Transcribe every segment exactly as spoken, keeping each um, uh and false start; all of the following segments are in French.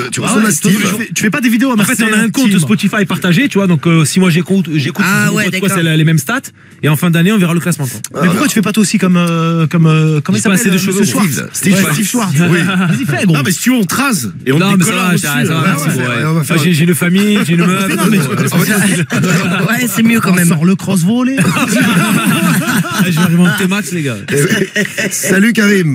tu ressembles à Steve. Tu fais, tu fais pas des vidéos à En Marseille. fait, on a un compte Spotify partagé, tu vois, donc euh, si moi j'écoute, j'écoute, Ah ouais, quoi, c'est les mêmes stats, et en fin d'année, on verra le classement. Mais pourquoi tu fais pas toi aussi comme euh, comme euh, comment il J'ai pas s'appelle assez de Monsieur cheveux. Schwartz. Steve Ouais. Steve Schwartz. Oui. Vas-y fais gros. Non, mais si tu veux, on trase. Et on Non, mais ça décolle va, dessus. ça va, ça va, ouais, merci, ouais, ouais. on va faire Moi, J'ai j'ai une famille, j'ai une meuf. Non, mais- Ouais, c'est mieux quand On même. sort le cross volley. Je vais arriver en T-Max, les gars. Salut Karim.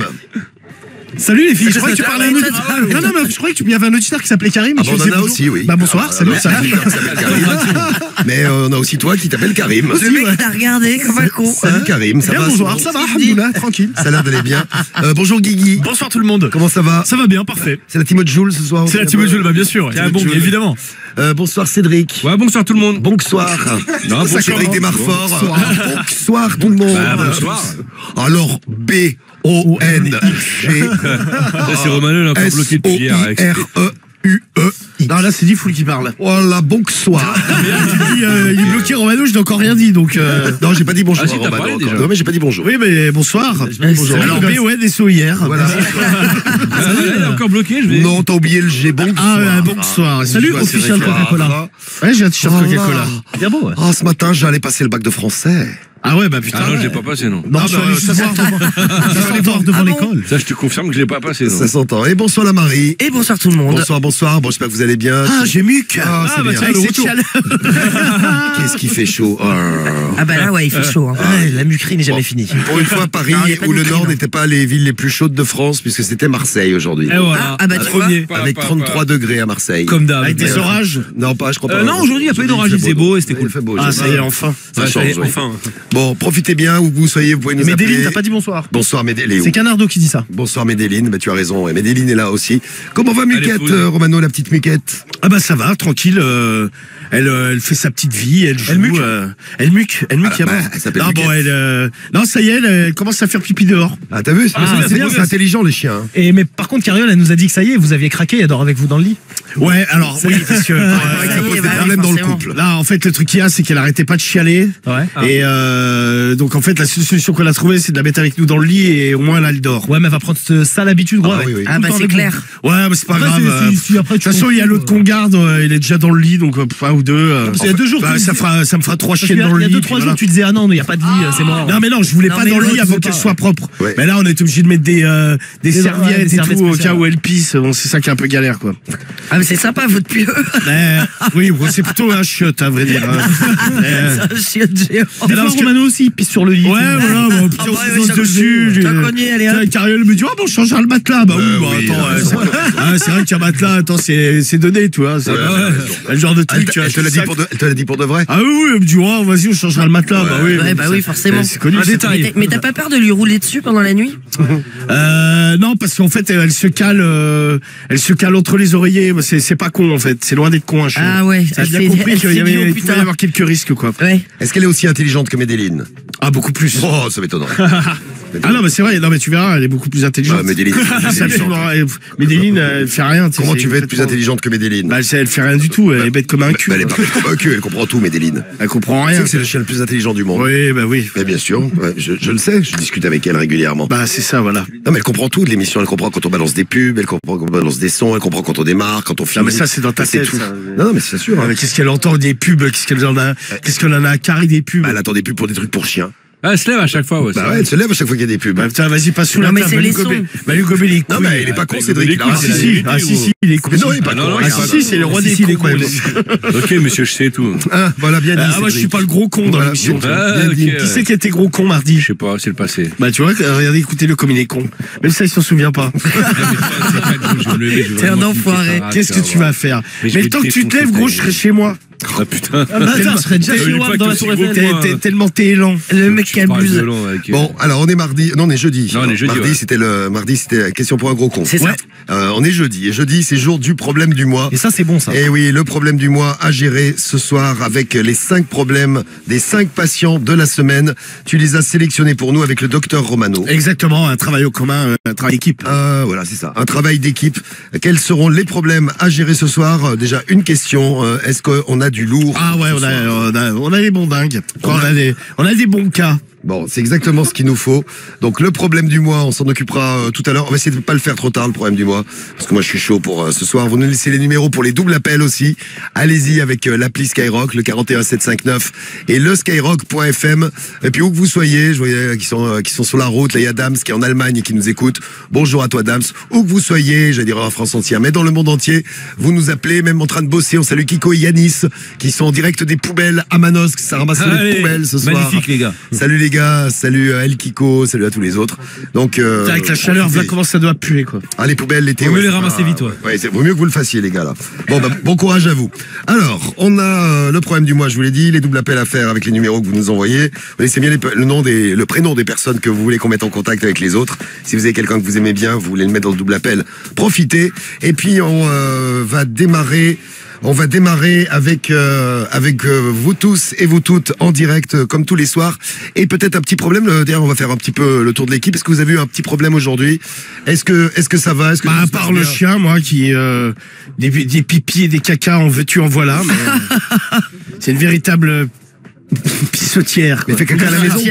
Salut les filles, je croyais que tu parlais à un auditeur. Non, non, mais je croyais qu'il y avait un auditeur qui s'appelait Karim. Ah Je bon, on faisais en a bonjour. aussi, oui. Bah bonsoir, Ah, salut, non, ça va. qui s'appelle Karim. Mais euh, on a aussi toi qui t'appelle Karim. Le mec t'a regardé comme un con. Salut Karim, ça Bien, va bonsoir, ça va, alhamdoulilah, tranquille. Ça a l'air d'aller bien. Euh, bonjour Guigui. Bonsoir tout le monde. Comment ça va? Ça va bien, parfait. C'est la team de Jules ce soir. C'est la team de Jules, bah bien sûr. Tiens, bon, Jules. Évidemment. Euh, bonsoir Cédric. Ouais, bonsoir tout le monde. Bonsoir. Non, Ça, Cédric Desmarfort. Bonsoir tout le monde. Bah, bonsoir. Alors B O N G C'est Romano, il a encore S bloqué O depuis I hier. avec- R E U E X. Non, là, c'est Diffoul qui parle. Voilà, bonsoir. Mais là, tu dis, euh, il est bloqué Romano, je n'ai encore rien dit, donc. euh, Non, j'ai pas dit bonjour. Ah, si, t'as Romano, parlé encore. déjà. Non, mais j'ai pas dit bonjour. Oui, mais bonsoir. bonjour. Alors, B O N S O I R. Voilà. Ah, il est encore bloqué, je vais. Non, t'as oublié le G. Bonsoir. Ah, ouais, bonsoir. Salut, Bonsoir, officiel Cédric. Coca-Cola. Ouais, j'ai un t-shirt Oh là. Coca-Cola. Bien beau, ouais. Ah, ce matin, j'allais passer le bac de français. Ah ouais, bah putain. Ah non, je l'ai pas passé, non. Non, Ah, je suis bah, allé ça juste voir devant- je suis allé voir devant Ah bon l'école. Ça, je te confirme que je l'ai pas passé, non. Ça s'entend. Et bonsoir la Marie. Et bonsoir tout le monde. Bonsoir, bonsoir. Bon, j'espère que vous allez bien. Ah, j'ai muc. Ah, c'est bah bien. tiens, Avec le cette retour. chaleur. Qu'est-ce qui fait chaud. Oh. Ah bah là, ouais, il fait chaud. Hein. Ouais, la muquerie n'est jamais Bon. finie. Pour une fois, Paris, Non, il y a pas où de le cri, Nord non. n'était pas les villes les plus chaudes de France, puisque c'était Marseille aujourd'hui. Et voilà. Ah, ah bah tu vois. Premier. Avec trente-trois degrés à Marseille. Comme d'hab. Avec des orages. Non, pas, je crois pas. Euh, non, aujourd'hui, il n'y a pas eu d'orage, il faisait beau et c'était cool. Il fait beau. Ah, je- ça y est, enfin. Ça Ouais, ça y est, change, oui. enfin. Bon, profitez bien où vous soyez, vous pouvez nous Médéline, appeler. t'as pas dit bonsoir. Bonsoir Médéline. C'est Canardo qui dit ça. Bonsoir Médéline, bah, tu as raison, ouais. Médéline est là aussi. Comment va Muquette, food. euh, Romano, la petite Muquette? Ah bah ça va, tranquille. euh, elle, euh, elle fait sa petite vie, elle joue. Elle muque euh, elle muque, elle muque. Ah, il y a bah, mort. elle s'appelle non, bon, Muquette. elle, euh, non, ça y est, elle, elle commence à faire pipi dehors. Ah, t'as vu? C'est Ah, c'est c'est bien, bien. c'est intelligent les chiens. hein. Et mais par contre, Cariole, elle nous a dit que ça y est, vous aviez craqué, elle dort avec vous dans le lit. Ouais, alors oui, parce que euh, Ouais, ça ça y est, pose des bah oui, problèmes dans le forcément. couple. là, en fait, le truc qu'il y a, c'est qu'elle arrêtait pas de chialer. Ouais. Et euh, donc, en fait, la seule solution qu'on a trouvée, c'est de la mettre avec nous dans le lit et au moins là, elle dort. Ouais, mais elle va prendre ce sale habitude, gros. Ah, oui, oui. Ah bah c'est clair. Ouais, mais c'est pas Après, grave. c'est- euh, si- si après, De tu toute façon, il y a l'autre qu'on garde, euh, il est déjà dans le lit, donc euh, un ou deux. euh, Parce qu'il y a deux jours, bah, tu ça, disais- fera, ça me fera trois Parce qu'il chiennes y a- dans le il y a lit. deux, puis trois voilà. jours, tu disais, ah non, il n'y a pas de lit, euh, c'est mort. Non mais non, je voulais Non, pas mais dans le l'autre, lit tu avant veux qu'elle pas. soit propre. Ouais. Mais là, on est obligé de mettre des, euh, des Des- ouais, serviettes des et serviettes tout au spéciales. cas où elle pisse. Bon, c'est ça qui est un peu galère, quoi. Ah mais c'est sympa votre pieu. Mais, oui, bon, c'est plutôt un chiotte, à vrai dire. hein. Mais, C'est un chien de géant. Des non, fois, parce que- Romano aussi, il pisse sur le lit. ouais, voilà, bon, puis Ah on bah, se ouais, pose ça- dessus. T'as j'ai- cogné, allez, Tiens, hop. Cariole me dit, oh bon, on changera le matelas. Bah oui, Euh, bah oui, attends, elle a euh, raison, c'est- ah, c'est vrai qu'un matelas, attends, c'est c'est donné, tu vois. C'est Ouais, ouais, elle a raison. le genre de Elle truc. te- tu vois, elle te l'a je dit sais pour de- elle te l'a dit pour de vrai? Ah oui, oui, elle me dit, oh, vas-y, on changera le matelas. Bah oui, Ouais, bah oui, forcément. C'est connu. Un ça. détail. Mais t'as- Mais t'as pas peur de lui rouler dessus pendant la nuit? Euh, non, parce qu'en fait, elle se cale, euh, elle se cale entre les oreillers. Bah, C'est c'est pas con, en fait. C'est loin d'être con, un chien. Ah ouais, Ça a elle bien fait- compris elle qu'il fait y du avait, haut, il pouvait putain. y avoir quelques risques, quoi. Ouais. Est-ce qu'elle est aussi intelligente que Médéline? Ah, beaucoup plus. Oh, ça m'étonnerait. Ah non, mais c'est vrai, non, mais tu verras, elle est beaucoup plus intelligente. Ah, Médéline, c'est C'est absolument rien. Médéline, elle fait rien. tu sais, Comment c'est tu veux être plus complètement- intelligente que Médéline? Bah, elle, elle fait rien du tout, elle est bête comme un cul. Bah, elle est pas bête comme un cul, elle comprend tout, Médéline. Elle comprend Tu sais rien. que c'est le chien le plus intelligent du monde. Oui, bah oui. Mais bien sûr, ouais, je, je le sais, je discute avec elle régulièrement. Bah, c'est ça, voilà. Non, mais elle comprend tout de l'émission, elle comprend quand on balance des pubs, elle comprend quand on balance des sons, elle comprend quand on démarre, quand on filme. Non, mais ça, c'est dans ta C'est tête. tout. ça. Non, non, mais c'est sûr. Ah, Hein. mais qu'est-ce qu'elle entend des pubs? Qu'est-ce qu'elle en a, qu'est-ce qu'elle en a à carrer des pubs? Bah, elle attend des pubs pour des trucs pour chiens. Ah, elle se lève à chaque fois, ouais. Bah ça. ouais, elle se lève à chaque fois qu'il y a des pubs. Bah, putain, vas-y, passe sous Non, la mais table. c'est va lui les gober- sons. va lui gober les couilles. Non, mais il est pas con, bah, Cédric. les il a couilles, Ah, raison. si, c'est si, la ah, si, si, il est con. Mais non, il est pas Ah, con. non, non, regarde. Ah, si, si, c'est le roi Si, des si, il est cons. con, ouais. lui. Ok, monsieur, je sais tout. Ah, voilà, bien dit. Ah, moi, je suis Cédric. pas le gros con dans Voilà, l'émission. bien- Ah, bien ok, dit. ouais. Qui c'est qui était gros con mardi? Je sais pas, c'est le passé. Bah, tu vois, euh, regardez, écoutez-le comme il est con. Même ça, il s'en souvient pas. T'es un enfoiré. Qu'est-ce que tu vas faire? Mais je Mais vais le temps que tu te défoncer lève, ta gros, gueule. je serai chez moi. Ah putain. Ah, bah, attends, je serais déjà Une chez fois Wam que dans la t'es tour aussi Eiffel. gros, T'es- moi. t'es tellement t'es élan. Le mec qui Tu parles abuse. violent avec- Bon, alors on est mardi. Non, on est jeudi. Non, on est jeudi, Mardi, ouais. c'était le mardi, c'était la question pour un gros con. C'est ça. Euh, on est jeudi et jeudi, c'est jour du problème du mois. Et ça, c'est bon, ça. Et oui, le problème du mois à gérer ce soir avec les cinq problèmes des cinq patients de la semaine. Tu les as sélectionnés pour nous avec le docteur Romano. Exactement, un travail au commun, euh, un travail d'équipe. Euh, voilà, c'est ça. Un travail d'équipe. Quels seront les problèmes à gérer ce soir? Euh, Déjà, une question. euh, Est-ce qu'on a du lourd? Ah ouais, ce on soir a, on a, on a des bons dingues. On a des, on a des bons cas. Bon, c'est exactement ce qu'il nous faut. Donc le problème du mois, on s'en occupera euh, tout à l'heure. On va essayer de pas le faire trop tard, le problème du mois, parce que moi je suis chaud pour euh, ce soir. Vous nous laissez les numéros pour les doubles appels aussi. Allez-y avec euh, l'appli Skyrock, le quarante et un sept cent cinquante-neuf et le skyrock point f m. Et puis où que vous soyez, je voyais euh, qui sont euh, qui sont sur la route. Là il y a Dams qui est en Allemagne et qui nous écoute. Bonjour à toi Dams. Où que vous soyez, j'allais dire en France entière, mais dans le monde entier, vous nous appelez, même en train de bosser. On salue Kiko et Yanis qui sont en direct des poubelles à Manosque. Ça ramasse Allez, les poubelles ce soir. magnifique les gars. Salut les gars, salut à El Kiko, salut à tous les autres. Donc euh, Avec la chaleur, voilà comment ça doit puer, quoi. ah, les poubelles l'été. Vaut mieux ouais, les c'est ramasser pas- vite, ouais. Ouais, c'est vaut mieux que vous le fassiez les gars là. Bon bah, bon courage à vous. Alors, on a euh, le problème du mois, je vous l'ai dit, les doubles appels à faire avec les numéros que vous nous envoyez. Vous laissez bien les, le nom des le prénom des personnes que vous voulez qu'on mette en contact avec les autres. Si vous avez quelqu'un que vous aimez bien, vous voulez le mettre dans le double appel, profitez. Et puis on euh, va démarrer On va démarrer avec euh, avec euh, vous tous et vous toutes en direct euh, comme tous les soirs. Et peut-être un petit problème. euh, D'ailleurs, on va faire un petit peu le tour de l'équipe. Est-ce que vous avez eu un petit problème aujourd'hui? Est-ce que est-ce que ça va? Est-ce que Bah, tout à se passe part le bien chien, moi, qui euh, des, des pipis et des cacas en veux-tu en voilà. Mais, euh, c'est une véritable euh, pissotière. Mais Quoi. fait caca à la maison.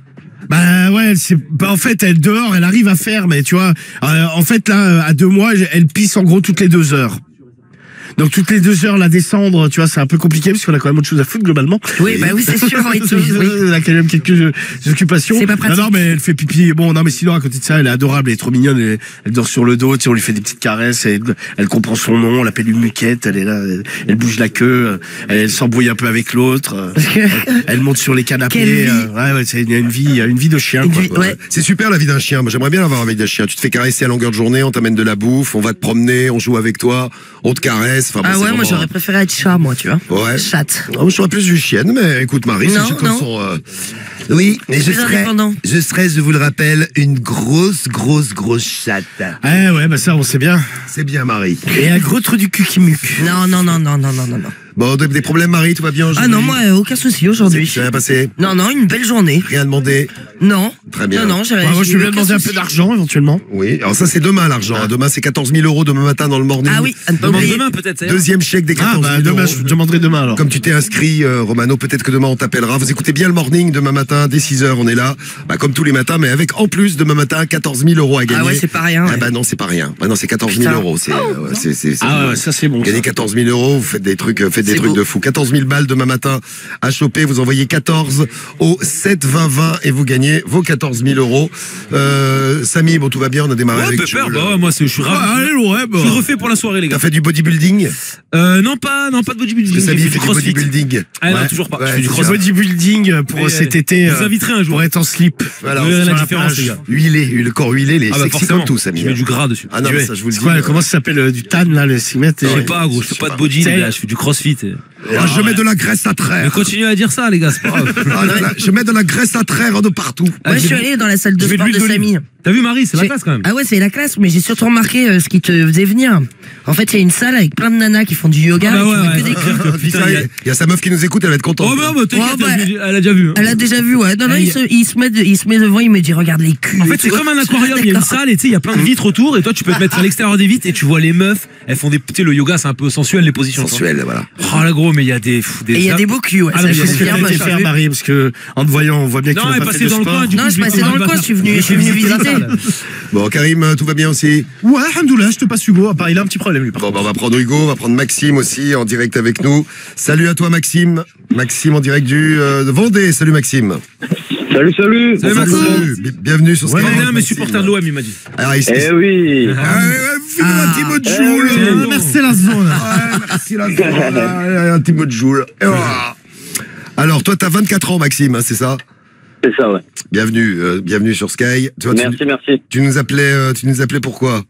Bah ouais, c'est bah, en fait elle dehors, elle arrive à faire, mais tu vois, euh, en fait là, à deux mois, elle pisse en gros toutes les deux heures. Donc toutes les deux heures la descendre, tu vois, c'est un peu compliqué parce qu'on a quand même autre chose à foutre globalement. Oui, bah oui, c'est sûr. Oui, oui. Elle a quand même quelques euh, occupations. C'est pas pratique. Non, non, mais elle fait pipi. Bon, non, mais sinon à côté de ça, elle est adorable, elle est trop mignonne. Elle, elle dort sur le dos, tu sais, on lui fait des petites caresses. Elle, elle comprend son nom, on l'appelle une muquette. Elle est là, elle, elle bouge la queue, elle, elle s'embrouille un peu avec l'autre. Elle, elle monte sur les canapés. Quelle vie. euh, ouais, ouais, c'est une, une vie, une vie de chien. Une Quoi. vie- ouais. C'est super la vie d'un chien. Moi, j'aimerais bien l'avoir avec des chiens. Tu te fais caresser à longueur de journée, on t'amène de la bouffe, on va te promener, on joue avec toi, on te caresse. Enfin, bon, Ah c'est ouais, moi vraiment- j'aurais préféré être chat, moi, tu vois. Ouais. Chatte. Ah, moi, je serais plus du chienne, mais écoute, Marie, Non, c'est chacun non. son. euh, Oui, mais je Plus serais, indépendant. je serais, je vous le rappelle, une grosse, grosse, grosse chatte. Ouais, ouais, bah ça, on sait bien. C'est bien, Marie. Et un gros trou du cul qui muque. Non, non, non, non, non, non, non, non. Bon, des des problèmes, Marie, tout va bien aujourd'hui? Ah non, moi, euh, aucun souci aujourd'hui. C'est rien passé? Non, non, une belle journée. Rien demandé? Non. Très bien. Non, non, j'avais. Ouais, moi, je j'ai vais eu bien aucun demander un souci. peu d'argent éventuellement. Oui. Alors ça, c'est demain, l'argent. hein. Demain, c'est quatorze mille euros demain matin dans le morning. Ah oui, à ne pas Demande oublier. demain peut-être. ça ira. Deuxième chèque des Ah, quatorze bah mille demain, euros. je demanderai demain alors. Comme tu t'es inscrit, euh, Romano, peut-être que demain on t'appellera. Vous écoutez bien le morning demain matin, dès six heures, on est là. Bah, comme tous les matins, mais avec en plus demain matin quatorze mille euros à gagner. Ah ouais, c'est pas rien. Ah ouais. bah non, c'est pas rien. Bah non, c'est quatorze mille Putain. euros. C'est, euh, ouais, c'est, c'est, c'est- Ah ouais, ça c'est bon. Gagnez ça. quatorze mille euros, vous faites des trucs, euh, faites des C'est trucs beau. de fou. quatorze mille balles demain matin à choper. Vous envoyez quatorze au sept vingt vingt et vous gagnez vos quatorze mille euros. Euh, Samy, bon, tout va bien, on a démarré Ouais, avec Pepper, Jules. bah ouais, moi c'est- je suis Ah, ravi. allez, ouais, bah. Je suis refait pour la soirée les T'as gars. fait du bodybuilding? Euh, non pas, non pas de bodybuilding. Parce que Samy j'ai fait fait du crossfit. bodybuilding. Ah non, Ouais. toujours pas. Ouais, Je fais du c'est Du crossfit. bodybuilding pour Mais, cet euh, été. je vous euh, inviterai un jour. Pour être en slip. Voilà, Vous verrez sur la la différence plage. les gars. Huilé, le corps huilé, les Ah bah sexy forcément. comme tout, Samy. Je mets du gras dessus. Ah non, mais ça, je vous le C'est dis. quoi, euh, comment ça s'appelle euh, du tan là, le s'y mettre Je sais pas gros, je fais pas de body les gars, je fais du crossfit. et- Ah, je mets de la graisse à Mais traire. continuez à dire ça les gars, c'est pas grave. Ah, de la- je mets de la graisse à traire de partout. Ah, Moi, je j'ai- suis allé dans la salle de je fais sport l'huile de d'olive. Samy. T'as vu Marie, c'est la J'ai- classe quand même. Ah ouais, c'est la classe, mais j'ai surtout remarqué euh, ce qui te faisait venir. En fait, c'est une salle avec plein de nanas qui font du yoga. Ah bah et qui ouais, font ouais, que des c'est culs. clair que, putain, il y a- Il y a sa meuf qui nous écoute, elle va être contente. Oh bah, bah t'inquiète, Ouais, bah, elle elle a déjà vu. hein. Elle a déjà vu, ouais. Non, non, Ah, il, il- se, il, se met de- il se met devant, il me dit, regarde les culs. En et fait, c'est tout. comme un aquarium, il y a une D'accord. salle et tu sais, il y a plein de vitres autour et toi tu peux te mettre à l'extérieur des vitres et tu vois les meufs, elles font des, tu sais, le yoga c'est un peu sensuel les positions. Sensuelle, voilà. Oh là gros, mais il y a des, pff, des Et il y a des beaux culs, ouais. Ah, ça, mais je qu'est-ce sais que bien, t'as moi, été j'ai faire vu. Marie, parce que en te voyant, on voit bien que Non, tu elle n'as pas passait fait de dans le sport. coin, du coup, Non, je vais passais prendre dans le un coin, bazar. je suis venu- je suis vais venu visiter la visiter. salle. Bon, Karim, tout va bien aussi? Ouais, alhamdoulilah, je te passe Hugo. À part, il a un petit problème, lui. par Bon, contre. bah, on va prendre Hugo, on va prendre Maxime aussi en direct avec nous. Salut à toi, Maxime. Maxime en direct du euh, de Vendée. Salut, Maxime. Salut, salut. Salut, Maxime. Bi- Bienvenue sur Ouais, Skyrock, mais mes Maxime. supporters de l'O M, il m'a dit. Alors, ici. Eh oui. Ah, ouais, ouais, fais-moi un petit mot de Joule. Eh oui. Ah, merci la zone. Ouais, merci la zone, là. Un petit mot de Joule. Et voilà. Alors, toi, t'as vingt-quatre ans, Maxime, hein, c'est ça? C'est ça, ouais. Bienvenue, euh, bienvenue sur Sky. Tu, vois, tu- Merci, merci. tu nous appelais, euh, tu nous appelais pourquoi?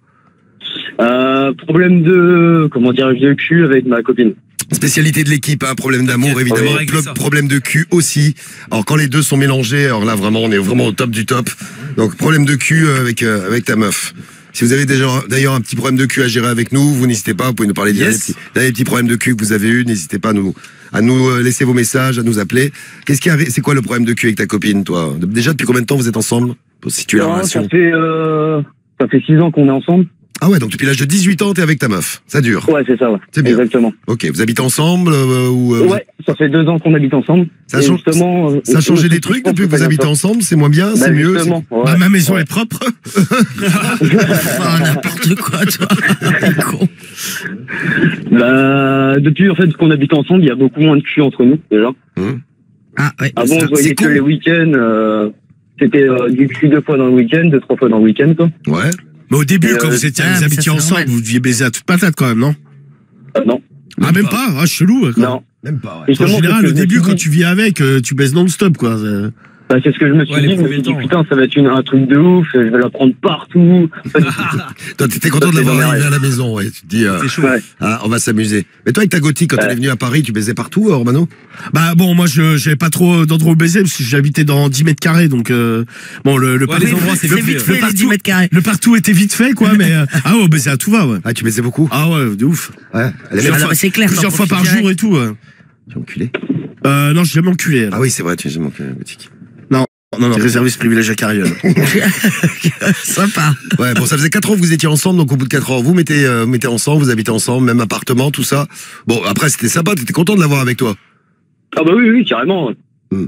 Euh, problème de, comment dire, de cul avec ma copine. Spécialité de l'équipe, hein, problème d'amour T'inquiète, évidemment, on va régler Pro- ça. problème de cul aussi. Alors quand les deux sont mélangés, alors là vraiment on est vraiment au top du top. Donc problème de cul euh, avec euh, avec ta meuf. Si vous avez déjà d'ailleurs un petit problème de cul à gérer avec nous, vous n'hésitez pas, vous pouvez nous parler des Yes. derniers petits, derniers petits problèmes de cul que vous avez eu, n'hésitez pas à nous à nous euh, laisser vos messages, à nous appeler. Qu'est-ce qui arrive? C'est quoi le problème de cul avec ta copine, toi? Déjà depuis combien de temps vous êtes ensemble pour situer la Non, relation? ça fait, euh, ça fait six ans qu'on est ensemble. Ah ouais, donc depuis l'âge de dix-huit ans, t'es avec ta meuf. Ça dure. Ouais, c'est ça, ouais. C'est bien. Exactement. Ok, vous habitez ensemble euh, ou euh, Ouais, ça fait deux ans qu'on habite ensemble. Ça a, Et changé- justement, euh, ça a changé je- des je trucs pense depuis que ça vous vient habitez pas. ensemble? C'est moins bien? Bah, C'est mieux? justement, ouais. Bah, ma maison est propre. Ah, n'importe quoi, toi. T'es con. Bah, depuis en fait qu'on habite ensemble, il y a beaucoup moins de cul entre nous déjà. Ah, ouais. Avant, on Ça, se voyait c'est que con. les week-ends. euh, C'était euh, du cul deux fois dans le week-end, deux trois fois dans le week-end, quoi. Ouais. Mais au début, Et, quand euh, vous étiez, ah, vous mais habitiez ça, c'est ensemble, normal. vous deviez baiser à toute patate quand même, non? Euh, non, Ah, même pas? Ah, chelou. Quoi. non. Même pas, ouais. En Justement, général, c'est ce au que je me début, suis quand dit. tu vis avec, euh, tu baises non-stop, quoi. C'est- Bah, c'est ce que je me suis Ouais, les dit. Je me premiers suis dit, temps, putain, ça va être une, un truc de ouf. Je vais la prendre partout. Toi, t'étais content de Ça, c'est l'avoir dans les arrivé à rêves. la maison, ouais. Tu te dis, euh, C'est chaud. Ouais. ah, on va s'amuser. Mais toi, avec ta gothique, quand Ouais. elle est venue à Paris, tu baisais partout, euh, Romano? Bah bon, moi je j'avais pas trop d'endroits où baiser parce que j'habitais dans dix mètres carrés, donc euh, bon le le, Ouais, les endroits, c'est le, vite vite le fait, les partout, dix mètres carrés. le partout était vite fait quoi, mais euh, ah ouais, baiser à tout va, ouais. Ah, tu baisais beaucoup? Ah ouais, de ouf. Ouais. Elle aimait Plusieurs Ah, fois- non, mais c'est clair. Plusieurs t'en fois par profites jour et tout. Ouais. Tu es enculé. Euh, non, j'ai jamais enculé. elle. Ah oui, c'est vrai, tu es jamais enculé, la gothique. Non, non, j'ai réservé ce privilège à Carriole. Sympa. Ouais, bon, ça faisait quatre ans que vous étiez ensemble, donc au bout de quatre ans, vous mettez, euh, mettez ensemble, vous habitez ensemble, même appartement, tout ça. Bon, après, c'était sympa, t'étais content de l'avoir avec toi. Ah bah oui, oui, carrément. Ouais. Hmm.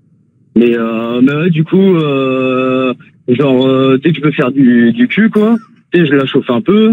Mais, euh, mais ouais, du coup, euh, genre, euh, tu sais, tu peux faire du, du cul, quoi. Tu sais, je la chauffe un peu.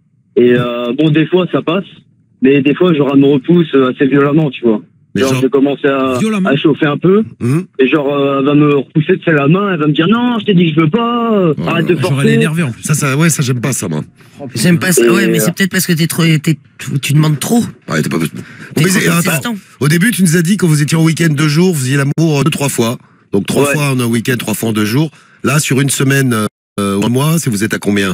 Et euh, bon, des fois, ça passe. Mais des fois, genre, elle me repousse assez violemment, tu vois. Mais Genre, genre, je commence à, Violemment. à chauffer un peu. hum, Et genre, euh, elle va me repousser de la main. Elle va me dire, non, je t'ai dit que je veux pas. euh, Ouais, arrête de J'aurais forcer. l'énervé en plus. ça, ça, ouais, ça, j'aime pas ça, moi. J'aime pas ça. Et, Ouais, mais euh, c'est peut-être parce que t'es trop, t'es- tu demandes trop. Ouais, t'es pas. T'es Mais c'est- trop attends, insistant. au début, tu nous as dit quand vous étiez en week-end deux jours, vous faisiez l'amour deux, trois fois. Donc trois Ouais. fois en un week-end, trois fois en deux jours. Là, sur une semaine, euh, ou un mois, c'est vous êtes à combien?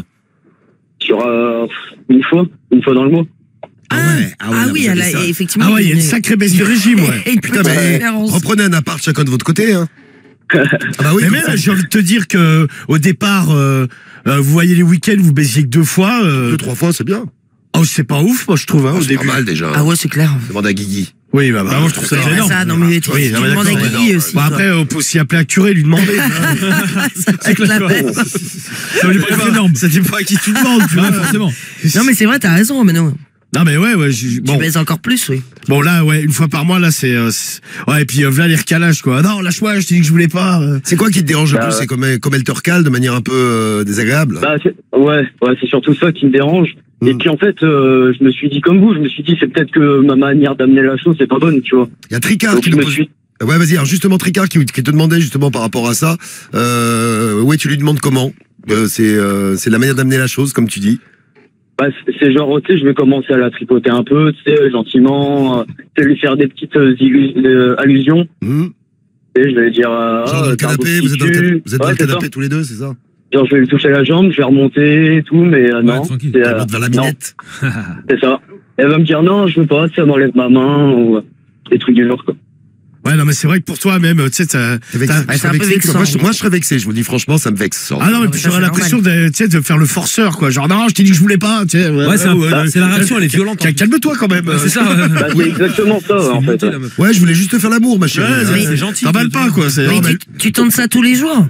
Sur euh, une fois, une fois dans le mois. Ah, ouais, ah ouais, ah non, oui, vous elle avez a ça. effectivement. Ah ouais, il y a une sacrée baisse de régime, ouais. Une Putain, petite mais différence. reprenez un appart chacun de votre côté, hein. Ah bah oui, Mais comme même, ça. j'ai envie de te dire que au départ, euh, euh, vous voyez les week-ends, vous baisiez que deux fois. Euh, deux, trois fois, c'est bien. oh, c'est pas ouf, moi je trouve, hein, Oh, au c'est pas début. mal déjà. Ah ouais, c'est clair. Demande à Guigui. Oui, bah, bah moi je trouve ça Ouais, énorme. ça, non, mais tu, Oui, tu non, mais demandes à d'accord, Guigui non, aussi. Bon, toi. après, on peut aussi appeler à Curé et lui demander. Ça peut être la peine. Ça dépend énorme. Ça dépend à qui tu demandes, tu vois. forcément. Non, mais c'est vrai, t'as raison, Mano. Non, mais ouais, ouais. j'ai- Tu Bon, baises encore plus, oui. bon, là, ouais, une fois par mois, là, c'est. euh, c'est- ouais, et puis, euh, voilà les recalages, quoi. Non, lâche-moi, je t'ai dit que je voulais pas. euh. C'est quoi qui te dérange le Bah, plus? ouais. C'est comme, comme elle te recale de manière un peu euh, désagréable. Bah, c'est- ouais, ouais, c'est surtout ça qui me dérange. Et Mm. puis en fait, euh, je me suis dit comme vous, je me suis dit c'est peut-être que ma manière d'amener la chose c'est pas bonne, tu vois. Il y a Tricard Donc qui je nous me pose. suis, Ouais, vas-y. Alors justement, Tricard qui, qui te demandait justement par rapport à ça. Euh, ouais, tu lui demandes comment. Euh, c'est euh, c'est la manière d'amener la chose, comme tu dis. bah, c'est- c'est genre tu sais, je vais commencer à la tripoter un peu, tu sais, gentiment, euh, tu sais, lui faire des petites euh, illu- euh, allusions. Hum. Tu sais, je vais lui dire, euh, Genre dans ah, le t'as un beau canapé, petit vous êtes dans le, cul. cana- vous êtes dans Ouais, le c'est canapé ça. tous les deux, c'est ça? Genre je vais lui toucher la jambe, je vais remonter et tout, mais euh, non, tranquille. c'est Elle euh, monte vers la non, minette. c'est ça. Elle va me dire non, je veux pas, ça m'enlève ma main ou euh, des trucs du genre quoi. Ouais, non, mais c'est vrai que pour toi, même, tu sais, t'as. T'es vexé. t'as- Tu c'est serais un peu vexé, tu vois. vexant. Moi, je, moi, je serais vexé, je vous le dis franchement, ça me vexe. Ah non, mais mais puis ça, j'aurais c'est l'impression de, tu sais, de faire le forceur, quoi. Genre, non, je t'ai dit que je voulais pas, tu sais. Ouais, c'est un- ouais, c'est la réaction, elle est violente. Cal- Calme-toi quand même. Ouais, c'est ça. Bah, c'est exactement ça C'est en fait. monté, la meuf. Ouais, je voulais juste te faire l'amour, ma chérie. Ouais, hein. mais- C'est gentil. T'emballes pas, quoi. c'est- Mais non, mais- tu, tu tentes ça tous les jours?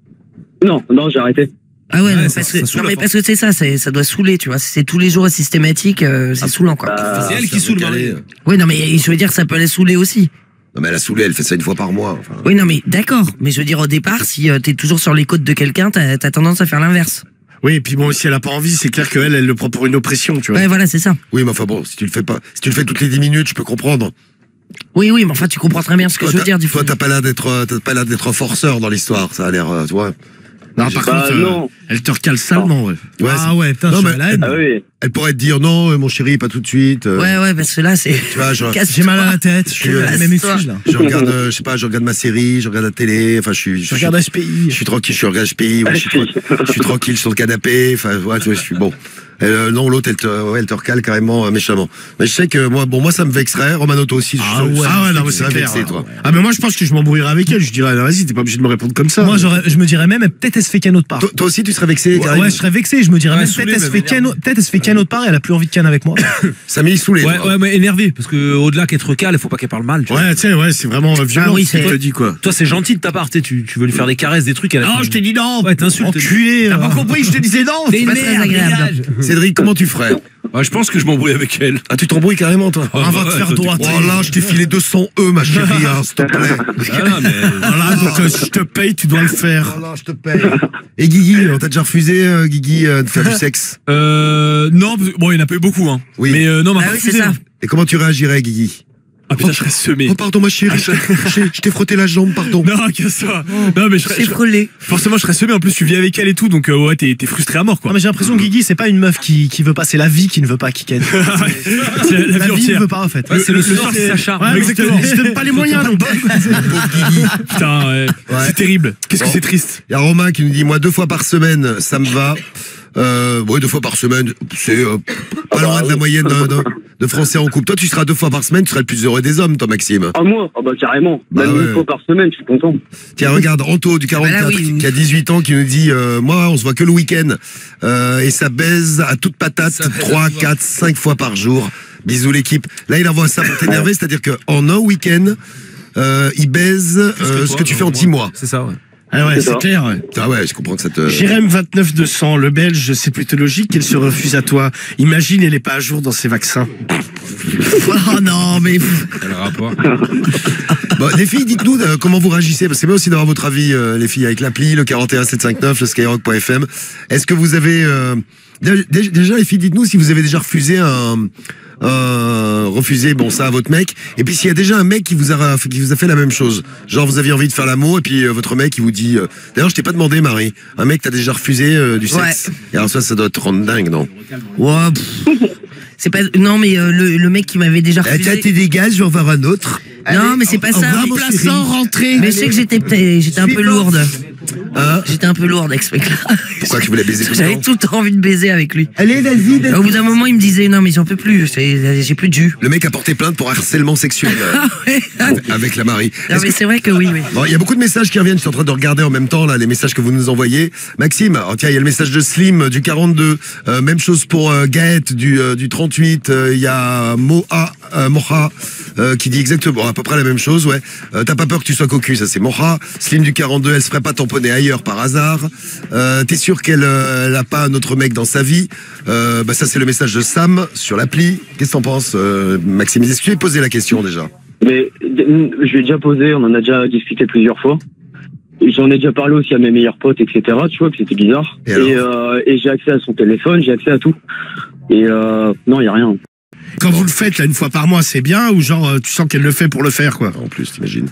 Non, non, j'ai arrêté. Ah ouais, Ouais, non, ça- parce ça que, saoule non, à mais force. parce que c'est ça, c'est, ça doit saouler, tu vois. Si c'est tous les jours systématique, euh, c'est saoulant, quoi. Bah, C'est elle qui Ça saoule veut Marie. caler. Oui, non, mais je veux dire, ça peut les saouler aussi. Non, mais elle a saoulé, elle fait ça une fois par mois. Enfin. Oui, non, mais d'accord. Mais je veux dire, au départ, si euh, t'es toujours sur les côtes de quelqu'un, t'as, t'as tendance à faire l'inverse. Oui, et puis bon, si elle a pas envie, c'est clair qu'elle, elle le prend pour une oppression, tu vois. Ouais, voilà, c'est ça. Oui, mais enfin bon, si tu le fais pas, si tu le fais toutes les dix minutes, je peux comprendre. Oui, oui, mais enfin, tu comprends très bien ce que Toi, je veux t'as- dire, du toi, coup. t'as pas l'air d'être, euh, t'as pas l'air d'être un forceur dans l'histoire. Ça a l'air, euh, tu vois. Non, par Bah, contre, euh, non. elle te recale salement, ouais. Ouais, Ah ouais, putain, Non, je suis mais- à la haine. Ah oui. Elle pourrait te dire non, euh, mon chéri, pas tout de suite. euh, Ouais, ouais, parce que là, c'est. Tu vois, je, Casse-toi. J'ai mal à la tête, je suis Casse-toi. même exige là. je regarde, euh, je sais pas, je regarde ma série, je regarde la télé. Enfin, je suis, Je regarde H P I. Je suis tranquille, je suis regarde H P I, ouais, je, suis tra- je suis tranquille sur le canapé, enfin, ouais, tu vois, je suis bon. Euh, non, l'autre, elle te, ouais, elle te recale carrément euh, méchamment. Mais je sais que moi, bon, moi, ça me vexerait. Romano, toi aussi, je Ah je- ouais, je- ah ouais, je- non, tu mais c'est serais clair. vexé, toi. Ah, mais moi, je pense que je m'embrouillerais avec elle. Je dirais, ah, vas-y, t'es pas obligé de me répondre comme ça. Moi, j'aurais- je me dirais même, peut-être elle se fait qu'un autre part. Toi, toi aussi, tu serais vexé, Ouais, Karim ouais, je serais vexé, je me dirais Ouais, même saoulé, peut-être elle se mais fait qu'un autre- peut-être elle se fait qu'un Ken autre part, elle a plus envie de Ken avec moi. Ça m'a mis saoulé. Ouais, toi. ouais, mais énervé, parce que au-delà qu'être calme, il faut pas qu'elle parle mal. Tu vois. Ouais, tu sais, ouais, c'est vraiment violent. Ah oui, ce qu'il c'est- te dit, quoi. Toi, c'est gentil de ta part, tu, sais, tu tu veux lui faire des caresses, des trucs. Elle a Non, fait- je t'ai dit non. Ouais, t'insultes. Enculé. T'as T'as pas compris, je te disais non. T'es C'est une pas très merde, agréable. dégage. Cédric, comment tu ferais? Ouais, je pense que je m'embrouille avec elle. Ah, tu t'embrouilles carrément, toi? On va te faire droit. Oh là, je t'ai filé deux cents E, ma chérie, hein, s'il te plaît. Ah, non, mais... Voilà, donc euh, si je te paye, tu dois le faire. Oh là, je te paye. Et Guigui, on t'a déjà refusé, euh, Guigui, euh, de faire du sexe? Euh, non, parce que- bon, il y en a pas eu beaucoup, hein. Oui. Mais euh, non, on m'a Ah pas oui, c'est refusé, ça. non. Et comment tu réagirais, Guigui? Ah putain, je serais semé. Oh, pardon, ma chérie, je je- je t'ai frotté la jambe, pardon. Non, que ça. Non, mais je serais, C'est je- frôlé. forcément, je serais semé. En plus, tu vis avec elle et tout, donc euh, ouais, t'es t'es frustré à mort, quoi. Non, mais j'ai l'impression que Guigui, c'est pas une meuf qui, qui veut pas, c'est la vie qui ne veut pas qu'il Ken. C'est la, La vie vie ne entière. veut pas, en fait. Ouais, c'est le, Le- soir le- qui s'acharne. Ouais, exactement. Je te donne pas les moyens, donc. Pauvre Guigui. Putain, ouais. Ouais. C'est terrible. Qu'est-ce Bon. que c'est triste. Il y a Romain qui nous dit, moi, deux fois par semaine, ça me va. Euh, ouais, deux fois par semaine, c'est euh, pas loin de la moyenne de, de- de Français en couple. Toi, tu seras deux fois par semaine, tu seras le plus heureux des hommes, toi, Maxime. Ah, moi? Ah, bah, carrément. Bah, Même ouais. une fois par semaine, je suis content. Tiens, regarde, Anto du quarante-quatre, Bah là, oui. qui a dix-huit ans, qui nous dit, euh, moi, on se voit que le week-end. Euh, et ça baise à toute patate, Ça baise trois, à tout va. quatre, cinq fois par jour. Bisous l'équipe. Là, il envoie ça pour t'énerver, c'est-à-dire qu'en un week-end, euh, il baise euh, ce que tu fais en dix mois. C'est ça, ouais. Ah ouais, C'est c'est ça. clair. Ouais. Ah ouais, je comprends que ça te... Jérém vingt-neuf deux cents, le belge, c'est plutôt logique qu'elle se refuse à toi. Imagine, elle est pas à jour dans ses vaccins. Oh non, mais. Quel rapport. Bon, les filles, dites-nous euh, comment vous réagissez, parce que c'est bien aussi d'avoir votre avis, euh, les filles, avec l'appli, le quarante et un sept cent cinquante-neuf, le skyrock point f m. Est-ce que vous avez... euh, dé- dé- Déjà, les filles, dites-nous si vous avez déjà refusé un... un- refusé, bon, ça à votre mec. Et puis s'il y a déjà un mec qui vous a qui vous a fait la même chose, genre vous aviez envie de faire l'amour et puis euh, votre mec il vous dit, euh, d'ailleurs je t'ai pas demandé Marie, un mec t'a déjà refusé euh, du sexe. Et alors ça, ça doit te rendre dingue, non? Ouais, pff. C'est pas. Non, mais euh, le, le mec qui m'avait déjà Eh, tiens, refusé. t'es dégage, je vais en voir un autre. Non, mais c'est pas au ça. revoir, mon chéri. Plaçant, rentrée. Mais je sais que j'étais peut-être- j'étais un peu Suivant. lourde. Hein? J'étais un peu lourde avec ce mec-là. Pourquoi tu voulais baiser tout le J'avais temps? tout le temps envie de baiser avec lui. Allez, vas-y, vas-y. Au bout d'un moment, il me disait non, mais j'en peux plus. c'est- J'ai plus de jus. Le mec a porté plainte pour harcèlement sexuel euh, Ah ouais. avec- avec la Marie. Non, Est-ce mais que- c'est vrai que oui, oui. Bon, il y a beaucoup de messages qui reviennent. Je suis en train de regarder en même temps là les messages que vous nous envoyez. Maxime, oh, tiens, il y a le message de Slim du quarante-deux. Euh, même chose pour euh, Gaët du euh, du trente-huit. Euh, Il y a Moha euh, Moha euh, qui dit exactement à peu près la même chose. Ouais. Euh, T'as pas peur que tu sois cocu, ça c'est Moha. Slim du quarante-deux, elle se ferait pas tamponner ailleurs par hasard. Euh, T'es sûr qu'elle euh, elle a pas un autre mec dans sa vie? euh, Bah ça c'est le message de Sam sur l'appli. Qu'est-ce que t'en penses, euh, Maxime? Est-ce que tu as posé la question déjà? Mais d- je l'ai déjà posé, on en a déjà discuté plusieurs fois. Et j'en ai déjà parlé aussi à mes meilleurs potes, et cetera. Tu vois que c'était bizarre. Et Et, alors euh, et j'ai accès à son téléphone, j'ai accès à tout. Et euh, non, il y a rien. Quand vous le faites, là, une fois par mois, c'est bien, ou genre, euh, tu sens qu'elle le fait pour le faire, quoi. En plus, t'imagines.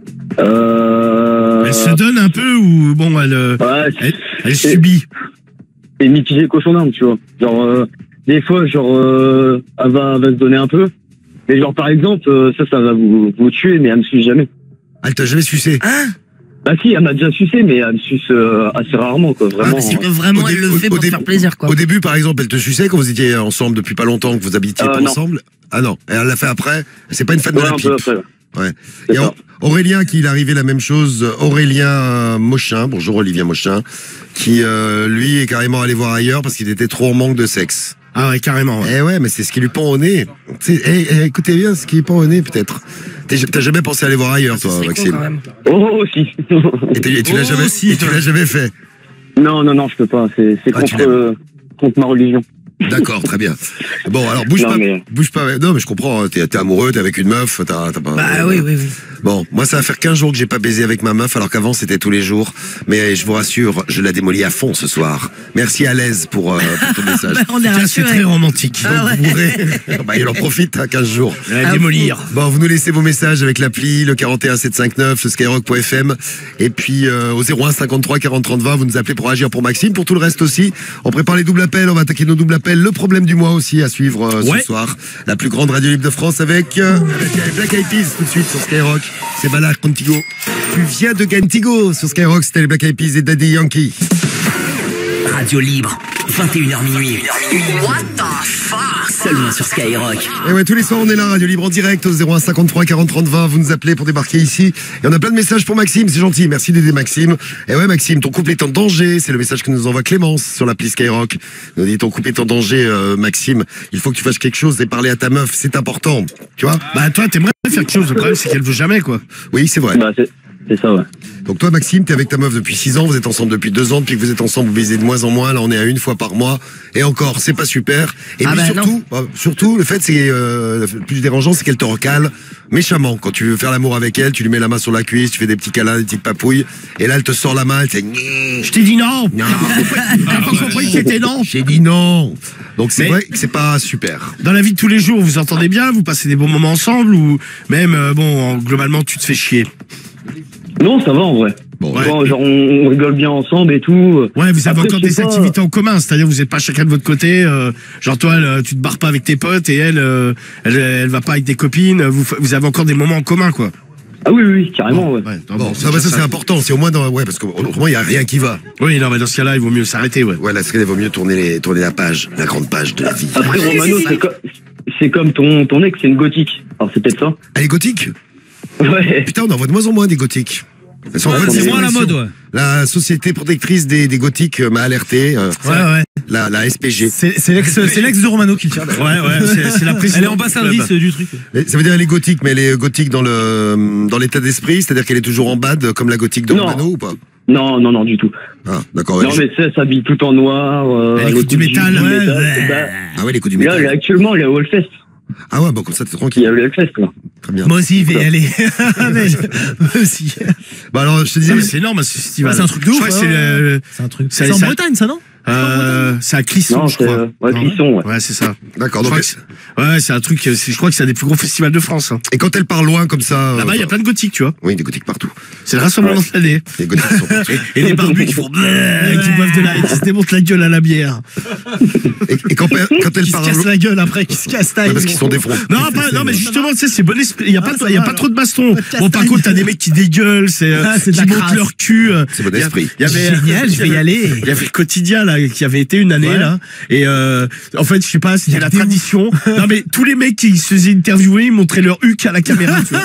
Euh... Elle se donne un peu, ou bon, elle, euh, Ouais, c'est- elle, elle subit. c'est mitigé cochon d'âme, tu vois. Genre, euh, des fois, genre, euh, elle va, elle va se donner un peu. Mais genre, par exemple, euh, ça, ça va vous, vous tuer, mais elle me suce jamais. Elle t'a jamais sucé? Hein? Bah si, elle m'a déjà sucé, mais elle me suce euh, assez rarement, quoi. Vraiment. C'est que vraiment, Au elle dé- le au- fait au pour dé- faire plaisir, quoi. Au début, par exemple, elle te suçait quand vous étiez ensemble depuis pas longtemps, que vous habitiez Euh, pas non. ensemble? Ah non, et elle l'a fait après? C'est pas une fan de Ouais, la un pipe. peu après. Ouais. C'est Et ça. Au- Aurélien, qui il est arrivé la même chose, Aurélien euh, Mochin, bonjour Olivier Mochin, qui euh, lui est carrément allé voir ailleurs parce qu'il était trop en manque de sexe. Ah ouais, carrément. Ouais. Eh ouais, mais c'est ce qui lui pend au nez. Tu sais, eh, eh, écoutez bien, ce qui lui pend au nez peut-être. T'es- T'as jamais pensé aller voir ailleurs, toi, C'est con, Maxime? quand même. Oh, aussi. Et, t'es- et tu l'as Oh, jamais, si, et tu toi. l'as jamais fait. non, non, non, je peux pas. C'est c'est Ah, tu contre, euh, contre ma religion. D'accord, très bien. Bon, alors bouge Non, pas, mais- bouge pas. Non, mais je comprends. T'es t'es amoureux, t'es avec une meuf, t'as t'as pas. Bah oui, oui, oui. Bon, moi, ça va faire quinze jours que j'ai pas baisé avec ma meuf, alors qu'avant c'était tous les jours. Mais je vous rassure, je la démolis à fond ce soir. Merci à l'aise pour, euh, pour ton message. Bah, on est Tiens, c'est rassurés. très romantique. Ah ouais. Vous pourrez- bah, il en profite, hein, quinze jours. La Ah, démolir. Bon, vous nous laissez vos messages avec l'appli, le quarante et un sept cent cinquante-neuf, le skyrock point f m. Et puis, euh, au zéro un cinquante-trois quarante trente vingt, vous nous appelez pour agir pour Maxime. Pour tout le reste aussi, on prépare les doubles appels, on va attaquer nos doubles appels. Le problème du mois aussi à suivre euh, Ouais. ce soir. La plus grande radio libre de France avec, euh, avec les Black Eyed Peas tout de suite sur Skyrock. C'est Ballard Contigo. Tu viens de Gantigo sur Skyrock, c'était les Black Eyed Peas et Daddy Yankee. Radio libre. vingt et une heures minuit. What the fuck? Seulement sur Skyrock. Et ouais, tous les soirs, on est là, Radio Libre en direct au zéro un cinquante-trois quarante trente vingt. Vous nous appelez pour débarquer ici. Et on a plein de messages pour Maxime, c'est gentil. Merci d'aider Maxime. Et ouais, Maxime, ton couple est en danger. C'est le message que nous envoie Clémence sur l'appli Skyrock. Il nous dit ton couple est en danger, euh, Maxime. Il faut que tu fasses quelque chose et parler à ta meuf. C'est important. Tu vois? Bah, toi, t'aimerais faire quelque chose. Le problème, c'est qu'elle veut jamais, quoi. Oui, c'est vrai. Bah, c'est c'est ça, ouais. Donc toi, Maxime, t'es avec ta meuf depuis six ans, vous êtes ensemble depuis deux ans, depuis que vous êtes ensemble, vous baisez de moins en moins, là on est à une fois par mois, et encore, c'est pas super. Et Ah puis bah surtout, bah, surtout, le fait, c'est euh, le plus dérangeant, c'est qu'elle te recale méchamment. Quand tu veux faire l'amour avec elle, tu lui mets la main sur la cuisse, tu fais des petits câlins, des petites papouilles, et là elle te sort la main, elle te dit Je t'ai dit non. non, T'as pas compris que c'était non. j'ai dit non. Donc c'est Mais- vrai que c'est pas super. Dans la vie de tous les jours, vous vous entendez bien, vous passez des bons moments ensemble, ou même, euh, bon, en- globalement, tu te fais chier. Non, ça va en vrai. Bon, Ouais. Bon, genre, on, on rigole bien ensemble et tout. Ouais, vous avez Après, encore je sais des pas. activités en commun, c'est-à-dire vous êtes pas chacun de votre côté. euh, genre toi, elle, tu te barres pas avec tes potes et elle, euh, elle, elle va pas avec des copines. Vous, fa- vous avez encore des moments en commun, quoi. Ah oui, oui, oui, carrément, ouais. Ouais, non, Bon, bon, ça, bah, ça c'est important, c'est au moins dans, ouais, parce qu'autrement il y a rien qui va. Oui, non, mais dans ce cas-là, il vaut mieux s'arrêter, ouais. Ouais, là, il vaut mieux tourner les, tourner la page, la grande page de la vie. Après, Romano, c'est co- c'est comme ton, ton ex, c'est une gothique. Alors, c'est peut-être ça. Elle est gothique? Ouais. Putain, on en voit de moins en moins des gothiques. Elles sont en Ouais, voie de c'est moins la disparition. mode, ouais. La société protectrice des, des gothiques euh, m'a alerté. euh, Ouais, ouais. la, la S P G. C'est c'est l'ex c'est l'ex de Romano qui le tient. Ouais, ouais, c'est c'est la présidente. Elle est du ambassadrice club. du truc. Mais ça veut dire elle est gothique, mais elle est gothique dans le dans l'état d'esprit, c'est-à-dire qu'elle est toujours en bad comme la gothique de Non. Romano ou pas? Non, non, non, du tout. Ah, d'accord. Non, elle- mais ça, s'habille tout en noir. Euh, Elle écoute du métal, du ouais, métal, ouais. c'est ça. Ah ouais, elle écoute du Là, elle est métal. actuellement, elle est au Hellfest. Ah ouais, bon, comme ça t'es Il y tranquille. a le Hellfest, là. Très bien. Moi aussi, il va y aller. Mais- Moi aussi. Bah alors, je te disais, Non, mais c'est énorme, ce festival. Ouais, c'est un truc de Je ouf, crois que c'est hein. le- C'est un truc. C'est- C'est en ça- Bretagne, ça, non? Euh, c'est à Clisson, Non, je c'est, crois. euh, ouais, Non, Clisson, ouais. Ouais, c'est ça. d'accord. Je Donc, crois que c'est- ouais, c'est un truc, c'est- je crois que c'est un des plus gros festivals de France. Hein. et quand elle part loin comme ça, euh, Là-bas, il y a plein de gothiques, tu vois. oui, des gothiques partout. C'est le rassemblement de l'année. Les gothiques sont partout. Et les barbus qui font bleh, qui boivent de la, qui se démontent la gueule à la bière. Et, et quand, quand elle Qui se part casse loin, la gueule après, qui se casse ta ouais, parce qu'ils sont des fronts. Non, pas, non, mais justement, tu sais, c'est bon esprit. Il y a pas, Ah, ça il y a va, pas alors. trop de baston. Pas de Bon, par castagne. contre, t'as des mecs qui dégueulent, c'est, euh, Ah, c'est de qui la montent crasse. leur cul. euh. C'est bon Il y a- esprit. Il y avait, Génial, je vais y aller. Il y avait le quotidien, là, qui avait été une année, Ouais. là. Et, euh, en fait, je sais pas, c'était Il y a la des tradition. Non, mais tous les mecs qui se faisaient interviewer, ils montraient leur huc à la caméra, tu vois.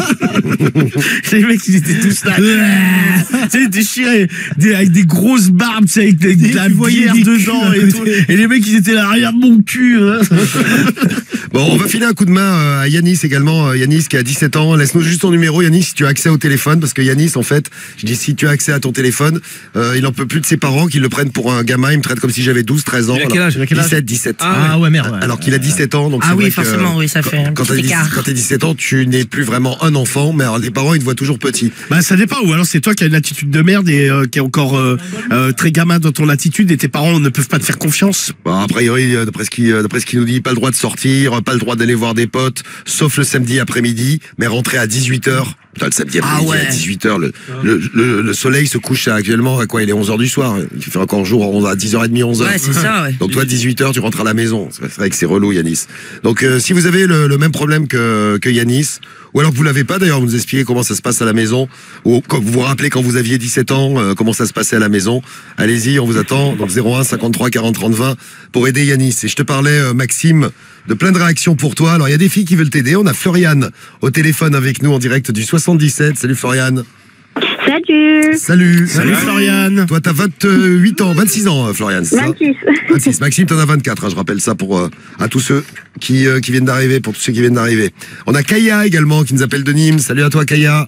Les mecs, ils étaient tous là. Tu sais, déchirés. Des, avec des grosses barbes, tu sais, avec des- de la tu voyais bière des dedans culs à et tout. côté. Et les mecs, ils étaient là, regarde mon cul. hein. Bon, on va filer un coup de main euh, à Yanis également. Euh, Yanis qui a dix-sept ans. Laisse-nous juste ton numéro, Yanis, si tu as accès au téléphone. Parce que Yanis, en fait, je dis si tu as accès à ton téléphone, euh, il en peut plus de ses parents qui le prennent pour un gamin. Il me traite comme si j'avais douze, treize ans. Il a quel Alors, âge Il a quel âge dix-sept, dix-sept. Ah Ah ouais, merde. ouais. Alors qu'il a dix-sept ans. Donc Ah c'est oui, vrai que, forcément, oui, ça fait un Quand petit t'as dix- écart. quand t'as dix-sept ans, tu n'es plus vraiment un enfant, mais alors les parents, ils te voient toujours petit. Bah ça dépend, ou alors c'est toi qui as une attitude de merde et euh, qui est encore euh, euh, très gamin dans ton attitude et tes parents ne peuvent pas te faire confiance. Bon, a priori, euh, d'après ce qu'il euh, d'après ce qu'il nous dit, pas le droit de sortir, euh, pas le droit d'aller voir des potes, sauf le samedi après-midi, mais rentrer à dix-huit heures. Putain, le samedi après-midi Ah ouais. à dix-huit heures, le, le, le, le soleil se couche à, actuellement à quoi? Il est onze heures du soir. Il fait encore jour à dix heures trente, onze heures. Ouais, c'est ça, ouais. Donc toi, dix-huit heures, tu rentres à la maison. C'est vrai que c'est relou, Yanis. Donc euh, si vous avez le, le même problème que, que Yanis, ou alors que vous l'avez pas, d'ailleurs, vous nous expliquez comment ça se passe à la maison, ou quand vous vous rappelez quand vous aviez dix-sept ans, euh, comment ça se passait à la maison, allez-y, on vous attend. Donc zéro un cinquante-trois quarante trente vingt pour aider Yanis. Et je te parlais, euh, Maxime, de plein de réactions pour toi. Alors il y a des filles qui veulent t'aider. On a Floriane au téléphone avec nous en direct du soixante-dix-sept. Salut Floriane. Salut. Salut. Salut Floriane. Toi, t'as vingt-huit ans, vingt-six ans, euh, Floriane, c'est ça? vingt-six. vingt-six. Maxime, t'en as vingt-quatre, hein, je rappelle ça pour euh, à tous ceux qui, euh, qui viennent d'arriver, pour tous ceux qui viennent d'arriver. On a Kaya également qui nous appelle de Nîmes. Salut à toi, Kaya.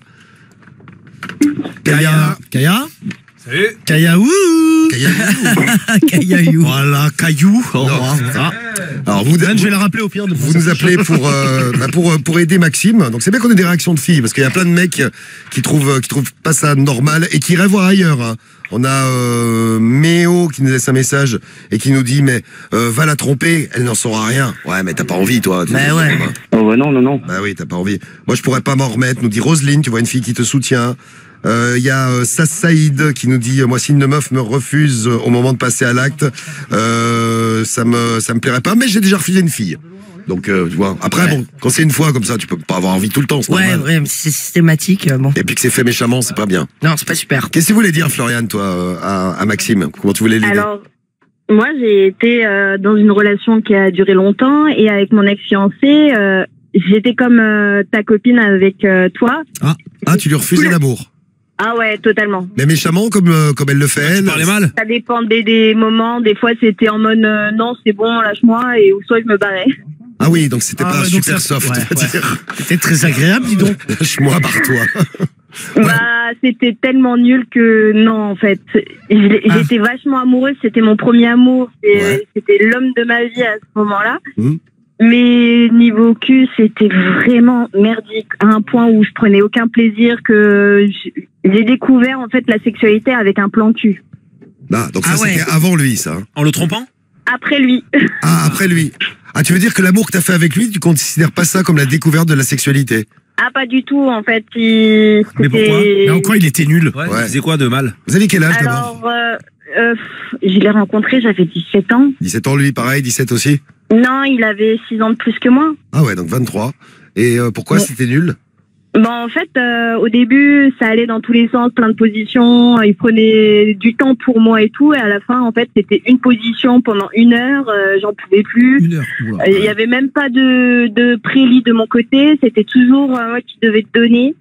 Kaya. Kaya Salut. Kaya, ouh Kaya. Kayaou. Voilà, caillou. Oh, Non. ah. Alors vous, Je vais le rappeler au pire de vous nous appelez pour, euh, bah, pour, euh, pour aider Maxime. Donc c'est bien qu'on ait des réactions de filles, parce qu'il y a plein de mecs qui trouvent, qui trouvent pas ça normal et qui rêvent voir ailleurs. Hein. On a euh, Méo qui nous laisse un message et qui nous dit mais euh, va la tromper, elle n'en saura rien. Ouais, mais t'as pas envie, toi. Bah ouais. Oh, bah non, non, non. Bah oui, t'as pas envie. Moi, je pourrais pas m'en remettre. Nous dit Roselyne, tu vois une fille qui te soutient. Il euh, y a euh, Sass Saïd qui nous dit euh, moi si une meuf me refuse euh, au moment de passer à l'acte, euh, ça me ça me plairait pas. Mais j'ai déjà refusé une fille. Donc euh, tu vois. Après bon, quand c'est une fois comme ça, tu peux pas avoir envie tout le temps. C'est Ouais, normal. ouais, mais c'est systématique, euh, bon. Et puis que c'est fait méchamment, c'est pas bien. Non, c'est pas super. Qu'est-ce que tu voulais dire, Floriane, toi, euh, à, à Maxime? Comment tu voulais l'aider? Alors, moi, j'ai été euh, dans une relation qui a duré longtemps et avec mon ex-fiancé, euh, j'étais comme euh, ta copine avec euh, toi. Ah, ah, tu lui refusais l'amour. Ah ouais, totalement. Mais méchamment, comme, euh, comme elle le fait, elle. Tu parlais mal. Ça dépendait des moments. Des fois, c'était en mode euh, non, c'est bon, lâche-moi, et ou soit je me barrais. Ah oui, donc c'était Ah pas ouais, donc super ça- soft, ouais, on va ouais. dire. C'était très agréable, dis donc. Lâche-moi, barre-toi. Bah, c'était tellement nul que non, en fait. J'ai- Ah. J'étais vachement amoureuse. C'était mon premier amour. et, Ouais. euh, C'était l'homme de ma vie à ce moment-là. Mhm. Mais niveau cul, c'était vraiment merdique à un point où je prenais aucun plaisir, que j- j'ai découvert en fait la sexualité avec un plan cul. Ah, donc ça, Ah ouais. c'était avant lui, ça. hein. En le trompant? Après lui. Ah, après lui. Ah, tu veux dire que l'amour que t'as fait avec lui, tu considères pas ça comme la découverte de la sexualité? Ah, pas du tout, en fait. Il... Mais pourquoi c'était- Mais en quoi il était nul? Ouais, Ouais. tu faisais quoi de mal? Vous avez quel âge d'abord? Alors, euh, euh, pff, je l'ai rencontré, j'avais dix-sept ans. dix-sept ans, lui, pareil, dix-sept aussi? Non, il avait six ans de plus que moi. Ah ouais, donc vingt-trois. Et euh, pourquoi Ouais. c'était nul? Bon, en fait, euh, au début, ça allait dans tous les sens, plein de positions. Il prenait du temps pour moi et tout. Et à la fin, en fait, c'était une position pendant une heure. euh, J'en pouvais plus. Une heure. Oula. Euh, Il y avait même pas de, de prélit de mon côté. C'était toujours euh, moi qui devais te donner.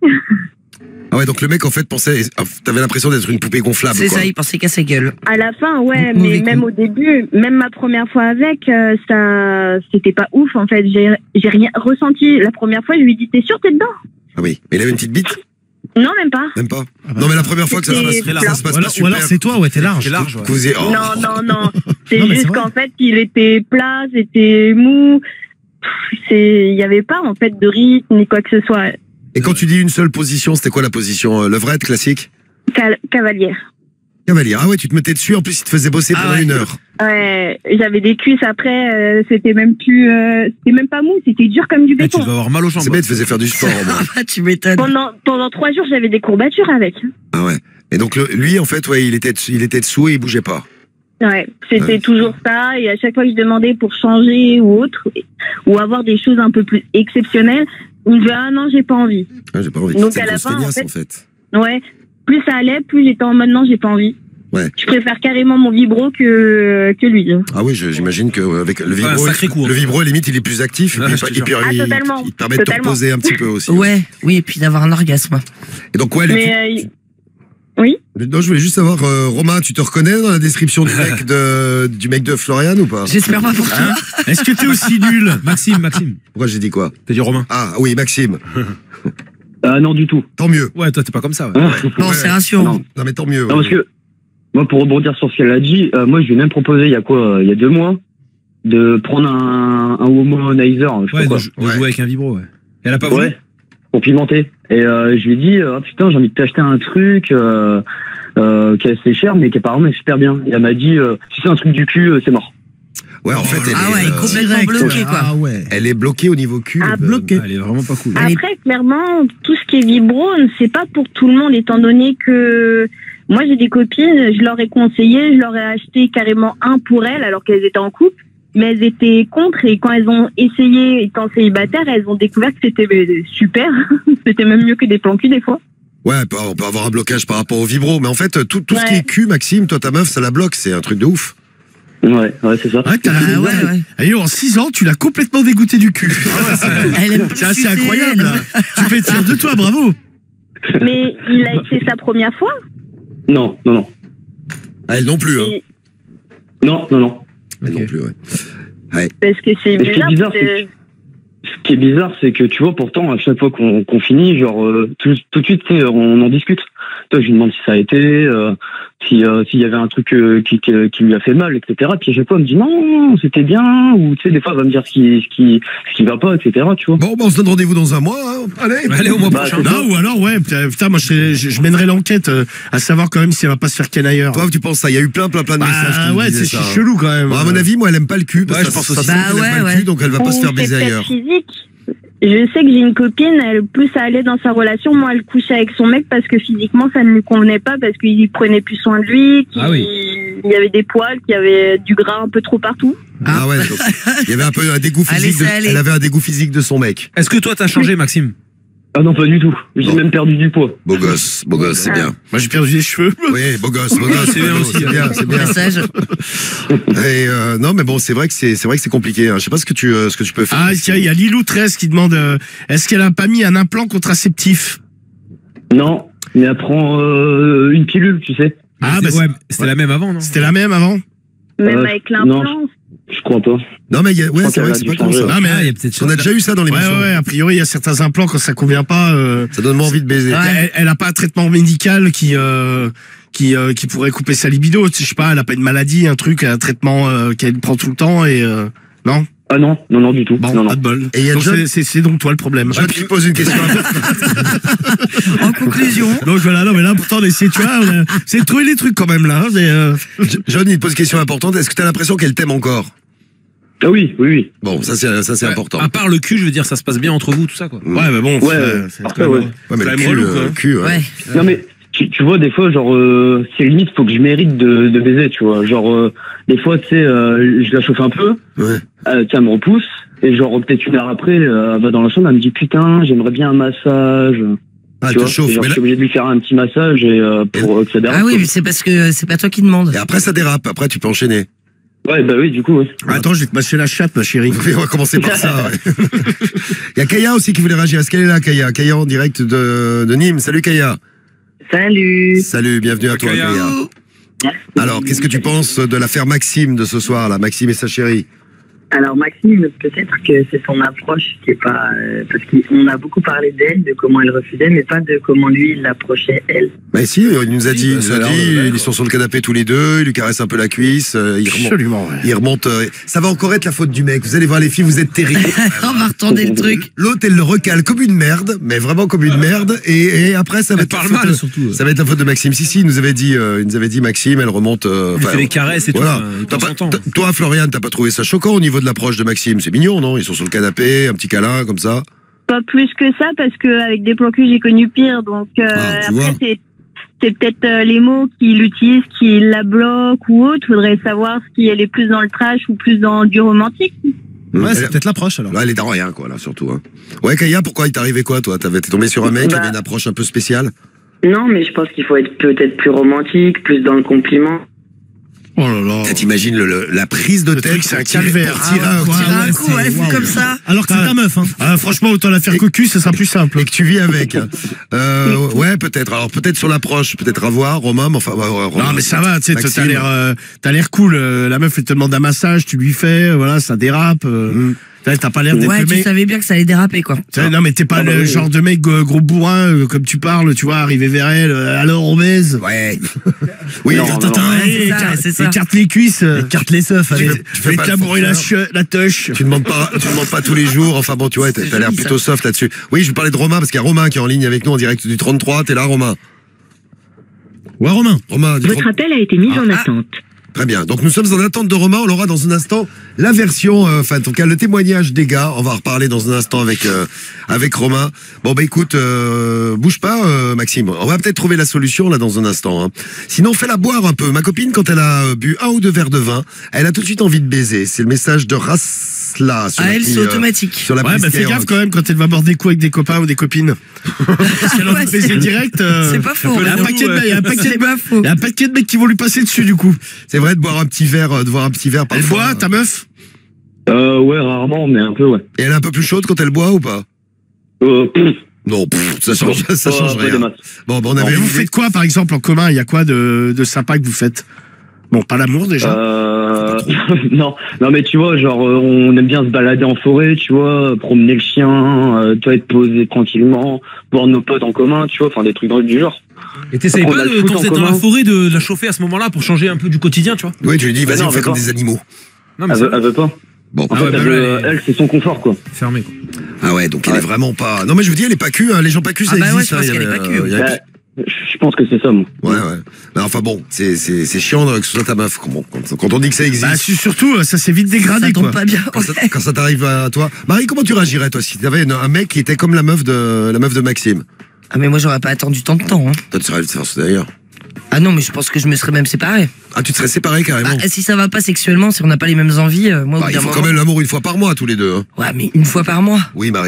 Ah ouais, donc le mec, en fait, pensait... ah, t'avais l'impression d'être une poupée gonflable, C'est quoi. ça, il pensait qu'à sa gueule. À la fin, ouais, Mauvais mais coup. même au début, même ma première fois avec, euh, ça, c'était pas ouf. En fait, j'ai j'ai rien ressenti. La première fois, je lui dis, t'es sûr, t'es dedans? Ah oui, mais il avait une petite bite? Non, même pas. Même pas. Ah bah non, mais la première fois que ça se passe, C'était ça se passe Ou pas alors, ou super. alors c'est toi, ouais, t'es large. T'es large, ouais. que vous ayez- oh. Non, non, non. C'est Non, mais juste c'est vrai. qu'en fait, il était plat, c'était mou. Pff, c'est, il y avait pas en fait de rythme ni quoi que ce soit. Et quand tu dis une seule position, c'était quoi la position? euh, Levrette, classique? Cal- cavalière. Cavalier. Ah ouais, tu te mettais dessus, en plus il te faisait bosser Ah pendant ouais. une heure. Ouais, j'avais des cuisses après, euh, c'était même plus, euh, c'était même pas mou, c'était dur comme du Eh, tu béton. vas avoir mal aux jambes. C'est bête, il te faisait faire du sport. au moins. Ah, tu m'étonnes. Pendant pendant trois jours, j'avais des courbatures avec. Ah ouais. Et donc le- lui, en fait, ouais, il était, il était dessous et il bougeait pas. Ouais, c'était Ouais. toujours ça. Et à chaque fois que je demandais pour changer ou autre, ou avoir des choses un peu plus exceptionnelles, il me disait ah non, j'ai pas envie. Ah, j'ai pas envie. Donc, C'est à une la grosse fin, en feignasse, fait- en fait. Ouais, plus ça allait, plus j'étais en mode non, j'ai pas envie. Ouais. Je préfère carrément mon vibro que que lui. Ah oui, je- j'imagine que euh, avec le Ouais, un vibro, sacré coup, le hein. vibro, à la limite, il est plus actif. Ouais, et puis, je te il, jure. peut- Ah, il- totalement. il te permet de te Totalement. reposer un petit peu aussi. Ouais, oui, et puis d'avoir un orgasme. Et donc, ouais, les- Mais euh, il- oui. non, je voulais juste savoir, euh, Romain, tu te reconnais dans la description du mec de, du mec de Florian ou pas? J'espère pas pour toi. Hein? Est-ce que t'es aussi nul? Maxime, Maxime. Pourquoi j'ai dit quoi? T'as dit Romain. Ah oui, Maxime. Euh, non, du tout. Tant mieux. Ouais, toi, t'es pas comme ça. ouais. Hein Non, Ouais. c'est rassurant. Non. Non, mais tant mieux. Non, parce que, moi, pour rebondir sur ce qu'elle a dit, euh, moi, je lui ai même proposé, il y a quoi, euh, il y a deux mois, de prendre un, un womanizer, je sais Ouais, pas quoi. de, de Ouais. jouer avec un vibro, ouais. Elle a pas voulu. Ouais, pour pimenter. Et euh, je lui ai dit, euh, Ah, putain, j'ai envie de t'acheter un truc euh, euh, qui est assez cher, mais qui apparemment est super bien. Et elle m'a dit, euh, si c'est un truc du cul, euh, c'est mort. Ouais, en fait, elle, Ah ouais, est, euh, complètement bloqué, quoi. Ah ouais. elle est bloquée au niveau cul. Ah, euh, bloqué. Elle est vraiment pas cool. Allez. Après, clairement, tout ce qui est vibro, c'est pas pour tout le monde, étant donné que moi, j'ai des copines, je leur ai conseillé, je leur ai acheté carrément un pour elles, alors qu'elles étaient en couple, mais elles étaient contre, et quand elles ont essayé, étant célibataires, elles ont découvert que c'était euh, super. C'était même mieux que des plans cul, des fois. Ouais, on peut- on peut avoir un blocage par rapport au vibro, mais en fait, tout, tout ce qui Ouais. est cul, Maxime, toi, ta meuf, ça la bloque, c'est un truc de ouf. Ouais, ouais, c'est ça. Ah, t'as Ah ouais, ouais. Allez, en six ans, tu l'as complètement dégoûté du cul. Elle aime C'est assez sucer, incroyable. elle- Tu fais fier de toi, bravo. Mais il a été sa première fois. Non, non, non. Ah, elle non plus, hein. et- Non, non, non. Elle non plus, ouais. parce que c'est Mais ce qui est bizarre. bizarre, parce que- c'est Ce qui est bizarre, c'est que tu vois, pourtant, à chaque fois qu'on qu'on finit, genre, euh, tout, tout de suite, tu sais, on en discute. Toi, je lui demande si ça a été, euh, si euh, s'il y avait un truc euh, qui, qui, qui lui a fait mal, et cetera. Puis à chaque fois, elle me dit non, c'était bien, ou tu sais, des fois, elle va me dire ce qui, ce qui, ce qui va pas, et cetera. Tu vois. Bon, bah, on se donne rendez-vous dans un mois, hein. Allez. Allez, au mois Bah, prochain. c'est ça. Non, ou alors, ouais, putain, putain, moi, je, je, je mènerai l'enquête euh, à savoir quand même si elle va pas se faire ken ailleurs. Toi, tu penses ça? Il y a eu plein, plein, plein de messages. Bah qui ouais, me disaient c'est ça, hein. chelou quand même. Bon, à mon avis, moi, elle aime pas le cul. Parce Ouais, que je pense ça aussi. se trouve Bah qu'elle aime ouais, pas le ouais. cul, donc elle va pas Ou se faire c'est baiser peut-être ailleurs. physique. Je sais que j'ai une copine, elle, plus ça allait dans sa relation, moins elle couchait avec son mec parce que physiquement ça ne lui convenait pas, parce qu'il prenait plus soin de lui, qu'il Ah oui. il y avait des poils, qu'il y avait du gras un peu trop partout. Ah ouais, donc, il y avait un peu un dégoût Allez, physique. de- ça allait. Elle avait un dégoût physique de son mec. Est-ce que toi, t'as changé, Maxime? Ah non, pas du tout. J'ai Non. même perdu du poids. Beau gosse, beau gosse, c'est bien. Moi, j'ai perdu les cheveux. Oui, beau gosse, beau gosse, c'est bien aussi. C'est bien, c'est bien. Message. Et euh, non, mais bon, c'est vrai que c'est, c'est vrai que c'est compliqué. Hein. Je sais pas ce que tu, euh, ce que tu peux faire. Ah, tiens, il y a Lilou treize qui demande euh, est-ce qu'elle a pas mis un implant contraceptif? Non, mais elle prend euh, une pilule, tu sais. Ah, C'est- bah, ouais, c'est- c'était la même avant, non? c'était la même avant? Même Euh, avec non. l'implant. Je crois pas. Non, mais il y a, ouais, crois c'est vrai que qu'elle c'est a pas dû comme ça. changer. Non, mais Ah, il y a peut-être On a déjà eu ça dans ouais, l'émission. ouais, ouais, a priori, il y a certains implants, quand ça convient pas, euh, Ça donne moins envie de baiser. Ouais. elle, elle a pas un traitement médical qui, euh, qui, euh, qui pourrait couper sa libido. Tu sais, je sais pas, elle a pas une maladie, un truc, un traitement euh, qu'elle prend tout le temps et, euh, non? Ah non, non, non, du tout. Bon, non, pas non. de bol. Et il y a Donc, John- c'est- c'est c'est donc toi le problème. John qui pose une question. En conclusion. Donc voilà, non mais là pourtant on essaie, tu vois, on a- c'est de trouver les trucs quand même là. hein, mais, euh, John, il te pose une question importante. Est-ce que tu as l'impression qu'elle t'aime encore? Ah oui, oui, oui. Bon, ça c'est, ça c'est Ouais, important. À part le cul, je veux dire, ça se passe bien entre vous, tout ça, quoi. Mm. ouais, mais bon, Ouais, c'est- c'est après, quand même- ouais. Ouais, mais c'est le quand cul, même relou, euh, quoi. le cul, ouais. Ouais. Non mais tu, tu vois des fois genre euh, c'est limite faut que je mérite de, de baiser, tu vois. Genre euh, des fois tu sais euh, je la chauffe un peu, Ouais. euh, tu sais, elle me repousse et genre peut-être une heure après euh, elle va dans la chambre, elle me dit putain j'aimerais bien un massage. Ah, tu elle te vois, chauffe. et genre, Mais je là- suis obligé de lui faire un petit massage et euh, pour euh, que ça dérape. Ah oui, quoi. mais c'est parce que c'est pas toi qui demande. Et après, ça dérape. Après, tu peux enchaîner. Ouais bah oui du coup. Ouais. Attends, je vais te masser la chatte, ma chérie. On va commencer par ça. Ouais. Il y a Kaya aussi qui voulait réagir. Est-ce qu'elle est là, Kaya? Kaya en direct de, de Nîmes. Salut, Kaya. Salut. Salut, bienvenue à toi, Kaya. Kaya. Alors, qu'est-ce que tu penses de l'affaire Maxime de ce soir, là? Maxime et sa chérie. Alors Maxime, peut-être que c'est son approche qui est pas... euh, parce qu'on a beaucoup parlé d'elle, de comment elle refusait, mais pas de comment lui, il l'approchait, elle. Mais si, il nous a dit, il bah, nous ça a a l'air dit, de- ils sont sur le canapé tous les deux, il lui caresse un peu la cuisse, euh, il remonte. Absolument, ouais. Il remonte. euh, ça va encore être la faute du mec. Vous allez voir les filles, vous êtes terribles. On va retourner le truc. L'autre, elle le recale comme une merde, mais vraiment comme une merde. Et, et après, ça va Elle être la parle faute mal, de- surtout. Ça va être la faute de Maxime. Si, si, il nous avait dit, euh, il nous avait dit Maxime, elle remonte. Euh, Il enfin, fait des caresses et voilà. tout. euh, de T'as temps pas- en temps. t- toi, Florian, t'as pas trouvé ça choquant au niveau de l'approche de Maxime? C'est mignon, non? Ils sont sur le canapé, un petit câlin comme ça. Pas plus que ça, parce que avec des plans cul, j'ai connu pire. Donc euh, Ah, tu vois. après, c'est c'est peut-être euh, les mots qu'il utilise qui la bloquent ou autre. Faudrait savoir si elle est plus dans le trash ou plus dans du romantique. Ouais, Elle- c'est peut-être l'approche alors. Là, elle est dans rien, quoi, là, surtout. Hein. Ouais, Kaya, pourquoi il t'est arrivé quoi, toi? T'avais- T'es tombé sur un mec qui Bah. avait une approche un peu spéciale? Non, mais je pense qu'il faut être peut-être plus romantique, plus dans le compliment. Oh là là. T'as- T'imagines le- le- la prise de Le tête truc, c'est un pour tirer- calvaire. pour tirer un- Ah, ouais, tirer Tirer un- un coup, ouais, waouh. c'est comme ça. Alors que c'est ta meuf, hein. Ah, franchement, autant la faire cocu, ce sera plus simple. et que tu vis avec. hein. Euh, ouais, peut-être. Alors peut-être sur l'approche, peut-être à voir, Romain, mais enfin, ouais, ouais, Romain. Non mais ça va, tu sais, Maxime. t'as l'air, euh, t'as l'air cool. euh, la meuf elle te demande un massage, tu lui fais, euh, voilà, ça dérape. euh, Mm. t'as- T'as pas l'air d'être Ouais, le tu mec. savais bien que ça allait déraper, quoi. Tu sais, non mais t'es pas Ah, bah le oui. genre de mec euh, gros bourrin euh, comme tu parles, tu vois, arriver vers elle. euh, alors on baise. Ouais. Oui, Non, attends, non, attends. non. Ouais, c'est ça, écarte- c'est ça. écarte les cuisses. euh, Carte les seufs, Tu allez. fais- tu fais pas te le labourer la, forceur. che- la touche. Tu demandes pas, tu demandes pas tous les jours. Enfin bon, tu vois, t'as C'est t'as l'air joli, plutôt soft là-dessus. Oui, je vais parler de Romain parce qu'il y a Romain qui est en ligne avec nous en direct du trente-trois. T'es là, Romain? Ouais, Romain. Romain, du Votre trente- appel a été mis en Ah. attente. Très bien. Donc nous sommes en attente de Romain. On aura dans un instant la version, euh, enfin en tout cas le témoignage des gars. On va en reparler dans un instant avec euh, avec Romain. Bon bah écoute, euh, bouge pas, euh, Maxime. On va peut-être trouver la solution là dans un instant. Hein. Sinon fais-la boire un peu. Ma copine quand elle a euh, bu un ou deux verres de vin, elle a tout de suite envie de baiser. C'est le message de Rasla sur À la elle, appli, c'est euh, automatique. sur la Ouais, bah fais gaffe quand même quand elle va boire des coups avec des copains ou des copines. Parce qu'elle a envie Ouais, de baiser c'est- direct. euh, C'est pas faux. Il y a un hein. paquet de mecs, il y a un paquet C'est de pas faux. il y a un paquet de mecs qui vont lui passer dessus du coup. C'est vrai de boire un petit verre, euh, de boire un petit verre Elle parfois. boit, ta meuf? Euh, ouais rarement mais un peu ouais. Et elle est un peu plus chaude quand elle boit ou pas? Euh, pff, Non, pff, ça change, ça pas- change pas des rien. masses. Bon, bon, on Mais avait vous faites quoi par exemple en commun? Il y a quoi de, de sympa que vous faites? Bon, pas l'amour déjà. Euh, non, non mais tu vois, genre euh, on aime bien se balader en forêt, tu vois, promener le chien, euh, tu vois, être posé tranquillement, voir nos potes en commun, tu vois, enfin des trucs dans du genre. Et t'essayes Après, on pas, a le de, foot quand en vous êtes dans la commun. forêt, de la chauffer à ce moment-là pour changer un peu du quotidien, tu vois? Oui, tu lui dis, vas-y, non, on fait d'accord. comme des animaux. Non, mais Elle c'est veut, elle veut pas. Bon. En Ah fait, ouais, elle, bah veut- là, elle est- elle, c'est son confort quoi. fermé, quoi. Ah ouais, donc elle Ouais. est vraiment pas. Non mais je vous dis, elle est pas cul. Hein. Les gens pas cul, ça Ah bah ouais, existe. je pense hein. Il y qu'elle a- est pas cul. euh, il y a- Ouais, je pense que c'est ça moi. Ouais, ouais. Mais enfin bon, c'est c'est c'est chiant que ce soit ta meuf. Bon, quand, quand on dit que ça existe. Bah, su- surtout, ça s'est vite dégradé Ça tombe quoi. pas bien. Quand ça, quand ça t'arrive à toi, Marie, comment tu réagirais toi si t'avais une- un mec qui était comme la meuf de la meuf de Maxime? Ah, mais moi, j'aurais pas attendu tant de temps. Hein. Toi, tu serais enfin, d'ailleurs. Ah non, mais je pense que je me serais même séparé. Ah, tu te serais séparés carrément. Bah, si ça va pas sexuellement, si on n'a pas les mêmes envies, euh, moi, au Bah, bout il d'un faut moment- quand même l'amour une fois par mois tous les deux. Hein. Ouais, mais une fois par mois. Oui, Marie.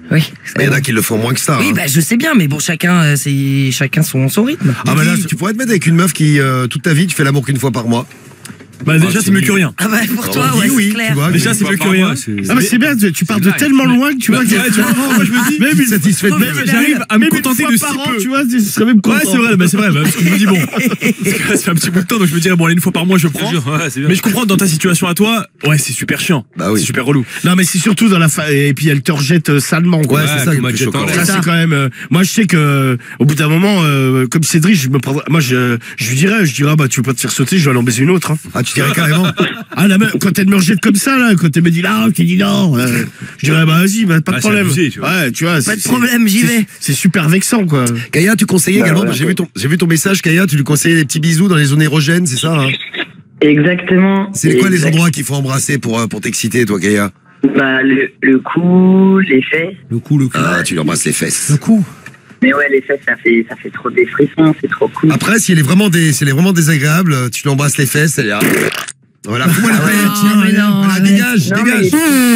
Oui. Mais il y en a qui le font moins que ça. Oui, hein. bah je sais bien, mais bon, chacun, euh, c'est chacun son, son rythme. Ah bah là, tu pourrais te mettre avec une meuf qui, euh, toute ta vie, tu fais l'amour qu'une fois par mois. Bah déjà, c'est mieux que rien. Ah bah pour toi, On dit ouais, oui, c'est clair. tu vois, Déjà, une c'est fois mieux que par rien. mois, Ah mais c'est bien, tu tu pars de tellement loin que tu vois. Bah, ouais, tu vois, moi, je me dis, Même une satisfait de même même, une- j'arrive à me même une contenter fois de si par an, peu. tu vois, tu serais même content. Ouais, c'est vrai, bah, c'est vrai, bah, parce que je me dis, bon, parce que là, ça fait un petit bout de temps, donc je me dirais, bon, allez, une fois par mois, je prends. Ouais, c'est bien. Mais je comprends, dans ta situation à toi, ouais, c'est super chiant. Bah oui. C'est super relou. Non mais c'est surtout dans la fin et puis elle te rejette euh, salement quoi. Ouais, c'est ça qui est comme le plus Adjet choquant. Parler. Ça, ça. c'est quand même. euh, moi, je sais que euh, au bout d'un moment, euh, comme Cédric, je me prendrais. Moi, je, je lui dirais, je dirais, ah, bah, tu veux pas te faire sauter, je vais aller en baiser une autre. Hein. Ah, tu dirais carrément. Ah, la meuf, quand elle me rejette comme ça, là, quand elle me dit là, tu dis non, euh, je dirais, bah, vas-y, bah, pas de Ah, c'est problème. abusé, tu vois. Ouais, tu vois. Pas c'est- de problème, j'y c'est- vais. C'est super vexant, quoi. Kaya, tu conseillais Bah, également, ouais. j'ai vu ton, j'ai vu ton message, Kaya, tu lui conseillais des petits bisous dans les zones érogènes, c'est ça, hein? Exactement. C'est quoi les Exact- endroits qu'il faut embrasser pour, euh, pour t'exciter, toi, Kaya? Bah, le, le cou, les fesses. Le coup, le coup. Ah, tu lui embrasses les fesses. Le coup. Mais ouais, les fesses, ça fait, ça fait trop des frissons, c'est trop cool. Après, si elle est vraiment, dé, si elle est vraiment désagréable, tu lui embrasses les fesses, elle est là. Voilà, fous-moi la Ah ouais, paix, non, tiens, mais non, voilà, arrête. dégage, Non, dégage.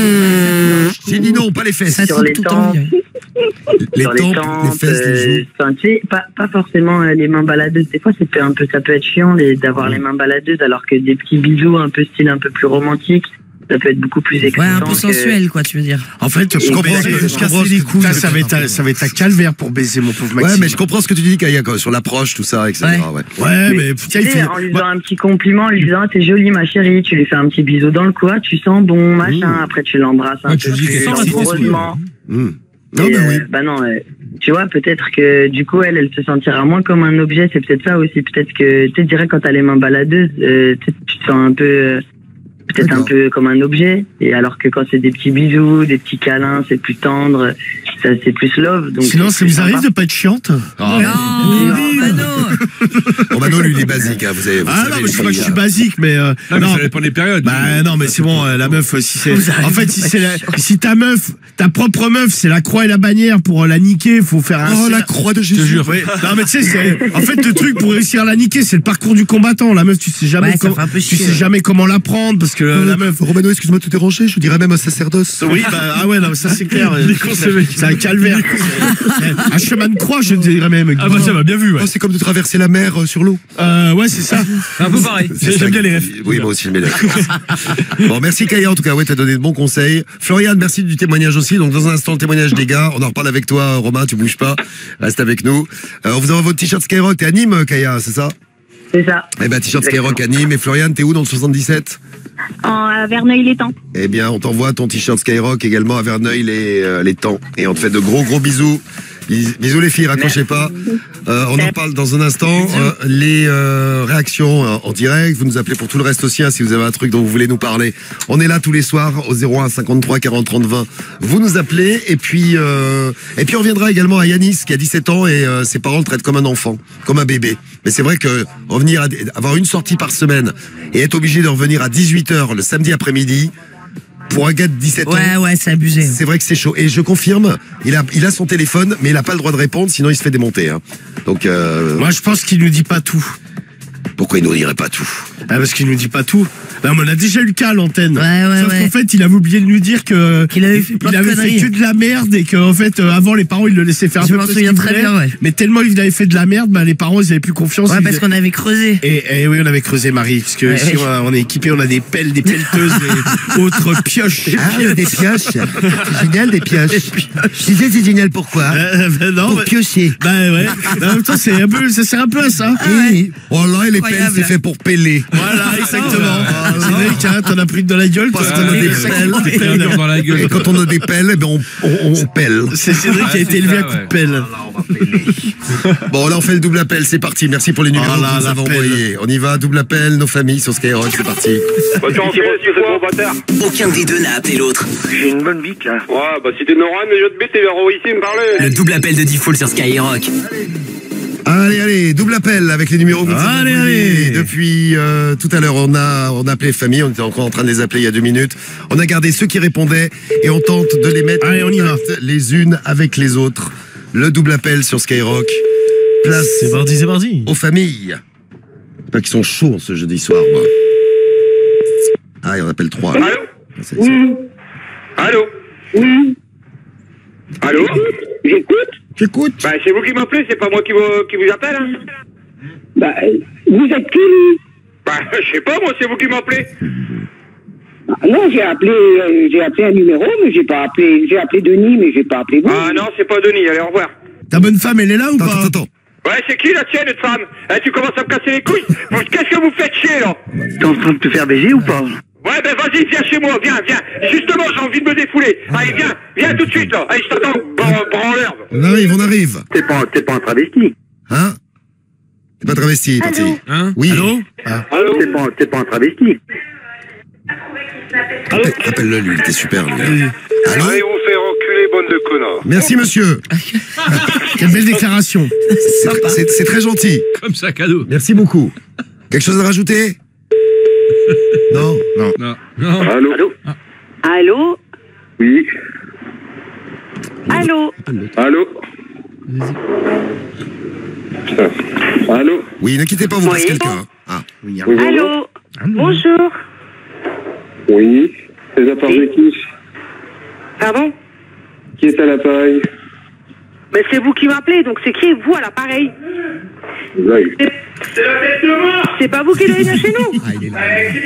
mais- J'ai dit non, pas les fesses. Ça Sur tire les tout tempes. envie. Les sur tempes, les les tempes, fesses, les euh, joues. enfin, tu sais, pas, pas forcément euh, les mains baladeuses. Des fois, c'est peut- un peu, ça peut être chiant les- d'avoir les mains baladeuses, alors que des petits bisous un peu style un peu plus romantique, ça peut être beaucoup plus Ouais, excitant. un peu que- sensuel, quoi, tu veux dire. En fait, je comprends. Exactement. Je comprends les couilles, ça, ça va être, un- ça va être un calvaire pour baiser mon pauvre Maxime. Ouais, mais je comprends ce que tu dis, Kaya, quoi, sur l'approche, tout ça, et cetera. Ouais. Ouais, Mais, mais putain, il tu sais, fait. en lui faisant un petit compliment, en lui disant t'es jolie ma chérie, tu lui fais un petit bisou dans le cou, ah, tu sens bon machin, après tu l'embrasses un Ouais, peu tu lui dis plus qu'elle sent la France, amoureusement. Mmh. Non, Et, bah oui. euh, bah non, euh, tu vois, peut-être que du coup, elle, elle se sentira moins comme un objet. C'est peut-être ça aussi. Peut-être que, tu sais, direct quand t'as les mains baladeuses, euh, tu sais, tu te sens un peu, euh, peut-être un D'accord. peu comme un objet. Et alors que quand c'est des petits bisous, des petits câlins, c'est plus tendre, ça, c'est plus love. Donc Sinon, c'est ça plus vous arrive sympa. de pas être chiante? Ah, Non, bah non. Bon, Mano, lui, il est basique, hein, vous avez. Vous Ah savez, non, mais les je, moi, je filles, suis euh, basique, mais euh, Non, mais non. ça dépend des périodes. Bah non, mais c'est bon, euh, la meuf, euh, si c'est. Vous arrivez En fait, si pas c'est la, chiant. si ta meuf, ta propre meuf, c'est la croix et la bannière pour euh, la niquer, faut faire un. Oh, c'est la croix de Jésus. jure. Ouais. Non, mais tu sais, c'est- en fait, le truc pour réussir à la niquer, c'est le parcours du combattant. La meuf, tu sais jamais Ouais, ça comment, fait un peu tu chier, sais ouais. jamais comment la prendre parce que euh, la meuf. Romano, excuse-moi de te déranger, je dirais même un sacerdoce. Oui, bah, ah ouais, non, ça c'est clair. Il est con, ce mec. C'est un calvaire. un chemin de croix, je dirais même. Ah bah ça va bien vu, ouais. Oh, c'est comme de traverser la mer euh, sur l'eau. Euh, ouais, c'est ça. C'est un peu pareil. C'est ça J'aime bien qui- les refs. Oui, moi aussi, je mets d'accord. Bon, merci Kaya, en tout cas, ouais, t'as donné de bons conseils. Florian, merci du témoignage aussi. Donc, dans un instant, le témoignage des gars. On en reparle avec toi, Romain, tu bouges pas. Reste avec nous. Euh, on vous envoie votre t-shirt Skyrock. T'es à Nîmes, Kaya, c'est ça? C'est ça. Eh ben, t-shirt Skyrock à Nîmes. Et Florian, t'es où dans le soixante-dix-sept? En, à Verneuil-les-Temps. Eh bien, on t'envoie ton t-shirt Skyrock également à Verneuil les, euh, les temps. Et on te fait de gros gros bisous. Bis- Bisous les filles, raccrochez pas. Euh, on en parle dans un instant. Euh, les euh, réactions euh, en direct, vous nous appelez pour tout le reste aussi, hein, si vous avez un truc dont vous voulez nous parler. On est là tous les soirs au zéro un cinquante-trois quarante trente vingt. Vous nous appelez et puis euh, et puis on reviendra également à Yanis qui a dix-sept ans et euh, ses parents le traitent comme un enfant, comme un bébé. Mais c'est vrai que revenir à, des- avoir une sortie par semaine et être obligé de revenir à dix-huit heures le samedi après-midi pour un gars de dix-sept ans. Ouais, ouais, c'est abusé. C'est vrai que c'est chaud. Et je confirme, il a, il a son téléphone, mais il n'a pas le droit de répondre, sinon il se fait démonter. Hein. Donc, euh, Moi, je pense qu'il nous dit pas tout. pourquoi il nous dirait pas tout? Ah, parce qu'il nous dit pas tout. Bah, on a déjà eu le cas à l'antenne. Ouais, ouais, Sauf ouais. qu'en fait, il avait oublié de nous dire que Qu'il avait fait plein il de avait fait conneries. que de la merde et qu'en fait, euh, avant, les parents, ils le laissaient faire un Je peu m'en ce souviens qu'il très voulait. bien, ouais. Mais tellement il avait fait de la merde, bah, les parents, ils avaient plus confiance. Ouais, ils parce disaient- qu'on avait creusé. Et, et oui, on avait creusé Marie, parce que Ouais, ici, oui. on, a- on est équipé, on a des pelles, des pelleteuses, des autres pioches. Ah, des pioches. C'est génial, des pioches. Je disais, c'est génial, pourquoi? Euh, bah, non, bah, piocher. bah ouais. En même temps, c'est un peu, ça sert un peu à ça. Oui. Oh là, et les pelles, Incroyable. c'est fait pour peler. Voilà, exactement. Cédric, hein, t'en as pris dans la gueule, toi. Parce qu'on a des pelles. Des dans la gueule. Et quand on a des pelles, eh ben on, on, on pèle. C'est Cédric qui a Ouais, été c'est élevé ça, à coups de ouais. pelle. Bon, là, on fait le double appel, c'est parti. Merci pour les numéros Oh là, que vous la avez pelle. envoyés. On y va, double appel, nos familles sur Skyrock, c'est parti. Bah, tu en fais, tu fais bon bâtard. Aucun des deux n'a appelé l'autre. J'ai une bonne bite là. Ouais, bah si t'es Noran, je vais te bite, t'es vers ici me parler. Le double appel de Default sur Skyrock. Allez, allez, double appel avec les numéros que vous avez Allez, envoyés. allez. Depuis euh, tout à l'heure, on a, on a appelé famille, on était encore en train de les appeler il y a deux minutes. On a gardé ceux qui répondaient et on tente de les mettre Allez, on y en contact les unes avec les autres. Le double appel sur Skyrock. Place C'est parti, c'est parti. aux familles. C'est pas qu'ils sont chauds ce jeudi soir, moi. Ah, il en appelle trois. Allô C'est- Allô Oui. Allô Allô? J'écoute. J'écoute. Bah, c'est vous qui m'appelez, c'est pas moi qui vous, qui vous appelle, hein? Bah, vous êtes qui, lui? Bah, je sais pas, moi, c'est vous qui m'appelez. Non, j'ai appelé, euh, j'ai appelé un numéro, mais j'ai pas appelé, j'ai appelé Denis, mais j'ai pas appelé vous. Ah non, c'est pas Denis, allez, au revoir. Ta bonne femme, elle est là ou Attends, pas? attends, attends. Ouais, c'est qui la tienne, notre femme? Eh, tu commences à me casser les couilles? Vous- Qu'est-ce que vous faites chier, là? T'es en train de te faire baiser ou pas? Ouais, ben vas-y, viens chez moi, viens, viens. Justement, j'ai envie de me défouler. Allez, viens, viens tout de suite, là. Allez, je t'attends, bran- branleur. On arrive, on arrive. T'es pas, t'es pas un travesti. Hein? T'es pas travesti, Tanti. Hein? Oui. Allô? Allô? T'es pas, t'es pas un travesti. Appelle- Appelle-le, lui, il était super, lui. Allô? Allez vous faire enculer, bande de connards. Merci, monsieur. Quelle belle déclaration. C'est- C'est c'est très gentil. Comme ça, cadeau. Merci beaucoup. Quelque chose à rajouter? Non? Non. Non. Non. Allô? Allô? Allô? Oui. Allô? Allô? Putain. Allô? Oui, ne quittez pas, vous passe Oui. quelqu'un. Ah. Oui, Oui, Allô? Bonjour. Oui. C'est l'appareil de qui? Pardon? Qui est à l'appareil? Mais c'est vous qui m'appelez, donc c'est qui vous à l'appareil? Oui. C'est la tête de mort. C'est pas vous qui devez venir chez nous? Ah, il est là.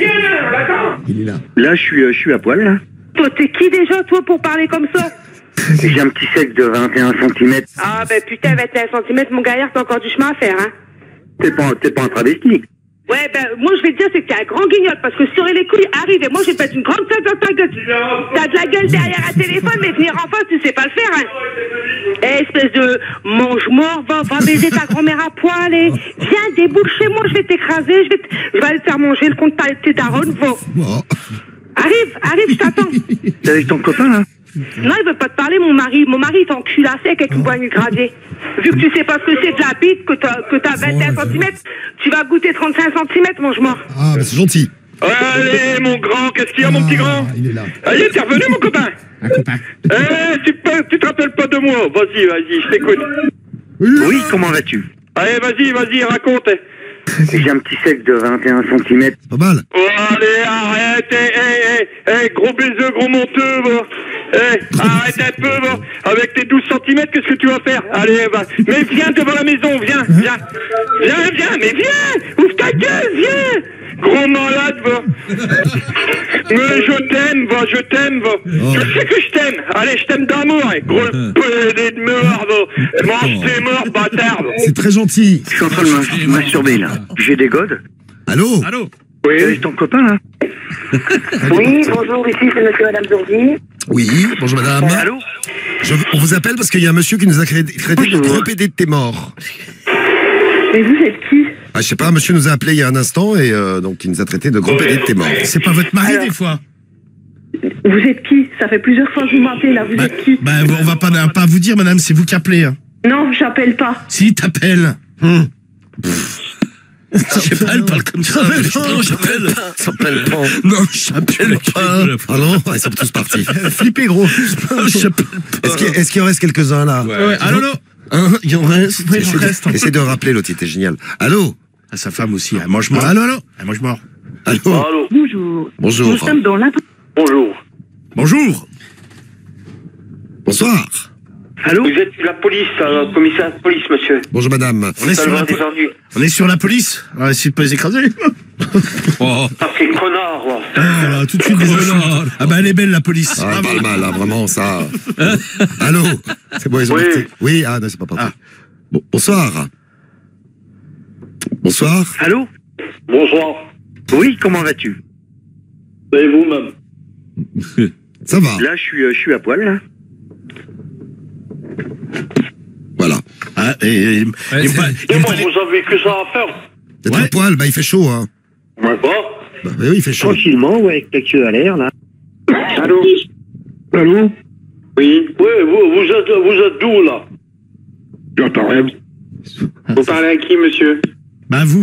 Il est là. Là, je suis, euh, je suis à poil, là. Toi, t'es qui déjà, toi, pour parler comme ça? J'ai un petit sexe de vingt et un centimètres. Ah, ben putain, vingt et un centimètres, mon gaillard, t'as encore du chemin à faire, hein? T'es pas, t'es pas un travesti. Ouais, ben, moi, je vais te dire, c'est que t'es un grand guignol, parce que sur les couilles, arrive, et moi, je vais te mettre une grande tête dans ta gueule. T'as de la gueule derrière un téléphone, mais venir en face, tu sais pas le faire, hein. Eh, espèce de mange-mort, va, va baiser ta grand-mère à poil, et viens, déboule chez moi, je vais t'écraser, je vais, te- je vais aller te faire manger le compte de tes darons, va. Oh. Arrive, arrive, je t'attends. T'es avec ton copain, là? Non, il veut pas te parler, mon mari. Mon mari, il t'encule à sec avec une poignée gradée. Vu que tu sais pas ce que c'est de la bite, que t'as, que t'as vingt et un centimètres, tu vas goûter trente-cinq centimètres, mange-mort. Ah, bah, c'est gentil. Allez, mon grand, qu'est-ce qu'il y a, mon petit grand? Il est là. Allez, t'es revenu, mon copain? Un copain. Eh, tu, peux, tu te rappelles pas de moi? Vas-y, vas-y, je t'écoute. Oui, comment vas-tu? Allez, vas-y, vas-y, raconte. J'ai un petit sexe de vingt et un centimètres. Pas mal. Oh, allez, arrête, eh, eh, eh, eh, gros baiser, gros monteux, va. Eh, arrête un peu, va. Avec tes douze centimètres, qu'est-ce que tu vas faire? Allez, va. Mais viens devant la maison, viens, viens. Viens, viens, mais viens. Ouvre ta gueule, viens. Gros malade, va. Mais je t'aime, va, je t'aime, va. Tu sais que je t'aime. Allez, je t'aime d'amour, eh. Gros pédé de mort, va. Mange tes morts, bâtard, va. C'est très gentil. Je suis en train de me masturber, là. J'ai des godes. Allô? Allô? T'es avec ton copain, là? Oui, bonjour, ici c'est monsieur et madame Zourdi. Oui, bonjour madame. Allô? Je- on vous appelle parce qu'il y a un monsieur qui nous a cré- traité de gros pédé de tes morts. Mais vous êtes qui? Ah, je sais pas, un monsieur nous a appelé il y a un instant et euh, donc il nous a traité de gros pédé de tes morts. C'est pas votre mari, Alors. des fois? Vous êtes qui? Ça fait plusieurs fois que vous m'appelez là, vous Bah, êtes qui? bah, on va pas, pas vous dire, madame, c'est vous qui appelez. Hein. Non, j'appelle pas. Si, t'appelles. Hum. Je sais pas, elle parle comme ça. Non, j'appelle. S'appelle pas. Non, j'appelle pas. Ah non, ils sont tous partis. Flippé, gros. J'appelle pas. Est-ce qu'il est-ce qu'il en reste quelques-uns là? Ouais, allô, allô? Hein, il en reste. Il en Essaye reste. de, essaye de rappeler l'autre, il était génial. Allô? À sa femme aussi, elle mange mort. Allô, allô? Elle mange mort. Allô? Allô? Bonjour. Bonjour. Nous sommes dans la... Bonjour. Bonjour. Bonsoir. Allô? Vous êtes la police, euh, commissaire de police, monsieur. Bonjour madame. On est sur la, Salvador des po- ennuis. on est sur la police. On va essayer de pas les écraser. Oh. Ah, c'est connard, ouais. Ah, là, tout de suite, des insultes. Ah bah elle est belle, la police. Ah, Bravo. pas le mal, là, vraiment, ça. Allô? C'est bon, ils ont Oui. parti. Oui, ah, non, c'est pas parti. Ah. Bon, bonsoir. Bonsoir. Allô? Bonsoir. Oui, comment vas-tu? C'est vous-même. Ça va. Là, je suis, euh, je suis à poil, là. Voilà. Ah, et, et- Ouais, et c'est- pas- Et et bon, pas- vous avez que ça à faire. T'es Ouais. trop poil, bah il fait chaud, hein. Ouais, bon. Bah oui, il fait chaud. Tranquillement, ouais, avec ta queue à l'air, là. Allô? Allô? Oui. Oui, vous, vous êtes, vous êtes d'où, là? J'entends rien. Vous parlez à qui, monsieur? Bah vous.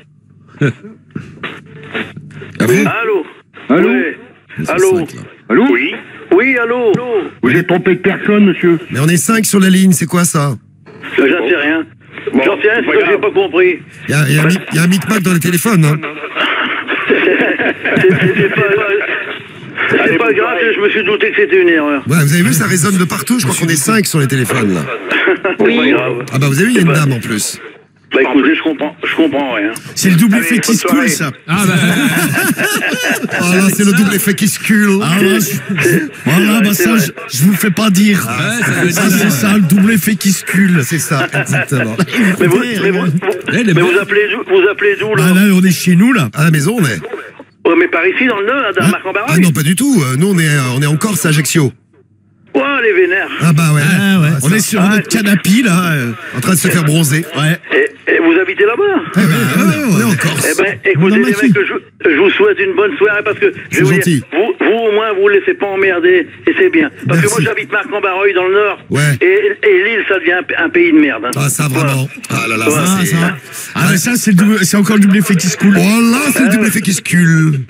Ah vous? Allô? Allô? Oui. Allô? Cinq, là. Allô? Oui. Oui, allô? Vous êtes trompé de personne, monsieur? Mais on est cinq sur la ligne, c'est quoi ça? J'en sais rien. J'en sais rien, c'est que j'ai pas compris. Il y a, il y a un mi- il y a un micmac dans les téléphones, hein. C'est c'est pas... C'est pas grave, je me suis douté que c'était une erreur. Ouais, vous avez vu, ça résonne de partout. Je crois qu'on est cinq sur les téléphones, là. C'est pas grave. Ah bah vous avez vu, il y a une dame en plus. Bah écoutez, je comprends, je comprends rien. C'est le double Allez, effet qui bonne se coule, soirée. ça. Ah bah. Ah là, c'est le double effet qui se cule. Ah, ouais, je- voilà, bah ça, je, je vous le fais pas dire. Ouais, ça doit être Ça, ça. c'est ça, le double effet qui se cule. C'est ça, exactement. Mais vous, mais vous, Elle est mais vous belle. appelez d'où, vous appelez d'où là? Ah, là, on est chez nous, là. À la maison, on est. Oh, mais par ici, dans le nord, dans Marc-en-Barreur. Ah non, pas du tout. Euh, Nous, on est, euh, on est en Corse, à Ajaccio. Oh, les vénères. Ah bah ouais. Ah, ouais. Ah, On ça. est sur Ah, notre canapé, là. euh. En train de se faire bronzer. Ouais. Et, et vous habitez là-bas? Eh ben, ouais, on est en Corse. Eh ben, écoutez les mecs, je, je vous souhaite une bonne soirée parce que je C'est vais vous gentil. dire, vous, vous au moins vous ne laissez pas emmerder et c'est bien. Parce Merci. que moi j'habite Marc-en-Barreuil dans le nord Ouais. et, et l'île ça devient un, un pays de merde. Hein. Ah ça vraiment. Ah là là, Voilà. ça Ah, c'est. ça. Ah, mais ça, c'est le double- c'est encore le double effet qui se coule. Oh là, c'est le double effet qui se cule.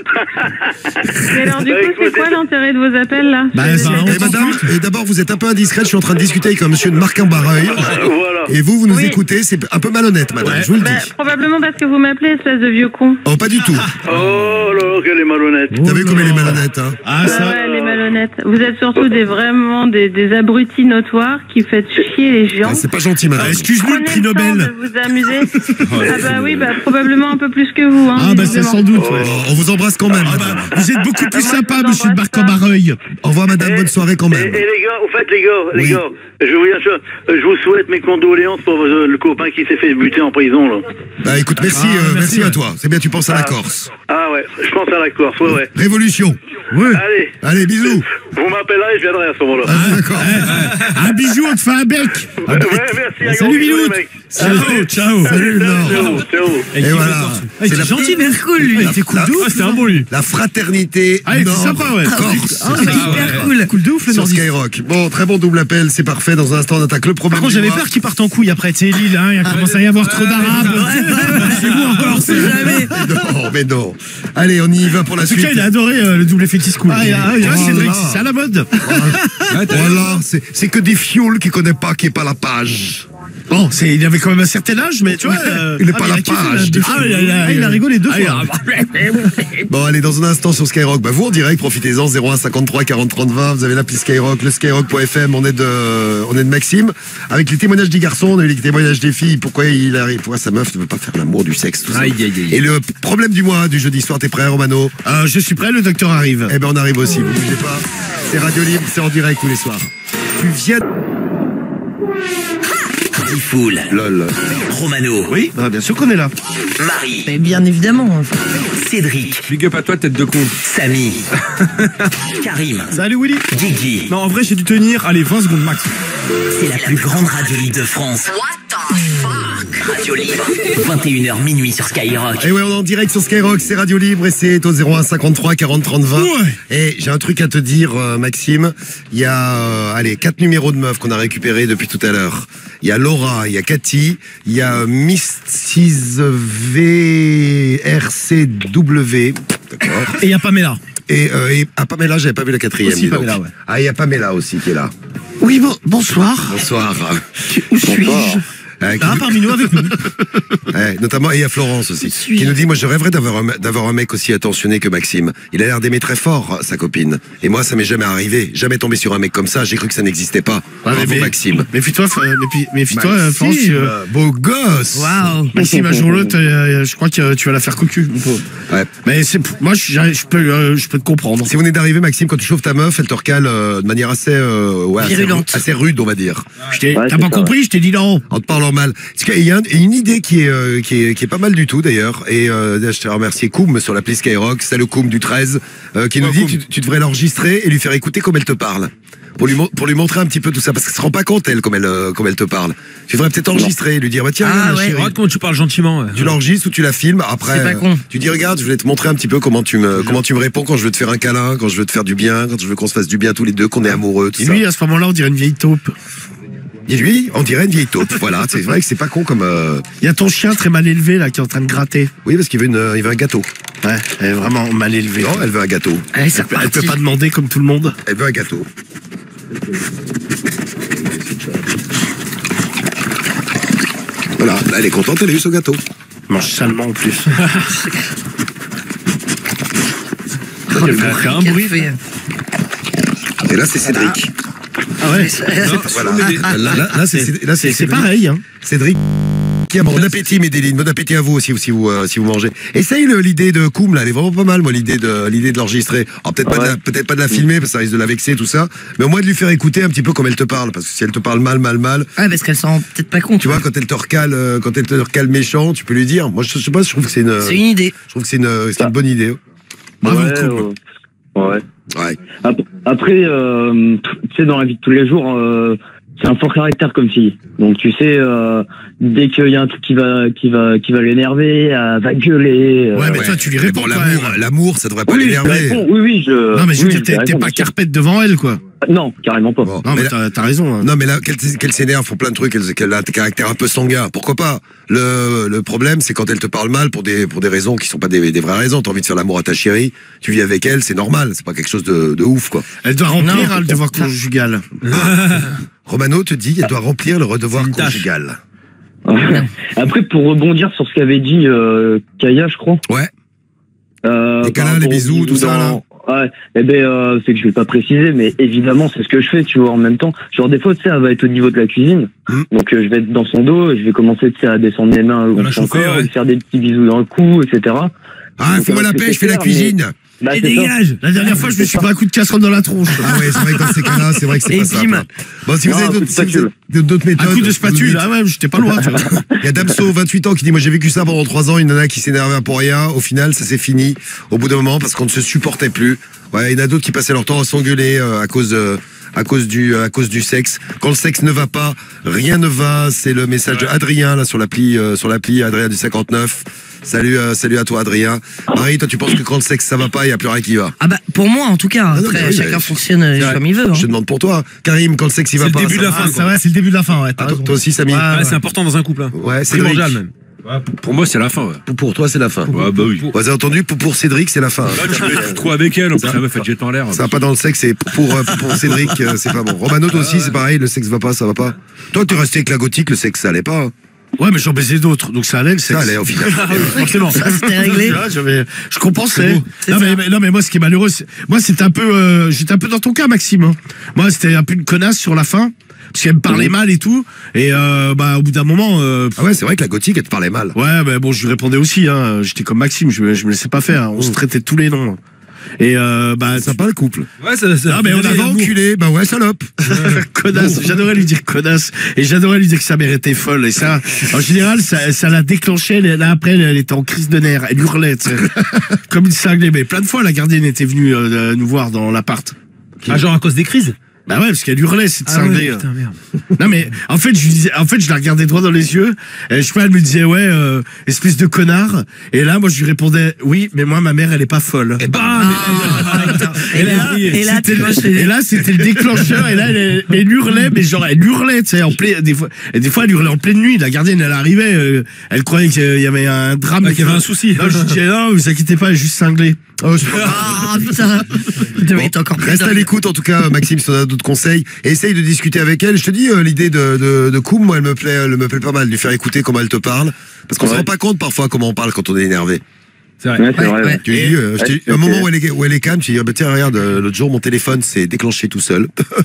Et alors, du Bah, coup, c'est écoutez, quoi l'intérêt de vos appels, là Bah, C'est- ça, c'est- on Eh madame, et d'abord vous êtes un peu indiscrète, je suis en train de discuter avec un monsieur de Marc-en-Barreuil. Voilà. Et vous, vous nous Oui. écoutez, c'est un peu malhonnête, madame, je vous le Bah, dis. probablement parce que vous m'appelez, espèce de vieux con. Oh, pas du tout. Oh là là, qu'elle est malhonnête. T'as vu comme elle est malhonnête, hein. Ah, Ah ça. ouais, les malhonnêtes. Vous êtes surtout des vraiment des, des abrutis notoires qui faites chier les gens. Ah, c'est pas gentil, madame. Ah, excuse-nous, le Prenez prix le temps Nobel. de vous amuser. Ah bah oui, bah probablement un peu plus que vous. Hein, Ah, bah, c'est visiblement. sans doute, ouais. Oh, on vous embrasse quand même. Ah, bah, madame. vous êtes beaucoup plus moi, je sympa, vous monsieur de embrasse Marc-en-Barreuil. Au revoir, madame, bonne soirée quand Et, et même. les gars, au fait les gars, les Oui. gars, je vous, dire, je, je vous souhaite mes condoléances pour euh, le copain qui s'est fait buter en prison là. Bah écoute, merci, Ah, euh, merci, merci à ouais. toi. C'est bien, tu penses à la Corse. Ah ouais, je pense à la Corse, ouais ouais. Révolution. Allez, Allez, bisous. vous m'appellerez et je viendrai à ce moment-là. Ah, d'accord. Un bisou, on te fait un bec. Ouais, ouais, merci, un grand Salut, bisou, Bilout. les mecs. Ciao, ciao. Salut, Laure. Ciao, ciao. Et voilà. Il C'est est la, gentil, Super cool, lui. la, la- c'était un bon lui. la fraternité Ah, il était Nord sympa, ouais. Corse. Ah, c'est hyper cool. Cool de ouf, le Sur Nordiste. Skyrock. Bon, très bon double appel, c'est parfait. Dans un instant, on attaque le problème. Par contre, du j'avais mois. peur qu'ils partent en couille après, tu sais, Lille, hein, il commence à y avoir trop d'arabes. C'est vous encore, c'est jamais. Non, mais non. Allez, on y va pour la En tout suite. cas, il a adoré euh, le double effet qui se coule. Ah, il a- Tu vois, oh Cédric, là. c'est à la mode. Voilà, c'est c'est que des fioles qui connaît pas, qui est pas la page. Bon, c'est, il avait quand même un certain âge, mais tu vois. euh, Il n'est ah, pas mais la a kiffé, page. là, deux fois. Ah, il a, il a- il a rigolé deux Ah, fois. Bon, allez, dans un instant sur Skyrock, bah, vous en direct, profitez-en, zéro un cinquante-trois quarante trente vingt, vous avez l'appli Skyrock, le skyrock point f m, on est de, on est de Maxime. Avec les témoignages des garçons, on a eu les témoignages des filles, pourquoi il arrive, pourquoi sa meuf ne veut pas faire l'amour, du sexe, tout ça. Aïe, aïe, aïe. Et le problème du mois, du jeudi soir, t'es prêt, Romano? Euh, je suis prêt, le docteur arrive. Eh ben, on arrive aussi, vous bougez pas. C'est Radio Libre, c'est en direct tous les soirs. Tu viens. Tifoul, Lol. Romano, Oui, bah, bien sûr qu'on est là. Marie, Mais bien évidemment. Cédric, Big up à toi, tête de con. Samy, Karim, Salut Willy. Guigui. Non, en vrai, j'ai dû tenir, allez, vingt secondes max. C'est la plus grande radio libre de France. Radio Libre, vingt et une heures minuit sur Skyrock. Et ouais, on est en direct sur Skyrock, c'est Radio Libre et c'est au zéro un cinquante-trois quarante trente vingt. Et j'ai un truc à te dire, euh, Maxime. Il y a, euh, allez, quatre numéros de meufs qu'on a récupérés depuis tout à l'heure. Il y a Laura, il y a Cathy, il y a Missis V R C W. D'accord. Et il y a Pamela. Et, euh, et à Pamela, j'avais pas vu la quatrième. Aussi dis donc. Pamela, ouais. Ah, il y a Pamela aussi qui est là. Oui, bon, bonsoir. Bonsoir. Où suis-je Euh, qui Ah, nous- parmi nous, avec nous. Ouais, notamment, et il y a Florence aussi, qui nous dit, moi je rêverais d'avoir un, d'avoir un mec aussi attentionné que Maxime. Il a l'air d'aimer très fort sa copine. Et moi, ça m'est jamais arrivé. Jamais tombé sur un mec comme ça. J'ai cru que ça n'existait pas. Ouais, Bravo, mais- Maxime. Méfie-toi, euh, méfie- méfie-toi, euh, France. Maxime, euh, beau gosse. Waouh. Maxime, un jour ou l'autre, euh, je crois que tu vas la faire cocu. mon pauvre. Ouais. Mais c'est, moi, je, je peux, euh, je peux te comprendre. Si vous venez d'arriver, Maxime, quand tu chauffes ta meuf, elle te recale euh, de manière assez, euh, ouais, assez, Virulente. assez rude, on va dire. Je t'ai- Ouais, t'as c'est pas ça, compris, je t'ai dit non. En te parlant mal. Parce qu'il y a un- une idée qui est, euh, qui est, qui est pas mal du tout d'ailleurs. Et euh, je te remercie Koum sur l'appli Skyrock, c'est le Koum du treize, euh, qui nous dit que tu, tu devrais l'enregistrer et lui faire écouter comme elle te parle. Pour lui, mon- pour lui montrer un petit peu tout ça, parce qu'elle se rend pas compte, elle, comme elle, euh, comme elle te parle. Tu devrais peut-être enregistrer et lui dire, bah, tiens, Ah, regarde, ma ouais. chérie. Regarde comment tu parles gentiment. ouais. Tu l'enregistres ou tu la filmes. Après, C'est pas con. euh, tu dis, regarde, je voulais te montrer un petit peu comment tu me, comment tu me réponds quand je veux te faire un câlin, quand je veux te faire du bien, quand je veux qu'on se fasse du bien tous les deux, qu'on est amoureux, tout Et ça. lui, à ce moment-là, on dirait une vieille taupe. Et lui, on dirait une vieille taupe. Voilà, c'est vrai que c'est pas con comme. euh, Il y a ton chien très mal élevé, là, qui est en train de gratter. Oui, parce qu'il veut, une, euh, il veut un gâteau. Ouais, elle est vraiment mal élevée. Non, elle veut un gâteau. Allez, c'est Elle peut, elle peut reparti. pas demander comme tout le monde. Elle veut un gâteau. Voilà, là, elle est contente, elle a eu son gâteau. Elle mange salement en plus. Elle fait un bruit. Et là, c'est Cédric. Ah ouais. Voilà. Là, là, là, c'est, là, c'est, c'est pareil, hein. Cédric. Qui a bon appétit, Médéline. Bon appétit à vous aussi, si vous, euh, si vous mangez. Essaye le, l'idée de Koum, là, elle est vraiment pas mal, moi, l'idée de, l'idée de l'enregistrer. Alors, peut-être pas, de la, peut-être pas de la filmer, parce que ça risque de la vexer, tout ça. Mais au moins de lui faire écouter un petit peu comme elle te parle. Parce que si elle te parle mal, mal, mal. Ah, parce qu'elle s'en rend peut-être pas compte. Tu vois, quand elle te recale, euh, quand elle te recale méchant, tu peux lui dire. Moi, je sais pas, je trouve que c'est une. C'est une idée. Je trouve que c'est une, c'est une bonne idée. Bravo, ouais, Koum. Ouais. ouais. Après, euh, tu sais, dans la vie de tous les jours, euh, c'est un fort caractère comme fille. Donc tu sais, euh, dès qu'il y a un truc qui va, qui va, qui va l'énerver, elle va gueuler. Ouais, mais ouais. toi tu lui réponds. Bon, l'amour, l'amour, ça devrait pas oui, l'énerver. Oui, oui, je. Non, mais je veux oui, dire, t'es, t'es pas carpette devant elle, quoi. Non, carrément pas. Bon, non, mais, mais t'as, t'as raison. Hein. Non, mais là, qu'elle, qu'elle s'énerve pour plein de trucs, qu'elle, qu'elle a un caractère un peu sanguin. Pourquoi pas? Le, le problème, c'est quand elle te parle mal pour des, pour des raisons qui sont pas des, des vraies raisons. T'as envie de faire l'amour à ta chérie, tu vis avec elle, c'est normal. C'est pas quelque chose de, de ouf, quoi. Elle doit remplir hein, le devoir conjugal. Romano te dit, elle doit remplir le devoir conjugal. Après, pour rebondir sur ce qu'avait dit euh, Kaya, je crois. Ouais. Euh, les câlins, les bisous, tout ça, là. Ouais, eh ben, euh, c'est que je vais pas préciser, mais évidemment, c'est ce que je fais, tu vois, en même temps. Genre, des fois, tu sais, elle va être au niveau de la cuisine. Mmh. Donc, euh, je vais être dans son dos, et je vais commencer, tu sais, à descendre les mains au son corps, ouais. faire des petits bisous dans le cou, et cetera. Ah, donc, fais-moi la paix, je fais la cuisine. Bah, et dégage! La dernière fois, je me suis pris un coup de casserole dans la tronche. Ah ouais, c'est vrai que dans ces cas-là, c'est vrai que c'est et pas simple. Bon, si vous avez d'autres, si vous avez d'autres méthodes. Un coup de spatule, ah ouais, j'étais pas loin, tu vois. Il y a Damso, vingt-huit ans, qui dit, moi, j'ai vécu ça pendant trois ans, une nana qui s'énervait pour rien. Au final, ça s'est fini. Au bout d'un moment, parce qu'on ne se supportait plus. Ouais, il y en a d'autres qui passaient leur temps à s'engueuler, euh, à cause, euh, à cause du, à cause du sexe. Quand le sexe ne va pas, rien ne va. C'est le message de Adrien, là, sur l'appli, euh, sur l'appli Adrien du cinquante-neuf. Salut, euh, salut à toi, Adrien. Marie, toi, tu penses que quand le sexe ça va pas, il y a plus rien qui va? Ah bah pour moi, en tout cas. Après, ah non, oui, chacun mais... fonctionne euh, comme il veut. Hein. Je te demande pour toi, Karim, quand le sexe il va pas. C'est le début de la fin. C'est vrai, c'est le début de la fin. Ouais. Ah, toi aussi, Samy. Ouais, ouais. C'est important dans un couple. Hein. Ouais, c'est primordial même. Ouais, pour moi, c'est la fin. Ouais. Pour, pour toi, c'est la fin. Ouais, bah oui. Vous avez entendu, pour, pour Cédric, c'est la fin. Là, tu mets trop avec elle, en plus, la meuf, elle jette en l'air. Ça va pas dans le sexe, c'est pour, pour, pour Cédric, c'est pas bon. Romano, toi aussi, c'est pareil, le sexe va pas, ça va pas. Toi, tu es resté avec la gothique, le sexe, ça allait pas. Hein. Ouais, mais j'en baisais d'autres, donc ça allait, le sexe. Ça allait, au final. Forcément. Ça, c'était réglé. Je, je compensais. Non mais, mais, non, mais moi, ce qui est malheureux, c'est, moi, c'était un peu, euh, j'étais un peu dans ton cas, Maxime. Hein. Moi, c'était un peu une connasse sur la fin. Parce qu'elle me parlait mal et tout, et euh, bah au bout d'un moment. Euh, ah ouais, c'est vrai que la gothique, elle te parlait mal. Ouais, mais bon, je lui répondais aussi. Hein. J'étais comme Maxime, je, je me laissais pas faire. Hein. On mmh. se traitait tous les noms. Et euh, bah ça pas le couple. Ouais, ça. ça ah mais on avait enculé, bah ouais, salope. Connasse. J'adorais lui dire connasse, et j'adorais lui dire que sa mère était folle. Et ça, en général, ça, ça la déclenchait. Là après, elle était en crise de nerfs. Elle hurlait, tu sais, comme une cinglée. Mais plein de fois, la gardienne était venue euh, nous voir dans l'appart. Ah, genre à cause des crises. Bah ouais, parce qu'elle hurlait, cette ah cinglée. Ouais, putain, merde. Non mais en fait, je lui disais, en fait, je la regardais droit dans les yeux. Et je sais pas, elle me disait ouais, euh, espèce de connard. Et là, moi, je lui répondais oui, mais moi, ma mère, elle est pas folle. Et bam. Ah, et là, et là, c'était, et là, c'était le déclencheur. Et là, elle, elle hurlait, mais genre, elle hurlait, tu sais, en plein, des fois, et des fois, elle hurlait en pleine nuit. La gardienne, elle arrivait, euh, elle croyait qu'il y avait un drame, ah, qu'il y avait un souci. Non, je disais non, vous inquiétez pas, elle est juste cinglée. Oh, ah putain. Bon, encore plus reste à l'écoute en tout cas, Maxime, si tu as d'autres conseils. Et essaye de discuter avec elle. Je te dis, euh, l'idée de, de, de Koum, moi, elle me plaît, elle me plaît pas mal, de lui faire écouter comment elle te parle. Parce qu'on ouais. se rend pas compte parfois comment on parle quand on est énervé. C'est vrai. Ouais, c'est vrai. Ouais. Tu lui dis, euh, je ouais, un moment où elle est, où elle est calme, tu dis, bah, tiens, regarde, euh, l'autre jour, mon téléphone s'est déclenché tout seul.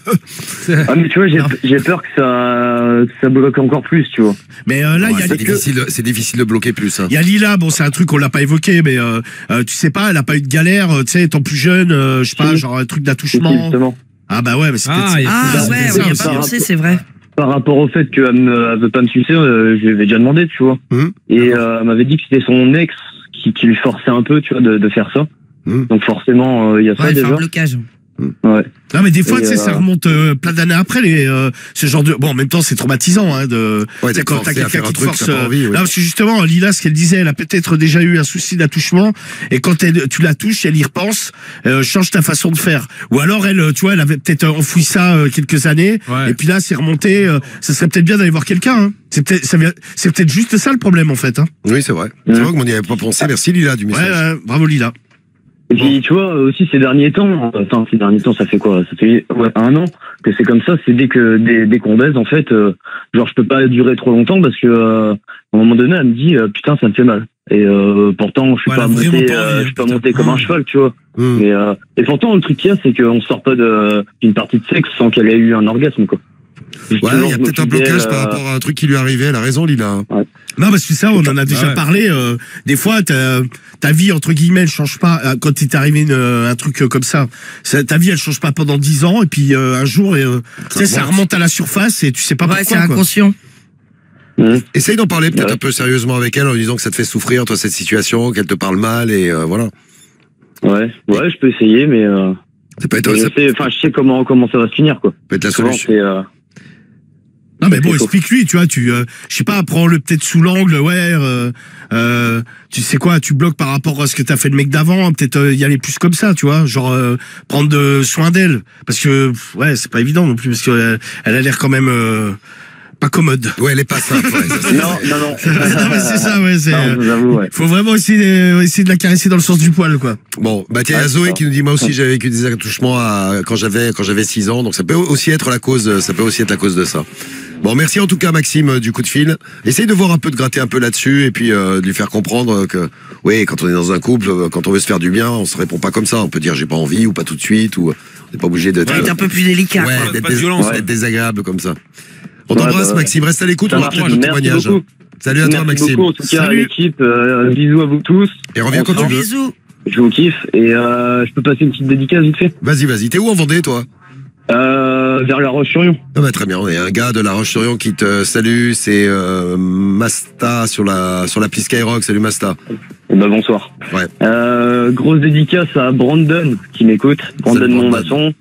Ah, mais tu vois, j'ai, j'ai peur que ça, ça bloque encore plus, tu vois. Mais euh, là, il ouais, y a c'est difficile, de, c'est difficile de bloquer plus. Il hein. y a Lila, bon, c'est un truc qu'on l'a pas évoqué, mais euh, euh, tu sais pas, elle a pas eu de galère, tu sais, étant plus jeune, euh, je sais pas, genre un truc d'attouchement. Ah bah ouais, mais c'était. Ah, ah ouais, on y a pas pensé, c'est vrai. Par rapport au fait qu'elle ne veut pas me sucer, euh, je lui avais déjà demandé, tu vois. Mmh. Et euh, elle m'avait dit que c'était son ex qui, qui lui forçait un peu, tu vois, de, de faire ça. Mmh. Donc forcément, il euh, y a ça ouais, déjà. Un blocage. Mmh. Ouais. Non mais des fois, tu sais, euh... ça remonte euh, plein d'années après les euh, ce genre de. Bon, en même temps, c'est traumatisant, hein, de. Ouais, quand t'as quelqu'un qui te truc, force. Euh... Envie, oui. Là, parce que justement, Lila, ce qu'elle disait, elle a peut-être déjà eu un souci d'attouchement, et quand elle, tu la touches, elle y repense, euh, change ta façon de faire. Ou alors, elle, tu vois, elle avait peut-être enfoui ça euh, quelques années, ouais. et puis là, c'est remonté. Euh, ça serait peut-être bien d'aller voir quelqu'un. Hein. C'est peut-être, ça, c'est peut-être juste ça le problème, en fait. Hein. Oui, c'est vrai. Mmh. C'est vrai qu'on n'y avait pas pensé. Merci Lila du message. Ouais, euh, bravo Lila. Et puis, tu vois, aussi, ces derniers temps, enfin, ces derniers temps, ça fait quoi? Ça fait ouais, un an que c'est comme ça, c'est dès que, dès, dès qu'on baise, en fait, euh, genre, je peux pas durer trop longtemps parce que, euh, à un moment donné, elle me dit, euh, putain, ça me fait mal. Et euh, pourtant, je suis Voilà, pas vraiment monté, pas euh, envie, je suis pas putain. monté comme un cheval, tu vois. Mmh. Mais euh, et pourtant, le truc qu'il y a, c'est qu'on sort pas de d'une partie de sexe sans qu'elle ait eu un orgasme, quoi. Ouais, il y a peut-être un blocage euh, par rapport à un truc qui lui est arrivé. Elle a raison, Lila. Ouais. Non, parce que ça, on en a déjà Ah ouais. parlé. Euh, des fois, ta, ta vie, entre guillemets, elle change pas. euh, Quand t'est arrivé une, euh, un truc euh, comme ça, ça, ta vie, elle change pas pendant dix ans. Et puis, euh, un jour, euh, tu sais, ça remonte à la surface et tu sais pas Ouais, c'est pourquoi. quoi. inconscient. Mmh. Essaye d'en parler peut-être Ouais. un peu sérieusement avec elle en lui disant que ça te fait souffrir, toi, cette situation, qu'elle te parle mal et euh, voilà. Ouais, ouais, je peux essayer, mais euh, Ça peut être, je ça sais, enfin, je sais comment comment ça va se finir, quoi. peut être la Souvent, solution. c'est euh, Non, mais bon, C'est explique-lui, tu vois, tu, euh, je sais pas, prends-le peut-être sous l'angle, ouais, euh, euh, tu sais quoi, tu bloques par rapport à ce que t'as fait le mec d'avant, peut-être euh, y aller plus comme ça, tu vois, genre euh, prendre de, soin d'elle, parce que, pff, ouais, c'est pas évident non plus, parce qu'elle elle a l'air quand même euh, pas commode. Ouais, elle est pas simple. Ouais, ça, c'est- non, non, non. non, mais c'est ça, ouais, c'est. Non, je vous avoue, ouais. Faut vraiment essayer, de- essayer de la caresser dans le sens du poil, quoi. Bon, bah tiens, il y a Ouais, Zoé c'est qui nous dit moi aussi j'avais vécu des attouchements à, quand j'avais quand j'avais six ans, donc ça peut aussi être la cause, ça peut aussi être la cause de ça. Bon, merci en tout cas Maxime euh, du coup de fil. Essaye de voir un peu, de gratter un peu là-dessus et puis euh, de lui faire comprendre que oui, quand on est dans un couple, euh, quand on veut se faire du bien, on se répond pas comme ça. On peut dire j'ai pas envie ou pas tout de suite ou euh, on n'est pas obligé d'être Ouais, t'es un peu plus délicat. ouais, quoi. d'être pas de dés- violence, d'être ouais. désagréable comme ça. On Ouais, t'embrasse bah, ouais. Maxime, reste à l'écoute, Ça on aura marche. peut-être d'autres Merci témoignages. beaucoup. Salut à toi Merci Maxime. beaucoup, en tout cas, à Salut. l'équipe. Euh, bisous à vous tous. Et reviens quand tu veux. Bisous. Je vous kiffe. Et euh, je peux passer une petite dédicace vite fait Vas-y, vas-y. T'es où en Vendée toi? euh, vers La Roche-sur-Yon. Ah bah très bien, on est un gars de La Roche-sur-Yon qui te salue, c'est euh, Masta sur la sur l'appli Skyrock. Salut Masta. Et bah bonsoir. Ouais. Euh, grosse dédicace à Brandon qui m'écoute. Brandon Salut, Brandon. Montmaçon.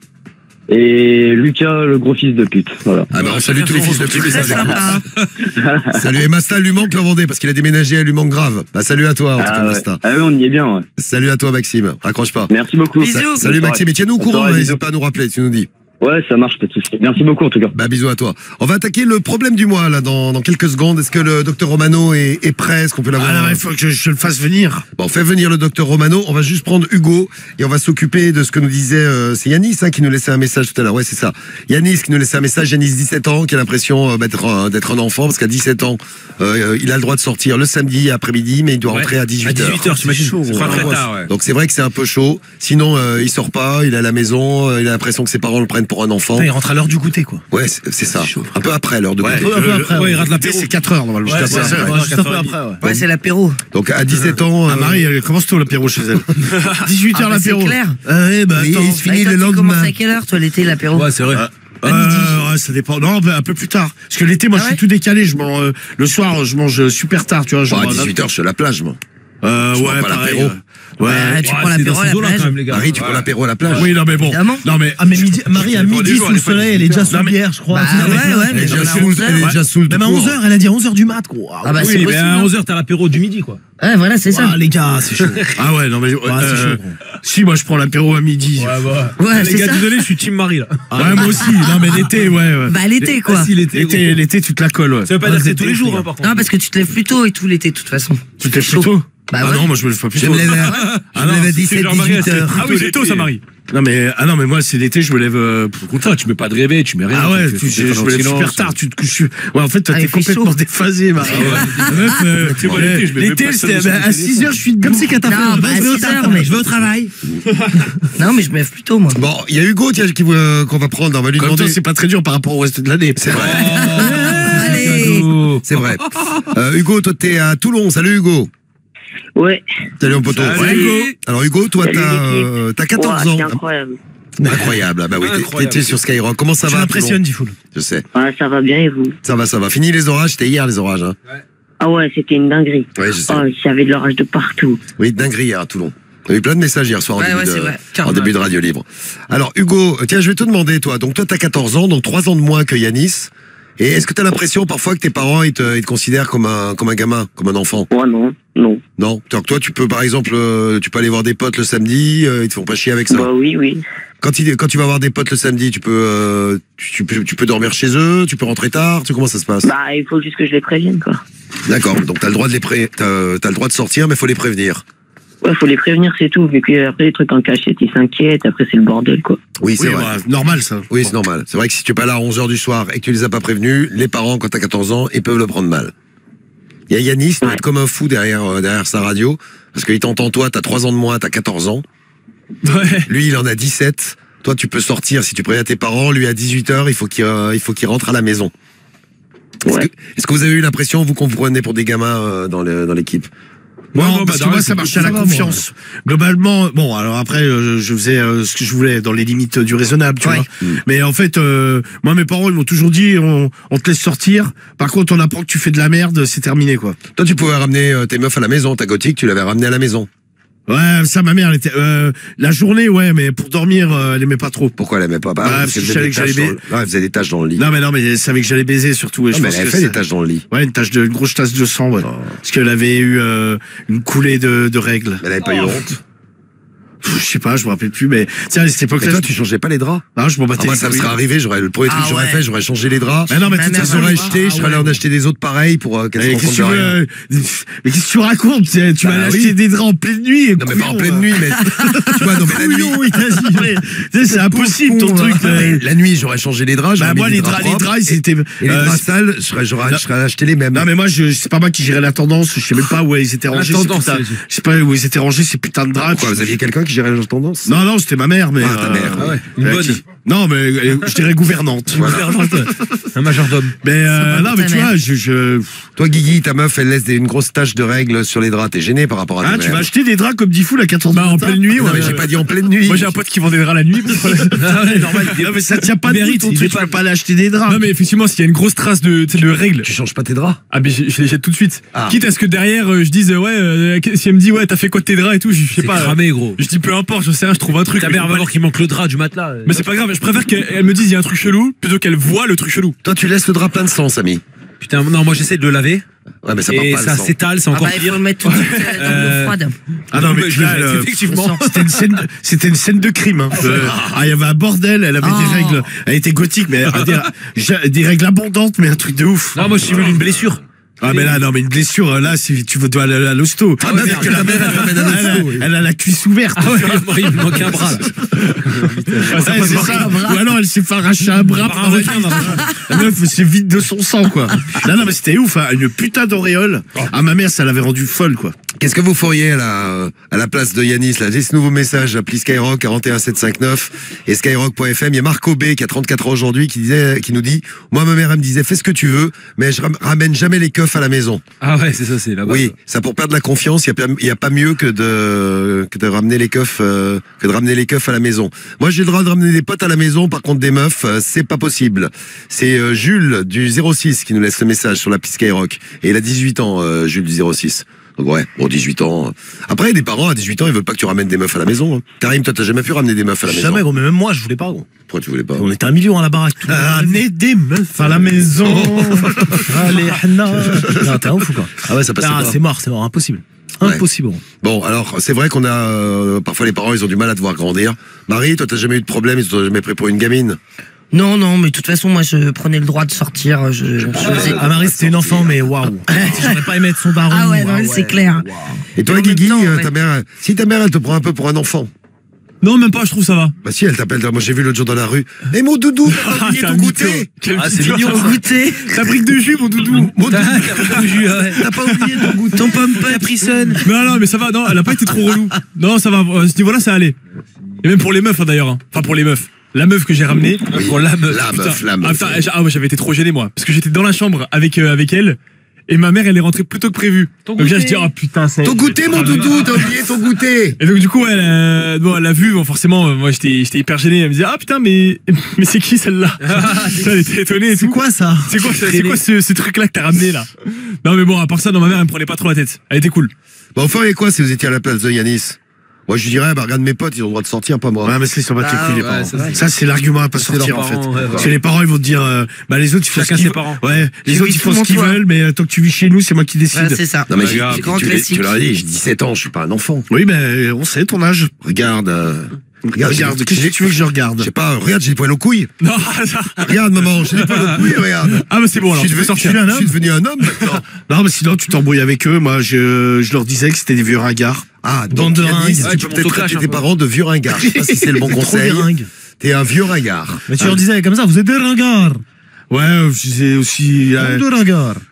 Et Lucas, le gros fils de pute. Voilà. Ah bah on salue tous les fils de pute. Très sympa. Salut, et Masta lui manque la Vendée parce qu'il a déménagé, elle lui manque grave. Bah salut à toi en tout cas Ah, ouais. Masta. Ah oui, on y est bien, ouais. Salut à toi Maxime, raccroche pas. Merci beaucoup. Bisous. Salut Bonne Maxime, et tiens-nous au Bonne courant, soirée, n'hésite bisous. pas à nous rappeler, tu nous dis. Ouais, ça marche, pas de soucis. Merci beaucoup en tout cas. Bah bisous à toi. On va attaquer le problème du mois là dans, dans quelques secondes. Est-ce que le docteur Romano est, est prêt? Est-ce qu'on peut l'avoir? Ah, non, il faut que je, je le fasse venir. Bon, fais venir le docteur Romano. On va juste prendre Hugo et on va s'occuper de ce que nous disait. Euh, c'est Yanis hein, qui nous laissait un message tout à l'heure. Ouais, c'est ça. Yanis qui nous laissait un message. Yanis, dix-sept ans, qui a l'impression euh, d'être un, d'être un enfant parce qu'à dix-sept ans, euh, il a le droit de sortir le samedi après-midi, mais il doit Ouais. rentrer à dix-huit heures. À dix-huit heures, t'imagines? C'est pas très tard, ouais. Donc c'est vrai que c'est un peu chaud. Sinon, euh, il sort pas, il est à la maison, euh, il a l'impression que ses parents le prennent pour un enfant. Putain, il rentre à l'heure du goûter, quoi. Ouais, c'est c'est ça. Un peu après l'heure de Ouais, goûter. un peu après. ouais, il rate ouais. l'apéro. C'est quatre heures, normalement. Ouais, juste c'est après. ça, Ouais, ouais, juste un peu quatre heures et après, ouais. Ouais, c'est l'apéro. Donc à dix-sept ans. Ah, euh, Marie, elle commence tôt l'apéro chez elle. dix-huit heures Ah, bah, c'est l'apéro. clair. Ah, ouais, bah, Mais attends. il se finit Et toi, le tu lendemain. commences à quelle heure, toi, l'été, l'apéro? Ouais, c'est vrai. Euh, ouais, ça dépend. Non, bah, un peu plus tard. Parce que l'été, moi, Ah je suis ouais tout décalé. Je mange, euh, le soir, je mange super tard, tu vois. Bon, genre à dix-huit heures, je suis à la plage, moi. Euh, Je ouais, prends pas pareil. l'apéro. Ouais. Bah, tu prends c'est l'apéro dans à ces la eaux-là, plage. quand même, les gars. Marie, tu prends Ouais. l'apéro à la plage. Oui, non, mais bon. Évidemment. Non, mais. Ah mais midi, Marie à dépend des midi jours, sous le elle est pas soleil, elle est dix-huit déjà heures. sous Non, mais- bière, je crois. Bah, Tu sais, ouais, avec- ouais, Elle mais est genre déjà à saoule, onze elle est heures. déjà saoule tout Même à court. onze heures, elle a dit onze heures du mat, quoi. Ah bah, c'est Oui, mais possible. à onze heures, t'as l'apéro du midi, quoi. Ouais, voilà, c'est ça. Ah, les gars, c'est chaud. Ah ouais, non, mais. Ah, c'est euh, chaud, gros. Si, moi, je prends l'apéro à midi. Ouais, bah. Ouais, Les c'est gars, ça. désolé, je suis Team Marie, là. Ouais, moi aussi. Non, mais l'été, ouais. ouais. Bah, l'été, quoi. Ah, si, l'été. L'été, gros. l'été, tu te la colles, ouais. Ça veut pas Ah, dire que vous c'est êtes tous les ouf, jours, les hein, gars. par contre. Non, parce que tu te lèves plus tôt et tout l'été, de toute façon. Tu te lèves chaud. plus tôt? Bah, Ah ouais. non, moi, je me lève pas plus Je tôt. me lève à, Ah je me non, lève à c'est dix-sept, genre Marie, dix-huit c'est- heures. Ah oui, c'est tôt, ça, Marie. Non, mais, ah non, mais moi, c'est l'été, je me lève, euh, pour Putain, tu mets pas de réveil, tu mets rien. Ah ouais, tu tu, fais je, ton je me lève silence. super tard, tu te couches. Ouais, en fait, toi, Ah, t'es il fait complètement chaud. déphasé, Marie. Ah Meuf, euh, Tu vois, l'été, je mets même l'été, personne c'était sur bah, le à six heures, je suis Comme si qu'à ta Non, femme, bah, je vais au six taf, heures, mais- je vais au travail. Non, mais je me lève plus tôt, moi. Bon, il y a Hugo tiens, qui, euh, qu'on va prendre, on va lui Comme toi, demander. c'est pas très dur par rapport au reste de l'année. C'est vrai, Allez. c'est vrai. Euh, Hugo, toi t'es à Toulon. Salut Hugo. Ouais. Salut mon poteau. Salut. Ouais, Hugo. Alors Hugo, toi Salut, t'as l'équipe. euh, t'as quatorze Ouah, ans. c'est incroyable. Incroyable. Ah bah oui, t'es- Incroyable. t'étais sur Skyrock. Comment ça Tu va à m'impressionnes, Toulon? Difool. Je sais. Ouais, ça va bien et vous? Ça va, ça va. Fini les orages. C'était hier les orages. Hein. Ah ouais, c'était une dinguerie. Oui, je sais. Oh, il y avait de l'orage de partout. Oui, dinguerie hier à Toulon. On a eu plein de messages hier soir en, Ouais, début, ouais, c'est de, vrai. en Carrément. début de Radio Libre. Alors Hugo, tiens, je vais te demander, toi. Donc toi, t'as quatorze ans, donc trois ans de moins que Yanis. Et est-ce que t'as l'impression parfois que tes parents ils te, ils te considèrent comme un comme un gamin, comme un enfant? Ouais, non, non. Non. Donc toi, tu peux par exemple, euh, tu peux aller voir des potes le samedi, euh, ils te font pas chier avec ça. Bah oui, oui. Quand, il, quand tu vas voir des potes le samedi, tu peux, euh, tu, tu peux, tu peux dormir chez eux, tu peux rentrer tard. Tu sais comment ça se passe? Bah, il faut juste que je les prévienne, quoi. D'accord. Donc t'as le droit de les pré, t'as, t'as le droit de sortir, mais faut les prévenir. Ouais, faut les prévenir, c'est tout. Vu que après, les trucs en cachette, ils s'inquiètent. Après, c'est le bordel, quoi. Oui, c'est Oui, vrai. bah, normal, ça. Oui, c'est normal. C'est vrai que si tu es pas là à onze heures du soir et que tu les as pas prévenus, les parents, quand t'as quatorze ans, ils peuvent le prendre mal. Il y a Yanis, il doit être comme un fou derrière, euh, derrière sa radio, parce qu'il t'entend toi, t'as trois ans de moins, t'as quatorze ans. Ouais. Lui, il en a dix-sept. Toi, tu peux sortir si tu préviens tes parents. Lui, à dix-huit heures, il faut qu'il euh, il faut qu'il rentre à la maison. Est-ce Ouais. que, est-ce que vous avez eu l'impression, vous, qu'on vous prenait pour des gamins euh, dans le- dans l'équipe? Non, Non, parce bah, que moi, non, ça c'est- marchait à ça la va, confiance. Globalement, bon, alors après, euh, je faisais euh, ce que je voulais dans les limites du raisonnable, tu Ouais. vois. Mais en fait, euh, moi, mes parents, ils m'ont toujours dit, on, on te laisse sortir. Par contre, on apprend que tu fais de la merde, c'est terminé, quoi. Toi, tu pouvais ramener euh, tes meufs à la maison. Ta gothique, tu l'avais ramenée à la maison. Ouais, ça, ma mère, elle était, euh, la journée, ouais, mais pour dormir, euh, elle aimait pas trop. Pourquoi elle aimait pas? Bah, Ouais, parce parce qu'elle que faisait je savais des que j'allais taches dans baiser. le- ouais, elle faisait des taches dans le lit. Non, mais non, mais elle savait que j'allais baiser, surtout. Et Non, je mais pense elle que fait ça- des taches dans le lit. Ouais, une tache de, une grosse tache de sang, ouais. Parce qu'elle avait eu, euh, une coulée de, de règles. Elle avait pas eu honte. Pff, Je sais pas, je me rappelle plus, mais, tiens, à cette Mais époque-là. toi, je- tu changeais pas les draps? Non, je m'en battais Ah, moi, les ça me couilles. serait arrivé, j'aurais, le premier truc Ah que j'aurais ouais. fait, j'aurais changé les draps. Mais non, mais Ma toute mère, façon, J'aurais ouais. acheté, je serais allé en acheter des autres pareils pour euh, qu'elles se Mais rendent qu'est-ce compte que de tu rien. veux mais qu'est-ce que tu racontes? Tu tu Bah vas oui. acheter des draps en pleine nuit. Non, mais pas en pleine nuit, mais, tu vois, non, mais la nuit. Oui, vas-y. Tu sais, c'est impossible ton truc. là. La nuit, j'aurais changé les draps, Bah, j'aurais moi, mis les des draps, les propres. draps, c'était. Et les euh, draps sales, j'aurais, j'aurais, Non. j'aurais acheté les mêmes. Non, mais moi, je, c'est pas moi qui gérais la tendance. Je sais même pas où ils étaient rangés. ces tendance, putains- c'est- Je sais pas où ils étaient rangés ces putains de draps. Quoi, vous aviez quelqu'un qui gérait la tendance? Non, non, c'était ma mère, mais. Ah, ta mère. Ah ouais, une euh, bonne. qui- Non, mais euh, je dirais gouvernante. Un majordome. Mais euh, Ça va, non, mais ta tu mère. vois, je. je... Toi, Guigui, ta meuf, elle laisse des, une grosse tache de règles sur les draps. T'es gêné par rapport à ta Ah, mère. tu vas acheter des draps comme dix fous à quatorze Bah, heures en pleine nuit, Non, ouais. mais j'ai pas dit en pleine nuit. Moi, j'ai un pote qui vend des draps la nuit. Ah ouais, normal. Non, mais ça tient pas Il de mérite, ton il truc, est tu pas- peux pas aller acheter des draps. Non, mais effectivement, s'il y a une grosse trace de, tu sais, de règles, Tu changes pas tes draps? ah, mais je, je les jette tout de suite. Ah. Quitte à ce que derrière, euh, je dise, euh, ouais, euh, si elle me dit, ouais, t'as fait quoi de tes draps et tout, je je sais C'est pas. cramé, gros. Je dis, peu importe, je sais rien, je trouve un truc. Ta mais mère je va peux voir qu'il manque le drap du matelas. Mais c'est pas grave, je préfère qu'elle elle me dise il y a un truc chelou plutôt qu'elle voit le truc chelou. Toi, tu laisses le drap plein de sang, Samy. Putain, non, moi j'essaie de le laver. Ouais, mais ça part Et pas le ça sang. s'étale, c'est Ah encore bah, il faut pire. le mettre tout de suite euh, dans l'eau Euh, froide. Ah non, mais Je tu le là, jette, le- effectivement. C'était une scène, de- c'était une scène de crime. Hein. Euh, ah, il y avait un bordel, elle avait Oh. des règles, elle était gothique, mais euh, des, ja- des règles abondantes, mais un truc de ouf. Non, moi je suis venu une blessure. Ah, mais là, non, mais une blessure, là, si tu veux, dois aller à l'hosto. Ah, bah, que ta mère, elle t'amène à Elle a, l'hosto, oui. elle a la cuisse ouverte. Ah ouais, moi, il me manque un bras. là. Ouais, c'est ça. Ou alors elle s'est fait arracher un bras par un requin. La meuf c'est vide de son sang, quoi. Non, non, mais c'était ouf, hein. Une putain d'auréole. Ah, ma mère, ça l'avait rendue folle, quoi. Qu'est-ce que vous feriez à la, à la place de Yanis, là? Laissez nouveau message, appli Skyrock quarante et un sept cent cinquante-neuf et skyrock point f m. Il y a Marco B qui a trente-quatre ans aujourd'hui qui disait, qui nous dit, moi, ma mère, elle me disait, fais ce que tu veux, mais je ram- ramène jamais les keufs à la maison. Ah ouais, c'est ça, c'est là-bas. Oui, ça pour perdre la confiance, il y, a pas mieux que de que de ramener les keufs euh, que de ramener les keufs à la maison. Moi, j'ai le droit de ramener des potes à la maison, par contre des meufs, euh, c'est pas possible. C'est euh, Jules du zéro six qui nous laisse le message sur l'appli Skyrock et il a dix-huit ans, euh, Jules du zéro six. Donc ouais, bon dix-huit ans. euh. Après, des parents à dix-huit ans, ils veulent pas que tu ramènes des meufs à la maison. Hein. Karim, toi, t'as jamais pu ramener des meufs à la maison? Jamais, gros, mais même moi, je voulais pas, gros. Pourquoi tu voulais pas? On était un million à la baraque. Tout le monde. Ramener des meufs à la maison. Allez, Hanna. Non, t'es un ouf ou quoi? Ah ouais, ça passait Ah, pas. c'est mort, c'est mort, impossible. Ouais. Impossible, gros. Bon, alors, c'est vrai qu'on a... euh, parfois, les parents, ils ont du mal à te voir grandir. Marie, toi, t'as jamais eu de problème, ils t'ont jamais pris pour une gamine? Non, non, mais de toute façon, moi, je prenais le droit de sortir. Je, je faisais- Ah, Marie, c'était une enfant, mais waouh. J'aurais pas aimé être son baron. Ah ouais, non, waouh, c'est clair. Et toi, Et en même Guigui, temps, euh, ouais. ta mère... Si ta mère, elle te prend un peu pour un enfant. Non, même pas, je trouve ça va. Bah si, elle t'appelle. Moi, j'ai vu l'autre jour dans la rue. Eh, mon doudou, t'as pas oublié t'es ton un goûter. mytho. Quel Ah, c'est mytho. mignon. Au goûter. Ta brique de jus, mon doudou. Mon doudou. T'as T'as pas oublié ton goûter. Ton pomme Capricène. Non, non, mais ça va, non, elle a pas été trop relou. Non, ça va, à ce niveau-là, ça allait. Et même pour les meufs, hein, d'ailleurs. hein. Enfin, pour les meufs. La meuf que j'ai ramenée. Oui, Pour la meuf. La Putain. meuf, la Ah, meuf. putain, j'ai- ah ouais, j'avais été trop gêné, moi. Parce que j'étais dans la chambre avec, euh, avec elle. Et ma mère, elle est rentrée plus tôt que prévu. Ton Donc là, je goûter. dis, ah putain, c'est. Ton goûter, mon doudou, t'as oublié ton goûter. Et donc du coup elle, euh, bon, elle a vu, bon, forcément euh, moi j'étais j'étais hyper gêné, elle me disait ah putain mais mais c'est qui celle-là? Elle était étonnée et C'est tout. quoi ça? C'est quoi, c'est quoi ce, ce truc là que t'as ramené là? Non mais bon à part ça, non, ma mère elle me prenait pas trop la tête, elle était cool. Bon, enfin, et quoi si vous étiez à la place de Yanis? Moi, je lui dirais, bah, regarde mes potes, ils ont le droit de sortir, pas moi. Ouais, mais c'est sur battre les Ah, couilles, les ouais, parents. ça, Ça, c'est- c'est l'argument à pas C'est sortir, leurs en fait. parents, ouais, Parce ouais. que les parents, ils vont te dire, euh, bah, les autres, ils font Chacun ce qu'ils ses veulent. parents. Ouais, les J'ai autres, vu ils font tout ce mon qu'ils toit. veulent, mais tant que tu vis chez nous, c'est moi qui décide. Ouais, c'est ça. Non, mais Ouais, tu, grave. tu, Grand tu, classique. tu leur dis, j'ai dix-sept ans, je suis pas un enfant. Oui, ben, on sait ton âge. Regarde, euh, regarde, Regarde, j'ai- qu'est-ce que tu veux que je regarde? je sais pas, regarde, j'ai des poils aux couilles. Non ça... Regarde, maman, j'ai des poils aux couilles, regarde. Ah bah c'est bon alors, je tu suis, peux devenu, je, sortir. suis, je suis devenu un homme maintenant. Non, mais sinon, tu t'embrouilles avec eux. Moi, je, je leur disais que c'était des vieux ringards. Ah, Bande donc, de Yanis, ringues. tu Ouais, peux tu montes peut-être au clash traiter un tes peu. parents de vieux ringards. Je sais pas si c'est le bon Trop conseil. des ringues. T'es un vieux ringard. Mais tu leur disais comme ça, vous êtes des ringards. Ouais, c'est aussi, euh, Des ringards.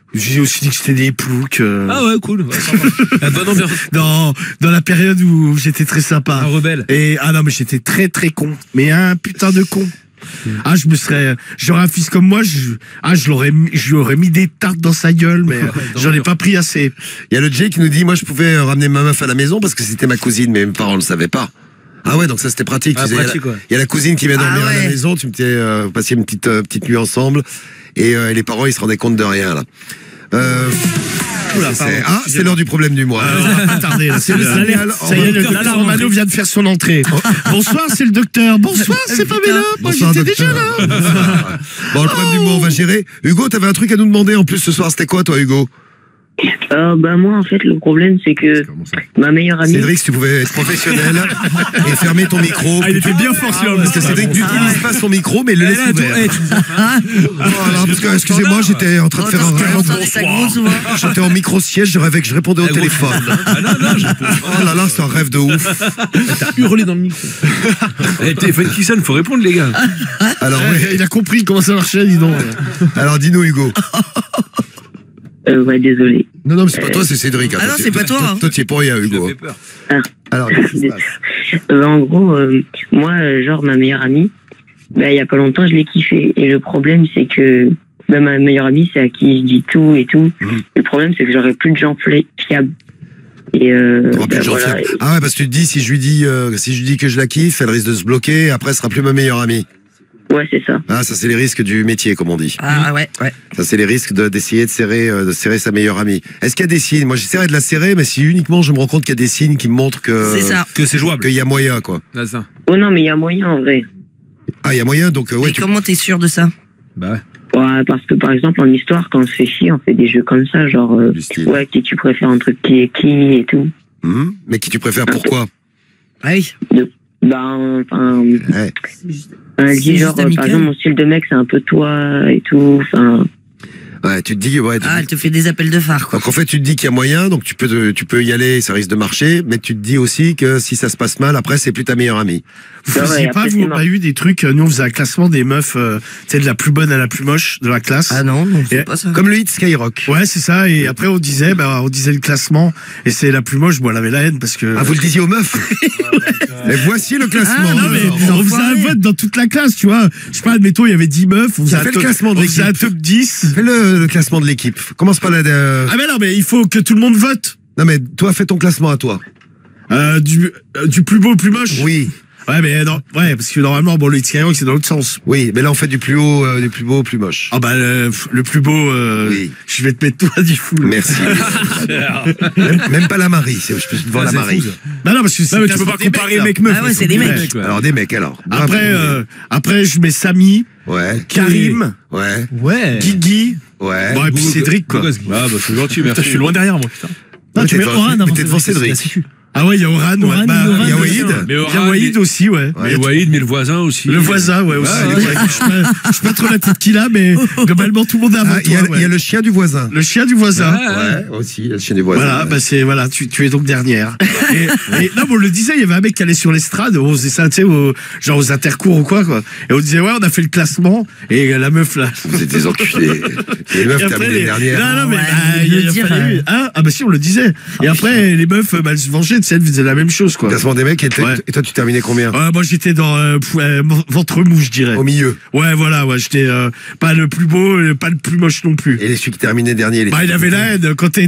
J'ai aussi dit que c'était des ploucs. Euh... Ah ouais, cool. Ouais, la bonne ambiance. Dans, dans la période où j'étais très sympa. Un rebelle. Et, ah non, mais j'étais très très con. Mais un putain de con. Ah, je me serais, j'aurais un fils comme moi, je, ah, je l'aurais, je lui aurais mis des tartes dans sa gueule, mais j'en ai pas pris assez. Il y a le Jay qui nous dit, moi, je pouvais ramener ma meuf à la maison parce que c'était ma cousine, mais mes parents le savaient pas. Ah ouais, donc ça c'était pratique. Ah, tu sais, pratique, il, y a, ouais. il y a la cousine qui vient dormir Ah ouais. à la maison, tu me disais, euh, vous passiez une petite, euh, petite nuit ensemble, et euh, les parents ils se rendaient compte de rien là. Euh, Oula, c'est- pardon, ah, c'est l'heure du problème du mois. Euh, on va pas tarder, là. C'est le Ça signal. Ça y est, le docteur Romano vient de faire son entrée. Bonsoir, c'est le docteur. Bonsoir, c'est Pamela. Moi, Bonsoir, j'étais déjà là. docteur. Bon, le problème du mois, on va gérer. Hugo, t'avais un truc à nous demander en plus ce soir, c'était quoi toi, Hugo? Euh, bah moi en fait le problème c'est que ma meilleure amie. Cédric, si tu pouvais être professionnel et fermer ton micro. Ah, il était bien fort celui-là. Parce que Cédric n'utilise pas son micro, mais il le laisse ouvert. Voilà, parce que, excusez-moi, j'étais en train de faire un rêve. J'étais en micro-siège, je rêvais que je répondais au téléphone. Oh là là, c'est un rêve de ouf. T'as hurlé dans le micro. Eh, téléphone qui sonne, faut répondre, les gars. Alors, Ouais, ouais. il a compris comment ça marchait, dis donc. Alors, dis-nous, Hugo. Euh, ouais désolé. Non, non, mais c'est pas toi, c'est Cédric. Ah non, c'est pas toi, hein. Toi, tu es pas rien, Hugo. Ah. Alors, qu'est-ce qui se passe? Euh, en gros euh, moi euh, genre ma meilleure amie, bah il y a pas longtemps je l'ai kiffé et le problème c'est que bah, ma meilleure amie c'est à qui je dis tout et tout. Mmh. Le problème c'est que j'aurais plus de gens fla- fiables. Et euh, T'auras plus bah, de gens voilà. fiables. Ah ouais, parce que tu te dis, si je lui dis, euh, si je lui dis que je la kiffe, elle risque de se bloquer, après, elle sera plus ma meilleure amie. Ouais c'est ça. Ah, ça, c'est les risques du métier, comme on dit. Ah ouais, ouais. Ça, c'est les risques de- d'essayer de serrer, euh, de serrer sa meilleure amie. Est-ce qu'il y a des signes? Moi, j'essaierai de la serrer, mais si uniquement je me rends compte qu'il y a des signes qui me montrent que, C'est ça. Que c'est jouable. qu'il y a moyen, quoi. C'est ça. Oh non mais il y a moyen en vrai. Ah, il y a moyen, donc, euh, ouais, Et tu... comment t'es sûr de ça? Bah ouais. Ouais, parce que par exemple en histoire quand on se fait chier on fait des jeux comme ça genre euh, Du style. ouais qui tu préfères un truc qui est qui et tout. Hum, mais qui tu préfères, pourquoi? Ah oui. Ben enfin Ouais. elle C'est dit genre juste euh, amical. par exemple mon style de mec c'est un peu toi et tout enfin. Ouais, tu te dis, ouais, tu Ah, elle te fait des appels de phare, quoi. donc en fait, tu te dis qu'il y a moyen, donc tu peux, te- tu peux y aller, ça risque de marcher, mais tu te dis aussi que si ça se passe mal, après, c'est plus ta meilleure amie. Vous Ah ouais, faisiez pas, après, vous, c'est pas eu des trucs, euh, nous on faisait un classement des meufs, euh, tu sais, de la plus bonne à la plus moche de la classe. Ah non, non, Et- c'est pas ça. Comme le hit Skyrock. Ouais, c'est ça, et après on disait, bah, on disait le classement, et c'est la plus moche, bon, elle avait la haine, parce que... Ah, vous le disiez aux meufs? Mais voici le classement. Ah, non, mais Alors. on faisait un vote dans toute la classe, tu vois. Je sais pas, admettons, il y avait dix meufs, on faisait, Ça un fait le top, classement de on faisait un l'équipe. top dix. Fais le, le classement de l'équipe. Commence par la. euh, Ah, mais non, mais il faut que tout le monde vote. Non, mais toi, fais ton classement à toi. Euh, du, euh, du plus beau au plus moche. Oui. Ouais, mais non, ouais, parce que normalement, bon, le hit Skyrock, c'est dans l'autre sens. Oui, mais là, on fait du plus haut, euh, du plus beau au plus moche. Ah, bah, le, le plus beau, euh, Oui. je vais te mettre toi du fou. là. Merci. même, même pas la Marie. c'est- Je peux devant la Marie. Bah non, parce que c'est Non, mais le tu peux classement pas des comparer mecs, mec-meuf. Ah ouais, c'est des mecs. Alors, des mecs, alors. là. Après, euh, après, je mets Samy, Ouais. Karim, Ouais. Ouais. Guigui, Ouais. bon, et puis Cédric, quoi. Ah bah c'est gentil, Putain, merci. je suis loin derrière moi putain. Non, tu T'es mets devant- Oran avant t'es devant Cédric. Ah ouais, il y a Oran, ouais. Oran, Bah, Oran, il y a Oran, Waïd. Mais Il y a Oran, Waïd mais- aussi, ouais. Mais Waïd, mais le voisin aussi. Le voisin, ouais, aussi. Ouais, Ouais, Je sais pas- je sais pas trop la tête qu'il a, mais globalement, tout le monde est avant Ah, il y, a- toi, il y a ouais. le chien du voisin. Le chien du voisin. Ouais, aussi, le chien du voisin. Voilà, ouais. bah c'est voilà, tu, tu es donc dernière. et, et non, mais on le disait, il y avait un mec qui allait sur l'estrade, on faisait ça, tu sais, au- genre aux intercours ou quoi, quoi. Et on disait ouais, on a fait le classement et la meuf là. Vous êtes des enculés. Les meufs Et après, terminent les- dernière. Non, non, mais Ouais, bah, de il le y a dire, fallu- euh. hein ah bah si, on le disait. Et après, les meufs, bah, elles se vengeaient, tu sais, elles faisaient la même chose, quoi. Classement des mecs, et, t- Ouais. et toi, tu terminais combien? Ouais, moi j'étais dans euh, pff, euh, ventre mou, je dirais. Au milieu. Ouais, voilà, ouais, j'étais euh, pas le plus beau, euh, pas le plus moche non plus. Et les celui qui terminait dernier, les Bah, il avait la haine quand t'es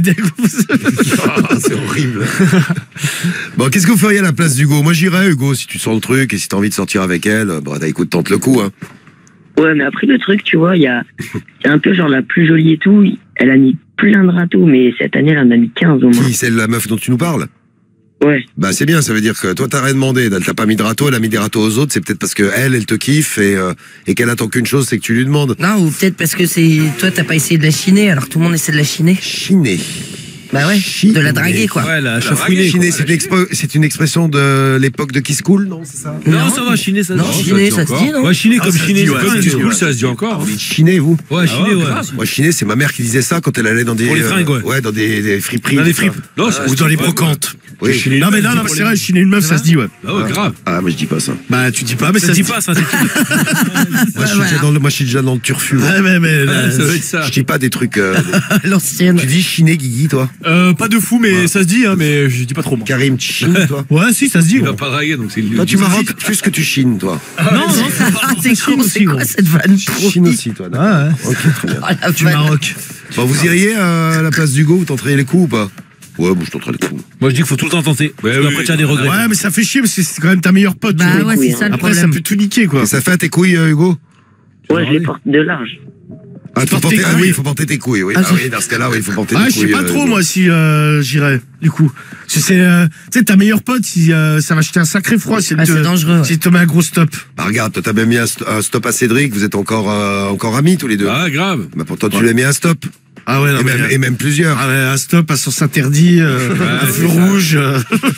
Ah, c'est horrible. Bon, qu'est-ce que vous feriez à la place d'Hugo? Moi, j'irais, Hugo, si tu sens le truc et si t'as envie de sortir avec elle. Bon, bah, écoute, tente le coup, hein. Ouais, mais après le truc, tu vois, il y a, c'est un peu genre la plus jolie et tout. Elle a mis plein de râteaux, mais cette année, elle en a mis quinze au moins. Qui, c'est la meuf dont tu nous parles? Ouais. Bah, c'est bien, ça veut dire que toi, t'as rien demandé. Elle t'a pas mis de râteau, elle a mis des râteaux aux autres. C'est peut-être parce que elle, elle te kiffe et, euh, et qu'elle attend qu'une chose, c'est que tu lui demandes. Non, ou peut-être parce que c'est toi, t'as pas essayé de la chiner, alors que tout le monde essaie de la chiner. Chiner. Bah ouais, de la draguer, quoi. Ouais, la La chafouiner. chiner, c'est une, expo- c'est une expression de l'époque de Kiss Cool, non? C'est ça? Non, ça va, chiner, ça se Non, dit. chiner, ça se dit, non? Ouais, chiner Ah, comme ça se chiner. dit, ouais, Comme ça se du dit, school, ouais. ça se dit encore. Vous dites chiner, vous? Ouais, chiner, ouais. Moi, chiner, c'est ma mère qui disait ça quand elle allait dans des. Pour les fringues, ouais. ouais, dans des, des friperies. Dans les tout ça. fripes. Non, c'est- ou dans les brocantes. Oui. Chiner non, mais non, non, c'est vrai, chiner une meuf, ça se dit, ouais. Ah ouais, grave. Ah, mais je dis pas ça. Bah, tu dis pas, mais Ça ça se se dit pas, ça, c'est Moi, je suis déjà dans le, moi, je suis déjà dans le turfu. moi. Ouais, mais, mais, Ouais, ça doit être ça. Je dis pas des trucs. euh, L'ancienne. Tu dis chiner, Guigui, toi Euh, pas de fou, mais ça se dit, hein, mais je dis pas trop, moi. Karim, tu chines, toi Ouais, si, ça se dit. Il ouais. va pas draguer, donc c'est le. Toi, tu maroques plus que tu chines, toi. Non, non, Ah, c'est con, c'est quoi cette vanne Tu trop chines aussi, toi. d'accord. Ouais, ouais. Ok, très bien. Oh, la Tu vanne. maroques. Bon, vous iriez à la place d'Hugo, vous tenteriez les coups ou pas? Ouais, bon, je tenterai les coups. Moi, je dis qu'il faut tout le temps tenter. Parce que après, tu as des regrets. Ouais, mais ça fait chier parce que c'est quand même ta meilleure pote. Bah tu vois. ouais, c'est ça le Après, ça problème. peut tout niquer, quoi. Et ça fait à tes couilles, euh, Hugo? Ouais, je les porte de large. Ah, faut portes porter, tes ah oui, couilles. il faut porter tes couilles, oui. Ah, Ah, c'est- oui, dans ce cas-là, oui, il faut porter Ah, tes je couilles. sais pas euh, trop, Hugo. moi, si euh, j'irais, du coup. Parce que c'est, euh, tu sais, ta meilleure pote, si, euh, ça va jeter un sacré froid si elle Ah, te, c'est dangereux, ouais. si elle te met un gros stop. Bah, regarde, toi, t'as même mis un, st- un stop à Cédric, vous êtes encore, euh, encore amis tous les deux. Ah, grave. Bah, pourtant, tu lui as mis un stop. Ah ouais, non, Et mais, même, et même plusieurs. ah ouais, un stop, un sens interdit, euh, un feu rouge. euh.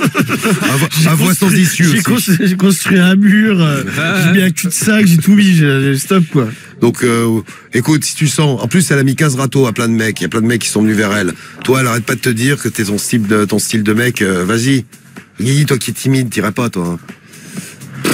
Un vo- J'ai un voie sans construit- issue J'ai aussi. construit, j'ai construit un mur, euh, j'ai mis un cul-de-sac, j'ai tout mis, j'ai j'ai stop, quoi. Donc, euh, écoute, si tu sens, en plus, elle a mis quinze râteaux à plein de mecs. Il y a plein de mecs qui sont venus vers elle. Toi, elle arrête pas de te dire que t'es ton style de, ton style de mec. euh, vas-y. Guigui, toi qui es timide, t'irais pas, toi. hein.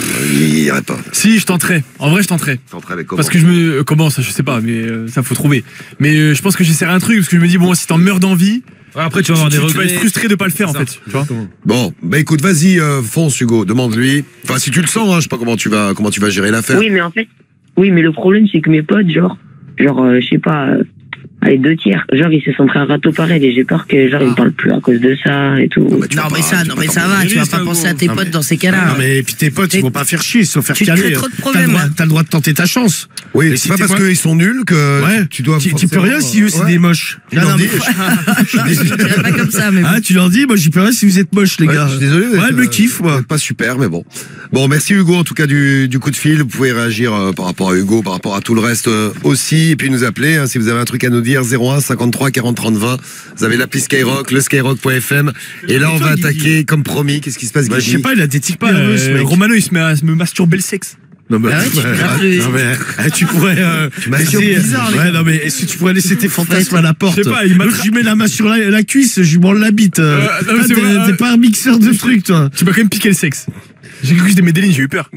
Il irait pas. Si, je tenterai. En vrai, je tenterai. T'entrais avec comment? Parce que je me. euh, Comment ça, je sais pas, mais euh, ça faut trouver. Mais euh, je pense que j'essaierai un truc, parce que je me dis, bon, si t'en meurs d'envie. Ouais, après, tu vas avoir des tu, tu vas regrets. être frustré de pas le faire, en Ça. fait. Tu vois. Bon, bah écoute, vas-y, euh, fonce, Hugo, demande-lui. Enfin, si tu le sens, hein, je sais pas comment tu vas, comment tu vas gérer l'affaire. Oui, mais en fait, oui, mais le problème, c'est que mes potes, genre, genre, euh, je sais pas, euh, allez, deux tiers, genre, ils se sont pris un râteau pareil et j'ai peur que, genre, ils me parlent plus à cause de ça et tout. Non, mais tu Non, vas mais pas- ça, tu non, vas mais pas ça prendre va, des tu vas risques, pas hein, penser à Hugo. tes Non, potes mais- dans ces cas-là. Non, mais puis tes potes, ils vont pas faire chier, ils se faire Tu te caler. crées trop de T'as le problèmes. droit, t'as le droit de tenter ta chance. Oui, Et c'est si pas t'es parce pas- qu'ils sont nuls que Ouais. tu dois. Tu, tu peux forcément, rien si eux, c'est ouais. des moches. Tu leur Non, dis- mais- Je dirais pas comme ça, mais bon. Ah, tu leur dis, moi, j'y peux rien si vous êtes moches, les Ouais, gars. je suis désolé. Ouais, elle me euh, kiffe, vous moi. êtes pas super, mais bon. Bon, merci Hugo, en tout cas, du, du coup de fil. Vous pouvez réagir euh, par rapport à Hugo, par rapport à tout le reste euh, aussi. Et puis nous appeler, hein, si vous avez un truc à nous dire, zéro un cinquante-trois quarante trente vingt. Vous avez l'appli Skyrock, le skyrock point f m. Et là, on va attaquer, comme promis. Qu'est-ce qui se passe, Bah, je Guigui sais pas, il a des tics Pas, nerveux, ce euh, mec. Romano, il se met à se me masturber le sexe. Non, mais, Ah ouais, tu ouais, grattes ouais, le- non, mais, ah, tu pourrais, euh, masturbes laisser- bizarre, les ouais, gars. non, mais est-ce que tu pourrais laisser tes fantasmes à la porte? Je sais pas, il m'a- L'autre, je lui mets la main sur la, la cuisse, je lui branle la bite. euh. Euh, non, mais Toi, c'est t'es vrai, t'es ouais. pas un mixeur de trucs, toi. Tu m'as quand même piqué le sexe. J'ai cru que j'étais Medellin, j'ai eu peur.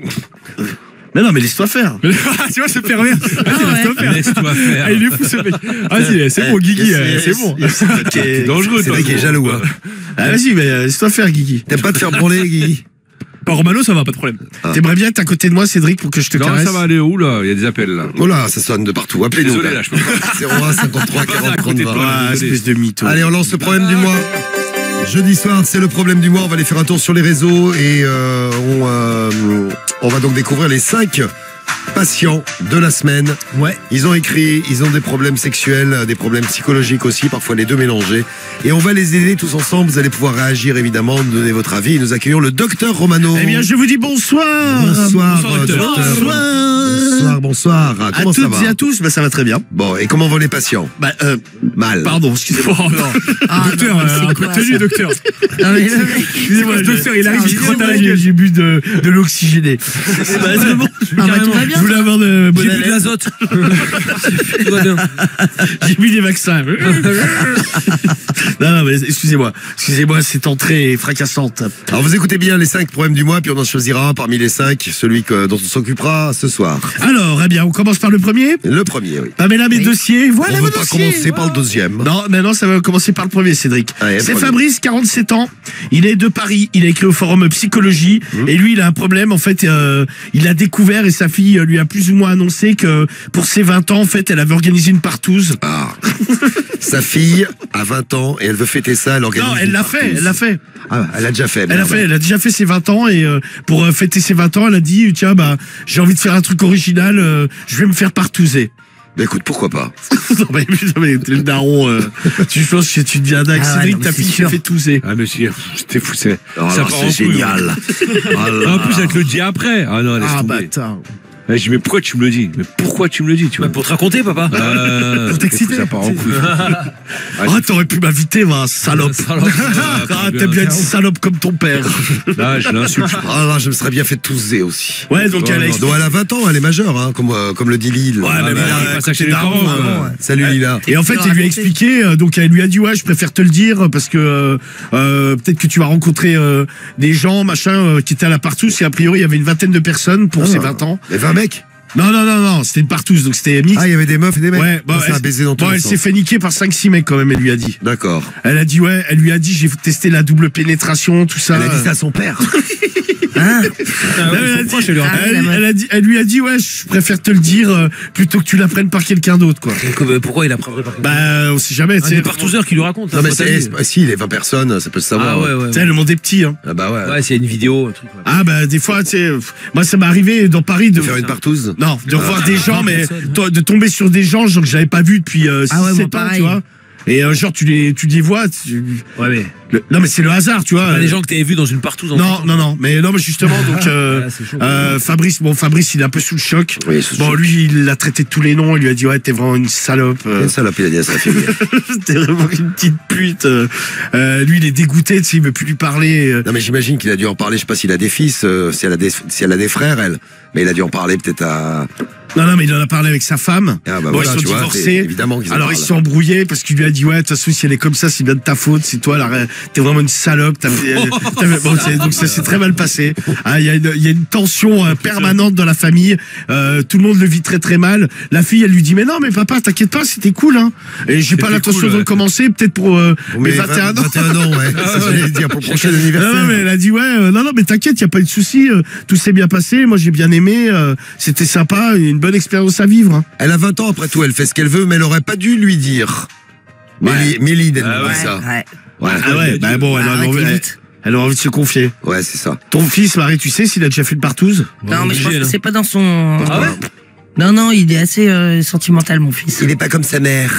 Mais non, mais laisse-toi faire. Mais- tu vois, ce pervers. Vas-y, ouais. laisse-toi faire. Laisse-toi faire. Ah, il est fou, ce mec. Vas-y, c'est bon, Guigui, euh, c'est bon. C'est dangereux, C'est vrai qu'il est jaloux, hein. Ah, vas-y, mais euh, laisse-toi faire, Guigui. T'aimes pas te faire branler, Guigui? Par Romano, ça va, pas de problème. T'aimerais bien être à côté de moi, Cédric, pour que je te Non, caresse? ça va aller où, là? Il y a des appels, là. Oh là, ça sonne de partout. Appelez-nous. Désolé, là, je peux pas. zéro un cinquante-trois quarante trente vingt. Ah, espèce de mytho. Allez, on lance le problème du mois. Jeudi soir, c'est le problème du mois. On va aller faire un tour sur les réseaux et euh, on, euh, on va donc découvrir les cinq patients de la semaine. Ouais. Ils ont écrit, ils ont des problèmes sexuels, des problèmes psychologiques aussi, parfois les deux mélangés. Et on va les aider tous ensemble. Vous allez pouvoir réagir évidemment, donner votre avis. Et nous accueillons le docteur Romano. Eh bien, je vous dis bonsoir. Bonsoir, Bonsoir, euh, docteur. docteur. Bonsoir, bonsoir. Ah, À Comment ça toutes va et à tous, bah, ça va très bien. Bon, et comment vont les patients? Bah, euh, Mal. pardon, excusez-moi. Oh, non. Ah, Docteur, non, mais euh, c'est un peu quoi, de tenue, ça docteur. Non, mais, non, mais- Excusez-moi, le docteur, il arrive, il Excusez-moi, crotte à la gueule. J'ai bu de, de l'oxygéné. Bah, c'est bon. Ah, bah, tout va Je bien. voulais avoir de bonne J'ai bu de haleine. l'azote. Tout va bien. J'ai mis des vaccins. Non, non, mais excusez-moi. Excusez-moi, cette entrée est fracassante. Alors vous écoutez bien les cinq problèmes du mois, puis on en choisira parmi les cinq celui que, dont on s'occupera ce soir. Alors, eh bien, on commence par le premier. Le premier, oui. Pamela, mes Oui. dossiers. Voilà on ne vos veut pas dossiers. commencer par le deuxième. Non, mais non, ça va commencer par le premier, Cédric. Allez, C'est le premier. Fabrice, quarante-sept ans. Il est de Paris. Il a écrit au forum Psychologie. Mmh. Et lui, il a un problème. En fait, euh, il a découvert et sa fille euh, lui a plus ou moins annoncé que pour ses vingt ans, en fait, elle avait organisé une partouze. Ah. Sa fille a vingt ans et elle veut fêter ça. Elle organise Non, une elle l'a partouze. fait. Elle l'a fait. Ah, elle a déjà fait. Elle a merde. fait, elle a déjà fait ses vingt ans et euh, pour euh, fêter ses vingt ans, elle a dit tiens bah j'ai envie de faire un truc original, euh, je vais me faire partouzer. Bah, écoute, pourquoi pas? non mais, non, mais t'es le daron, euh, tu penses que tu deviens dingue, Ah ouais, Cédric, non, ta mais fille c'est s'est sûr. fait touser. Ah, mais c'est- c'était fou, c'est. Oh ça là, part en c'est couille, génial. ouais. Oh là En plus, là. avec le jet après. Ah non, laisse Ah tomber. bâtard. Je dis, mais pourquoi tu me le dis? Mais pourquoi tu me le dis, tu vois? Pour te raconter, papa. Euh, Pour t'exciter. Ça part en couille. Ah, t'aurais pu m'inviter, va, salope. Ah, t'aimes bien être salope comme ton père. Là, je l'insulte. Ah là, je me serais bien fait tousser aussi. Ouais, donc elle a Donc elle a vingt ans, elle est majeure, hein, comme, euh, comme le dit Lille. Ouais, mais bon, bah, elle pas ça chez les parents. euh, Salut Lila. Et en fait, il lui a expliqué, euh, donc elle lui a dit, ouais, je préfère te le dire, parce que euh, euh, peut-être que tu vas rencontrer euh, des gens, machin, euh, qui étaient à la partouze, et a priori, il y avait une vingtaine de personnes pour Ah, ses vingt ans. Les vingt mecs. Non, non, non, non, c'était une partouze, donc c'était mix. Ah, il y avait des meufs et des mecs. Ouais, bah, Ah, ça a elle, baisé dans tous bon, les elle sens. s'est fait niquer par cinq six mecs quand même, elle lui a dit. D'accord. Elle a dit, ouais, elle lui a dit, j'ai testé la double pénétration, tout ça. Elle a dit ça à son père. Hein elle, a dit, elle, elle a dit, elle lui a dit, ouais, je préfère te le dire euh, plutôt que tu l'apprennes par quelqu'un d'autre, quoi. Pourquoi il apprendrait par quelqu'un? Bah, on sait jamais, tu sais. Un partouzeur qui lui raconte. Non, mais c'est, si, les vingt personnes, ça peut se savoir. Ah ouais, ouais. Tu sais, le monde est petit, hein. Ah bah ouais. Ouais, s'il y a une vidéo, un truc. Ah bah des fois, tu sais, moi ça m'est arrivé dans Paris de Faire une partouze. non, de revoir des gens, mais to- de tomber sur des gens genre que j'avais pas vu depuis euh, six Ah ouais, moi, sept ans, pareil. tu vois. Et euh, genre tu les tu les vois. tu- Ouais, mais. le- non mais c'est le hasard, tu vois. Pas des gens que t'avais vus dans une partouze en Non, non, non, mais non, mais justement, donc euh, Ah, là, c'est chaud. euh, Fabrice, bon, Fabrice, il est un peu sous le choc. Oui, sous le Bon, choc. lui, il l'a traité de tous les noms. Il lui a dit, ouais, t'es vraiment une salope. euh, Une salope, il a dit à sa fille. t'es vraiment une petite pute. euh, euh, lui, il est dégoûté, tu sais, il veut plus lui parler. euh. Non mais j'imagine qu'il a dû en parler, je sais pas s'il a des fils, euh, si, elle a des, si elle a des frères, elle. Mais il a dû en parler peut-être à... Non, non, mais il en a parlé avec sa femme. Ah bah bon, voilà, ils sont tu vois, divorcés. c'est évidemment qu'ils en Alors ils parlent. se sont embrouillés parce qu'il lui a dit, ouais, de toute façon, si elle est comme ça, c'est bien de ta faute. C'est toi, la- t'es vraiment une salope. T'as fait, euh, t'as fait- bon, c'est- donc ça s'est très mal passé. Ah, il y a une, il y a une tension euh, permanente dans la famille. Euh, tout le monde le vit très très mal. La fille, elle lui dit, mais non, mais papa, t'inquiète pas, c'était cool, hein. Et j'ai pas C'était l'intention cool, de ouais. recommencer, peut-être pour euh, Pour mes mes vingt et un ans. vingt et un ans, ouais. C'est ce que j'allais dire, pour le prochain anniversaire. Non, non, mais elle a dit, ouais, euh, non, non, mais t'inquiète, y a pas eu de souci. euh, tout s'est bien passé. Moi, j'ai bien aimé. euh, c'était sympa, une bonne expérience à vivre. hein. Elle a vingt ans après tout, elle fait ce qu'elle veut, mais elle aurait pas dû lui dire. Mélie, Mélie, elle Ah lui ouais. dit ça. Ouais. Ouais, Ah ouais, bah bon, elle a, Arrêtez envie, elle, vite. elle a envie de se confier. ouais, c'est ça. Ton fils, Marie, tu sais s'il a déjà fait une partouze? Non, mais je pense obligé, que là. c'est pas dans son. Ah ouais? Non, non, il est assez euh, sentimental, mon fils. Il est pas comme sa mère.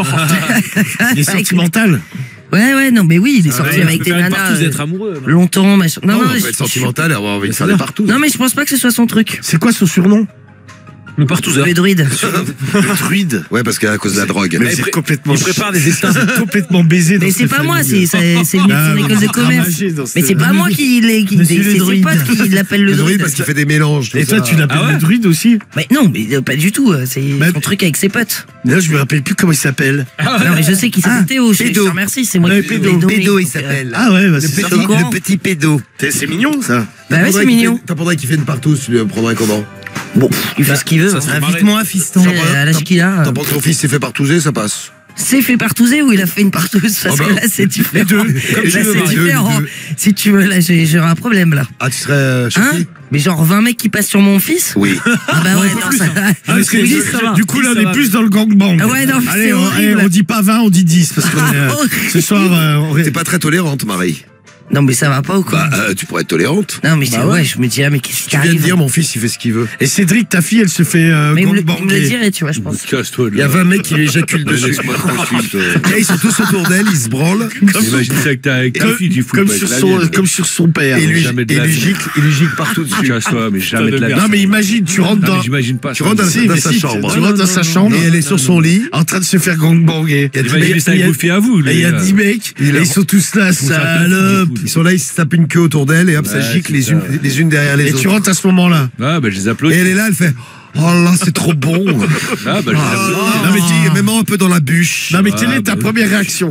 Il est sentimental. Ouais, ouais, non, mais oui, il est sorti Ouais, avec faut des faire une nanas. partouze euh, d'être amoureux. longtemps, machin. Non, Non, non, on je- peut être sentimental et avoir envie de faire des partout. non, mais je pense pas que ce soit son truc. C'est quoi son surnom? Le partouzeur. Le druide. Le druide. Ouais, parce qu'à cause de la drogue. Mais il c'est pré- complètement. il prépare des destins. C'est complètement baisé. Mais dans c'est cette pas moi, famille. c'est c'est- c'est une Ah, son école de commerce. ramagé dans Mais ce- c'est pas moi qui l'ai, qui c'est Monsieur le ses druide. potes qui l'appellent le Le druide druide. parce qu'il fait des mélanges. tout Et toi, ça. tu l'appelles Ah ouais le druide aussi? Mais non, mais euh, pas du tout. euh, C'est Mais- son truc avec ses potes. Là, je me rappelle plus comment il s'appelle. Non, mais je sais qu'il s'appelle Théo. Je je te remercie, c'est moi Ouais, qui pédo, l'ai donné, Pédo, il donc, euh, s'appelle. Ah ouais, bah, Le c'est petit, ça. au courant. le petit pédo. C'est c'est mignon, ça. Bah ouais, c'est mignon. T'apprendrais qu'il fait une partouze, tu le prendrais comment? Bon, il fait ce qu'il veut. Ça hein. se fait marrer. Invite-moi un fiston. À l'âge qu'il a. T'en penses que ton fils s'est fait partouzer, ça passe. C'est fait partouzer ou il a fait une partouze parce Ah bah, que là c'est différent. deux. Comme Là, tu veux, c'est Marie. différent. Les deux. Si tu veux, là j'ai- j'aurai un problème là. Ah, tu serais euh, choqué? Hein? Mais genre vingt mecs qui passent sur mon fils? Oui. Ah bah ouais, non, ça Ah, parce que Oui, du- ça va. du coup, là, Oui, on ça est va. plus dans le gangbang. Ah ouais, non, mais Allez, c'est on, horrible. allez, on dit pas vingt, on dit dix. Parce que euh, ce soir, euh, on T'es pas très tolérante, Marie. Non mais ça va pas ou quoi? Bah, euh, tu pourrais être tolérante. Non mais c'est Bah ouais. ouais, je me dis ah mais qu'est-ce qui Tu viens de t'arrive? dire, mon fils, il fait ce qu'il veut. Et Cédric, ta fille, elle se fait euh, Mais il me le- gangbang. il me le dirait, tu vois, je pense. Casse-toi, Il y a vingt mecs qui lui éjaculent dessus. Laisse-moi tranquille, toi. Et ils sont tous autour d'elle, ils se branlent. Imagine ça avec ta, avec ta Comme, fille, tu fous comme pas sur avec la son, mienne. comme sur son père. Et il lui, jamais de et la lui vie. gicle, il lui gicle partout dessus. Casse-toi, mais jamais de la Non, mais imagine, tu rentres Non, dans. mais j'imagine pas Tu ça. rentres dans, Si, dans mais sa si, chambre. Tu rentres dans sa chambre. Et elle est sur son lit. En train de se faire gangbanger. Il y a dix Imaginez mecs- ça avec vos filles à vous, Et il y a les dix gars. mecs, Il et a- ils sont tous là, salope. Ils sont là, ils se tapent une queue autour d'elle et hop, ça Ouais, gicle les c'est unes, ça. les unes derrière les Et autres. tu rentres à ce moment-là. Ah, bah, je les Et applaudis. elle est là, elle fait oh là, c'est trop bon. Ah, bah, je les applaudis. Non mais dis, mets-moi un peu dans la bûche. Non, mais Ah, quelle est ta bah, première réaction?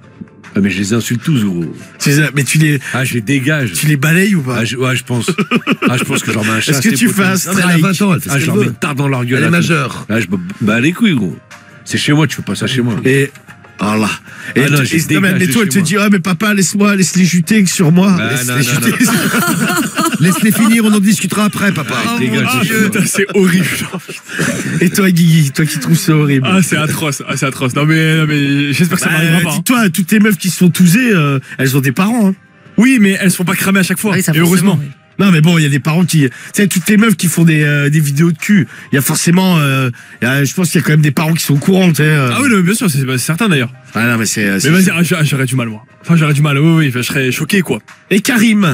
Ah, mais je les insulte tous, gros. Tu les- Mais tu les, Ah, je les dégage. tu les balayes ou pas? Ah, je, ouais, je pense. Ah, je pense que j'en mets un chat. Est-ce que tu fais un Non, mais elle a strike? vingt ans, elle fait ce Ah, je qu'elle leur mets veut. une tarte dans leur gueule. Elle est là, majeure. Ah, je me bats les couilles, gros. C'est chez moi, tu fais pas ça chez moi. Et. Oh là. Et, Ah non, et- je et- non, mais, dégage mais de toi, chez elle te moi. dit, ah, mais papa, laisse-moi, laisse-les juter que sur moi. Ah, Laisse-les non, non, chuter. non. Laisse-les finir, on en discutera après, papa. Ah, dégage Ah, de chez moi. putain, c'est horrible. Et toi, Guigui, toi qui trouves ça horrible. Ah, c'est atroce. Ah, c'est atroce. Non, mais, non, mais j'espère que ça Bah, m'arrivera pas. hein. dis-toi, toutes les meufs qui se font touser, euh, elles ont des parents. Hein. Oui, mais elles se font pas cramer à chaque fois. Oui, ça Et heureusement. forcément, oui. Non, mais bon, il y a des parents qui. Tu sais, toutes les meufs qui font des, euh, des vidéos de cul, il y a forcément. euh, il y a- je pense qu'il y a quand même des parents qui sont au courant, tu sais. euh. Ah oui, non, bien sûr, c'est c'est certain d'ailleurs. Ah non, mais c'est. Mais c'est- vas-y, ah, j'a- j'aurais du mal, moi. Enfin, j'aurais du mal, oui, oui, je serais choqué, quoi. Et Karim,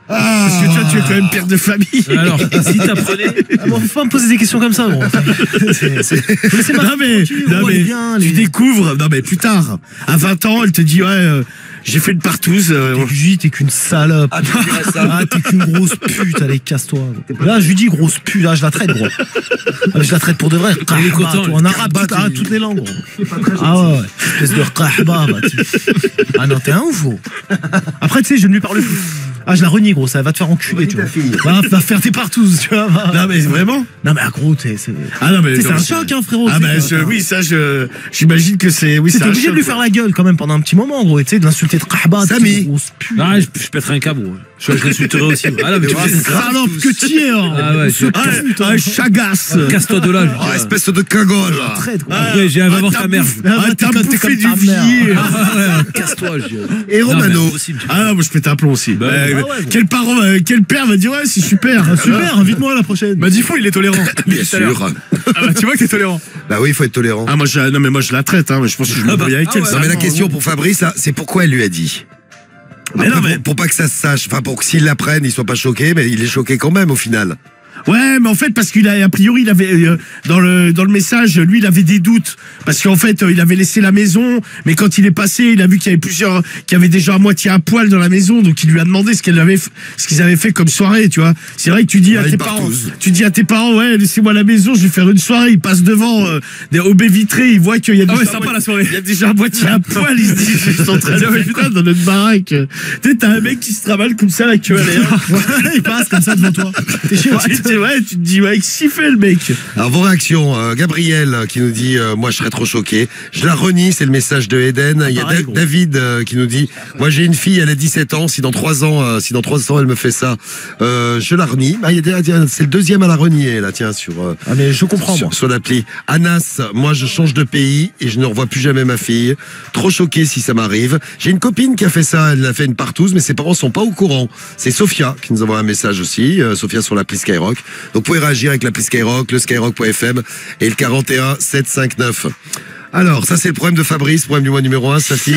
Ah, parce que toi, tu es quand même père de famille. Alors, si t'apprenais. Ah, bon, faut pas me poser des questions comme ça, gros. C'est- c'est- Non mais, non, mais tu découvres, non mais plus tard, à vingt ans, elle te dit ouais, euh, j'ai fait une partouze. Euh, Je lui dis, t'es qu'une salope. Ah, tu dirais ça. Ah, t'es qu'une grosse pute, allez, casse-toi. Là, je lui dis grosse pute, là, je la traite, gros. Ah, je la traite pour de vrai. Il est content, Kahba, toi, en le arabe, kahba, tout- ah, tu- toutes les langues, gros. Ah ouais, ouais. Espèce de kahba, bah, tu- Ah non, t'es un ouf, gros. Après, tu sais, je ne lui parle plus. Ah, je la renie, gros, ça va te faire enculer, tu vois. Va, va faire tes partouzes, tu vois. va. Non mais vraiment. Non, mais ah, gros, t'es. c'est- Ah non mais Tu sais, c'est non, un mais choc, hein, frérot. Ah tu bah sais, je, quand- oui ça je j'imagine que c'est oui Tu sais, c'est t'es un obligé de choc, lui quoi. faire la gueule quand même pendant un petit moment, gros. Et tu sais, de l'insulter de kahba. Samy. grosse pute. Ah, je, je pèterai un câble, gros. Je, je l'insulterai aussi. Ah, non, mais tu Ah, sais, salope que tu es hein. Ah ouais, je- Ah, ah, chagasse. casse-toi de là. je Oh, dis. espèce de cagole. Traite, gros. Après, j'ai un va voir t'as ta mère. bouffé- Ah, Ah, t'es t'as comme- t'es bouffé comme du ta mère. vier. Ah ouais, casse-toi. je- Et Non, mais Romano. impossible. Ah non, moi je pète un plomb aussi. Bah, Ouais, ah mais ouais, bon. quel parent, euh, quel père va dire ouais c'est super, Super, invite-moi à la prochaine. Bah, Difo, il est tolérant. Bien Tout à l'heure. sûr. Ah, bah, tu vois que t'es tolérant. Bah oui, il faut être tolérant. Ah moi je, non mais moi je la traite hein, mais je pense que je me Ah bah, brouille avec ah elle. ouais. ça Non mais la va, question hein. pour Fabrice, là, c'est pourquoi elle lui a dit. Mais Après, non, mais- pour, pour pas que ça se sache, enfin pour que s'il l'apprenne, il soit pas choqué, mais il est choqué quand même au final. Ouais, mais en fait, parce qu'il a, a priori, il avait, euh, dans le, dans le message, lui, il avait des doutes. Parce qu'en fait, euh, il avait laissé la maison, mais quand il est passé, il a vu qu'il y avait plusieurs, qu'il y avait déjà à moitié à poil dans la maison, donc il lui a demandé ce qu'elle avait, f- ce qu'ils avaient fait comme soirée, tu vois. C'est vrai que tu dis à Ouais, tes une parents, partouze. tu dis à tes parents, ouais, laissez-moi la maison, je vais faire une soirée, ils passent devant, euh, des O B vitrés, ils voient qu'il y a Ah déjà ouais, à sympa moitié- la soirée. il y a déjà à moitié à poil, ils se disent, ils sont en train de faire quoi dans notre baraque? Tu sais, t'as un mec qui se travaille comme ça, la queue à l'air. Il passe comme ça devant toi. T'es chez moi. Tu te dis, ouais, tu te dis, ouais, s'il fait le mec. Alors vos réactions, euh, Gabriel euh, qui nous dit euh, moi je serais trop choqué. Je la renie, c'est le message de Eden. Il y a pareil, Da- gros. David euh, qui nous dit moi j'ai une fille, elle a dix-sept ans, si dans trois ans euh, si dans trois ans elle me fait ça, euh, je la renie. Ah, il y a des- tiens, c'est le deuxième à la renier là, tiens sur euh, Ah, mais je comprends, sur, moi. sur l'appli. Anas, moi je change de pays et je ne revois plus jamais ma fille. Trop choqué si ça m'arrive. J'ai une copine qui a fait ça, elle a fait une partouze, mais ses parents sont pas au courant. C'est Sophia qui nous envoie un message aussi, euh, Sophia sur l'appli Skyrock. Donc vous pouvez réagir avec l'appli Skyrock, le skyrock point f m et le quarante et un sept cent cinquante-neuf. Alors, ça c'est le problème de Fabrice, problème du mois numéro un, sa fille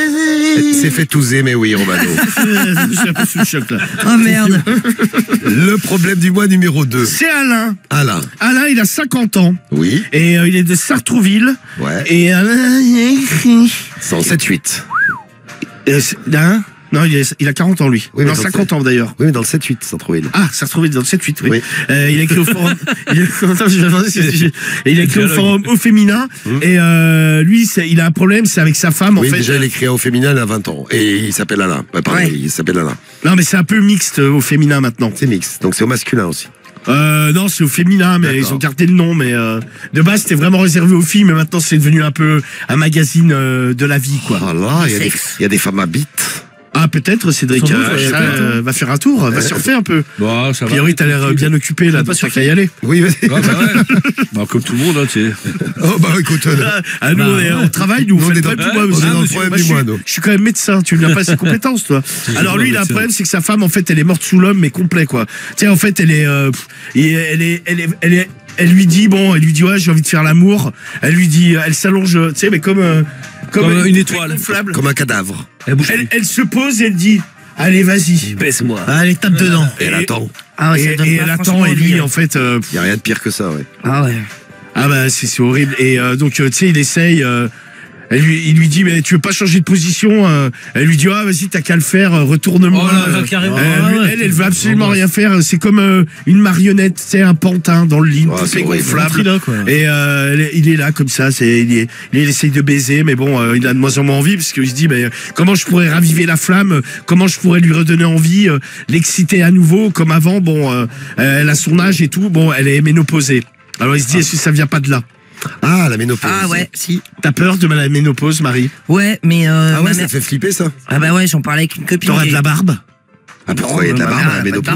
s'est fait touser, mais oui, Romano. Je suis un peu sous le choc là. Oh merde. Le problème du mois numéro deux. C'est Alain. Alain. Alain, il a cinquante ans. Oui. Et euh, il est de Sartrouville. Ouais. Et Alain, il écrit. cent sept huit. Euh, c'est- Alain Non, il, est- il a quarante ans, lui. Oui, mais non, dans le cinquante ans d'ailleurs. Oui, mais dans le sept huit, sans trouver. Ah, Sartrouville dans le sept huit, oui. Oui. Euh, il a écrit au forum. il, a... Attends, je vais demander si j'ai- Et il a écrit au forum au féminin. Hum. Et euh, lui, c'est- il a un problème, c'est avec sa femme, en Oui, fait. déjà, il écrit au féminin, il a vingt ans. Et il s'appelle Alain. Ouais, pardon, Ouais. il s'appelle Alain. Non, mais c'est un peu mixte euh, au féminin maintenant. C'est mix. Donc c'est au masculin aussi. Euh, non, c'est au féminin, mais D'accord. ils ont gardé le nom. Mais euh, de base, c'était vraiment réservé aux filles, mais maintenant, c'est devenu un peu un magazine euh, de la vie, quoi. Ah là, il y a des- il y, a des femmes à bite. Ah, peut-être, Cédric. Sans doute, euh, ouais, ça, peut-être. euh, va faire un tour, va surfer un peu. Bah, ça A va. priori, t'as l'air euh, bien occupé, là, pas sûr qu'à y aller. Oui, vas-y. Ah, bah ouais. Bah, comme tout le monde, hein, tu sais. Oh, bah écoute. euh, Ah, nous, on, est, on travaille, nous, on Nous, fait on le est problème dans- du mois, on est monsieur. dans le Monsieur, problème moi, du je suis- mois, nous. Je suis quand même médecin, tu n'as pas ces compétences, toi. Alors lui, il a un problème, c'est que sa femme, en fait, elle est morte sous l'homme, mais complet, quoi. Tu sais, en fait, elle est, euh, pff, et elle est, elle est, elle est, elle lui dit, bon, elle lui dit, ouais, j'ai envie de faire l'amour. Elle lui dit, elle s'allonge, tu sais, mais comme, euh, Comme une étoile. gonflable. Comme un cadavre. Elle bouge Elle, plus. elle se pose et elle dit, allez, vas-y. Baisse-moi. Allez, tape dedans. Et elle attend. Ah ouais, ça Et, donne et pas elle attend, franchement et lui, envie, en fait, euh, Il n'y a rien de pire que ça, ouais. Ah ouais. ah bah c'est c'est horrible. Et euh, donc euh, tu sais il essaye. euh, elle lui, il lui dit mais tu veux pas changer de position euh, Elle lui dit ah vas-y t'as qu'à le faire, euh, retourne-moi. Oh là là, Euh, carrément. elle, Ah ouais. elle, elle veut absolument rien faire. C'est comme euh, une marionnette, c'est un pantin dans le lit, Oh, tout c'est est horrible. gonflable. Là, quoi. Et euh, elle est- il est là comme ça, c'est il, est- il essaye de baiser, mais bon, euh, il a de moins en moins envie parce qu'il se dit, mais comment je pourrais raviver la flamme, euh, comment je pourrais lui redonner envie, euh, l'exciter à nouveau comme avant. Bon, euh, elle a son âge et tout. Bon, elle est ménopausée. Alors il se dit, est-ce que ça vient pas de là? Ah, la ménopause. Ah ouais, si. T'as peur de la ménopause, Marie? Ouais, mais euh, Ah ouais, ma ça mère- fait flipper ça. Ah bah ouais, j'en parlais avec une copine. T'auras qui- de la barbe? Ah, pourquoi il y a de la Ma barbe mère, à la elle a pas de ménopause? barbe, hein.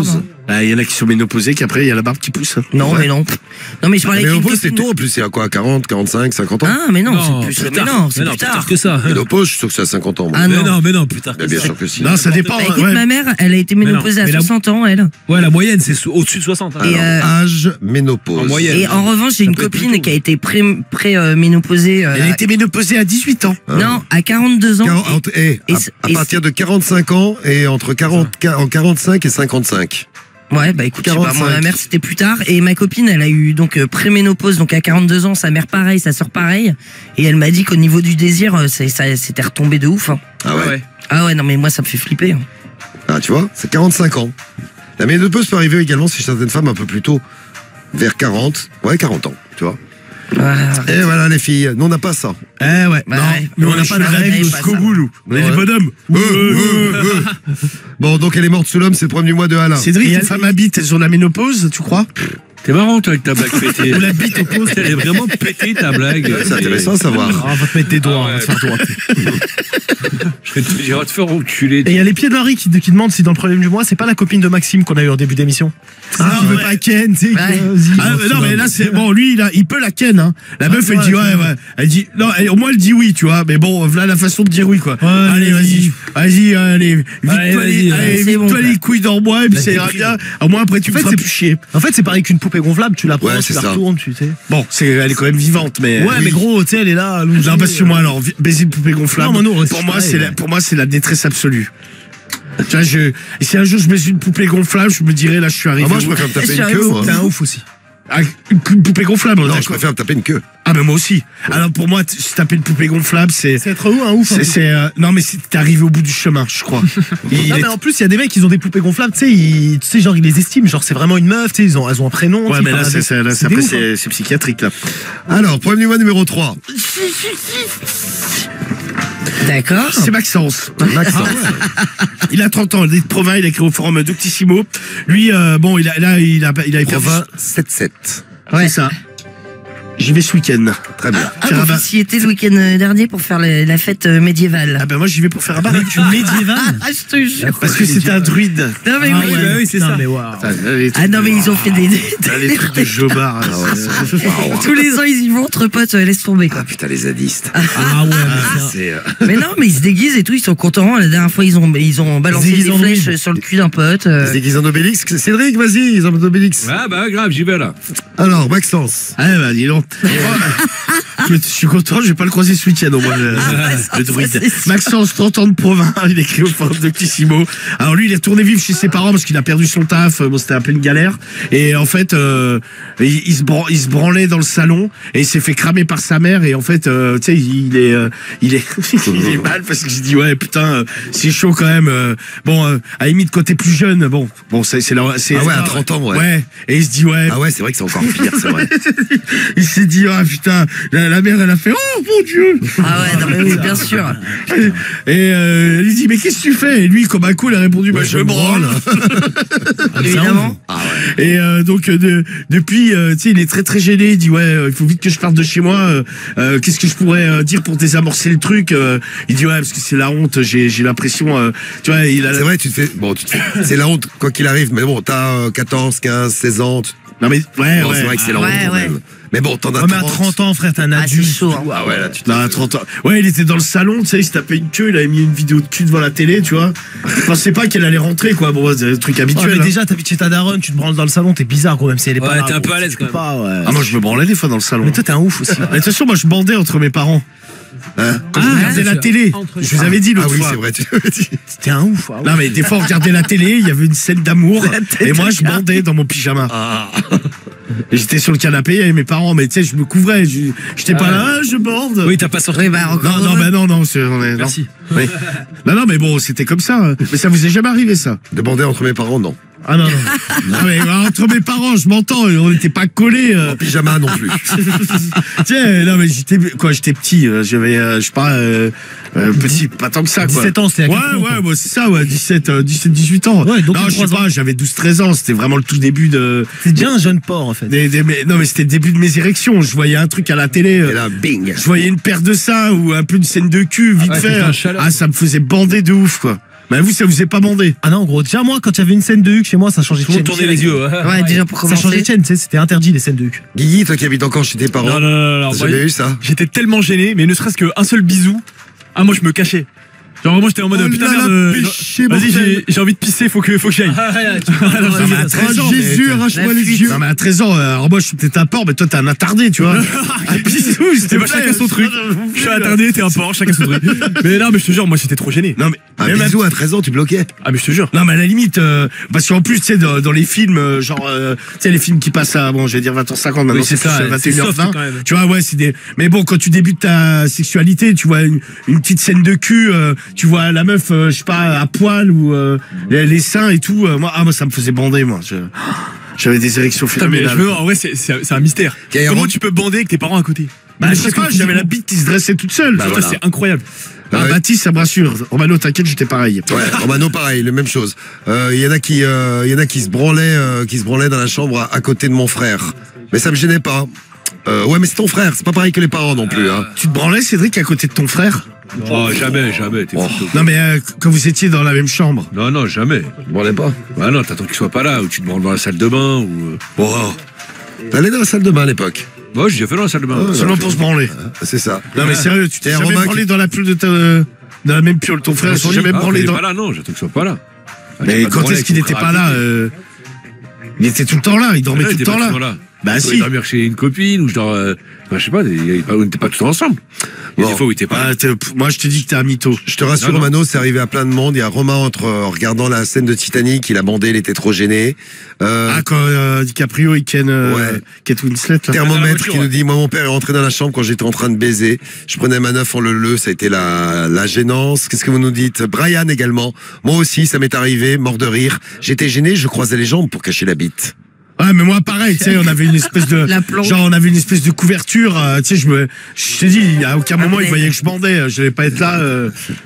Il y en a qui sont ménopausés, qu'après, il y a la barbe qui pousse. Non, Ouais. mais non. Non, mais je parlais Mais avec une ménopause, c'est copine. tôt en plus, c'est à quoi? quarante, quarante-cinq, cinquante ans? Ah, mais non, c'est plus, plus mais tard. non, c'est Mais non, plus plus tard. tard que ça. Ménopause, je suis sûr que c'est à cinquante ans. moi. Ah Mais non. non, mais non, plus tard que Mais bien ça. sûr que si. Non, ça dépend. Bah, écoute, ouais. ma mère, elle a été Mais non, ménopausée à mais la- soixante ans, elle. Ouais, la moyenne, c'est sous- au-dessus de soixante. hein. Et, Alors, euh, âge, ménopause. En moyenne. Et en revanche, j'ai une peut être plus copine tôt. qui a été pré- pré-ménopausée. euh, Elle a été ménopausée à dix-huit ans. Non, à quarante-deux ans. Quarante- entre- eh, Et à, c'est- à et partir de quarante-cinq ans et entre quarante, en quarante-cinq et cinquante-cinq. Ouais, bah écoute, je sais pas, moi, quarante-cinq. ma mère c'était plus tard et ma copine elle a eu donc euh, préménopause donc à quarante-deux ans, sa mère pareil, sa sœur pareil et elle m'a dit qu'au niveau du désir euh, c'est- ça c'était retombé de ouf. hein. Ah ouais. Ah ouais, non mais moi ça me fait flipper. hein. Ah, tu vois, c'est quarante-cinq ans. La ménopause peut arriver également chez certaines femmes un peu plus tôt, vers quarante, ouais, quarante ans, tu vois. Ah, Et voilà les filles, nous on n'a pas ça. Eh ouais. Bah non, ouais. nous, on Ouais, n'a je pas de suis règles pareil, jusqu'au pas bout, nous. On est Ouais. des bonhommes. Euh, euh, euh. Bon, donc elle est morte sous l'homme, c'est le premier du mois de Alain. Cédric, Et une elle- femme habite, elles ont la ménopause, tu crois? T'es marrant, toi, avec ta blague pétée. Ou la bite au poste. Elle est vraiment pétée, ta blague. C'est intéressant à savoir. Ah, on va te mettre des doigts, Ah ouais. on va te faire droite. Je vais te dire, va te faire enculer. Et il y a les pieds d'Henri qui, qui demandent si dans le problème du mois, c'est pas la copine de Maxime qu'on a eu en début d'émission. Ah, qui veut ouais. pas Ken, tu sais. Ouais. que, vas-y. Ah, mais non, mais là, c'est bon, lui, il, a, il peut la ken, hein. La meuf, ouais, elle dit, ouais, ouais, ouais. Elle dit, non, elle- au moins, elle dit oui, tu vois. Mais bon, voilà la façon de dire oui, quoi. Ouais, allez, vas-y. Vas-y, allez. Vite-toi Allez, vas-y, les, ouais. allez, C'est vite-toi bon, les couilles dans moi, et puis La ça ira déprime. bien. Au moins, après, tu En me fait, feras c'est- plus chier. En fait, c'est pareil qu'une poupée gonflable, tu la prends, Ouais, tu c'est la ça. retournes, tu sais. Bon, c'est, elle est quand même vivante, mais. Ouais, mais gros, tu sais, elle est là. allongée, Non, parce que euh, moi, alors, vi- baiser une poupée gonflable, Non, mais non, pour, c'est moi, pareil, c'est la, ouais. pour moi, c'est la détresse absolue. Tu vois, je, et si un jour je baise une poupée gonflable, je me dirais, là, je suis arrivé. Ah, moi je où préfère me taper Je une suis queue, arrivé moi. T'es un ouf aussi. Ah, une, une poupée gonflable, Non, d'accord. je préfère me taper une queue. Ah, mais moi aussi. Alors, pour moi, t- se taper une poupée gonflable, c'est. C'est être où un ouf. C'est, c'est, euh, non, mais c'est, t'es arrivé au bout du chemin, je crois. Il Non, est- mais en plus, il y a des mecs qui ont des poupées gonflables, tu sais, ils, tu sais, genre, ils les estiment, genre, c'est vraiment une meuf, tu sais, ils ont, elles ont un prénom. tu Ouais, sais, mais là, enfin, c'est, c'est, là, c'est, des après, ouf, hein. c'est, c'est psychiatrique, là. Alors, problème du mois numéro trois. D'accord. C'est Maxence. Maxence. Il a trente ans, il est de Provins, il a écrit au forum Doctissimo. Lui, euh, bon, il a, là, il a, il a perdu- Provins sept sept. C'est ça. J'y vais ce week-end. Très bien. Ah, Faire un vous bar. y étiez le week-end euh, dernier pour faire la, la fête euh, médiévale. Ah ben moi j'y vais pour faire un bar. médiéval. Ah, je te jure. Parce que c'est un druide. Non, mais Ah oui. ouais, bah oui, c'est putain, ça. mais waouh. Ah non, mais ils ont fait des. des- Là, les trucs de Jobard. là, c'est- Tous les ans, ils y vont entre potes, euh, laisse tomber, quoi. Ah putain, les zadistes. Ah ouais, mais Ah, ça- c'est. euh, Mais non, mais ils se déguisent et tout, ils sont contents. La dernière fois, ils ont, ils ont balancé Ils se des déguisent en flèches druide. sur le cul d'un pote. euh. C'est qu'ils ont d'Obélix. Cédric, vas-y, ils ont d'Obélix. Ah, bah, grave, j'y vais là. Alors, Maxence. Ah bah dis donc. Je je suis content, je vais pas le croiser ce week-end au moins le, le druide. Maxence, trente ans de Provins, il écrit au forum Doctissimo. Alors lui, il est retourné vivre chez ses parents parce qu'il a perdu son taf. Bon, c'était un peu une galère. Et en fait, euh, il, il se bran- il se branlait dans le salon et il s'est fait cramer par sa mère. Et en fait, euh, tu sais, il est, euh, il est, il est mal parce que je dis ouais, putain, euh, c'est chaud quand même. euh, bon, euh, à la limite, quand t'es plus jeune, bon, bon, c'est, c'est, la- c'est Ah ouais, à trente ans, ouais. Ouais. Et il se dit ouais. Ah ouais, c'est vrai que c'est encore pire, c'est vrai. Il s'est dit, ah putain, la, la mère, elle a fait, oh mon Dieu. Ah ouais, non, mais oui, bien sûr. Et euh, elle lui dit, mais qu'est-ce que tu fais? Et lui, comme un coup, il a répondu, bah, Ouais, je me branle. Évidemment. Et euh, donc, euh, de, depuis, euh, tu sais, il est très très gêné. Il dit, ouais, euh, il faut vite que je parte de chez moi. Euh, euh, qu'est-ce que je pourrais euh, dire pour désamorcer le truc? Euh, Il dit, ouais, parce que c'est la honte. J'ai j'ai l'impression, euh, tu vois, il a. C'est vrai, tu te fais. Bon, tu te fais- c'est la honte, quoi qu'il arrive. Mais bon, t'as euh, quatorze, quinze, seize ans. tu- Non mais ouais, Bon, ouais. c'est vrai que c'est la honte Ouais, quand ouais. même. Mais bon, t'en as Ouais, mais à trente. trente ans, frère, t'es un Ah, c'est adulte. chaud. hein. Ah ouais, là, tu te. Non, à trente ans. Ouais, il était dans le salon, tu sais, il se tapait une queue, il avait mis une vidéo de cul devant la télé, tu vois. Je pensais pas qu'elle allait rentrer, quoi. Bon, c'est un truc Ouais, habituel. mais hein. déjà, t'habites chez ta daronne, tu te branles dans le salon, t'es bizarre, gros, même si elle est pas Ouais, là. t'es un gros, peu à tu l'aise, peux quand pas, ouais. Ah, moi, je me branlais des fois dans le salon. Mais toi, t'es un ouf aussi. Mais de toute façon, moi, je bandais entre mes parents. Hein Quand je regardais la télé, je vous avais dit l'autre Ah oui, fois. c'est vrai, tu l'avais dit. T'es un ouf. ah ouais. Non, mais des fois, on regardait la télé, il y avait une scène d'amour, et moi, je bandais dans mon pyjama. Ah. Et j'étais sur le canapé avec mes parents, mais tu sais, je me couvrais. je- J'étais pas là, ah, je bande. Oui, t'as pas sorti. Oui, bah, encore. Non, non, heureux. bah non, non, c'est, on est, non. Merci. Oui. Non, non, mais bon, c'était comme ça. hein. Mais ça vous est jamais arrivé, ça? De bander entre mes parents, non. Ah non, non. Non, mais euh, entre mes parents, je m'entends, on n'était pas collés. euh. En pyjama non plus. Tiens, non, mais j'étais, quoi, j'étais petit, euh, j'avais, euh, je sais pas, euh, euh, petit, pas tant que ça, quoi. dix-sept ans, c'était à Ouais, quatre ans, ouais, quoi. ouais, c'est ça, ouais, dix-sept, euh, dix-sept, dix-huit ans. Ouais, donc non, je sais trois ans. pas, j'avais douze, treize ans, c'était vraiment le tout début de. C'est déjà un jeune porc, en fait. Des, des- mais- non, mais c'était le début de mes érections. Je voyais un truc à la télé. euh, Et là, bing. Je voyais une paire de seins ou un peu une scène de cul, vite Ouais, fait. putain, chaleur. Ah, ça me faisait bander de ouf, quoi. Bah vous, ça vous est pas bandé. Ah non, gros, déjà moi, quand il y avait une scène de Huck chez moi, ça changeait de Tout le chaîne. monde tournait les yeux. Ouais, Ouais, déjà pour Ça commencer. changeait de chaîne, tu sais, c'était interdit les scènes de Huck. Guigui, toi qui habites encore chez tes parents. Non, non, non, non. T'as moi, jamais eu ça? J'étais tellement gêné, mais ne serait-ce qu'un seul bisou. Ah, moi, je me cachais. Genre, vraiment, j'étais en mode, Oh putain, là là, merde, euh, péché vas-y, mortel. j'ai- j'ai envie de pisser, faut que, faut que j'y aille. Non, mais à treize ans, Jésus, mais- arrache-moi les fuite. yeux. Non, mais à treize ans, euh, alors moi, je suis peut-être un porc, mais toi, t'es un attardé, tu vois. Un bisou, s'il te C'est pas plaît. chacun son truc. Je suis attardé, t'es un porc, chacun son truc. Mais non, mais je te jure, moi, j'étais trop gêné. Non, mais, Un mais même- bisou à treize ans, tu bloquais. Ah, mais je te jure. Non, mais à la limite, euh, parce qu'en plus, tu sais, dans, dans les films, euh, genre, euh, tu sais, les films qui passent à, bon, je vais dire vingt heures cinquante, maintenant, Oui, c'est ça, plus, euh, c'est vingt et une heures vingt. soft, quand même. Tu vois, ouais, c'est des, mais bon, quand tu débutes ta sexualité, tu vois une, une petite scène de cul, euh, tu vois la meuf, euh, je sais pas, à poil ou, euh, les, les seins et tout, euh, moi, ah, moi, ça me faisait bander, moi. Je- J'avais des érections Putain, mais je phénoménales. me, en vrai, c'est c'est- c'est un mystère. Qui a Comment rendu- tu peux bander avec tes parents à côté? Bah, Ne je sais serait-ce pas, que j'avais la physiquement. bite qui se dressait toute seule. Bah, Putain, voilà. c'est incroyable. Ah, Ouais. Baptiste, ça me rassure. Romano, t'inquiète, j'étais pareil. Ouais, Romano, pareil, la même chose. Il y en a qui, euh, y en a qui se branlaient, euh, qui se branlaient dans la chambre à, à côté de mon frère. Mais ça me gênait pas. Euh, ouais, mais c'est ton frère, c'est pas pareil que les parents non plus. Hein. Tu te branlais, Cédric, à côté de ton frère? Oh, jamais, jamais. T'es Oh. fou. Non, mais euh, quand vous étiez dans la même chambre. Non, non, jamais. Tu te branlais pas. Bah non, t'attends qu'il soit pas là, ou tu te branles dans la salle de bain, ou. Bon, oh. T'allais dans la salle de bain à l'époque. Moi, j'ai déjà fait dans la salle de bain. Ah, Seulement pour se branler. C'est ça. Non, mais sérieux, tu t'es Et jamais Romain branlé qui- dans la piole de ta, dans la même piole. Ton frère, s'est jamais Ah, branlé il est dans. pas là, non, j'attends qu'il soit pas là. Ah, j'ai Mais pas de quand branler est-ce qu'il avec n'était mon pas frère à là côté. euh, Il était tout le temps là, il dormait Ah, tout il le était temps pas là. toujours là. Bah Soit si. il dormait chez une copine, ou je dors. euh, enfin, je sais pas, il y a- on n'était pas tous ensemble. Il y a des fois où il était pas là. Ah, t'es- pff, moi, je te dis que t'es un mytho. Je te rassure, Non, non. Romano, c'est arrivé à plein de monde. Il y a Romain entre en regardant la scène de Titanic, il a bandé, il était trop gêné. Euh, Ah, quand euh, DiCaprio il ken euh, Ouais. Kate Winslet là. Thermomètre qui nous dit, moi mon père est rentré dans la chambre quand j'étais en train de baiser. Je prenais ma neuf en le le, ça a été la, la gênance. Qu'est-ce que vous nous dites? Brian également. Moi aussi, ça m'est arrivé, mort de rire. J'étais gêné, je croisais les jambes pour cacher la bite. Ouais, mais moi pareil, tu sais, on avait une espèce de La plombe. genre on avait une espèce de couverture, euh, tu sais, je me je t'ai dit, à aucun moment mais- il voyait que je bandais, euh, je devais pas être là. Euh...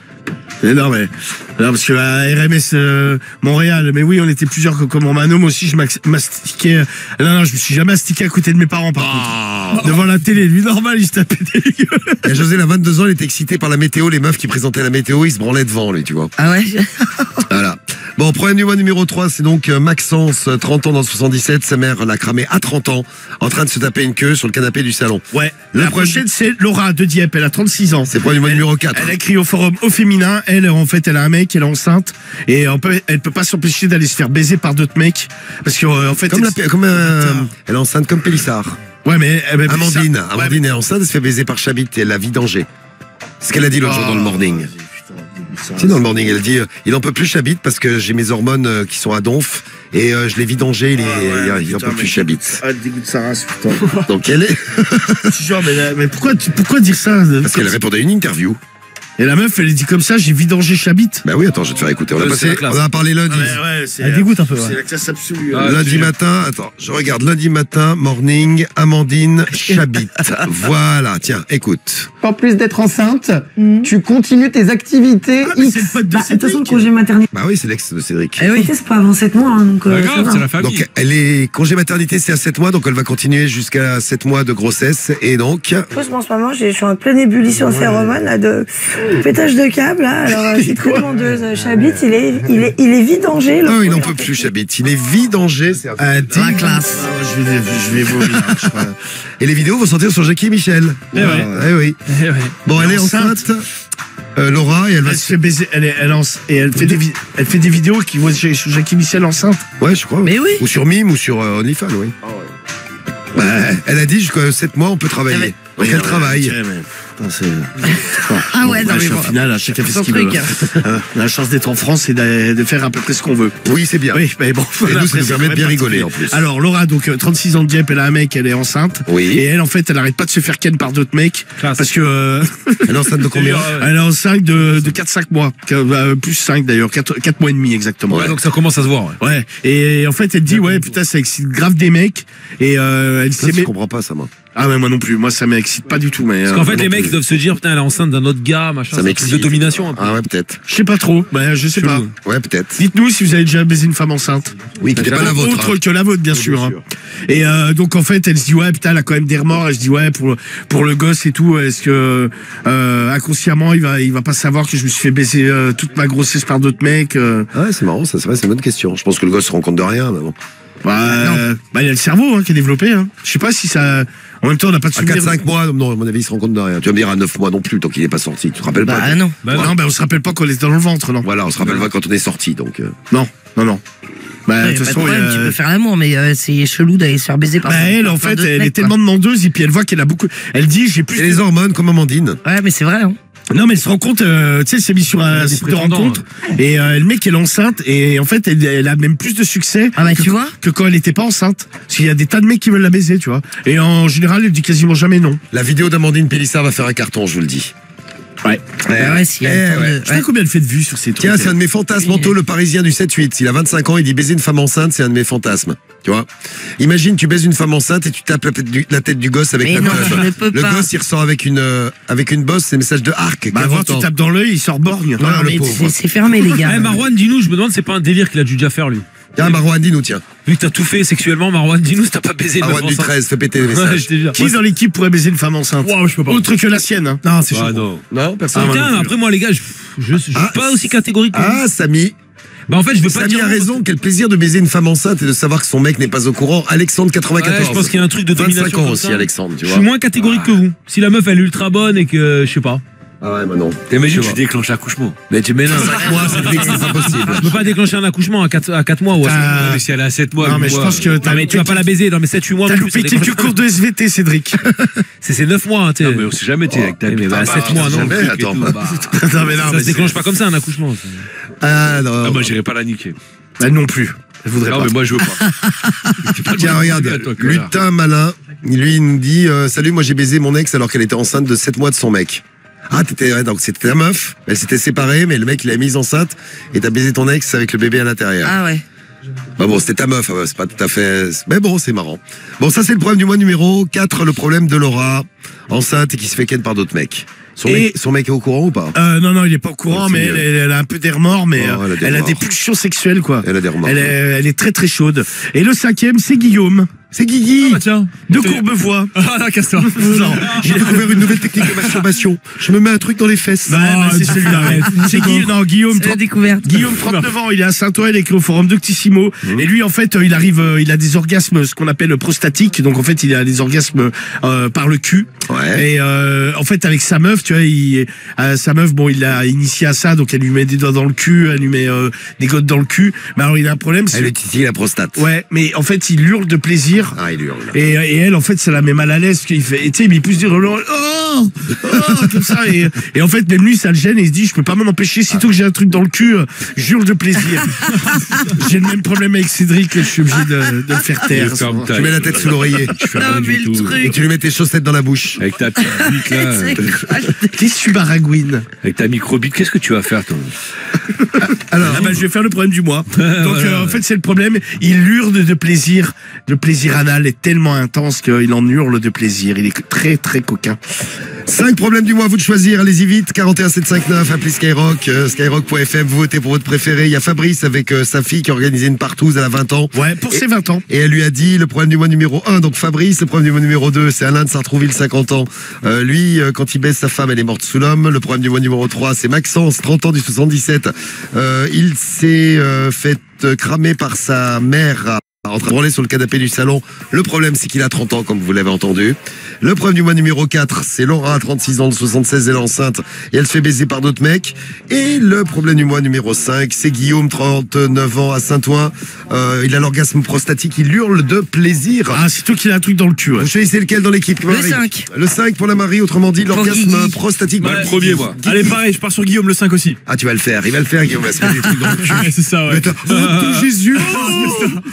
Et non mais non, parce que à R M S euh, Montréal, mais oui, on était plusieurs que comme Romano, moi aussi je m'ac- mastiquais. Non non, je me suis jamais astiqué à côté de mes parents par contre. Devant la télé, lui normal, il se tapait des gueules. Et José, il a vingt-deux ans, il était excité par la météo, les meufs qui présentaient la météo, il se branlait devant, lui, tu vois. Ah ouais? Voilà. Bon, problème du mois numéro trois, c'est donc euh, Maxence, euh, trente ans dans le soixante-dix-sept, sa mère l'a cramé à trente ans, en train de se taper une queue sur le canapé du salon. Ouais. Le La problème- prochaine c'est Laura de Dieppe, elle a trente-six ans. C'est le problème du mois numéro quatre. Elle a écrit au forum au féminin. Elle, en fait, elle a un mec, elle est enceinte et on peut, elle peut pas s'empêcher d'aller se faire baiser par d'autres mecs parce que euh, en fait, Comme, elle, la, comme euh, elle est enceinte comme Pélissard. ouais, mais eh ben, Amandine, ça- ouais, Amandine est enceinte, elle se fait baiser par Chabit et elle la vie danger. C'est ce qu'elle a dit l'autre jour dans le morning. Si, dans le morning, elle dit, euh, il en peut plus Chabit parce que j'ai mes hormones euh, qui sont à donf et euh, je l'ai vidangé, il, est, ouais, il en putain, peut plus mais- Chabit. Ah, le dégoût de sa race, putain. Donc elle est, Je te jure, mais, mais pourquoi, tu- pourquoi dire ça parce qu'elle répondait à une interview. Et la meuf, elle est dit comme ça, j'ai vidangé Chabit. Bah oui, attends, je vais te faire écouter. On a Ouais, passé, c'est la classe. on en a parlé lundi. Ouais, ouais, c'est, Elle dégoûte un peu, c'est ouais. la classe absolue. Ah, euh, Lundi matin, attends, je regarde lundi matin, morning, Amandine, Chabit. Voilà, tiens, écoute. En plus d'être enceinte, tu continues tes activités. Ah, mais X. c'est le pote de Bah, de toute façon, le Cédric. congé maternité, Bah oui, c'est l'ex de Cédric. Eh oui. c'est pas avant sept mois, hein, donc. euh, Pas ça grave, va. c'est la famille. Donc, elle est congé maternité, c'est à sept mois, donc elle va continuer jusqu'à sept mois de grossesse. Et donc, En plus, moi, en ce moment, j'ai- je suis en pleine ébullition phéromone, là, de pétage de câble, là. Alors, euh, je suis très demandeuse. Chabit, il est, il est, il est vidangé. le oh, il pauvre. n'en peut plus, Chabit. Il est vidangé. C'est un- Ah, dis- La classe. Ah, je vais, je vais vomir. je crois. Et les vidéos vont sortir sur Jackie et Michel. Eh ouais. Eh oui. Eh ouais. Bon, elle Elle est est enceinte. Euh, Laura, et elle va Elle se se... fait baiser, elle, est, elle, en- et elle fait des, vi- elle fait des vidéos qui voient chez- chez Jackie Michel enceinte. Ouais, je crois. Mais oui. Ou sur Mime ou sur euh, OnlyFans, oui. Bah, elle a dit jusqu'à sept mois, on peut travailler. Ouais, Donc elle travaille. Ok, mais, putain, c'est- Ah ouais, non, mais je suis bon. au final, à chacun fait ce Son qu'il veut. truc. hein. Euh, on a la chance d'être en France et de, de faire à peu près ce qu'on veut. Oui, c'est bien. Oui, mais bon. Et nous, ça nous permet de bien rigoler, en plus. Alors, Laura, donc, euh, trente-six ans de Dieppe, elle a un mec, elle est enceinte. Oui. Et elle, en fait, elle arrête pas de se faire ken par d'autres mecs. Classe. Parce que, euh, Elle est enceinte de combien? elle est enceinte de, de quatre cinq mois. Que- euh, plus cinq d'ailleurs. quatre mois et demi, exactement. Ouais, donc ça commence à se voir. Ouais. Ouais. Et en fait, elle dit, ouais, putain, ça excite grave des mecs. Et, euh, elle Ça, s'est je mis- comprends pas ça, moi. Ah ouais, moi non plus. Moi, ça m'excite pas du tout. Mais Parce euh, qu'en fait, moi les non mecs plus. doivent se dire, putain, elle est enceinte d'un autre gars, machin. Ça c'est un m'excite. truc de domination un peu. Ah ouais, peut-être. Je sais pas trop. Bah, je sais pas. Ouais, peut-être. Dites-nous si vous avez déjà baisé une femme enceinte. Oui, qui n'est pas la vôtre. Autre hein. que la vôtre, bien sûr. hein. Et euh, donc en fait, elle se dit ouais, putain, elle a quand même des remords. Elle se dit ouais, pour pour le gosse et tout, est-ce que euh, inconsciemment, il va il va pas savoir que je me suis fait baiser euh, toute ma grossesse par d'autres mecs. euh. Ouais, c'est marrant, ça, c'est vrai, c'est une bonne question. Je pense que le gosse se rend compte de rien, mais bon. Bah, euh, bah, il y a le cerveau hein, qui est développé. Hein. Je sais pas si ça. En même temps, on n'a pas de À souvenir. quatre cinq mois, non, à mon avis, il se rend compte de rien. Tu vas me dire à neuf mois non plus, tant qu'il n'est pas sorti. Tu te rappelles Bah pas non. Bah, non, bah, on se rappelle pas qu'on était dans le ventre, non. Voilà, on se rappelle pas quand on est sorti, donc. euh. Non, non, non. Bah, Ouais, de pas toute de façon, problème, il y a- tu peux faire l'amour, mais euh, c'est chelou d'aller se faire baiser par. Bah, elle, par en plein fait, d'autres elle mecs, est tellement quoi. demandeuse et puis elle voit qu'elle a beaucoup. Elle dit, j'ai plus. Et les hormones, comme Amandine. Ouais, mais c'est vrai. Hein. Non, mais elle se rend compte, euh, tu sais, elle s'est mise sur un des site de prétendants, rencontre et euh, le mec elle est enceinte et en fait elle, elle a même plus de succès Ah bah que, tu vois. que quand elle était pas enceinte. Parce qu'il y a des tas de mecs qui veulent la baiser, tu vois. Et en général, elle dit quasiment jamais non. La vidéo d'Amandine Pélissard va faire un carton, je vous le dis. Ouais. Bah ouais, s'il y a Eh une forme ouais. de- Je sais pas combien elle fait de vues sur ces trucs. Tiens, c'est un de mes fantasmes, Anto, le Parisien du sept huit. Il a vingt-cinq ans, il dit baiser une femme enceinte, c'est un de mes fantasmes. Tu vois? Imagine, tu baises une femme enceinte et tu tapes la tête du, la tête du gosse avec Mais la non, teub. je ne peux Le pas. gosse, il ressort avec une, euh, avec une bosse, c'est un message de arc. Bah, avant, tu tapes dans l'œil, il sort borgne. Non, Ah, le mais pauvre. c'est- c'est fermé, les gars. Eh, Marwan, dis-nous, je me demande, c'est pas un délire qu'il a dû déjà faire, lui. Tiens, Marwan, dis-nous, tiens. Vu que t'as tout fait sexuellement, Marwan, dis-nous si t'as pas baisé une meuf Marwan du enceinte. treize, fais péter les Ouais, messages. je te jure. Qui dans l'équipe pourrait baiser une femme enceinte? Wow, je peux pas. Autre que la sienne. Hein. Non, c'est chaud. Ah non. Non, personne. Ah, putain, après, moi, les gars, je, je, je suis Ah, pas aussi catégorique que vous. Ah, Samy. Bah, en fait, je veux pas Samy dire. a raison, quel plaisir de baiser une femme enceinte et de savoir que son mec n'est pas au courant. Alexandre quatre-vingt-quatorze. Ouais, je pense qu'il y a un truc de vingt-cinq domination ans comme aussi, ça. Alexandre, tu Je vois. suis moins catégorique que vous. Si la meuf elle est ultra bonne et que je sais pas. Ah ouais, bah non. T'imagines, Je tu sais déclenches l'accouchement. Mais tu mets non. Moi, c'est impossible. Je peux pas déclencher un accouchement à quatre à quatre mois ou à Ah, Mais si elle a sept mois, non, huit mais je mois, pense que Non, t'as mais tu vas pas la baiser dans mes sept huit mois. T'as non plus, loupé ça déclenche quelques pas. cours de S V T, Cédric. C'est c'est neuf mois, hein, tu sais. Non, mais on sait jamais, t'es avec ta mais bah, ta- sept mois, non. jamais, truc et attends. tout, bah, Non, mais non, Ça mais se déclenche pas comme ça un accouchement. Ah, non. Ah, moi, j'irai pas la niquer. Elle non plus. Elle voudrait Non, pas. mais moi, je veux pas. Tiens, regarde, Toi, connard. lutin malin, lui, il nous dit euh, salut, moi j'ai baisé mon ex alors qu'elle était enceinte de sept mois de son mec. Ah, t'étais, ouais, donc c'était ta meuf, elle s'était séparée, mais le mec il l'a mise enceinte et t'as baisé ton ex avec le bébé à l'intérieur. Ah ouais. Bah bon, c'était ta meuf, ouais, c'est pas tout à fait. Mais bon, c'est marrant. Bon, ça c'est le problème du mois numéro quatre, le problème de Laura, enceinte et qui se fait ken par d'autres mecs. Son, Et- mec, son mec est au courant ou pas? Euh, non, non, il est pas au courant, Oh, mais c'est elle, mieux. elle- elle a un peu des remords, mais Oh, euh, elle a des elle a remords. des pulsions sexuelles, quoi. Elle a des remords. Elle est, elle est très très chaude. Et le cinquième, c'est Guillaume. C'est Guigui Ah, tiens. De Courbevoie. Ah, non, casse-toi. Non, J'ai découvert une nouvelle technique de masturbation. Je me mets un truc dans les fesses. bah, bah, c'est celui-là. ouais. C'est Guillaume, non, Guillaume, C'est la trente découverte. Guillaume, trente-neuf ans, il est à Saint-Ouen, il écrit au forum Doctissimo. Et lui, en fait, euh, il arrive, euh, il a des orgasmes, ce qu'on appelle prostatiques. Donc, en fait, il a des orgasmes euh, par le cul. Ouais. Et euh, en fait, avec sa meuf, tu vois, il, euh, sa meuf, bon, il l'a initié à ça, donc elle lui met des doigts dans le cul, elle lui met euh, des gouttes dans le cul. Mais alors, il a un problème. c'est- Elle lui titille la prostate. Ouais, mais en fait, il hurle de plaisir. Ah, il hurle. Et, et elle, en fait, ça la met mal à l'aise. Parce qu'il fait, et tu sais, il pousse du relent. Oh, oh, comme ça. Et, et en fait, même lui, ça le gêne. Et il se dit, je peux pas m'en empêcher. Sitôt que j'ai un truc dans le cul, euh, je hurle de plaisir. J'ai le même problème avec Cédric. Je suis obligé de, de le faire taire. Ferme ta Tu mets la tête sous l'oreiller. Tu fais Non, rien mais du le tout. Et truc. tu lui mets tes chaussettes dans la bouche. Avec ta petite bite, là. C'est quoi, je- Qu'est-ce que tu baragouines? Avec ta microbite, qu'est-ce que tu vas faire, toi? Alors, ah bah, je vais faire le problème du mois. Donc, euh, en fait, c'est le problème. Il hurle de plaisir. Le plaisir anal est tellement intense qu'il en hurle de plaisir. Il est très, très coquin. cinq problèmes du mois, à vous de choisir. Allez-y vite. quarante et un sept cent cinquante-neuf, appelez Skyrock, euh, skyrock point f m. Vous votez pour votre préféré. Il y a Fabrice avec euh, sa fille qui a organisé une partouze. Elle a vingt ans. Ouais, pour ses vingt ans. Et elle lui a dit le problème du mois numéro un. Donc Fabrice, le problème du mois numéro deux, c'est Alain de Sartrouville, cinquante ans. Euh, lui, euh, quand il baisse sa femme, elle est morte sous l'homme. Le problème du mois numéro trois, c'est Maxence, trente ans du soixante-dix-sept. Euh, il s'est euh, fait euh, cramer par sa mère. En train de branler sur le canapé du salon. Le problème, c'est qu'il a trente ans, comme vous l'avez entendu. Le problème du mois numéro quatre, c'est Laura, trente-six ans, de soixante-seize, elle est enceinte, et elle se fait baiser par d'autres mecs. Et le problème du mois numéro cinq, c'est Guillaume, trente-neuf ans, à Saint-Ouen. Euh, il a l'orgasme prostatique, il hurle de plaisir. Ah, c'est toi qui a un truc dans le cul. Ouais. Vous choisissez lequel dans l'équipe, Le Marie? cinq. Le cinq pour la Marie, autrement dit, l'orgasme Guigui. prostatique. Bah, le premier, moi. Allez, pareil, je pars sur Guillaume, le cinq aussi. Ah, tu vas le faire, il va le faire, Guillaume, il va se mettre des trucs dans le cul. Ouais, c'est ça, ouais. Mais attends, oh, Jésus! Oh, oh,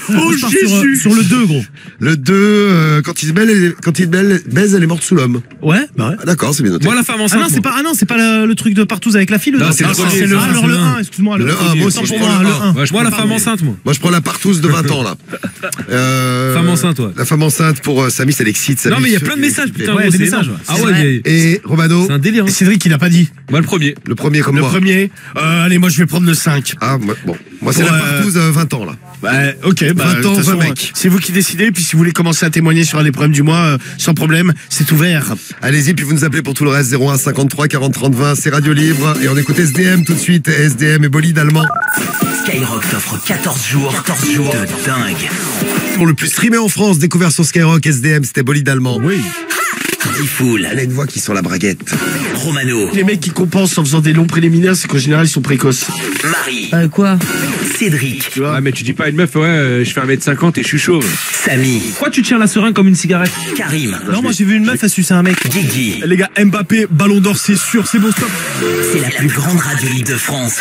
part sur, euh, sur le deux, gros. Le deux, euh, quand il se baise, elle est- quand il baise, baise, elle est morte sous l'homme. Ouais, bah ouais. Ah, d'accord, c'est bien noté. Moi, la femme Ah enceinte. non, c'est moi. pas, ah non, c'est pas le, le truc de partouze avec la fille, le Non, deux. c'est le Ah, premier, c'est le c'est un, le alors le un. un, excuse-moi. Le un, moi aussi, Autant je pour prends moi, le le un. un. Ouais, moi, la femme enceinte, moi. Moi, je prends la partouze de vingt ans, là. Euh, Femme enceinte, ouais. La femme enceinte pour euh, Samy, ça l'excite. Samy. Non, mais il y a plein de messages, putain. Ouais, gros, des c'est messages, énorme. ouais. Ah C'est ouais, vrai. mais- Et Romano, c'est un délire. hein. Et Cédric, il a pas dit. Moi, le premier. le premier comme Le moi. premier. Euh, allez, moi, je vais prendre le cinq. Ah, moi- bon. Moi, c'est Pour, la euh, partouze euh, vingt ans, là. Bah, ok, bah, vingt de ans, toute façon, vingt mecs. euh, c'est vous qui décidez, puis si vous voulez commencer à témoigner sur un des problèmes du mois, euh, sans problème, c'est ouvert. Allez-y, puis vous nous appelez pour tout le reste. zéro un cinquante-trois quarante trente vingt, c'est Radio Libre. Et on écoute S D M tout de suite. S D M et bolide allemand. Skyrock t'offre quatorze jours, quatorze jours de dingue. Pour le plus streamé en France, découvert sur Skyrock, S D M, c'était bolide allemand. Oui. Tifoul, Elle a une voix qui sent la braguette. Romano, Les mecs qui compensent en faisant des longs préliminaires, c'est qu'en général, ils sont précoces. Marie, Euh, quoi Cédric, Tu vois Ah, mais tu dis pas à une meuf, ouais, euh, je fais un mètre cinquante et je suis chauve. Samy, Pourquoi tu tiens la seringue comme une cigarette? Karim, Non, moi, j'ai vu une meuf, elle sucer un mec. Guigui. Les gars, Mbappé, Ballon d'Or, c'est sûr, c'est bon, stop. C'est la plus grande radio libre de France.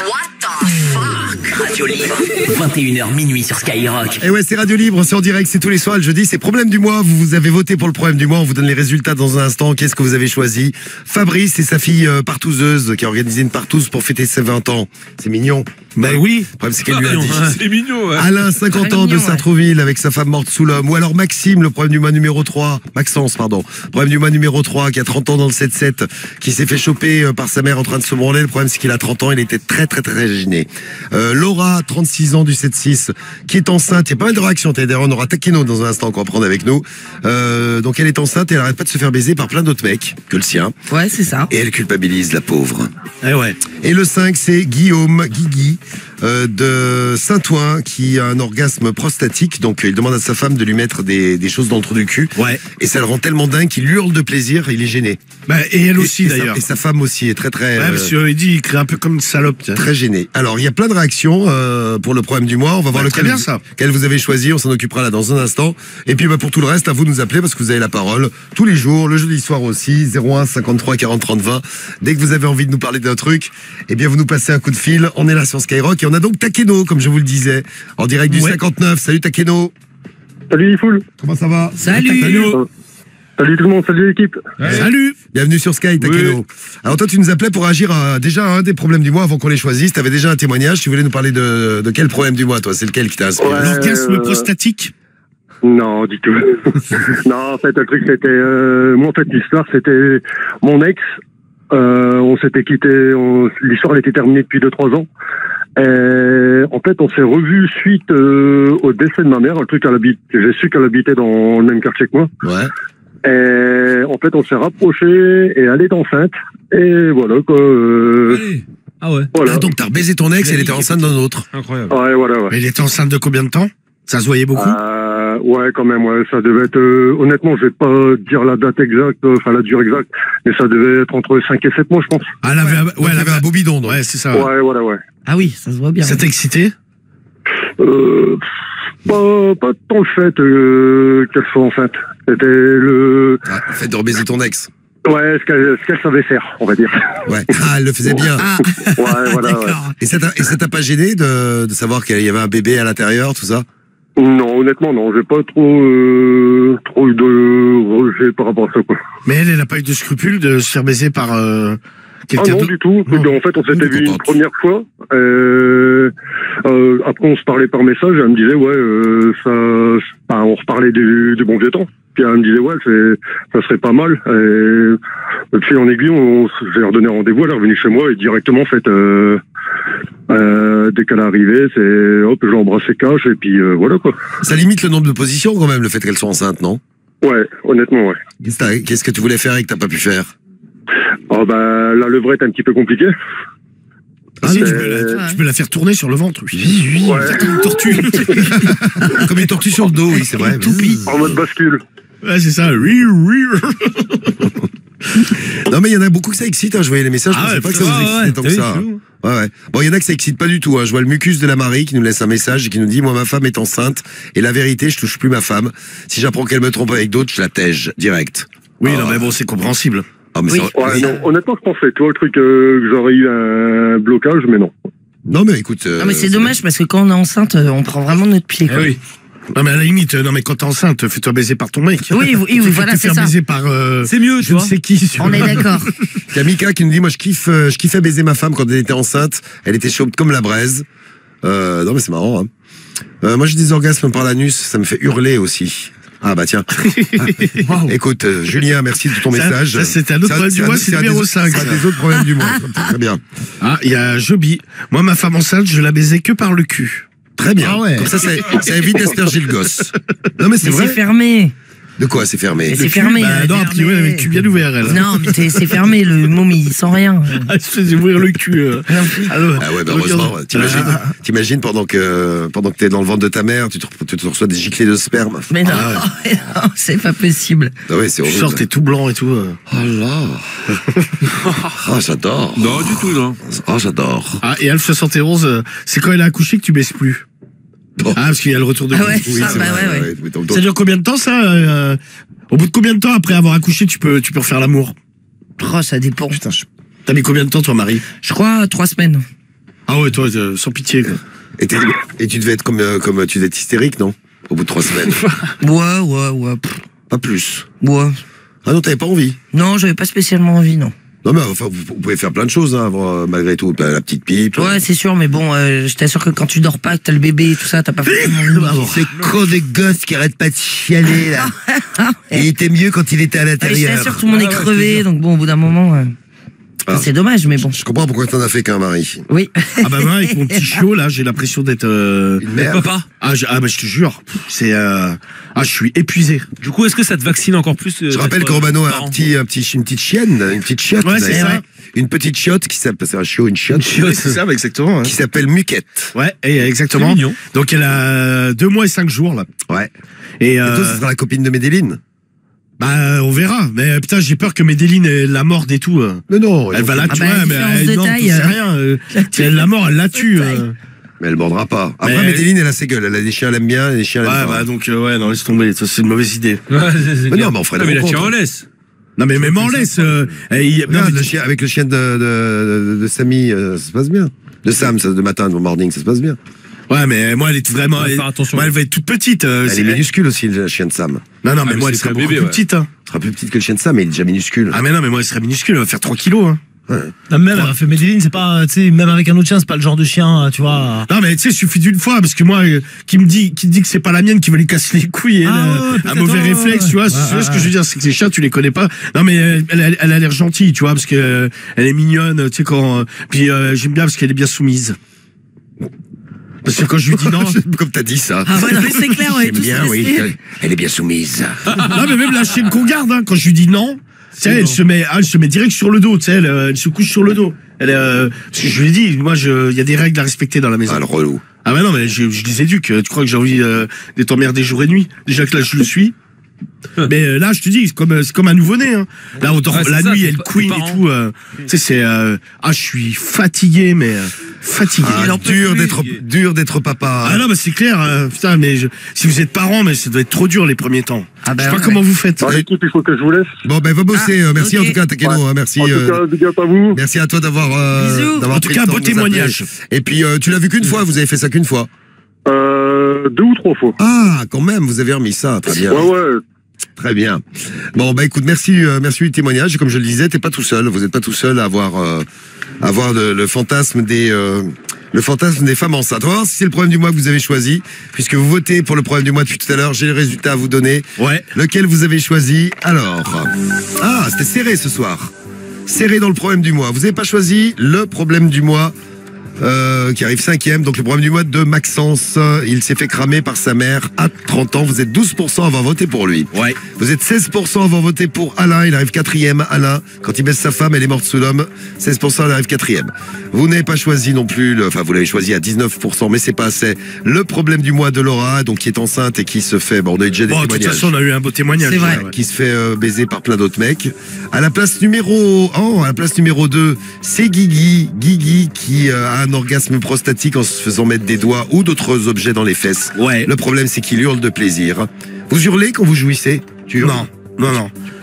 Radio Libre, vingt et une heures minuit sur Skyrock. Et ouais, c'est Radio Libre, c'est en direct, c'est tous les soirs le jeudi, c'est problème du mois, vous, vous avez voté pour le problème du mois, on vous donne les résultats dans un instant, qu'est-ce que vous avez choisi? Fabrice et sa fille euh, partouzeuse qui a organisé une partouze pour fêter ses vingt ans, c'est mignon. Ben oui. Le problème c'est qu'elle lui a dit. C'est mignon, ouais. Alain, cinquante Très ans de mignon, ouais. Sartrouville avec sa femme morte sous l'homme. Ou alors Maxime, le problème du mois numéro trois. Maxence, pardon. Problème du mois numéro trois, qui a trente ans dans le sept sept, qui s'est fait choper euh, par sa mère en train de se branler. Le problème, c'est qu'il a trente ans, il était très, très, très gêné. Euh, Laura, trente-six ans du sept six, qui est enceinte. Il y a pas mal de réactions. D'ailleurs, on aura Takeno dans un instant qu'on va prendre avec nous. Euh, donc elle est enceinte et elle arrête pas de se faire baiser par plein d'autres mecs que le sien. Ouais, c'est ça. Et elle culpabilise la pauvre. Eh ouais. Et le cinq, c'est Guillaume, Guigui, euh, de Saint-Ouen, qui a un orgasme prostatique. Donc, euh, il demande à sa femme de lui mettre des, des choses dans le trou du cul. Ouais. Et ça le rend tellement dingue qu'il hurle de plaisir, il est gêné. Bah, et elle aussi, Et- et sa- d'ailleurs. Et sa femme aussi est très, très... Ouais, euh, parce qu'il dit, il crie un peu comme une salope, tiens. Très gêné. Alors, il y a plein de réactions euh, pour le problème du mois. On va voir Ouais, lequel, très bien, ça. lequel vous avez choisi. On s'en occupera là dans un instant. Et puis, bah, pour tout le reste, à vous de nous appeler parce que vous avez la parole tous les jours, le jeudi soir aussi. zéro un cinquante-trois quarante trente vingt. Dès que vous avez envie de nous parler d'un truc, eh bien, vous nous passez un coup de fil. On est là sur Skyrock et on a donc Takeno, comme je vous le disais, en direct du Ouais. cinquante-neuf. Salut Takeno. Salut Full. Comment ça va? Salut. Salut tout le monde, salut l'équipe. Salut. Bienvenue sur Sky, Takeno. Alors toi, tu nous appelais pour agir à déjà à un des problèmes du mois avant qu'on les choisisse. Tu avais déjà un témoignage. Tu voulais nous parler de, de quel problème du mois, toi? C'est lequel qui t'a inspiré? Ouais. L'orgasme euh, prostatique. Non, du tout. non, en fait, le truc, c'était... Euh, moi, en fait, l'histoire, c'était mon ex. Euh, on s'était quitté... on- L'histoire, elle était terminée depuis deux trois ans. Et, en fait, on s'est revus suite euh, au décès de ma mère. Le truc, elle habite... J'ai su qu'elle habitait dans le même quartier que moi. Ouais. Et en fait, on s'est rapprochés et elle est enceinte. Et voilà, quoi. Euh, Allez. Ah ouais. voilà. Ah, donc t'as rebaisé ton ex, elle était enceinte d'un autre. Incroyable. Ouais, voilà, ouais. Mais il était enceinte de combien de temps? Ça se voyait beaucoup? Euh, ouais, quand même, ouais, ça devait être, euh, honnêtement, je vais pas dire la date exacte, euh, enfin la durée exacte, mais ça devait être entre cinq et sept mois, je pense. Ah, elle avait, ouais, Ouais, elle avait un beau bidon, donc. Ouais, c'est ça. Ouais, voilà, ouais. Ah oui, ça se voit bien. Ça t'a excité? Euh, pas, pas tant le fait euh, qu'elle soit enceinte. C'était le, Ah, le fait de rebaiser ton ex. ouais, ce qu'elle, ce qu'elle savait faire, on va dire. Ouais. Ah, elle le faisait bien. Ah, Ouais, voilà, ouais. d'accord. Et ça t'a, et ça t'a pas gêné de, de savoir qu'il y avait un bébé à l'intérieur, tout ça? Non, honnêtement, non, j'ai pas trop, euh, trop eu de rejet par rapport à ça, quoi. Mais elle, elle a pas eu de scrupule de se faire baiser par euh, Ah quelqu'un non, d'autre? du tout. Non. En fait, on s'était Elle est vu une contente. première fois. Euh, euh, après, on se parlait par message. Elle me disait, ouais, euh, ça, enfin, on reparlait du, du bon vieux temps. Puis elle me disait, ouais, c'est, ça serait pas mal. Et puis en aiguille, on, j'ai redonné rendez-vous. Elle est revenue chez moi et directement, en fait, euh, euh, dès qu'elle est arrivée, c'est hop, je l'ai embrassé cash et puis euh, voilà quoi. Ça limite le nombre de positions quand même, le fait qu'elle soit enceinte, non? Ouais, honnêtement, ouais. Qu'est-ce que t'as- Qu'est-ce que tu voulais faire et que t'as pas pu faire? Oh bah, la levrette est un petit peu compliquée. Ah, si, Euh, tu, peux la, tu peux la faire tourner sur le ventre. Oui, oui, Ouais. comme une tortue. Comme une tortue sur le dos, oui, c'est vrai. En mode bascule. Ouais, c'est ça. Oui, oui. Non, mais il y en a beaucoup que ça excite, hein. Je voyais les messages, je Ah pensais ouais, pas que ça putain, vous ouais, excitait ouais, tant que t'as vu, ça. c'est hein. fou. Ouais, ouais. Bon, il y en a que ça excite pas du tout, hein. Je vois le mucus de la Marie qui nous laisse un message et qui nous dit, moi, ma femme est enceinte et la vérité, je touche plus ma femme. Si j'apprends qu'elle me trompe avec d'autres, je la tège, direct. Oui, Ah. non, mais bon, c'est compréhensible. Ah, mais Oui. ça- Ouais, oui. non, honnêtement, je pensais, tu vois, le truc euh, que j'aurais eu un blocage, mais non. Non, mais écoute. euh, Non, mais c'est dommage parce que quand on est enceinte, euh, on prend vraiment notre pied. Quoi. Eh oui. Non mais à la limite, non mais quand t'es enceinte, fais-toi baiser par ton mec. Oui, oui, oui, voilà, te c'est faire ça. baiser par. Euh, C'est mieux, tu je ne vois. sais qui. tu On vois. est d'accord. Il y a Mika qui nous dit, moi je kiffe, euh, je kiffais baiser ma femme quand elle était enceinte. Elle était chaude comme la braise. Euh, non mais c'est marrant. Hein. Euh, moi j'ai des orgasmes par l'anus, ça me fait hurler aussi. Ah bah tiens. Ah. Écoute, euh, Julien, merci de ton Ça- message. ça, c'est un autre problème du mois, c'est un numéro des- cinq, c'est un ça. des autres problèmes du mois. Très bien. Ah, il y a Joby. Moi, ma femme enceinte, je la baisais que par le cul. Très bien. Ah ouais. Comme ça, ça, ça évite d'asperger le gosse. Non mais c'est Mais vrai. c'est fermé. De quoi c'est fermé? Mais c'est Le cul, fermé. bah, elle non, est a priori, elle avait le cul bien ouvert, elle. Non, mais c'est c'est fermé, le môme, il sent rien. Elle se faisait ouvrir le cul. euh. Alors, Ah ouais, bah heureusement. T'imagines, t'imagines pendant que pendant que t'es dans le ventre de ta mère, tu te, tu te reçois des giclées de sperme. Mais non, Ah non, c'est pas possible. Ah ouais, c'est Tu horrible. sors, t'es tout blanc et tout. euh. Oh là. Ah j'adore. Non, du tout, non. Ah j'adore. Ah, et Alf soixante et onze, euh, c'est quand elle a accouché que tu baisses plus. Bon. Ah, parce qu'il y a le retour de Ah ouais, couche. ça, c'est bah vrai, ouais, ouais. mais donc- donc- Ça dure combien de temps, ça euh, Au bout de combien de temps après avoir accouché, tu peux, tu peux refaire l'amour? Oh, ça dépend. Putain, je- t'as mis combien de temps, toi, Marie? Je crois trois semaines. Ah ouais, toi, euh, sans pitié, quoi. Et, t'es- et tu devais être comme, euh, comme tu devais être hystérique, non? Au bout de trois semaines. Ouais, ouais, ouais. pff, Pas plus. Ouais. Ah non, t'avais pas envie. Non, j'avais pas spécialement envie, non. Non mais enfin, vous, vous pouvez faire plein de choses, hein, avant, euh, malgré tout, la petite pipe. Ouais, c'est sûr, mais bon, euh, je t'assure que quand tu dors pas, que t'as le bébé et tout ça, t'as pas forcément envie. C'est con des gosses qui arrêtent pas de chialer là. Et il était mieux quand il était à Ah, mais je l'intérieur. t'assure, tout le monde est crevé, donc bon, au bout d'un moment, euh, Ah. c'est dommage, mais bon. Je comprends pourquoi t'en as fait qu'un mari. Oui. Ah bah moi, avec mon petit chiot, là, j'ai l'impression d'être... Euh... Une mère. Papa. Ah, je, ah bah je te jure, c'est... Euh... Ah, je suis épuisé. Du coup, est-ce que ça te vaccine encore plus euh, Je rappelle d'être, que Romano euh, a un parent petit, un petit, une petite chienne, une petite chiotte. Ouais, c'est d'ailleurs. ça. Une petite chiotte qui s'appelle, c'est un chiot, une chiotte. Oui, c'est ça, bah, exactement. hein. Qui s'appelle Muquette. Ouais, et exactement. C'est mignon. Donc elle a deux mois et cinq jours, là. Ouais. Et, Et euh... toi, ce sera la copine de Médéline. Bah, on verra. Mais putain, j'ai peur que Médéline elle la morde et tout. euh. Mais non. Elle va la Ah tuer, bah, mais différence elle, de non, taille, t'en sais euh. rien. euh. Si elle la mord, elle la tue. euh. Mais elle mordra pas. Après, Mais- Médéline, elle a ses gueules. Elle a des chiens, elle aime bien, et les chiens, elle Ouais, aime bah pas. donc, euh, ouais, non, laisse tomber. Ça, c'est une mauvaise idée. Ouais, c'est- c'est Mais bien. non, mais on ferait Ah, des mais la rencontres. tire en laisse. Non, mais même en laisse. euh, et il- non, Regarde, mais le tu- chien, avec le chien de, de, de, de Samy, euh, ça se passe bien. De Sam, ça, de matin, de morning, ça se passe bien. Ouais, mais moi, elle est vraiment. Faut Elle, faire attention. moi, elle va être toute petite. euh, Elle c'est- est minuscule aussi, le chien de Sam. Non, non, mais mais moi, elle c'est serait un beaucoup bébé, plus ouais. petite. Hein. Elle sera plus petite que le chien de Sam, mais il est déjà minuscule. Ah, mais non, mais moi, elle serait minuscule. Elle va faire trois kilos. Hein. Non, même, elle a fait Medellin, c'est pas, tu sais, même avec un autre chien, c'est pas le genre de chien, tu vois. Non, mais tu sais, il suffit d'une fois, parce que moi, euh, qui me dit, qui dit que c'est pas la mienne, qui va lui casser les couilles, et Ah elle, ouais, euh, un peut-être, mauvais ouais, réflexe, ouais. tu vois. Ouais, tu vois ce que ouais. je veux dire, c'est que ces chiens, tu les connais pas. Non, mais elle, elle, elle a l'air gentille, tu vois, parce que euh, elle est mignonne, tu sais, quand. euh, puis euh, j'aime bien parce qu'elle est bien soumise. Parce que quand je lui dis non. Comme t'as dit ça. Ah ouais, non, mais c'est clair, ouais. J'aime tout bien, ça, oui. c'est- Elle est bien soumise. Non, mais même la chienne qu'on garde, hein, quand je lui dis non, tu sais, elle se met, ah, elle se met direct sur le dos, tu sais, elle, euh, elle se couche sur le dos. Elle, euh, parce que je lui ai dit, moi, je, il y a des règles à respecter dans la maison. Ah, le relou. Ah, bah non, mais je, je les éduque. Tu crois que j'ai envie euh, d'être emmerdé jour et nuit? Déjà que là, je le suis. Mais euh, là, je te dis, c'est comme, c'est comme un nouveau-né. Hein. Là, on dort Ouais, c'est la ça, nuit, t'es elle pas- queen t'es et parent. tout. Euh, tu sais, c'est. Euh, ah, je suis fatigué, mais euh, fatigué. Ah, dur d'être, dur d'être papa. Ah non, bah c'est clair. euh, putain, mais je, si vous êtes parent, mais ça doit être trop dur les premiers temps. Ah bah je sais pas ouais. comment vous faites. Dans l'équipe, il faut que je vous laisse. Bon, ben, va bosser. Ah, euh, merci ok. en tout cas, Takeno. Ouais. hein, merci. En tout euh, cas, big up à vous. Merci à toi d'avoir. Euh, Bisous. d'avoir En tout pris cas, le temps beau de nous témoignage. appeler. Et puis, euh, tu l'as vu qu'une fois, vous avez fait ça qu'une fois. Euh, deux ou trois fois. Ah, quand même, vous avez remis ça. Très bien. Ouais, ouais. Très bien. Bon, bah écoute, merci, euh, merci du témoignage. Comme je le disais, t'es pas tout seul. Vous n'êtes pas tout seul à avoir, euh, à avoir le, le fantasme des, euh, le fantasme des femmes enceintes. On va voir si c'est le problème du mois que vous avez choisi, puisque vous votez pour le problème du mois depuis tout à l'heure. J'ai le résultat à vous donner. Ouais. Lequel vous avez choisi? Alors, ah, c'était serré ce soir. Serré dans le problème du mois. Vous n'avez pas choisi le problème du mois. Euh, qui arrive cinquième, donc le problème du mois de Maxence. Il s'est fait cramer par sa mère à trente ans. Vous êtes douze pour cent à avoir voté pour lui. Ouais. Vous êtes seize pour cent à avoir voté pour Alain. Il arrive quatrième. Alain, quand il baisse sa femme, elle est morte sous l'homme. seize pour cent, il arrive quatrième. Vous n'avez pas choisi non plus, le, enfin vous l'avez choisi à dix-neuf pour cent, mais c'est pas assez. Le problème du mois de Laura, donc qui est enceinte et qui se fait, bon, on a eu déjà des Bon, de toute témoignages. façon, on a eu un beau témoignage. C'est vrai. Ouais. Qui se fait euh, baiser par plein d'autres mecs. À la place numéro oh, à la place numéro deux, c'est Guigui. Guigui qui euh, a un orgasme prostatique en se faisant mettre des doigts ou d'autres objets dans les fesses. Ouais. Le problème, c'est qu'il hurle de plaisir. Vous hurlez quand vous jouissez? Tu hurles? Non, non, non.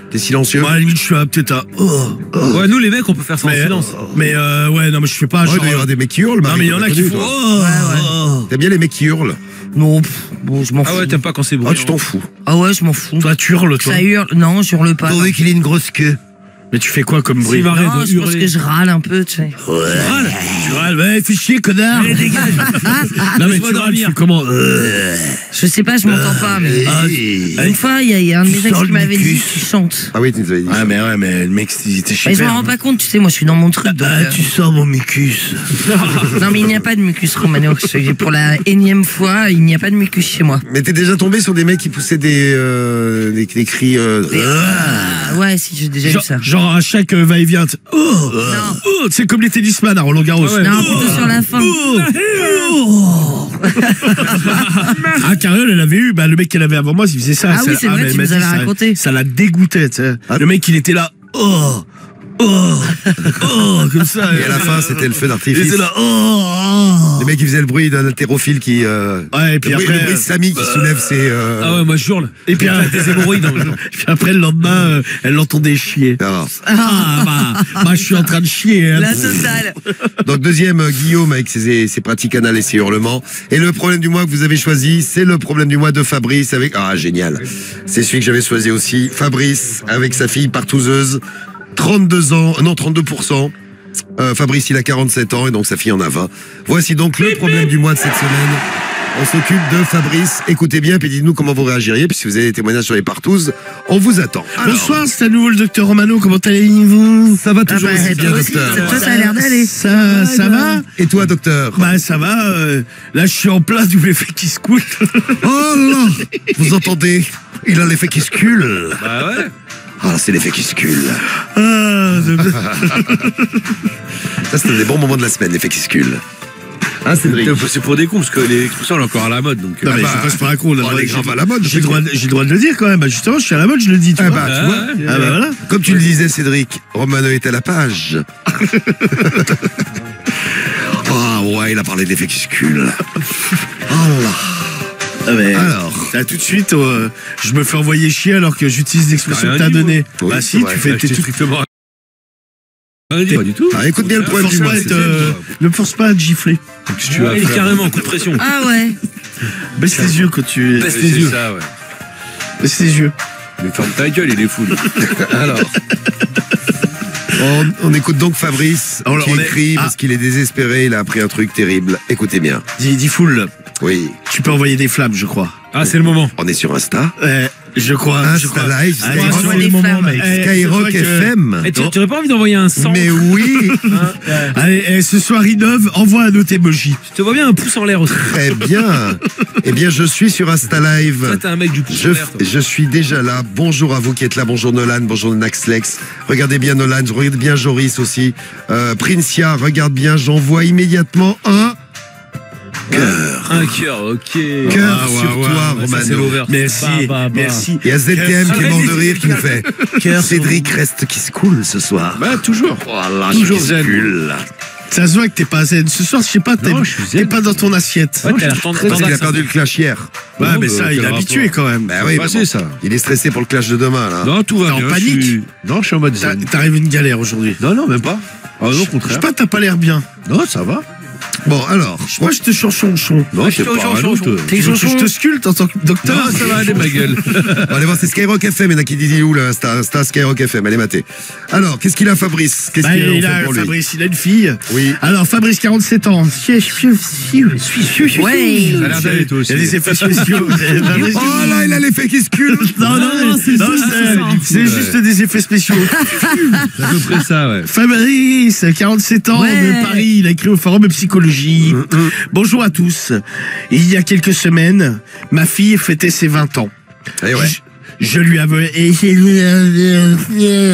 T'es silencieux? Ouais, à la limite, je suis à- peut-être à. Oh, oh. Ouais, nous les mecs, on peut faire ça en Mais, silence. mais euh, ouais, non, mais je fais pas. Ouais, genre, il doit y avoir des mecs qui hurlent, non, Marie, mais il y en t'as a qui connu, font. toi. Oh, T'aimes bien les mecs qui hurlent? Non, pff, bon, je m'en fous. Ah ouais, t'aimes pas quand c'est Ah, bruyant. tu t'en fous. Ah ouais, je m'en fous. Toi, tu hurles, toi. Ça hurle. Non, je hurle pas. Pourvu qu'il ait une grosse queue. Mais tu fais quoi comme bruit? S'il m'arrête Non, de je pense hurler. que je râle un peu, tu sais. Râle. Tu râles, ouais, fais chier, connard. Allez, dégage. Non, mais Laisse-moi tu râles, tu dormir. fais comment? Euh, Je sais pas, je m'entends pas, mais. ah, Une fois, il y, a- il y a un de mes ex sens qui le m'avait dit, mucus. tu chantes. Ah oui, tu nous avais dit. Ah, mais ouais, mais le mec, il était Mais je me super. rends pas compte, tu sais, moi je suis dans mon truc. Donc, Ah, euh, tu sens mon mucus. Non, mais il n'y a pas de mucus, Romano. Je- Pour la énième fois, il n'y a pas de mucus chez moi. Mais t'es déjà tombé sur des mecs qui poussaient des, euh, des, des cris. Euh, Ah, ouais, si, j'ai déjà Genre, vu ça. genre à chaque euh, va-et-vient. t- Oh, oh, c'est comme les tennisman à Roland Garros. Ah ouais. Non, plutôt sur la fin. Oh, oh. Ah, Carole, elle avait eu, bah, le mec qu'elle avait avant moi, il faisait ça. Ah oui, c'est vrai, mais tu elle m'a nous dit, avais ça- raconté. Ça la dégoûtait, tu sais. Ah. Le mec, il était là. Oh, oh, oh, comme ça. Et à la fin, c'était le feu Il d'artifice. était là. Oh, oh. Les mecs qui faisaient le bruit d'un haltérophile qui. Euh, Ouais, et puis le, bruit, après. le bruit de Samy qui soulève ses. Euh, Ah ouais, moi je hurle. Et puis, J'ai des hémorroïdes. hein. puis après, le lendemain, euh, elle l'entendait chier. ah. Ah, bah, bah, je suis en train de chier. Hein. La totale. Donc deuxième, euh, Guillaume avec ses, ses pratiques anales et ses hurlements. Et le problème du mois que vous avez choisi, c'est le problème du mois de Fabrice avec... Ah, génial. C'est celui que j'avais choisi aussi. Fabrice avec sa fille partouzeuse. trente-deux ans, non, trente-deux pour cent. Euh, Fabrice, il a quarante-sept ans et donc sa fille en a vingt. Voici donc le problème du mois de cette semaine. On s'occupe de Fabrice. Écoutez bien, puis dites-nous comment vous réagiriez. Puis si vous avez des témoignages sur les partouzes, on vous attend. Alors, Bonsoir, c'est à nouveau le docteur Romano. Comment allez-vous? ça va toujours Ah bah, aussi bien, toi aussi, docteur. toi, ça a l'air d'aller. Ça, ça va? Et toi, docteur? Bah, ça va. euh, là, je suis en plein double effet qui se coule. Oh là! Vous entendez? Il a l'effet qui se cule. Bah ouais. Ah, c'est l'effet qui se cule. Ah, Ça, c'était des bons moments de la semaine, l'effet qui se cule. Hein, Cédric? C'est pour des cons, parce que l'expression elle est encore à la mode. Donc, non, mais bah, je passe pas un con. Là, oh, elle est grave à la mode. J'ai le droit, de- j'ai le droit de le dire quand même. Bah, justement, je suis à la mode, je le dis. Tu Ah vois. bah, tu vois. Ah bah voilà. Comme tu le disais, Cédric, Romano est à la page. Ah ouais, il a parlé de l'effet qui se cule. Oh là. Ah, mais, Alors. là, tout de suite, euh, je me fais envoyer chier alors que j'utilise l'expression Bah, que t'as rien dit, donnée. moi. Bah Oui, si, c'est vrai. tu fais Bah, tes j'étais tout. strictement. Rien dit, pas du tout. Ah, écoute bien le Ne problème force du mois. pas à être, Cédric. euh, ne force pas à te gifler. Qu'est-ce que tu vas Il est faire carrément coup de pression. Ah ouais. Baisse les yeux quand tu. Baisse Ouais, les c'est yeux. ça, ouais. Baisse les yeux. Mais ferme ta gueule, il est fou. lui. Alors. On, on écoute donc Fabrice Alors, qui on est- écrit Ah. parce qu'il est désespéré, il a appris un truc terrible. Écoutez bien. Dis, dis full. Oui, Tu peux envoyer des flammes, je crois. Ah, c'est le moment. on est sur Insta. Euh, je crois. je Insta crois. Live, Allez, Skyrock, envoie des des moments, flammes. mec. Skyrock Eh, c'est vrai que- F M. Eh, tu tu aurais pas envie d'envoyer un sang? Mais oui, Allez, eh, ce soir, Innove, envoie un autre emoji. Je te vois bien un pouce en l'air aussi. très bien. Eh bien, je suis sur Insta Live. Toi, t'es un mec du pouce Je, en l'air. toi. je suis déjà là. Bonjour à vous qui êtes là. Bonjour Nolan. Bonjour Naxlex. Regardez bien Nolan. Je regarde bien Joris aussi. Euh, Princia, regarde bien. J'envoie immédiatement un cœur. Un cœur, ok. Cœur Ah, ouais, sur ouais, toi, ouais, ça, c'est Romano. l'over. Merci, Bah, bah, bah. merci. Il y a Z T M qui est mort de Cœur. rire qui nous fait. Cœur. Cédric reste qui se coule ce soir. Bah, toujours. Voilà, Toujours qui se zen. coule. Ça se voit que t'es pas zen. Ce soir, je sais pas, t'es Non, je suis t'es zen. pas dans ton assiette. Ouais, t'as l'air tendance- Parce qu'il a tendance à- perdu le clash hier. Ouais, Non, mais bah, ça, il est quel habitué rapport quand même. Bah oui, Bah, mais c'est bon. ça. Il est stressé pour le clash de demain là. Non, tout va T'es en bien. je panique suis- Non, je suis en mode T'as- zen. T'arrives une galère aujourd'hui. Non, non, même pas. Ah, non, au Je sais contraire. pas, t'as pas l'air bien. Non, ça va. Bon alors, Je sais pas, je te chanchon. Non, c'est pas un autre. T'es je te sculpte en tant que docteur. Non, ça va aller, ma gueule. Bon, allez voir, c'est Skyrock F M. Il y en a qui disent où le Insta, Insta Skyrock F M. Allez mater. Alors, qu'est-ce qu'il a Fabrice? Qu'est-ce Bah, qu'il il a, a, pour lui? Fabrice, il a une fille. Oui. Alors, Fabrice, quarante-sept ans. Ouais. Ça a l'air d'aller, toi Il aussi. y a des effets spéciaux. Fabrice- Oh là, il a l'effet qui se cule. Non, non, non, c'est non, c'est- c'est juste des effets spéciaux. C'est à peu près ça, ouais. Fabrice, quarante-sept ans, Ouais. de Paris, il a écrit au Forum de Psychologie. Bonjour à tous. Il y a quelques semaines, ma fille fêtait ses vingt ans. Eh ouais. Je, je lui avais... et je lui avais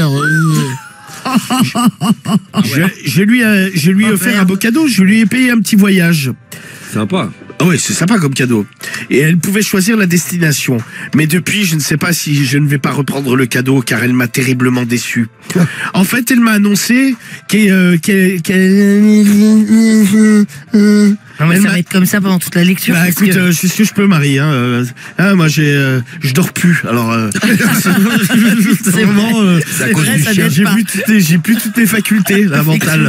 je, je lui ai, je lui ai offert un beau cadeau, je lui ai payé un petit voyage. Sympa. Ah ouais, c'est sympa comme cadeau. Et elle pouvait choisir la destination. Mais depuis, je ne sais pas si je ne vais pas reprendre le cadeau car elle m'a terriblement déçu. En fait, elle m'a annoncé qu'elle... euh, qu'elle- qu'elle- Non, mais Elle ça m'a- va être comme ça pendant toute la lecture. Bah parce écoute, que- euh, je fais ce que je peux, Marie. Hein. euh, ah, moi, j'ai, euh, je dors plus. Alors, euh, c'est vraiment. euh, C'est à cause du j'ai- chien. J'ai plus toutes les, j'ai plus toutes les facultés, la mentale.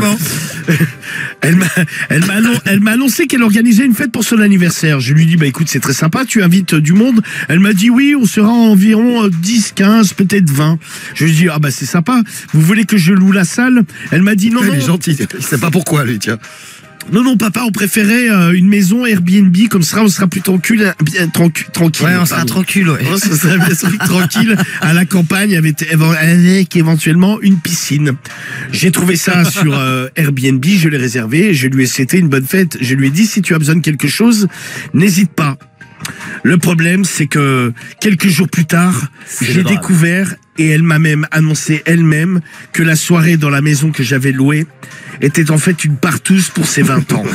Elle m'a, elle m'a, annon- elle m'a annoncé qu'elle organisait une fête pour son anniversaire. Je lui dis, bah écoute, c'est très sympa, tu invites euh, du monde. Elle m'a dit, oui, on sera environ euh, dix, quinze, peut-être vingt. Je lui dis, ah bah c'est sympa. Vous voulez que je loue la salle? Elle m'a dit, non, Il non. est gentil. Il sait pas pourquoi, lui, tiens. Non, non, papa, on préférait euh, une maison Airbnb, comme ça, on sera plus tranquille, bien tranquille. tranquille Ouais, on sera pardon. tranquille, ouais. On sera bien sûr tranquille à la campagne avec, avec éventuellement une piscine. J'ai trouvé ça sur euh, Airbnb, je l'ai réservé, je lui ai souhaité une bonne fête. Je lui ai dit, si tu as besoin de quelque chose, n'hésite pas. Le problème, c'est que quelques jours plus tard, C'est j'ai le drame. découvert, et elle m'a même annoncé elle-même, que la soirée dans la maison que j'avais louée était en fait une partouze pour ses vingt ans.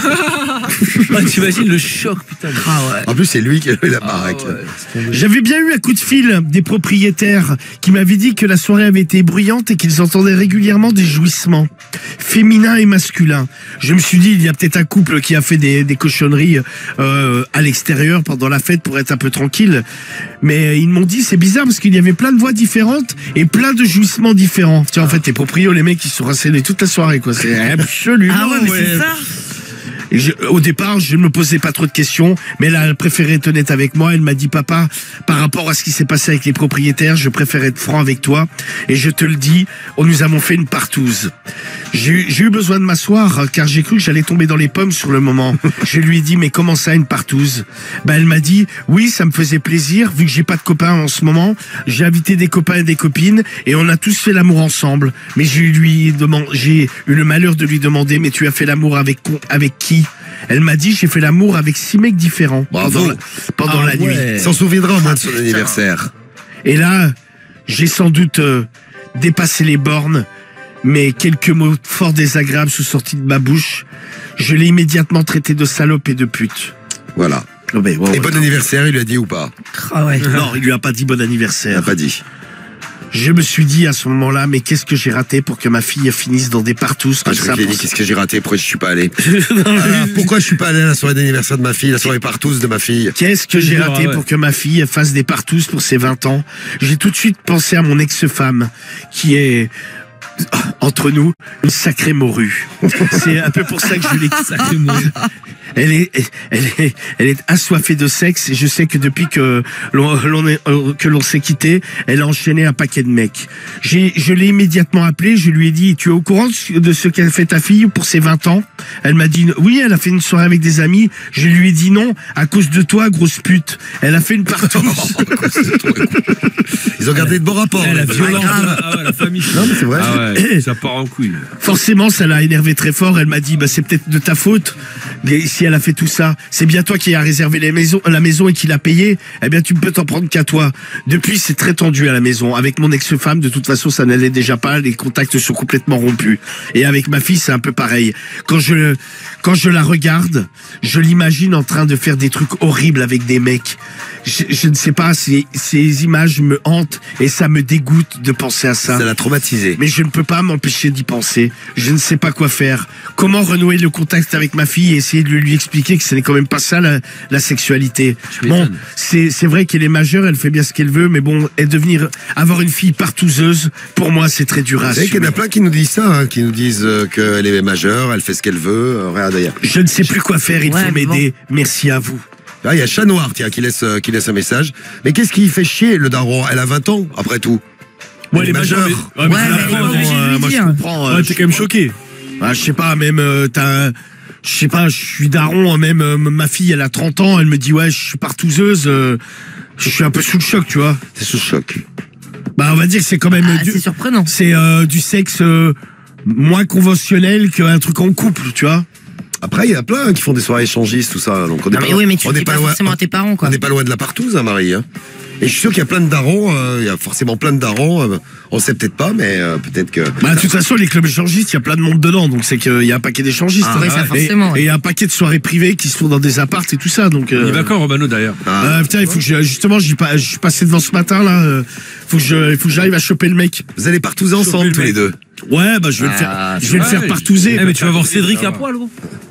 Ah, t'imagines le choc, putain. Ah ouais. En plus, c'est lui qui a eu la baraque. J'avais bien eu un coup de fil des propriétaires qui m'avaient dit que la soirée avait été bruyante et qu'ils entendaient régulièrement des jouissements féminins et masculins. Je me suis dit, il y a peut-être un couple qui a fait des, des cochonneries euh, à l'extérieur pendant la fête pour être un peu tranquille. Mais ils m'ont dit, c'est bizarre parce qu'il y avait plein de voix différentes et plein de jouissements différents. Tiens, en fait, les proprios, les mecs, ils se sont rassénés toute la soirée, quoi. C'est absolument... Ah ouais, mais c'est ça. Et je- au départ, je ne me posais pas trop de questions, mais elle a préféré être honnête avec moi. Elle m'a dit, papa, par rapport à ce qui s'est passé avec les propriétaires, je préfère être franc avec toi. Et je te le dis, on nous avons fait une partouze. J'ai eu- j'ai eu besoin de m'asseoir, car j'ai cru que j'allais tomber dans les pommes sur le moment. Je lui ai dit, mais comment ça, une partouze? Ben, elle m'a dit, oui, ça me faisait plaisir, vu que j'ai pas de copains en ce moment. J'ai invité des copains et des copines, et on a tous fait l'amour ensemble. Mais j'ai lui demandé, j'ai eu le malheur de lui demander, mais tu as fait l'amour avec, con- avec qui? Elle m'a dit, j'ai fait l'amour avec six mecs différents. Bravo. Pendant la, pendant Ah la nuit. ouais. Il s'en souviendra au moins de son anniversaire. Et là, j'ai sans doute euh, dépassé les bornes, mais quelques mots fort désagréables sont sortis de ma bouche. Je l'ai immédiatement traité de salope et de pute. Voilà. Oh ben, bon, Et bon anniversaire, il lui a dit ou pas? Ah ouais. Non, il lui a pas dit bon Il anniversaire. n'a pas dit. Je me suis dit à ce moment-là, mais qu'est-ce que j'ai raté pour que ma fille finisse dans des partous Ah, comme je ça lui ai pour- dit, qu'est-ce que j'ai raté? Pourquoi je suis pas allé? Ah, pourquoi je suis pas allé à la soirée d'anniversaire de ma fille, la soirée partouze de ma fille? Qu'est-ce que j'ai Ah raté ouais. pour que ma fille fasse des partous pour ses vingt ans? J'ai tout de suite pensé à mon ex-femme, qui est, entre nous, une sacrée morue. C'est un peu pour ça que je l'ai sacrée morue. Elle est, elle est, elle est assoiffée de sexe et je sais que depuis que l'on, l'on est- euh, que l'on s'est quitté, elle a enchaîné un paquet de mecs. J'ai, je l'ai immédiatement appelée, je lui ai dit, tu es au courant de ce- de ce qu'a fait ta fille pour ses vingt ans? Elle m'a dit, oui, elle a fait une soirée avec des amis. Je lui ai dit non, à cause de toi, grosse pute. Elle a fait une partouze. Ils ont gardé de bons rapports. Eh, la mais- violence, ah ouais, la famille. Non, mais c'est vrai. Ah ouais, ça part en couille. Forcément, ça l'a énervé très fort. Elle m'a dit, bah, c'est peut-être de ta faute. Mais si elle a fait tout ça, c'est bien toi qui as réservé les maisons, la maison et qui l'a payée. Eh bien, tu ne peux t'en prendre qu'à toi. Depuis, c'est très tendu à la maison. Avec mon ex-femme, de toute façon, ça n'allait déjà pas. Les contacts sont complètement rompus. Et avec ma fille, c'est un peu pareil. Quand je, quand je la regarde, je l'imagine en train de faire des trucs horribles avec des mecs. Je, je ne sais pas, ces, ces images me hantent et ça me dégoûte de penser à ça. Ça l'a traumatisé. Mais je ne peux pas m'empêcher d'y penser. Je ne sais pas quoi faire. Comment renouer le contact avec ma fille et essayer de lui expliquer que ce n'est quand même pas ça la, la sexualité. Bon, c'est c'est vrai qu'elle est majeure, elle fait bien ce qu'elle veut, mais bon, elle devenir avoir une fille partouzeuse, pour moi, c'est très dur à Vous savez qu'il y en assumer. a plein qui nous disent ça, hein, qui nous disent euh, qu'elle est majeure, elle fait ce qu'elle veut. Euh, regarde d'ailleurs. Je ne sais plus quoi faire, il Ouais, faut mais bon. m'aider. Merci à vous. Là, il y a Chat Noir, tiens, qui laisse, euh, qui laisse un message. Mais qu'est-ce qui fait chier le daron? Elle a vingt ans, après tout. Ouais, Elle est les majeurs. majeure. mais- Ouais, mais Ouais, tu la mais prends, il est non, obligé de euh, lui moi, je dire. comprends. euh, Ouais, t'es quand même choqué. Ah, je sais pas, même, euh, t'as un- je sais pas, je suis daron, même euh, ma fille, elle a trente ans, elle me dit, ouais, je suis partouzeuse, euh, je suis un peu sous le choc, tu vois. C'est sous choc. Bah, on va dire que c'est quand même Ah, du, c'est surprenant. c'est euh, du sexe euh, moins conventionnel qu'un truc en couple, tu vois. Après, il y a plein qui font des soirées échangistes, tout ça. Donc on est Non, pas, mais oui, mais tu on le n'est dis pas loin- forcément à tes parents, quoi. On n'est pas loin de la partouze, hein, Marie. Hein. Et je suis sûr qu'il y a plein de darons. euh, Il y a forcément plein de darons. euh, on sait peut-être pas, mais euh, peut-être que. Bah, de toute façon, les clubs échangistes, il y a plein de monde dedans, donc c'est qu'il y a un paquet d'échangistes. Ah, hein. oui, ça, Et- forcément, Et il y a un paquet de soirées privées qui se font dans des apparts et tout ça, donc. euh, Il va quand, Romano, d'ailleurs? Ah. euh, putain, il faut que je, justement, j'y pas, je suis passé devant ce matin là. euh, faut que je, il faut que j'arrive à choper le mec. Vous allez partouzer ensemble, le tous mec. les deux. Ouais, bah je vais le faire, je vais le faire partouzer. Eh, mais tu vas voir Cédric à poil, gros.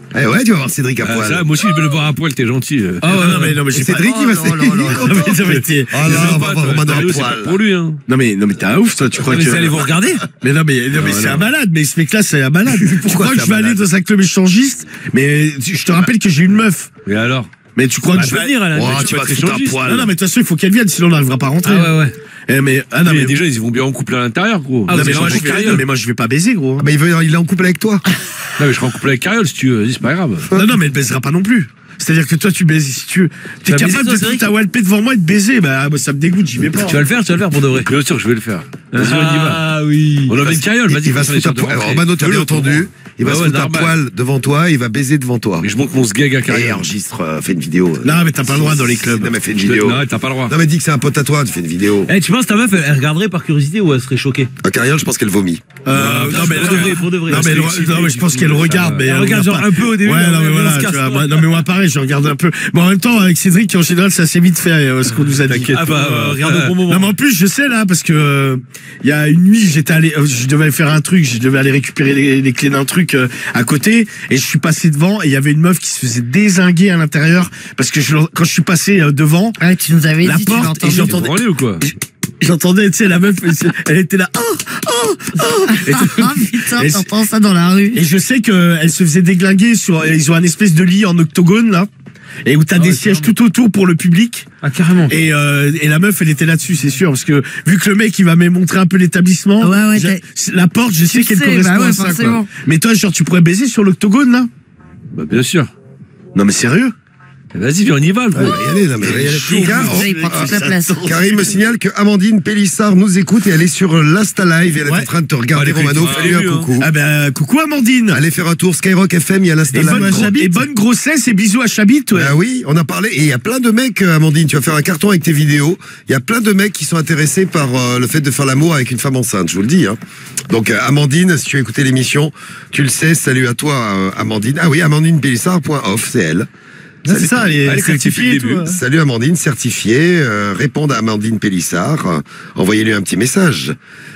Eh ouais, tu vas voir Cédric à Ah, poil. ça, moi aussi, je vais le voir à poil, t'es gentil. Ah ouais, non, mais, non, mais j'ai Cédric, pas... il va Oh, non, non, non, non, non, mais t'es- Ah là, on va voir Romano à C'est pas poil. pour lui, hein. Non mais non mais t'es un ouf toi, tu crois Mais que vous allez vous regarder? mais non mais non mais Non, c'est non. un malade, mais ce mec-là c'est un malade. Tu Pourquoi crois que c'est je vais un aller malade dans un club échangiste? Mais tu- je te rappelle que j'ai une meuf. Et alors? Mais tu crois Bah, que je je vais vais venir, elle a- Oh, tu tu peux vas être te foutre à échangiste. poil. Non non mais de toute façon il faut qu'elle vienne sinon on n'arrivera pas à rentrer. Ah ouais, ouais. Eh, mais ah non Mais mais déjà, ils vont bien en couple à l'intérieur, gros. Ah, non, vous mais êtes moi, je avec vais, Carriole. non, mais moi je vais pas baiser gros. Ah, mais il, veut, il est en couple avec toi. Non, mais je serai en couple avec Carriole, si tu veux. Vas-y, c'est pas grave. Non non mais elle baisera pas non plus. C'est-à-dire que toi tu baises si tu veux. T'es vas capable baiser, toi, de Cédric foutre ta walpé devant moi et de baiser, bah moi, ça me dégoûte, j'y vais pas. Tu vas le faire, tu vas le faire pour de vrai. Bien sûr, je vais le faire. Vas-y, on y va. Ah oui. On emmène Carriole, Il, vas-y. il va se on est foutre à sûr de poil. rentrer. Romano, t'as bien Fais-le, entendu. Il va Bah se ouais, foutre à normal. poil devant toi, il va baiser devant toi. Mais je montre mon sgeg à Et Carriole. enregistre, euh, fais une vidéo. Non mais t'as pas le droit dans les clubs. Non mais fais une vidéo. Non, t'as pas le droit. Non mais dis que c'est un pote à toi, tu fais une vidéo. Eh, tu penses ta meuf, elle elle regarderait par curiosité ou elle serait choquée? À Carriole, je pense qu'elle vomit. Euh, non mais pour de vrai, pour de vrai. non mais, Parce elle- que- non, mais je pense qu'elle regarde, mais Elle elle regarde genre pas. un peu au début. Ouais, mais non, mais on voilà, se tu casse, vois, ouais. moi, non, mais moi, pareil, je regarde un peu. Bon, en même temps, avec Cédric, en général, ça s'est vite fait, euh, ce qu'on nous a dit. Ah bah, euh, regarde au bon moment. Non, mais en plus, je sais, là, parce que, euh, il y a une nuit, j'étais allé, euh, je devais faire un truc, je devais aller récupérer les, les clés d'un truc, euh, à côté, et je suis passé devant, et il y avait une meuf qui se faisait dézinguer à l'intérieur, parce que je, quand je suis passé euh, devant, Ah, tu nous avais la dit, tu porte, l'entendais. et j'entendais, Branlé ou quoi? j'entendais, tu sais, la meuf, elle était là, oh, oh, oh, et, Ah putain, Et- t'entends ça dans la rue. et je sais qu'elle se faisait déglinguer sur, ils ont un espèce de lit en octogone, là. Et où t'as des sièges tout autour pour le public. Ah, carrément. Et, euh, et la meuf, elle était là-dessus, c'est sûr. Parce que vu que le mec, il va me montrer un peu l'établissement. Ouais, ouais, je- la porte, je sais Tu qu'elle sais, correspond bah ouais, à ça, quoi. forcément. Mais toi, genre, tu pourrais baiser sur l'octogone, là? Bah, bien sûr. Non, mais sérieux? Vas-y, viens, on y va, le Ouais, gros. il va y aller, là, mais il va y aller. chaud. Car- Là, il prend toute la place. Karim me signale que Amandine Pélissard nous écoute et elle est sur l'Insta Live et elle est Ouais. en train de te regarder, Allez, Romano. ah, Fais-lui un oui, hein. coucou. Ah ben, coucou Amandine. Allez faire un tour Skyrock F M, il y a l'Insta Et Live. bonne, gro- et bonne grossesse et bisous à Chabit, ouais. Ah oui, on a parlé et il y a plein de mecs, euh, Amandine, tu vas faire un carton avec tes vidéos. Il y a plein de mecs qui sont intéressés par euh, le fait de faire l'amour avec une femme enceinte, je vous le dis. Hein. Donc euh, Amandine, si tu as écouté l'émission, tu le sais. Salut à toi, euh, Amandine. Ah oui, Amandine Pélissard point off, c'est elle. C'est ça, elle est Elle est certifiée et tout. début. hein. Salut Amandine, certifiée. Euh, répondre à Amandine Pélissard. euh, Envoyez-lui un petit message.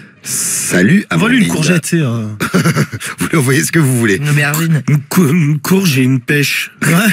Salut Amandine. Envoie-lui une courgette, tu sais. euh. Vous lui envoyez ce que vous voulez. Mervyn. Une, cou- une courge et une pêche.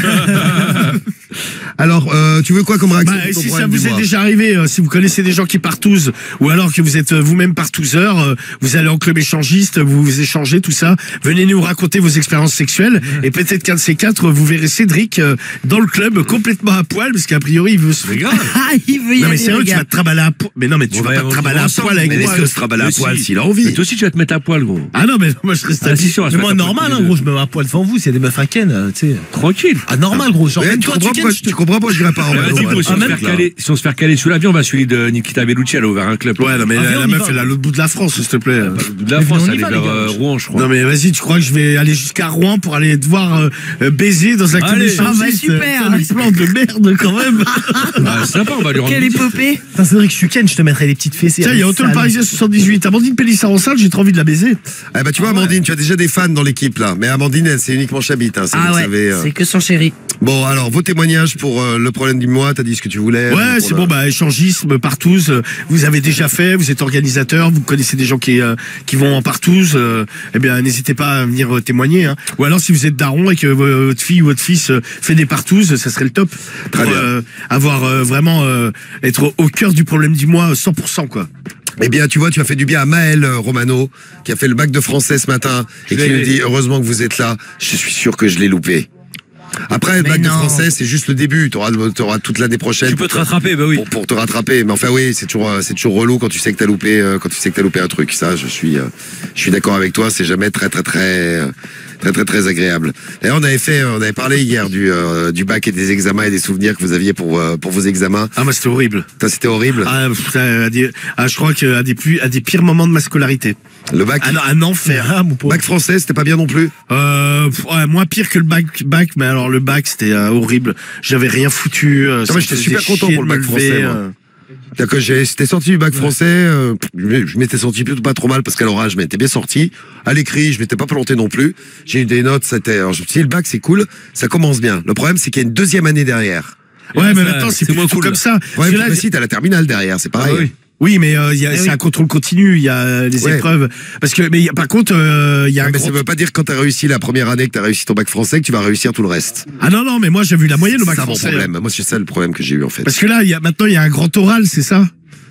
Alors, euh, tu veux quoi comme réaction Bah, pour ton si ça problème du vous est mois déjà arrivé, euh, si vous connaissez des gens qui partousent, ou alors que vous êtes euh, vous-même partouseur, euh, vous allez en club échangiste, vous vous échangez, tout ça, venez nous raconter vos expériences sexuelles, et peut-être qu'un de ces quatre, vous verrez Cédric euh, dans le club complètement à poil, parce qu'a priori, il veut se... Ah, il veut y Non mais aller, sérieux, le tu gars. vas te traballer à poil. Mais non mais tu On vas va- pas te on traballer va à ensemble, poil avec Mais moi. laisse-le se traballer à Mais poil si. s'il a envie. Mais toi aussi, tu vas te mettre à poil, gros. Ah non mais moi je reste Ah, si, habillé. si, on va se Mais moi, mettre à poil normal, tous hein, les gros, deux. je me mets à poil devant vous, s'il y a des meufs à Ken, euh, tu sais. Tranquille. Ah, normal, gros. Genre, Ouais, même tu toi, tu comprends Ken, pourquoi, je te- tu comprends pourquoi je dirais pas Romano. Vas-y, moi, gros, si ce on se fait truc-là. recaler- si on se fait recaler sous l'avion, on va celui de Nikita Bellucci, elle a ouvert un club. Ouais non mais Ah, la, viens, la on y meuf va. elle est à l'autre bout de la France s'il te plaît. De la France, on y elle est va, les vers gars. euh, Rouen, je crois. Non mais vas-y, tu crois que je vais aller jusqu'à Rouen pour aller te voir euh, euh, baiser dans un club Allez. échangiste? Ah bah, super. Putain, le plan de merde quand même. Ah, c'est sympa, on va lui rendre. Quelle visite. épopée. Putain, Cédric, je suis Ken, je te mettrai des petites fessées. Tiens, il y a Allez, Auto le sale. Parisien soixante-dix-huit. Amandine Pélissard en salle, j'ai trop envie de la baiser. Ah bah tu vois Amandine, tu as déjà des fans dans l'équipe là. Mais Amandine, elle, c'est uniquement Chabit. Hein, ça, Ah vous ouais, savez, euh. c'est que son chéri. Bon alors, vos témoignages pour euh, le problème du mois, t'as dit ce que tu voulais. Ouais, pour c'est le- bon, bah échangisme, partouze. euh, Vous avez déjà fait, vous êtes organisateur, vous connaissez des gens qui euh, qui vont en partouze. euh, eh bien, n'hésitez pas à venir euh, témoigner. Hein. Ou alors, si vous êtes daron et que vo- votre fille ou votre fils euh, fait des partouzes, ça serait le top. Très Pour, bien. euh, avoir euh, vraiment euh, être au cœur du problème du mois, cent pour cent quoi. Eh bien, tu vois, tu as fait du bien à Maël euh, Romano, qui a fait le bac de français ce matin, et qui l'ai- nous dit, heureusement que vous êtes là, je suis sûr que je l'ai loupé. Après, le Mais bac de non. français, c'est juste le début. Tu auras toute l'année prochaine. Tu peux te rattraper, bah oui. Pour, pour te rattraper. Mais enfin, oui, c'est toujours, euh, c'est toujours relou quand tu sais que t'as loupé, euh, quand tu sais que t'as loupé un truc. Ça, je suis, euh, je suis d'accord avec toi. C'est jamais très, très, très, euh, très, très, très agréable. D'ailleurs, on avait fait, on avait parlé hier du, euh, du bac et des examens et des souvenirs que vous aviez pour, euh, pour vos examens. Ah, moi, c'était horrible. Ça, c'était horrible. Ah, putain, à des- ah, je crois qu'à des, plus- à des pires moments de ma scolarité. Le bac. Ah non, un enfer. Ah, mon pauvre. Bac français, c'était pas bien non plus. Euh, pff, ouais, moins pire que le bac, bac, mais alors le bac c'était euh, horrible. J'avais rien foutu. Euh, Non, ça mais me j'étais faisait super content chier pour le de bac me français, lever, moi. euh. C'est-à-dire que j'ai- j'étais sorti du bac français, euh, je je m'étais sorti plutôt pas trop mal parce qu'à l'oral je m'étais bien sorti. À l'écrit, je m'étais pas planté non plus. J'ai eu des notes, c'était. Alors je me suis dit, le bac c'est cool, ça commence bien. Le problème c'est qu'il y a une deuxième année derrière. Ouais, Et mais ça, maintenant c'est c'est plus moins tout cool. comme ça. Ouais, Parce que là, mais si t'as la terminale derrière, c'est pareil. Ah oui. Oui, mais euh, y a, Eh c'est oui. un contrôle continu, il y a les Ouais. épreuves. Parce que, mais y a- par contre, euh, il y a un Mais grand... ça veut pas dire que quand t'as réussi la première année, que t'as réussi ton bac français, que tu vas réussir tout le reste. Ah non, non, mais moi j'ai vu la moyenne au bac C'est ça mon français. problème. Moi, c'est ça le problème que j'ai eu en fait. Parce que là, il y a, maintenant, il y a un grand oral, c'est ça?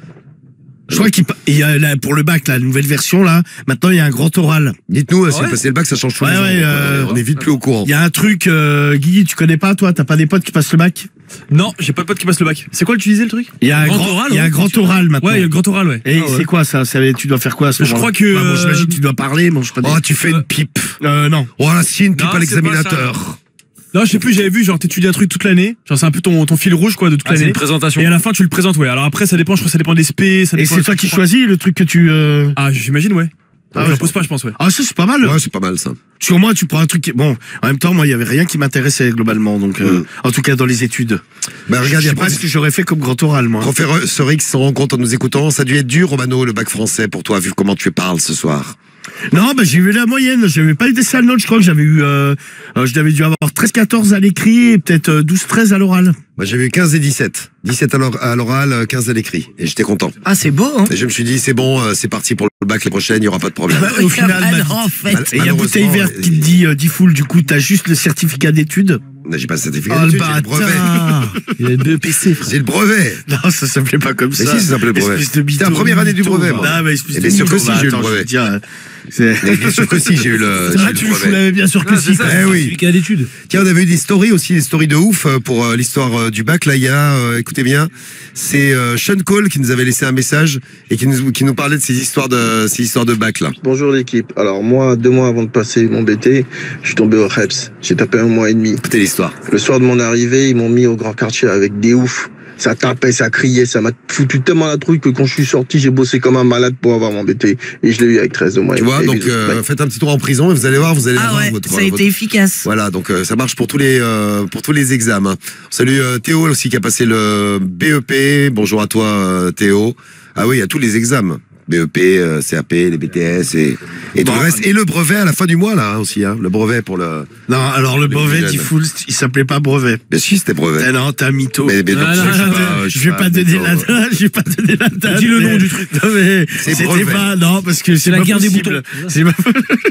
Je crois qu'il pa- il y a là, pour le bac, la nouvelle version, là, maintenant il y a un grand oral. Dites-nous, euh, si Ouais. vous passez le bac, ça change tout. Ouais, ouais, euh, on est vite plus au courant. Il y a un truc, euh, Guigui, tu connais pas, toi? T'as pas des potes qui passent le bac? Non, j'ai pas de pote qui passe le bac. C'est quoi tu disais le truc? Il y a un Grand grand, oral, il y a un ouais, grand oral maintenant. Ouais, il y a le grand oral, ouais. Et Ah, ouais. c'est quoi ça? C'est- Tu dois faire quoi à ce Je moment-là? crois que, Bah, bon, j'imagine que tu dois parler, bon, je sais pas. Oh, tu fais une pipe. Euh, non. Oh là, si, une pipe Non, à c'est l'examinateur. Non, je sais plus, j'avais vu, genre, t'étudies un truc toute l'année. Genre, c'est un peu ton, ton fil rouge, quoi, de toute Ah, c'est l'année. une présentation. Et à la fin, tu le présentes, ouais. Alors après, ça dépend, je crois que ça dépend des spé, ça Et dépend c'est toi qui choisis le truc que tu, euh... Ah, j'imagine, ouais. Ah, Ah, je ouais. pose pas, je pense, ouais. Ah, ça, c'est pas mal. Ouais, c'est pas mal ça. Sur moi, tu prends un truc qui... Bon, en même temps, moi, il y avait rien qui m'intéressait globalement, donc, euh, Mm. en tout cas, dans les études. Bah, regarde, Je y a sais pas pas ce que j'aurais fait comme grand oral, moi. Professeur X s'en rend compte en nous écoutant. Ça a dû être dur, Romano, le bac français, pour toi, vu comment tu parles ce soir. Non, bah, j'ai eu la moyenne. J'avais pas eu des sales notes. Je crois que j'avais eu, euh, euh, j'avais dû avoir treize quatorze à l'écrit et peut-être euh, douze treize à l'oral. Moi, j'avais eu quinze et dix-sept. dix-sept à l'or- à l'oral, euh, quinze à l'écrit. Et j'étais content. Ah, c'est beau, hein. Et je me suis dit, c'est bon, euh, c'est parti pour le bac les prochaines, il n'y aura pas de problème. Au final, Ah ma- non, en fait. Mal- et il y a bouteille malheureusement, verte qui te dit, euh, dit full, du coup, t'as juste le certificat d'études. Non, j'ai pas le certificat Oh, le d'études, j'ai le brevet. bâtard. Il a deux P C, frère. J'ai le brevet. Non, ça s'appelait pas comme Mais ça. si, ça s'appelait le brevet. Espèce de C'était la mytho, première année du mytho, brevet, va. moi. Ah, mais espèce Et de bien sûr que mytho, si, va. j'ai eu le Attends, je brevet. veux dire, euh, c'est- Mais bien sûr que si, j'ai eu le, j'ai eu Ah, le tu me fous brevet. la- bien sûr que si. Eh oui. Celui qui a d'études. Tiens, on avait eu des stories aussi, des stories de ouf euh, pour euh, l'histoire euh, du bac. Là, il y a, euh, écoutez bien, c'est euh, Sean Cole qui nous avait laissé un message et qui nous, qui nous parlait de ces histoires de, ces histoires de bac là. Bonjour l'équipe. Alors moi, deux mois avant de passer mon B T, je suis tombé au R E P S. J'ai tapé un mois et demi. Écoutez l'histoire. Le soir de mon arrivée, ils m'ont mis au grand quartier avec des oufs. Ça tapait, ça criait, ça m'a foutu tellement la trouille que quand je suis sorti, j'ai bossé comme un malade pour avoir mon B T. Et je l'ai eu avec treize mois. Tu vois, donc euh, faites un petit tour en prison et vous allez voir, vous allez Ah avoir ouais, votre. ça a été votre- efficace. Voilà, donc euh, ça marche pour tous les euh, pour tous les examens. Salut euh, Théo aussi qui a passé le B E P. Bonjour à toi euh, Théo. Ah oui, il y a tous les examens. B E P, euh, C A P, les B T S et, et tout Bon, le reste. Et le brevet à la fin du mois là hein, aussi, hein, le brevet pour le. Non, alors le Les brevet jeunes. dit full, il s'appelait pas brevet. Mais si c'était brevet. Eh non, t'es un mytho. Mais, mais donc, Ah, je, non, sais non, pas, non, je je vais sais pas donner la mytho. date, je vais pas donner la date. Dis le nom mais- du truc. Non mais C'est c'était brevet. pas, non, parce que c'est la pas guerre des possible. boutons. C'est pas,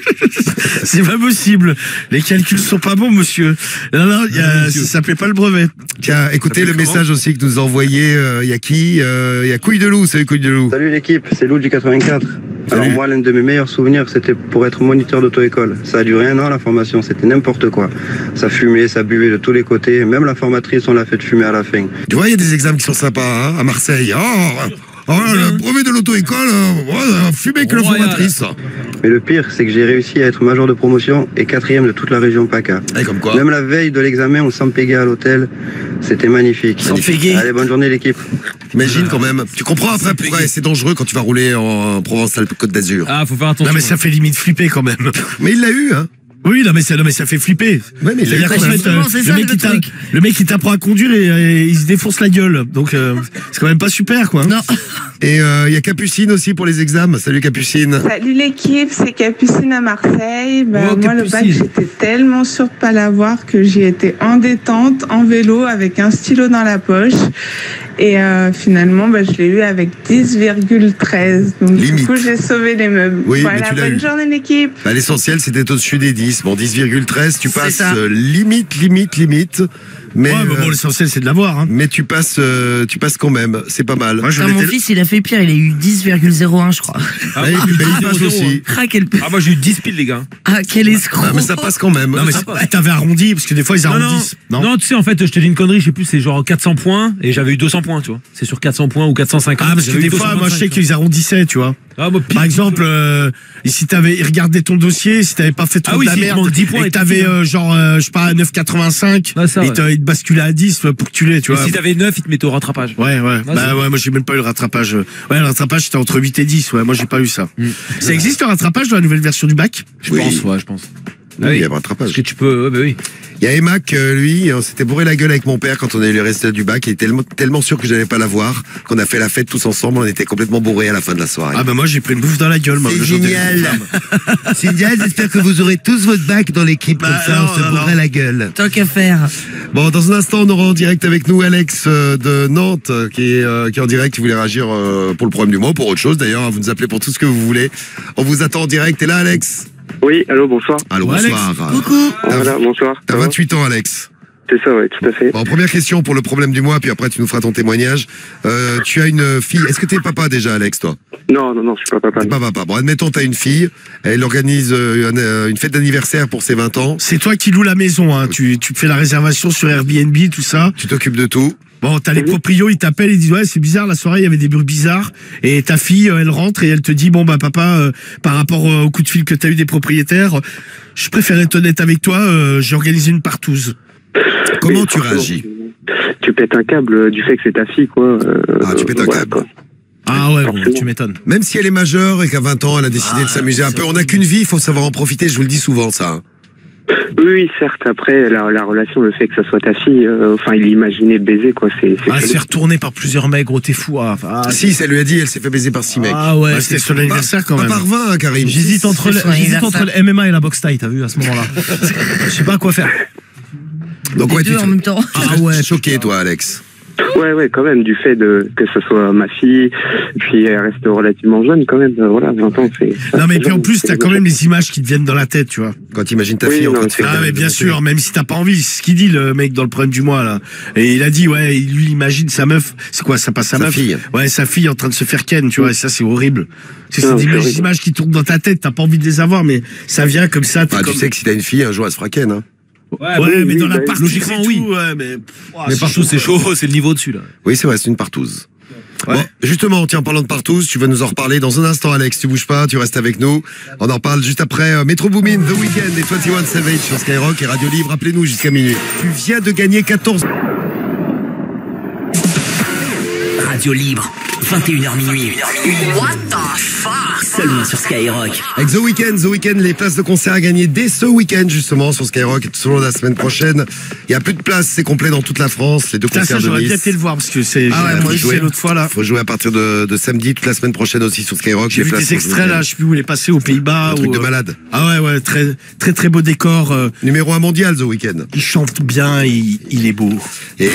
c'est pas possible. Les calculs sont pas bons, monsieur. Non, non, il y a, ça s'appelait pas le brevet. Tiens, écoutez le message aussi que nous a envoyé. Il y a qui Il y a Couille de Loup. Salut Couille de Loup. Salut l'équipe, c'est Lou du quatre-vingt-quatre. Alors moi, l'un de mes meilleurs souvenirs, c'était pour être moniteur d'auto-école. Ça a duré un an la formation, c'était n'importe quoi. Ça fumait, ça buvait de tous les côtés. Même la formatrice, on l'a fait fumer à la fin. Tu vois, il y a des examens qui sont sympas hein, à Marseille. Oh, oh, le brevet de l'auto-école, euh, ouais, fumer que la Royal. formatrice. Mais le pire, c'est que j'ai réussi à être major de promotion et quatrième de toute la région PACA. Et comme quoi. Même la veille de l'examen, on s'empéguait à l'hôtel. C'était magnifique. Magnifique. Allez, bonne journée l'équipe. Imagine quand même. Tu comprends après pourquoi c'est dangereux quand tu vas rouler en Provence-Alpes-Côte d'Azur. Ah, faut faire attention. Non mais ça fait limite flipper quand même. Mais il l'a eu, hein. Oui, non mais ça, non, mais ça fait flipper. Ouais, mais il l'a eu C'est-à-dire quand qu'en même. fait, euh, c'est le ça, mec le qui t'a- truc. le mec qui t'apprend à conduire et, et il se défonce la gueule. Donc euh, c'est quand même pas super quoi. Non. Et euh, il y a Capucine aussi pour les examens. Salut Capucine. Salut l'équipe, c'est Capucine à Marseille. Bah, Oh, moi, le bac, Capucine. j'étais tellement sûre de pas l'avoir que j'y étais en détente, en vélo, avec un stylo dans la poche. Et euh, finalement, bah, je l'ai eu avec dix virgule treize. Donc Limite. du coup, j'ai sauvé les meubles. Oui, mais voilà, tu l'as bonne eu. journée l'équipe. Bah, l'essentiel c'était au-dessus des dix. Bon, dix virgule treize, tu C'est passes ça. euh, limite, limite, limite. Mais, Ouais, mais bon, euh, l'essentiel c'est de l'avoir. Hein. mais tu passes, euh, tu passes quand même. C'est pas mal. Moi je Putain, mon l'étais- fils, il a fait pire, il a eu dix virgule zéro un, je crois. Ah, Bah, moi, il- bah, il zéro, passe zéro, aussi. Ah, quel, Ah, moi j'ai eu dix piles, les gars. ah, quel escroc. Ah, mais ça passe quand même. Non mais ça c'est- passe. eh, t'avais arrondi parce que des fois ils Non, non, arrondissent. non, tu sais, en fait, je te dis une connerie, je sais plus, c'est genre quatre cents points et j'avais eu deux cents points, tu vois. C'est sur quatre cents points ou quatre cent cinquante. Ah parce que J'avais eu des fois moi je sais deux cent vingt-cinq, qu'ils arrondissaient, tu vois. Ah, moi, pile. Par exemple, euh, et si t'avais regardé ton dossier, si t'avais pas fait trop Ah oui, de la s'il te merde, manque dix points et et que t'avais tout, euh, genre, euh, je sais pas, neuf virgule quatre-vingt-cinq, Ouais, ça, il ouais. te, il te basculait à dix pour que tu l'aies, tu Et vois. si t'avais neuf, il te mettait au rattrapage. Ouais, ouais. c'est Bah ouais, moi j'ai même pas eu le rattrapage. Ouais, le rattrapage c'était entre huit et dix, ouais, moi j'ai pas eu ça. Ça existe le rattrapage dans la nouvelle version du bac? Je Oui. pense, ouais, je pense. Oui, il y a rattrapage. Parce que tu peux, ouais, bah oui. Il y a Emac, euh, lui, on s'était bourré la gueule avec mon père quand on est allé rester du bac. Il était tellement, tellement sûr que j'allais pas l'avoir qu'on a fait la fête tous ensemble. On était complètement bourrés à la fin de la soirée. Ah bah moi j'ai pris une bouffe dans la gueule. Moi, C'est le jour des- génial. C'est génial. J'espère que vous aurez tous votre bac dans l'équipe comme ça. non, On se non, bourrait non. la gueule. Tant qu'à faire. Bon, dans un instant, on aura en direct avec nous Alex euh, de Nantes euh, qui est, euh, qui est en direct, qui voulait réagir euh, pour le problème du mois, pour autre chose d'ailleurs. Vous nous appelez pour tout ce que vous voulez. On vous attend en direct. T'es là, Alex? Oui, allô, bonsoir. Allô, Ouais, bonsoir. Alex. Coucou. Voilà, bonsoir. T'as vingt-huit ans, Alex. C'est ça, oui, tout à fait. Bon, première question pour le problème du mois, puis après tu nous feras ton témoignage. Euh, tu as une fille. Est-ce que t'es papa déjà, Alex, toi? Non, non, non, je suis pas papa. T'es pas papa. Bon, admettons, t'as une fille. Elle organise euh, un, euh, une fête d'anniversaire pour ses vingt ans. C'est toi qui loues la maison, hein. Tu, tu fais la réservation sur Airbnb, tout ça. Tu t'occupes de tout. Bon, t'as les proprios, ils t'appellent, ils disent ouais, c'est bizarre, la soirée, il y avait des bruits bizarres. Et ta fille, euh, elle rentre et elle te dit bon bah papa, euh, par rapport euh, au coup de fil que t'as eu des propriétaires, je préfère être honnête avec toi, euh, j'ai organisé une partouze. Comment tu réagis? Tu pètes un câble du fait que c'est ta fille, quoi. euh, Ah, tu pètes un voilà, câble. quoi. Ah ouais, bon, Forcément. tu m'étonnes. Même si elle est majeure et qu'à vingt ans, elle a décidé de s'amuser un peu. On n'a qu'une vie, il faut savoir en profiter. Je vous le dis souvent, ça. Oui, oui, certes, après, la, la relation, le fait que ça soit ta fille, euh, enfin, il imaginait baiser, quoi, c'est... c'est Ah, elle se chelou. fait retourner par plusieurs mecs, gros, t'es fou. Ah, ah, Si, ça lui a dit, elle s'est fait baiser par six mecs. Ah ouais, Bah, c'était son anniversaire quand Pas même. par vingt, hein, Karim. J'hésite entre, le, son j'hésite entre anniversaire. le M M A et la boxe taille, t'as vu, à ce moment-là. Je sais pas quoi faire. Donc, ouais, Les tu deux en te- même temps. tu serais ouais, choqué, toi, Alex. Ouais, ouais, quand même, du fait de que ce soit ma fille, puis elle reste relativement jeune, quand même, euh, voilà, vingt ans, c'est... Non mais puis en plus, t'as quand même les images qui te viennent dans la tête, tu vois. Quand t'imagines ta Oui, fille en non, train de c'est- faire. Ah mais bien sûr, même si t'as pas envie, c'est ce qu'il dit le mec dans le problème du mois là. Et il a dit ouais, il lui imagine sa meuf, c'est quoi, ça passe sa, Sa meuf, fille. ouais, sa fille en train de se faire ken, tu vois, et ça c'est horrible. C'est Non, des c'est images, horrible. images qui tournent dans ta tête, t'as pas envie de les avoir, mais ça vient comme ça. t'es Ah, comme... tu sais que si t'as une fille, un jour, elle se fera ken, hein. Ouais, oui, mais oui, dans la bah, partie, logiquement, c'est oui. tout, ouais, mais. Ouah, Mais c'est partout, c'est quoi. chaud, c'est le niveau dessus, là. Oui, c'est vrai, c'est une partouze. Ouais. Bon, justement, tiens, en parlant de partouze, tu vas nous en reparler dans un instant, Alex. Tu bouges pas, tu restes avec nous. On en parle juste après euh, Metro Boomin, The Weeknd et vingt et un Savage sur Skyrock et Radio Libre. Appelez-nous jusqu'à minuit. Tu viens de gagner quatorze. Radio Libre, vingt et une heures minuit. What the fuck? Seulement sur Skyrock. Avec The Weeknd, The Weeknd, les places de concert à gagner dès ce week-end, justement, sur Skyrock. Et tout au long de la semaine prochaine, il y a plus de place, c'est complet dans toute la France. Les deux Putain, concerts ça, de j'aurais bien Nice. été le voir parce que c'est. Ah ouais, j'ai moi, joué jouer. l'autre fois là. Faut jouer à partir de, de samedi, toute la semaine prochaine aussi sur Skyrock. J'ai Les vu places des sont extraits là, je sais plus où il est passé aux Pays-Bas. Un truc ou, de euh, malade. Ah ouais, ouais, très, très, très beau décor. euh, Numéro un mondial, The Weeknd. Il chante bien, il, il est beau. Et,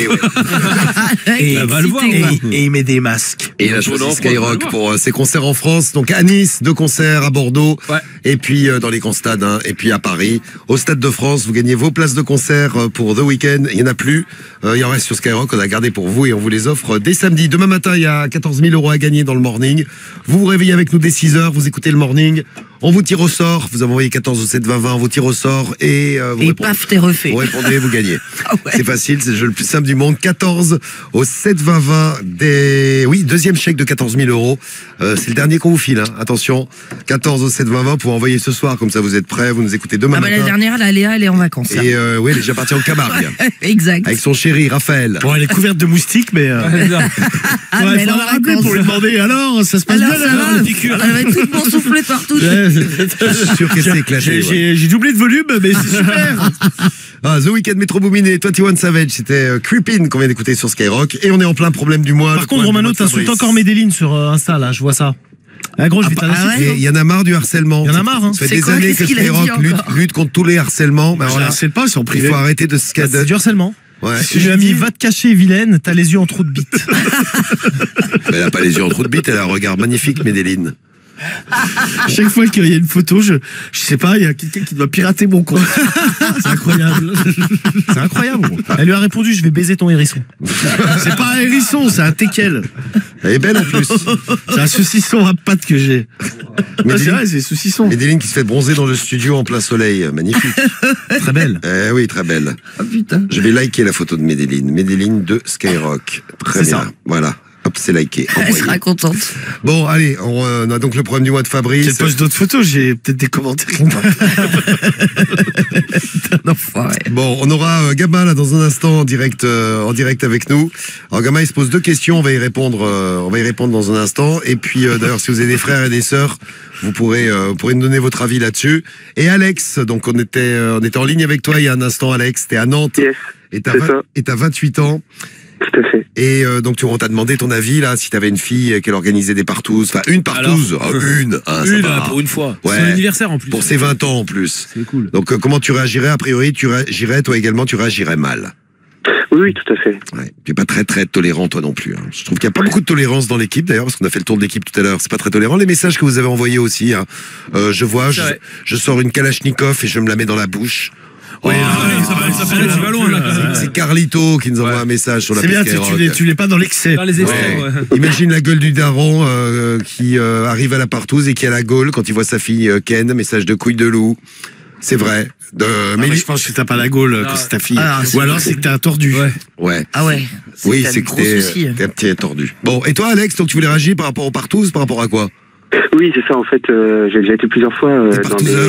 Et, va le voir, et- quoi. et il met des masques. et il a choisi Skyrock pour euh, ses concerts en France. Donc à Nice, deux concerts à Bordeaux. Ouais. Et puis euh, dans les grands stades, hein, et puis à Paris. Au Stade de France, vous gagnez vos places de concert euh, pour The Weeknd. Il n'y en a plus. Euh, il en reste sur Skyrock. On a gardé pour vous et on vous les offre dès samedi. Demain matin, il y a quatorze mille euros à gagner dans le morning. Vous vous réveillez avec nous dès six heures. Vous écoutez le morning. On vous tire au sort. Vous avez envoyé quatorze au sept vingt vingt. On vous tire au sort et euh, vous Et répondez. paf, t'es refait. Vous répondez, vous gagnez. Ah ouais. C'est facile, c'est le jeu le plus simple du monde. quatorze au sept vingt vingt des... Oui, deuxième chèque de quatorze mille euros. Euh, c'est le dernier qu'on vous file, hein. Attention. quatorze au sept vingt vingt pour envoyer ce soir, comme ça vous êtes prêts, vous nous écoutez demain Ah bah la matin. dernière, la Léa, elle est en vacances. là. Et euh, oui, elle est déjà partie en Camargue. Exact. Avec son chéri, Raphaël. Bon, elle est couverte de moustiques, mais. Euh... Ah, ouais, mais elle est faut en la rappeler vacances. pour lui demander alors, ça se passe Alors, bien ça là, va les piqûres. Elle va être toute boursouflée partout. Je suis sûr qu'elle s'est éclatée. J'ai ouais. j'ai- j'ai doublé de volume, mais c'est super. Ah, The Weeknd, Metro Boomin et vingt et un Savage, c'était euh, Creepin qu'on vient d'écouter sur Skyrock. Et on est en plein problème du mois. Par le contre, problème du Romano, mois de t'insultes Fabrice. encore Medellin sur euh, Insta, là, je vois ça. Ah, gros, je vais Ah, t'arrêter. ah ouais, il y en a marre du harcèlement. Il y en a marre, hein. Ça fait C'est des quoi, années qu'est-ce que qu'il a dit Skyrock lutte, encore lutte contre tous les harcèlements. Ben Je voilà. la harcèle pas, c'est en Il privé. faut arrêter de se C'est du harcèlement. Ouais. Je lui ai mis, va te cacher, vilaine, t'as les yeux en trou de bite. Elle a pas les yeux en trou de bite, elle a un regard magnifique, Medellin. Chaque fois qu'il y a une photo, je, je sais pas, il y a quelqu'un qui doit pirater mon compte. C'est incroyable. C'est incroyable. Gros. Elle lui a répondu, je vais baiser ton hérisson. C'est pas un hérisson, c'est un teckel. Elle est belle en plus. C'est un saucisson à pattes que j'ai. Ah, c'est vrai, c'est saucisson. Medellin qui se fait bronzer dans le studio en plein soleil. Magnifique. Très belle. Eh oui, très belle. Oh putain. Je vais liker la photo de Medellin. Medellin de Skyrock. Très C'est bien. ça. Voilà. Hop, c'est liké. Elle envoyé. sera contente. Bon, allez, on, euh, on a donc le problème du mois de Fabrice. Tu poses d'autres photos, j'ai peut-être des commentaires. Bon, on aura euh, Gama là dans un instant en direct, euh, en direct avec nous. Alors Gama, il se pose deux questions, on va y répondre, euh, on va y répondre dans un instant. Et puis euh, d'ailleurs, si vous avez des frères et des sœurs, vous pourrez, euh, vous pourrez nous donner votre avis là-dessus. Et Alex, donc on était, euh, on était en ligne avec toi il y a un instant, Alex. T'es à Nantes. Yes, et t'as c'est vingt- ça. et t'as vingt-huit ans. Tout à fait. Et euh, donc tu on t'a demandé ton avis là, si t'avais une fille, euh, qu'elle organisait des partouzes, enfin une partouze, Alors Ah, une, hein, ça Une, va. euh, pour une fois. Ouais. C'est son anniversaire en plus. Pour ses vingt ans en plus. C'est cool. Donc euh, comment tu réagirais? A priori, tu réagirais, toi également, tu réagirais mal. Oui, oui, tout à fait. Ouais. Tu es pas très très tolérant toi non plus. Hein. Je trouve qu'il y a pas beaucoup de tolérance dans l'équipe d'ailleurs, parce qu'on a fait le tour de l'équipe tout à l'heure. C'est pas très tolérant. Les messages que vous avez envoyés aussi. Hein. Euh, je vois, je, je sors une Kalachnikov et je me la mets dans la bouche. Ouais, Oh, ça va, ça va, tu vas loin, là, quand même. c'est Carlito qui nous envoie un message sur la C'est bien, piste tu, tu Skyrock. l'es, tu l'es pas dans l'excès. Dans les extraits, ouais. Imagine la gueule du daron euh, qui euh, arrive à la partouze et qui a la gaule quand il voit sa fille euh, Ken, message de couille de loup. C'est vrai. De, mais, mais je pense que t'as pas la gaule euh, quand c'est ta fille. Ah, Ou alors c'est que t'es un tordu. Ouais. ouais. Ah ouais. Oui, t'as c'est de que gros t'es, soucis. t'es un petit tordu. Bon, et toi Alex, donc tu voulais réagir par rapport aux partous, par rapport à quoi? Oui, c'est ça. En fait, euh, j'ai déjà été plusieurs fois euh, dans des,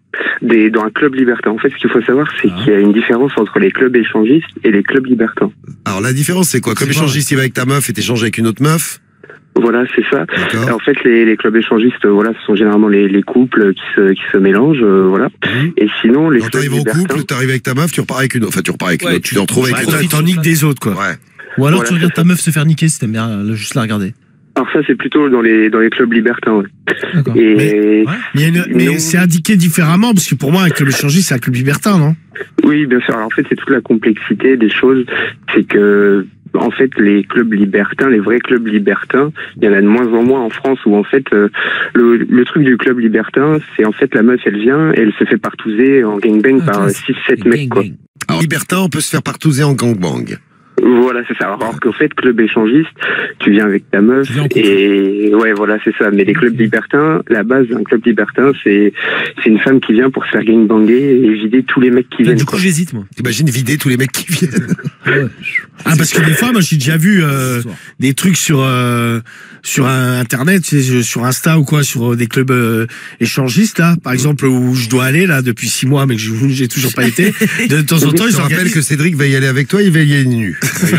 des dans un club libertin. En fait, ce qu'il faut savoir, c'est qu'il y a une différence entre les clubs échangistes et les clubs libertins. Alors la différence c'est quoi? Comme échangiste, il va avec ta meuf et t'échanges avec une autre meuf? Voilà, c'est ça. En fait, les, les clubs échangistes, euh, voilà, ce sont généralement les, les couples qui se, qui se mélangent, euh, voilà. Et sinon, les Quand clubs t'arrives au libertins... couple, t'arrives avec ta meuf, tu repars avec une autre. Enfin, tu repars avec une Ouais, autre. Tu t'en retrouves avec ouais, une autre. t'en niques des autres, quoi. Ouais. Ou alors Voilà, tu regardes c'est ta meuf se faire niquer si t'aimes bien euh, juste la regarder. Alors ça, c'est plutôt dans les dans les clubs libertins, ouais. Et Mais, il y a une- mais c'est indiqué différemment, parce que pour moi, un club échangiste, c'est un club libertin, non? oui, bien sûr. Alors en fait, c'est toute la complexité des choses. C'est que en fait, les clubs libertins, les vrais clubs libertins, il y en a de moins en moins en France où en fait, euh, le, le truc du club libertin, c'est en fait la meuf, elle vient et elle se fait partouzer en gangbang par six sept mecs, quoi. Alors libertin, on peut se faire partouzer en gangbang. Voilà, c'est ça. Alors qu'en fait, club échangiste, tu viens avec ta meuf et ouais, voilà, c'est ça. Mais les clubs libertins, la base d'un club libertin, c'est c'est une femme qui vient pour se faire gangbanger et vider tous les mecs qui viennent. Du coup, j'hésite, moi. T'imagines vider tous les mecs qui viennent. Ah, parce que des fois, moi, j'ai déjà vu euh, des trucs sur euh, sur un internet, tu sais, sur Insta ou quoi, sur euh, des clubs euh, échangistes là, par exemple, où je dois aller là depuis six mois, mais que je- j'ai toujours pas été. De temps en temps, Je ils te rappelle organisent. que Cédric va y aller avec toi, il va y aller nu.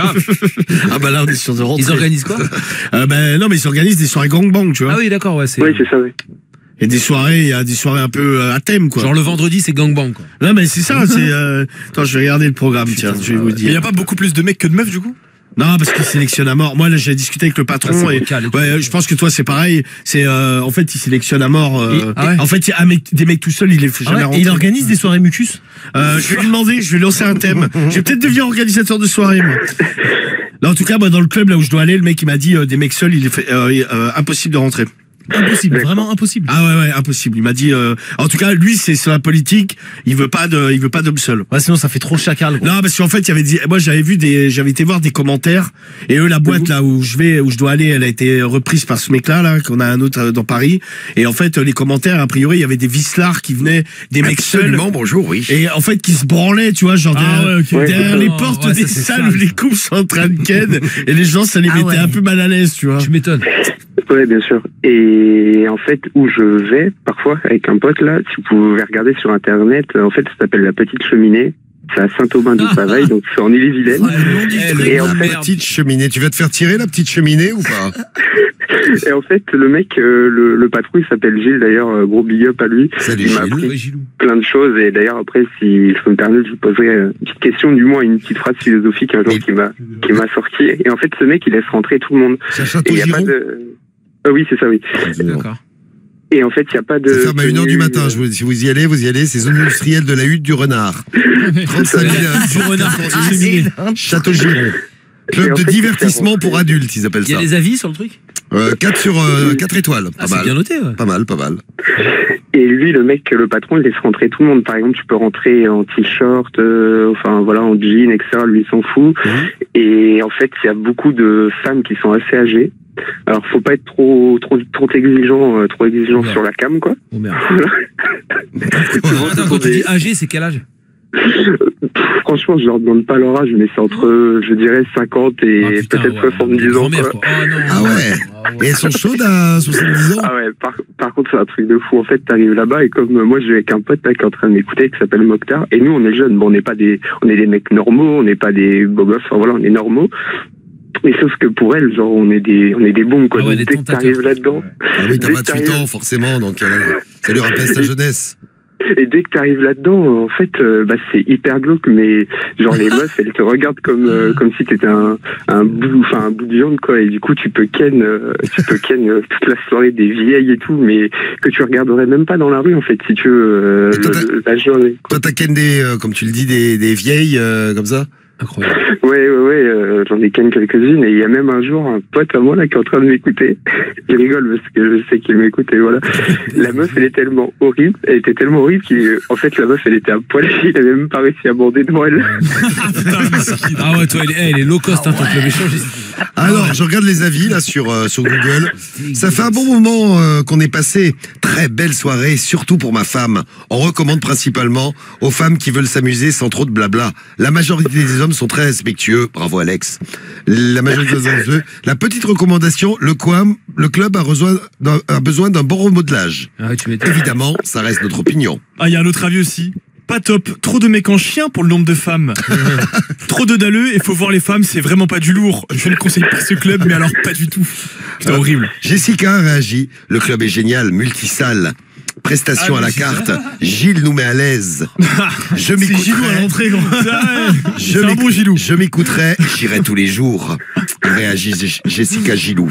Ah bah là, on est sur de rentrer. Ils organisent quoi? euh, Ben non, mais ils organisent des soirées gangbang, tu vois. Ah oui, d'accord, ouais. C'est... Oui, c'est ça, oui. Et des soirées, il y a des soirées un peu euh, à thème, quoi. Genre le vendredi, c'est gangbang, quoi. Non, mais c'est ça, c'est. Euh... Attends, je vais regarder le programme, tiens, je vais vous Il dire. y a pas beaucoup plus de mecs que de meufs, du coup? Non, parce qu'il sélectionne à mort. Moi, là, j'ai discuté avec le patron Ah, c'est et vocal et tout. ouais, je pense que toi, c'est pareil. C'est euh, en fait, il sélectionne à mort. euh, Et- ah ouais. En fait, il y a un mec, des mecs tout seuls, il les fait Ah jamais ouais, rentrer. et il organise des soirées mucus. Euh, je vais lui demander, je vais lancer un thème. Je vais peut-être devenir organisateur de soirée, moi. Là, en tout cas, moi, dans le club là où je dois aller, le mec il m'a dit euh, des mecs seuls, il est fait, euh, euh, impossible de rentrer. Impossible, vraiment impossible. Ah ouais ouais impossible. Il m'a dit. Euh... En tout cas, lui c'est sur la politique. Il veut pas de, il veut pas d'homme seul. Ouais, sinon ça fait trop chacal. Gros. Non, parce qu'en fait, il y avait dit, moi j'avais vu des, j'avais été voir des commentaires et eux la boîte là où je vais, où je dois aller, elle a été reprise par ce mec-là là, qu'on a un autre euh, dans Paris. Et en fait, les commentaires, a priori, il y avait des vislards qui venaient, des mecs seuls. Absolument, bonjour, oui. Et en fait, qui se branlaient, tu vois, genre Ah derrière, ouais, ok. derrière Ouais, les non, portes ouais, des ça, c'est salles sale. où les couples sont en train de ken et les gens, ça les Ah mettait ouais. un peu mal à l'aise, tu vois. Tu m'étonnes. Ouais, bien sûr. Et en fait, où je vais, parfois, avec un pote, là, si vous pouvez regarder sur Internet, en fait, ça s'appelle La Petite Cheminée. C'est à Saint-Aubin-du-Pareil, donc c'est en Ille-et-Vilaine. Oh, le nom du Eh, truc. le Et en nom de fait, merde. Petite cheminée. Tu vas te faire tirer la petite cheminée ou pas? et en fait, le mec, euh, le, le patron, il s'appelle Gilles, d'ailleurs, euh, gros big up à lui. Salut Il m'a Gilles. appris Ouais, Gilou. plein de choses, et d'ailleurs, après, si je peux me permettre, je vous poserai euh, une petite question, du moins une petite phrase philosophique un jour Et- qui m'a qui m'a sorti. Et en fait, ce mec, il laisse rentrer tout le monde. C'est un Et château il y a pas Giron. de... Ah oui, c'est ça, oui. D'accord. Et en fait, il n'y a pas de... Ça ferme à une heure du tenue, matin. euh, Je vous- si vous y allez, vous y allez. C'est zone industrielle de la hutte du renard. trente-cinq mille Du renard, Ah, c'est énorme. Château Giron. Et Club en de fait, divertissement c'est pour adultes, ils appellent Il y a ça. des avis sur le truc? Euh, quatre sur euh, quatre étoiles. Ah, Pas c'est mal. bien noté, ouais. Pas mal, pas mal. Et lui, le mec, le patron, il laisse rentrer tout le monde. Par exemple, tu peux rentrer en t-shirt, euh, enfin voilà, en jean, et cetera. Lui, il s'en fout. Et en fait, il y a beaucoup de femmes qui sont assez âgées. Alors, faut pas être trop, trop, trop exigeant, euh, trop exigeant Merde. sur la cam, quoi. Oh merde. Voilà. Attends, quand tu dis âgé, c'est quel âge? Franchement, je leur demande pas leur âge, mais c'est entre, je dirais, cinquante et Ah, putain, peut-être ouais, soixante-dix ans. grand-mère, Quoi. quoi. Oh, non. Ah ouais. Et elles sont chaudes à soixante-dix ans. Ah ouais, par, par contre, c'est un truc de fou. En fait, t'arrives là-bas et comme euh, moi, je vais avec un pote là, qui est en train de m'écouter, qui s'appelle Mokhtar, et nous, on est jeunes. Bon, on n'est pas des, on est des mecs normaux, on n'est pas des beaux gosses. Enfin voilà, on est normaux. Mais sauf que pour elle, genre, on est des, on est des bombes, quoi. Ah ouais, Donc, des dès que t'arrives là-dedans. Ah oui, t'as dès que vingt-huit t'arrives- ans, forcément, donc euh, ça lui rappelle sa jeunesse. Et dès que t'arrives là-dedans, en fait, euh, bah, c'est hyper glauque, mais genre les meufs, elles te regardent comme euh, comme si t'étais un un bout, enfin un bout de viande, quoi. Et du coup, tu peux ken, euh, tu peux ken euh, toute la soirée des vieilles et tout, mais que tu regarderais même pas dans la rue, en fait, si tu veux, euh, Et toi, le- la journée. Toi, t'as ken des, euh, comme tu le dis, des, des vieilles, euh, comme ça? Incroyable. Ouais, ouais, ouais, euh, j'en ai ken quelques-unes, et il y a même un jour un pote à moi là qui est en train de m'écouter. Je rigole parce que je sais qu'il m'écoute, et voilà. La meuf, elle est tellement horrible, elle était tellement horrible qu'en fait, la meuf, elle était à poil, il avait même pas réussi à bander devant elle. Ah ouais, toi, elle est, elle est low cost, hein, ton club échangiste. Alors, je regarde les avis là sur euh, sur Google. Ça fait un bon moment euh, qu'on est passé. Très belle soirée, surtout pour ma femme. On recommande principalement aux femmes qui veulent s'amuser sans trop de blabla. La majorité des hommes sont très respectueux. Bravo Alex. La majorité des hommes. La petite recommandation, le Quam, le club a besoin d'un, a besoin d'un bon remodelage. Ah ouais, tu m'étonnes. Évidemment, ça reste notre opinion. Ah, il y a un autre avis aussi. Pas top. Trop de mecs en chien pour le nombre de femmes. Trop de dalleux et faut voir les femmes, c'est vraiment pas du lourd. Je ne conseille pas ce club, mais alors pas du tout. C'est Euh, horrible. Jessica a réagi. Le club est génial, multisalle. Prestation Ah, à la Jessica. carte. Gilles nous met à l'aise. Je C'est Gilou à m'écouterai. l'entrée, gros. Je C'est un m'écou- bon Gilou. Je m'écouterai, j'irai tous les jours. Réagit J- Jessica Gilou.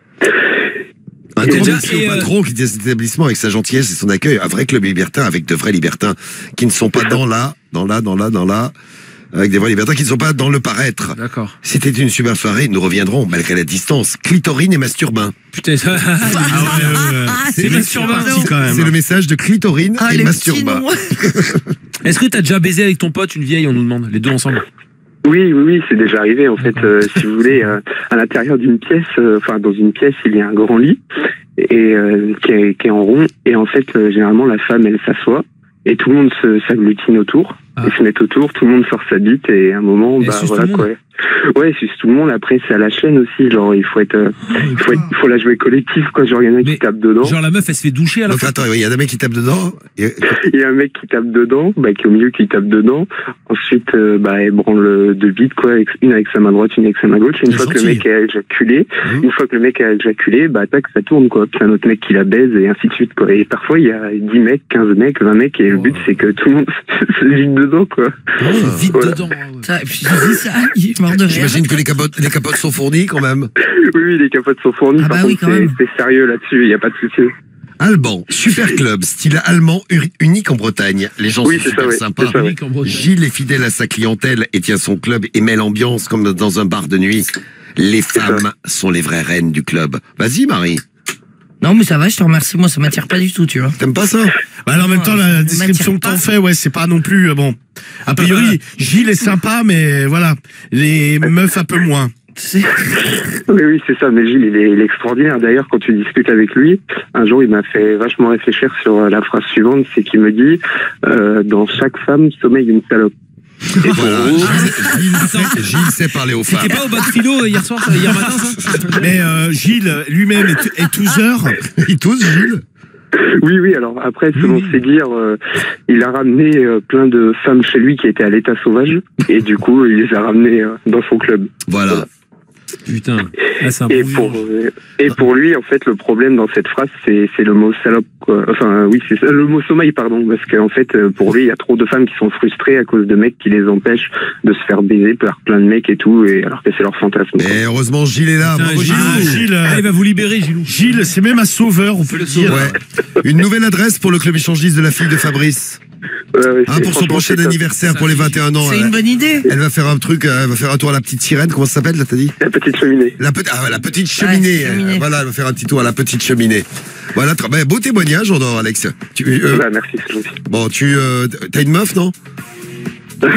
Un Et grand déjà, merci au et, euh, patron qui était cet établissement avec sa gentillesse et son accueil. Un vrai club libertin avec de vrais libertins qui ne sont pas dans là, dans là, dans là, dans là. Avec des vrais libertins qui ne sont pas dans le paraître. D'accord. C'était une super soirée, nous reviendrons malgré la distance. Clitorine et masturbin. Putain, ça. Ah ouais, ouais, ouais. C'est masturbin. parti quand même. C'est le message de clitorine Ah, et les masturbin. petits noms. Est-ce que t'as déjà baisé avec ton pote une vieille, on nous demande, les deux ensemble? Oui, oui, oui, c'est déjà arrivé. En fait, euh, si vous voulez, euh, à l'intérieur d'une pièce, euh, enfin dans une pièce, il y a un grand lit et euh, qui, est, qui est en rond. Et en fait, euh, généralement, la femme, elle s'assoit et tout le monde se s'agglutine autour. Ah. Ils se mettent autour, tout le monde sort sa bite et à un moment, Et bah suce voilà tout le quoi. monde. Ouais, c'est tout le monde. Après, c'est à la chaîne aussi. Genre, il faut être, euh, il faut être, il faut la jouer collective quoi. Genre, il y en a Mais qui tapent dedans. Genre la meuf, elle se fait doucher à la Donc fin. attends, il y a des mecs qui tapent dedans. Et- Il y a un mec qui tape dedans, bah, qui est au milieu qui tape dedans. Ensuite, euh, bah, elle branle deux bites, quoi, avec- une avec sa main droite, une avec sa main gauche. Et une C'est fois que le gentil. mec a éjaculé, Mmh. une fois que le mec a éjaculé, bah, tac, ça tourne, quoi. Puis un autre mec qui la baise et ainsi de suite, quoi. Et parfois, il y a dix mecs, quinze mecs, vingt mecs, et le but, c'est que tout le monde se vide dedans, quoi. Vite Voilà. dedans. Ça, et puis je dis ça, il est mort de rire. J'imagine que les capotes, les capotes sont fournies quand même. Oui, oui, les capotes sont fournies. Ah Par bah oui, contre, quand c'est même. c'est sérieux là-dessus, il n'y a pas de souci. Alban, super club, style allemand uri- unique en Bretagne. Les gens Oui, sont c'est super ça, oui. sympas. C'est ça, oui. Unique en Bretagne. Gilles est fidèle à sa clientèle et tient son club et met l'ambiance comme dans un bar de nuit. Les femmes sont les vraies reines du club. Vas-y Marie, Non, mais ça va, je te remercie. Moi, ça m'attire pas du tout, tu vois. t'aimes pas ça? Bah alors, en même temps, ça la me description que m'attire t'en pas. fais, ouais, c'est pas non plus, euh, bon. A priori, Gilles est sympa, mais voilà. Les meufs un peu moins. C'est- Oui, oui, c'est ça. Mais Gilles, il est, il est extraordinaire. D'ailleurs, quand tu discutes avec lui, un jour, il m'a fait vachement réfléchir sur euh, la phrase suivante, c'est qu'il me dit euh, dans chaque femme sommeille une salope. Et Voilà, pour vous, Gilles, Gilles sait, Gilles sait parler aux femmes. T'es pas au bac philo hier soir, ça, hier matin, ça? Mais euh, Gilles lui-même est, est touseur. Il tousse Gilles? oui, oui. Alors après, selon ses dires, euh, il a ramené euh, plein de femmes chez lui qui étaient à l'état sauvage, et du coup, il les a ramenées euh, dans son club. Voilà. Putain. Ah, c'est un Et bon pour, vivant. euh, et pour lui, en fait, le problème dans cette phrase, c'est c'est le mot salope, quoi. Enfin, oui, c'est ça, le mot sommeil, pardon, parce qu'en fait, euh, pour lui, il y a trop de femmes qui sont frustrées à cause de mecs qui les empêchent de se faire baiser par plein de mecs et tout, et alors que c'est leur fantasme. quoi. Mais heureusement Gilles est là. Putain, Bravo, Gilles, Ah, Gilles, euh, Ah, il va vous libérer, Gilou. Gilles, c'est même un sauveur, on peut le dire. Ouais. Une nouvelle adresse pour le club échangiste de la fille de Fabrice. Ouais, ouais, Hein, c'est- pour son franchement, prochain c'est top. anniversaire pour les vingt et un ans. C'est elle, une bonne idée. elle va faire un truc, euh, elle va faire un tour à la petite sirène. Comment ça s'appelle là, t'as dit? La petite cheminée. La, pe- ah, ouais, la petite cheminée. cheminée. Euh, Voilà, elle va faire un petit tour à la petite cheminée. Voilà, très- bah, beau témoignage, on dort, Alex. Tu, euh, Bah, merci, c'est gentil. bon, tu, euh, t'as une meuf, non? Non,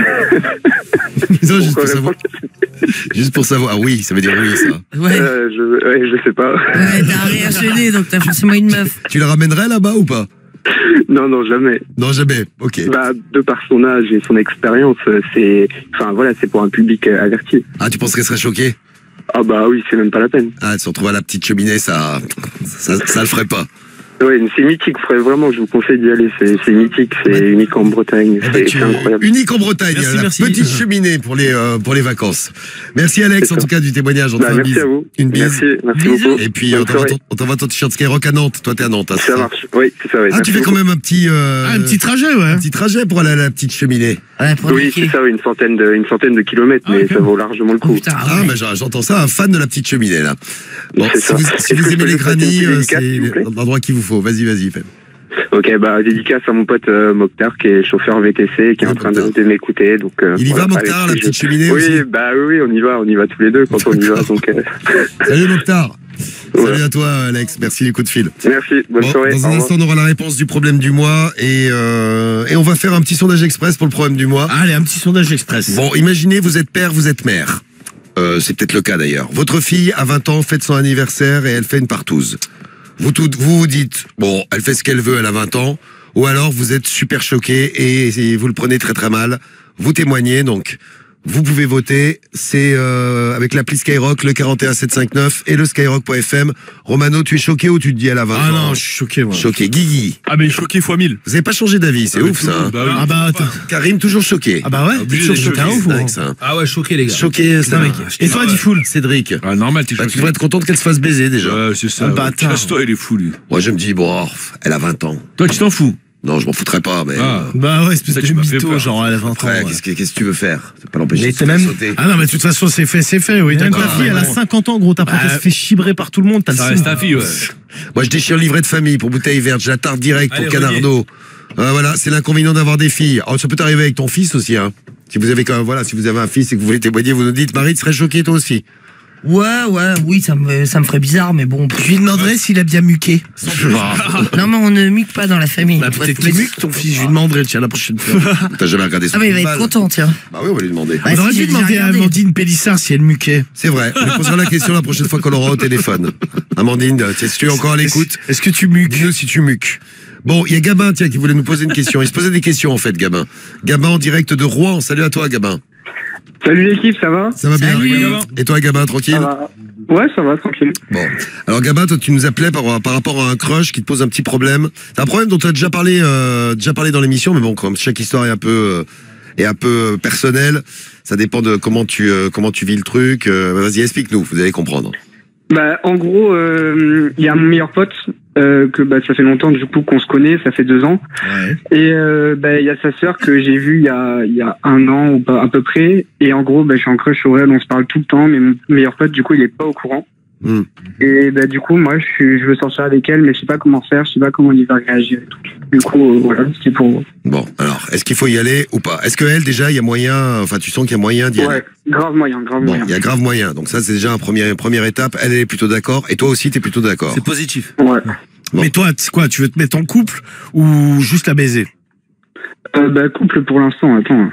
juste pour Pourquoi savoir. Juste pour savoir. Ah oui, ça veut dire oui, ça. Ouais. Euh, je, ouais, je sais pas. Ouais, t'as réactionné, donc t'as forcément une meuf. Tu la ramènerais là-bas ou pas? Non, non, jamais. Non, jamais. Ok. Bah, de par son âge et son expérience, c'est, enfin voilà, c'est pour un public euh, averti. Ah, tu penses qu'elle serait choquée? Ah bah oui, c'est même pas la peine. Ah, elle se retrouve à la petite cheminée, ça, ça, ça le ferait pas. Ouais, c'est mythique, frère, vraiment, je vous conseille d'y aller, c'est c'est mythique, c'est unique en Bretagne, c'est c'est incroyable. Unique en Bretagne, Merci, la merci. petite cheminée pour les euh, pour les vacances. Merci Alex en tout cas du témoignage. On te Bah, fait une merci bise. à vous. Une bise. Merci, merci beaucoup. Et puis Bonne on t'envoie soirée. ton, on t'envoie ton t-shirt Skyrock à Nantes. Toi t'es à Nantes. hein, c'est Ça marche, oui, c'est ça, oui. Ah, Merci tu fais quand beaucoup. même un petit euh, Ah, un petit trajet, ouais. un petit trajet pour aller à la petite cheminée. Oui, c'est ça, oui, une centaine de, une centaine de kilomètres, mais ça vaut largement le coup. Ah, mais j'en- j'entends ça, un fan de la petite cheminée là. Bon, C'est si ça. vous, si Est-ce vous que je aimez peux les lui passer une granits, petite euh, dédicace, c'est s'il vous plaît l'endroit qu'il vous faut. Vas-y, vas-y. fais. Ok, bah, dédicace à mon pote euh, Mokhtar, qui est chauffeur V T C, qui est en train de, de m'écouter, donc... euh, Il y va, voilà, Mokhtar, avec la qui petite je- cheminée Oui, aussi bah oui, oui, on y va, on y va tous les deux quand on y va, donc... euh, Salut Mokhtar. Salut à toi Alex, merci les coups de fil. Merci, bonne Bon, soirée. dans au un revoir. instant, on aura la réponse du problème du mois et, euh, et on va faire un petit sondage express pour le problème du mois. Allez, un petit sondage express. Bon, imaginez, vous êtes père, vous êtes mère. Euh, c'est peut-être le cas d'ailleurs. Votre fille a vingt ans, fête son anniversaire et elle fait une partouze. Vous, tout, vous vous dites, bon, elle fait ce qu'elle veut, elle a vingt ans. Ou alors vous êtes super choqué et, et vous le prenez très très mal. Vous témoignez donc. Vous pouvez voter, c'est euh, avec l'appli Skyrock, le quarante et un sept cent cinquante-neuf et le skyrock point f m. Romano, tu es choqué ou tu te dis elle a vingt ans? Ah non, je suis choqué, moi. Choqué. Guigui. Ah, mais choqué fois mille. Vous avez pas changé d'avis, c'est Ah, mais ouf tout le ça. hein. monde, bah oui. Ah bah attends. Karim, toujours choqué. Ah bah ouais, Obligé toujours d'être choqué, choqué, hein, c'est vous, dingue, hein. ça. Ah ouais, choqué, les gars. Choqué, c'est Non, mec. Et toi, Difool? Cédric. Ah, normal, t'es Bah, choqué. tu devrais être contente qu'elle se fasse baiser déjà. Ouais, c'est ça. Un ouais. bâtard. Casse-toi, il est fou, lui. Moi, je me dis, bon, oh, elle a vingt ans. Toi, tu t'en fous. Non, je m'en foutrais pas, mais. Ah. euh, Bah ouais, espèce Ça, de tu m'as fait mytho, peur. genre elle a vingt ans. Après, ouais. qu'est-ce que, qu'est-ce que tu veux faire? C'est pas l'empêcher Mais de se t'es faire même- sauter. Ah non, mais de toute façon, c'est fait, c'est fait, oui. Même d'accord. ta fille, elle a Ouais. cinquante ans, gros. T'apprends Bah, qu'elle se fait chibrer par tout le monde. T'as le Ça signe. reste ta fille, ouais. Moi, je déchire le livret de famille pour bouteille verte, je la tarde direct Allez, pour Canardo. Euh, voilà, c'est l'inconvénient d'avoir des filles. Alors, ça peut t'arriver avec ton fils aussi, hein. Si vous avez quand même, voilà, si vous avez un fils et que vous voulez témoigner, vous nous dites, Marie, tu serais choquée toi aussi. Ouais, ouais, oui, ça me, ça me ferait bizarre, mais bon. Je lui demanderais s'il a bien muqué. Non, mais on ne muque pas dans la famille. Bah, peut-être qu'il muque ton fils, je lui demanderai, tiens, la prochaine fois. T'as jamais regardé son Ah, mais il va être football? content, tiens. Bah oui, on va lui demander. Bah, On aurait si, dû j'ai déjà demander à regardé. Amandine Pélissard si elle muquait. C'est vrai. On lui posera la question la prochaine fois qu'on l'aura au téléphone. Amandine, tiens, si tu es encore à l'écoute, Est-ce que tu muques? dis-nous si tu muques. Bon, il y a Gabin, tiens, qui voulait nous poser une question. Il se posait des questions, en fait, Gabin. Gabin en direct de Rouen. Salut à toi, Gabin. Salut l'équipe, ça va? Ça va bien? Salut. Gabin Et toi, Gabin, tranquille? Ça va. Ouais, ça va, tranquille. Bon. Alors, Gabin, toi, tu nous appelais par, par rapport à un crush qui te pose un petit problème. C'est un problème dont tu as déjà parlé, euh, déjà parlé dans l'émission, mais bon, comme chaque histoire est un peu, euh, est un peu euh, personnelle, ça dépend de comment tu, euh, comment tu vis le truc. Euh, vas-y, explique-nous, vous allez comprendre. Bah, en gros, euh, il y a mon meilleur pote, euh, que bah, ça fait longtemps du coup qu'on se connaît, ça fait deux ans. Ouais. Et euh, bah, il y a sa sœur que j'ai vue il y a, il y a un an ou pas à peu près. Et en gros, bah, je suis en crush sur elle, on se parle tout le temps, mais mon meilleur pote, du coup, il est pas au courant. Hmm. Et bah, du coup, moi, je, suis, je veux sortir avec elle, mais je sais pas comment faire, je sais pas comment il va réagir et tout. Du coup, euh, voilà, c'était pour... Bon, alors, est-ce qu'il faut y aller ou pas? Est-ce que elle, déjà, il y a moyen, enfin, tu sens qu'il y a moyen d'y aller? Ouais, grave moyen, grave Bon, moyen. il y a grave moyen. Donc ça, c'est déjà un premier, une première étape. Elle, elle est plutôt d'accord. Et toi aussi, t'es plutôt d'accord. C'est positif. Ouais. Bon. Mais toi, c'est quoi, tu veux te mettre en couple ou juste la baiser? Euh, bah, couple pour l'instant, attends.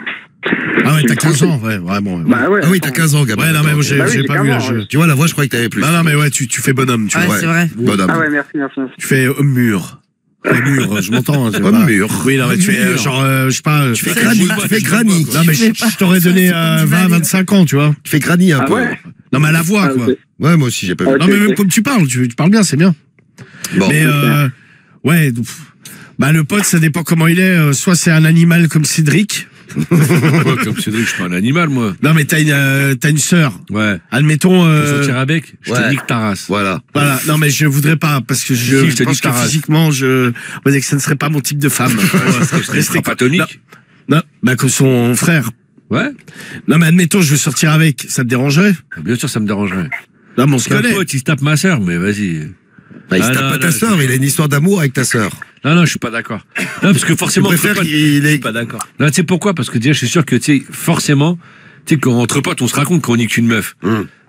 Ah ouais, C'est t'as le quinze principe. ans, ouais, vraiment. ouais. Bah ouais. Ah oui, t'as quinze ans, Gabin. Ouais, non, mais moi, j'ai Bah oui, j'ai j'ai pas quinze vu ans, l'âge. ouais. Tu vois, la voix, je croyais que t'avais plus. Non, non, mais ouais, tu, tu fais bonhomme, tu Ouais, vois. c'est vrai. Bonhomme. Ah ouais, merci, merci, merci. Tu fais homme mur. Homme mur, je m'entends. hein, c'est Homme pas- mur. Oui, non, mais tu fais, euh, genre, euh, je sais pas. Tu fais granny, tu fais granny. Non, mais je, je t'aurais donné euh, vingt, vingt-cinq ans, tu vois. Tu fais granny un Ah peu. ouais. Non, mais à la voix, Ah, quoi. ok. Ouais, moi aussi, j'ai pas vu. Ah, Non, ok, mais même ok. comme tu parles, tu, tu parles bien, c'est bien. Bon. Mais, euh, ouais, donc, bah, le pote, ça dépend comment il est. euh, Soit c'est un animal comme Cédric. Moi, comme Cédric, je suis pas un animal, moi. Non, mais t'as une, euh, t'as une sœur. Ouais. Admettons, Je euh, vais sortir avec, je ouais. te nique ta race. Voilà. voilà. Non, mais je voudrais pas, parce que je, Si, je te pense dis ta que race. physiquement, je, on va dire que ça ne serait pas mon type de femme. Restez pas tonique. Non, bah, comme son frère. Ouais. Non, mais admettons, je veux sortir avec, ça te dérangerait? Bien sûr, ça me dérangerait. Non, mais on se C'est un connaît. pote, il se tape ma sœur, mais vas-y. Bah, il se Ah, tape non, pas non, ta sœur, je- il a une histoire d'amour avec ta sœur. Non, non, je suis pas d'accord. Non, parce que Tu forcément, préfères entre potes- qu'il Je suis est. pas d'accord. Non, tu sais pourquoi? Parce que déjà, je suis sûr que, tu sais, forcément, tu sais, quand entre potes, on se raconte quand on nique une meuf. Hum.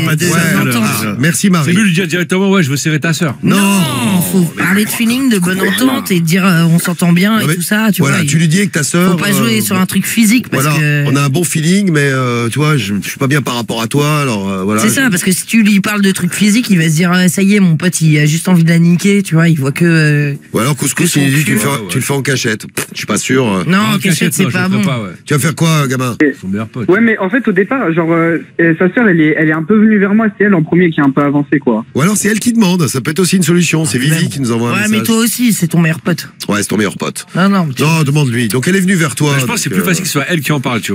pas dit de- ça tout à l'heure. d'entente. Ah, merci Marie. C'est mieux de lui dire directement, ouais, je veux serrer ta sœur. Non, Non, faut parler de feeling, de bonne entente et de dire euh, on s'entend bien Non, et mais tout ça. Tu voilà, vois, tu il- lui dis avec ta sœur. Faut pas jouer euh, sur un truc physique parce Voilà, que. on a un bon feeling, mais euh, tu vois, je, je suis pas bien par rapport à toi, alors euh, voilà. C'est ça, parce que si tu lui parles de trucs physiques, il va se dire, ah, ça y est, mon pote, il a juste envie de la niquer, tu vois, il voit que. euh, Ou alors couscous, que son il dit, tu, cul. le fais, Ouais, tu le fais en cachette. Pff, Je suis pas sûr. euh. Non, Ah, en cachette, c'est non, je pas le ferai bon. pas, ouais. Tu vas faire quoi, gamin? Son meilleur pote. Ouais, mais en fait, au départ, genre, euh, euh, sa sœur, elle est, elle est un peu venue vers moi. C'est elle en premier qui est un peu avancée, quoi. Ou alors c'est elle qui demande, ça peut être aussi une solution. C'est Vivi qui nous envoie un Ouais, message. mais toi aussi, c'est ton meilleur pote. Ouais, c'est ton meilleur pote. Non, non. tu- Non, demande-lui. Donc elle est venue vers toi. Je pense que c'est donc, plus euh, facile que ce soit elle qui en parle, tu vois.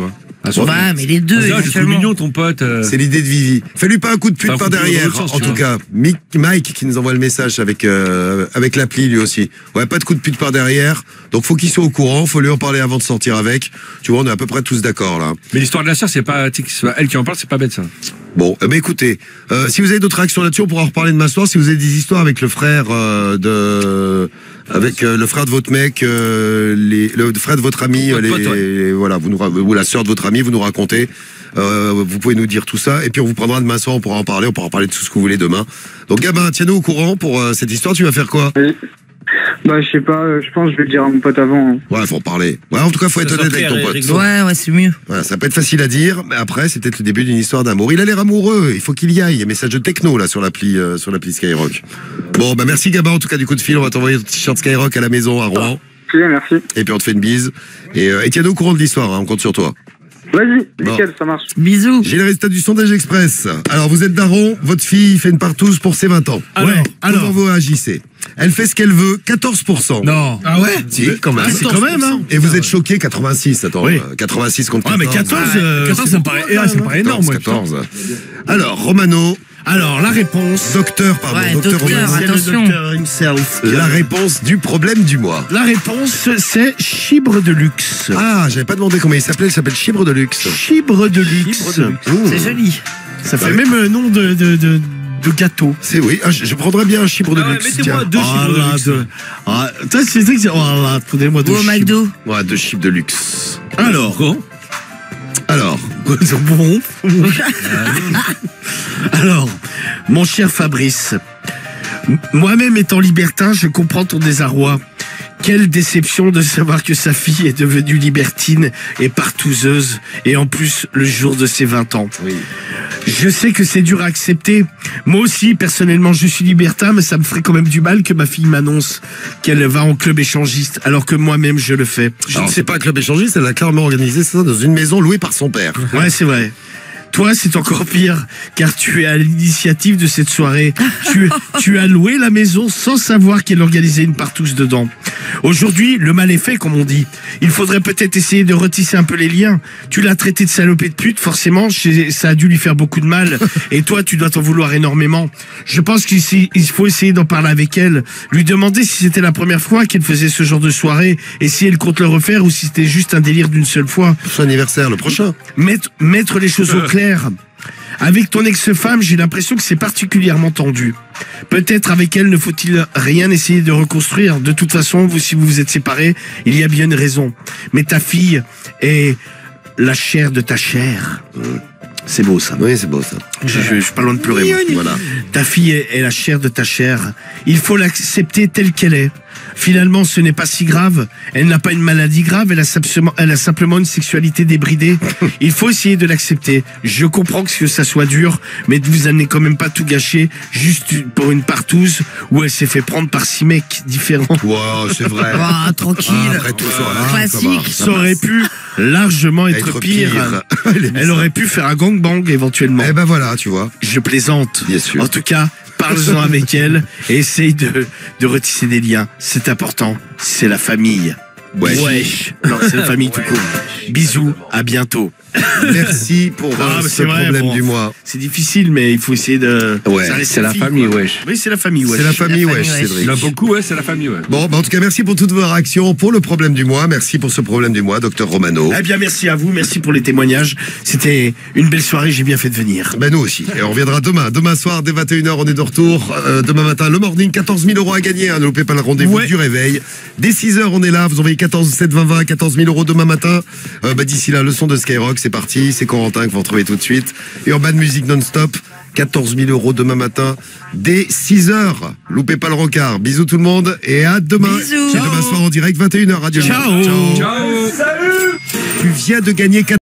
Ah, Ouais, mais les deux, Ah, c'est trop éventuellement. mignon ton pote. euh. C'est l'idée de Vivi. Fais-lui pas un coup de pute Enfin, par faut plutôt dans derrière, l'autre sens, en tu tout vois. cas. Mick- Mike qui nous envoie le message avec euh, avec l'appli lui aussi. Ouais, pas de coup de pute par derrière. Donc faut qu'il soit au courant, faut lui en parler avant de sortir avec. Tu vois, on est à peu près tous d'accord là. Mais l'histoire de la sœur, c'est pas tu sais, que ce soit elle qui en parle, c'est pas bête ça. Bon, eh ben écoutez, euh, si vous avez d'autres réactions là-dessus, on pourra en reparler demain soir. Si vous avez des histoires avec le frère euh, de, avec euh, le frère de votre mec, euh, les, le frère de votre ami, Votre les, pote, ouais. les- voilà, vous nous ra- ou la sœur de votre ami, vous nous racontez. Euh, vous pouvez nous dire tout ça, et puis on vous prendra demain soir. On pourra en parler, on pourra en parler de tout ce que vous voulez demain. Donc Gabin, tiens-nous au courant pour euh, cette histoire. Tu vas faire quoi? Bah, je sais pas, euh, je pense que je vais le dire à mon pote avant. hein. Ouais, faut en parler. Ouais, en tout cas, faut être honnête avec ton pote. Ouais, ouais, c'est mieux. Voilà, ça peut être facile à dire, mais après, c'est peut-être le début d'une histoire d'amour. Il a l'air amoureux, il faut qu'il y aille. Il y a message de techno, là, sur l'appli, euh, sur l'appli Skyrock. Bon, bah, merci Gabin, en tout cas, du coup de fil. On va t'envoyer ton t-shirt Skyrock à la maison, à Rouen. Bien, merci. Et puis, on te fait une bise. Et, euh, et tiens-nous au courant de l'histoire, hein, on compte sur toi. Vas-y, Bon. nickel, ça marche. Bisous. J'ai les résultats du sondage express. Alors, vous êtes daron, votre fille fait une partouze pour ses vingt ans. Alors, ouais, alors. comment vous agissez? Elle fait ce qu'elle veut, quatorze pour cent. Non. Ah ouais? Si, quand même. Ah, c'est quand même, hein. Et vous êtes choqué, quatre-vingt-six, attends. Oui. euh, quatre-vingt-six contre Ouais, quatorze. mais quatorze, euh, quatorze, ça me paraît, ah, ça me paraît énorme, ouais, putain. quatorze. Alors, Romano. Alors, la réponse. Docteur, pardon. Ouais, docteur docteur, Romano. C'est le attention. docteur himself. La réponse du problème du mois. La réponse, c'est chibre de luxe. Ah, j'avais pas demandé comment il s'appelait. Il s'appelle Chibre de Luxe. Chibre de luxe. Mmh. C'est joli. Ça fait Bah oui. même un nom de, de, de, de gâteau. C'est oui. Ah, je, je prendrais bien un Chibre de Ah ouais, Luxe. mettez-moi tiens. deux Ah chibres de là, luxe. de- Ah, toi, c'est vrai que c'est. Oh là, prenez-moi deux Ou au chibres. McDo. Ouais, deux Chibres de Luxe. Alors. Alors. Ils sont bons. Alors, mon cher Fabrice, m- moi-même étant libertin, je comprends ton désarroi. Quelle déception de savoir que sa fille est devenue libertine et partouzeuse, et en plus le jour de ses vingt ans. Oui. Je sais que c'est dur à accepter. Moi aussi, personnellement, je suis libertin, mais ça me ferait quand même du mal que ma fille m'annonce qu'elle va en club échangiste, alors que moi-même je le fais. Je Alors, ne sais c'est pas un club échangiste, elle a clairement organisé ça dans une maison louée par son père. Ouais, c'est vrai. Toi, c'est encore pire, car tu es à l'initiative de cette soirée. Tu, tu as loué la maison sans savoir qu'elle organisait une partouze dedans. Aujourd'hui, le mal est fait, comme on dit. Il faudrait peut-être essayer de retisser un peu les liens. Tu l'as traité de salopée de pute, forcément, chez- ça a dû lui faire beaucoup de mal. Et toi, tu dois t'en vouloir énormément. Je pense qu'il s'y- il faut essayer d'en parler avec elle, lui demander si c'était la première fois qu'elle faisait ce genre de soirée, et si elle compte le refaire, ou si c'était juste un délire d'une seule fois. Son anniversaire, le prochain. Mettre, mettre les choses au clair. Avec ton ex-femme, j'ai l'impression que c'est particulièrement tendu. Peut-être avec elle ne faut-il rien essayer de reconstruire. De toute façon, vous, si vous vous êtes séparés, il y a bien une raison. Mais ta fille est la chair de ta chair. C'est beau ça. Oui, c'est beau ça. Je, je, je suis pas loin de pleurer. Moi. Voilà. Ta fille est, est la chair de ta chair. Il faut l'accepter telle qu'elle est. Finalement, ce n'est pas si grave. Elle n'a pas une maladie grave, elle a, simplement, elle a simplement une sexualité débridée. Il faut essayer de l'accepter. Je comprends que ça soit dur, mais vous n'allez quand même pas tout gâcher juste pour une partouze où elle s'est fait prendre par six mecs différents. Wow, c'est vrai. Ah, tranquille. Ah, après tout ça, là, Classique. ça Ça aurait pu largement être, Être pire. pire. Elle aurait pu faire un gangbang éventuellement. Eh ben voilà, tu vois. Je plaisante. Bien sûr. En tout cas, parle-en avec elle et essaye de, de retisser des liens. C'est important. C'est la famille. Wesh. Wesh. Non, c'est la famille tout court. Bisous, à bientôt. Merci pour Ah, euh, mais ce c'est vrai, problème bon. du mois. C'est difficile, mais il faut essayer de. Ouais, ça reste c'est la fille, famille, quoi. wesh. Oui, c'est la famille, wesh. C'est la famille, La wesh, famille, wesh. Cédric. Il y en a beaucoup, ouais, c'est la famille, ouais. Bon, bah en tout cas, merci pour toutes vos réactions, pour le problème du mois. Merci pour ce problème du mois, docteur Romano. Eh bien, merci à vous, merci pour les témoignages. C'était une belle soirée, j'ai bien fait de venir. Ben nous aussi. Et on reviendra demain. Demain soir, dès vingt et une heures, on est de retour. Euh, demain matin, le morning, quatorze mille euros à gagner. Hein, ne loupez pas le rendez-vous Ouais. du réveil. Dès six heures, on est là. Vous envoyez quatorze sept vingt vingt, quatorze mille euros demain matin. Euh, bah, d'ici là, le son de Skyrock, c'est parti. C'est Corentin que vous retrouvez tout de suite. Urban Music non-stop. quatorze mille euros demain matin. Dès six heures. Loupez pas le rencard. Bisous tout le monde. Et à demain. Bisous. C'est demain soir en direct, vingt et une heures. Radio Ciao. Libre. Ciao. Tu viens de gagner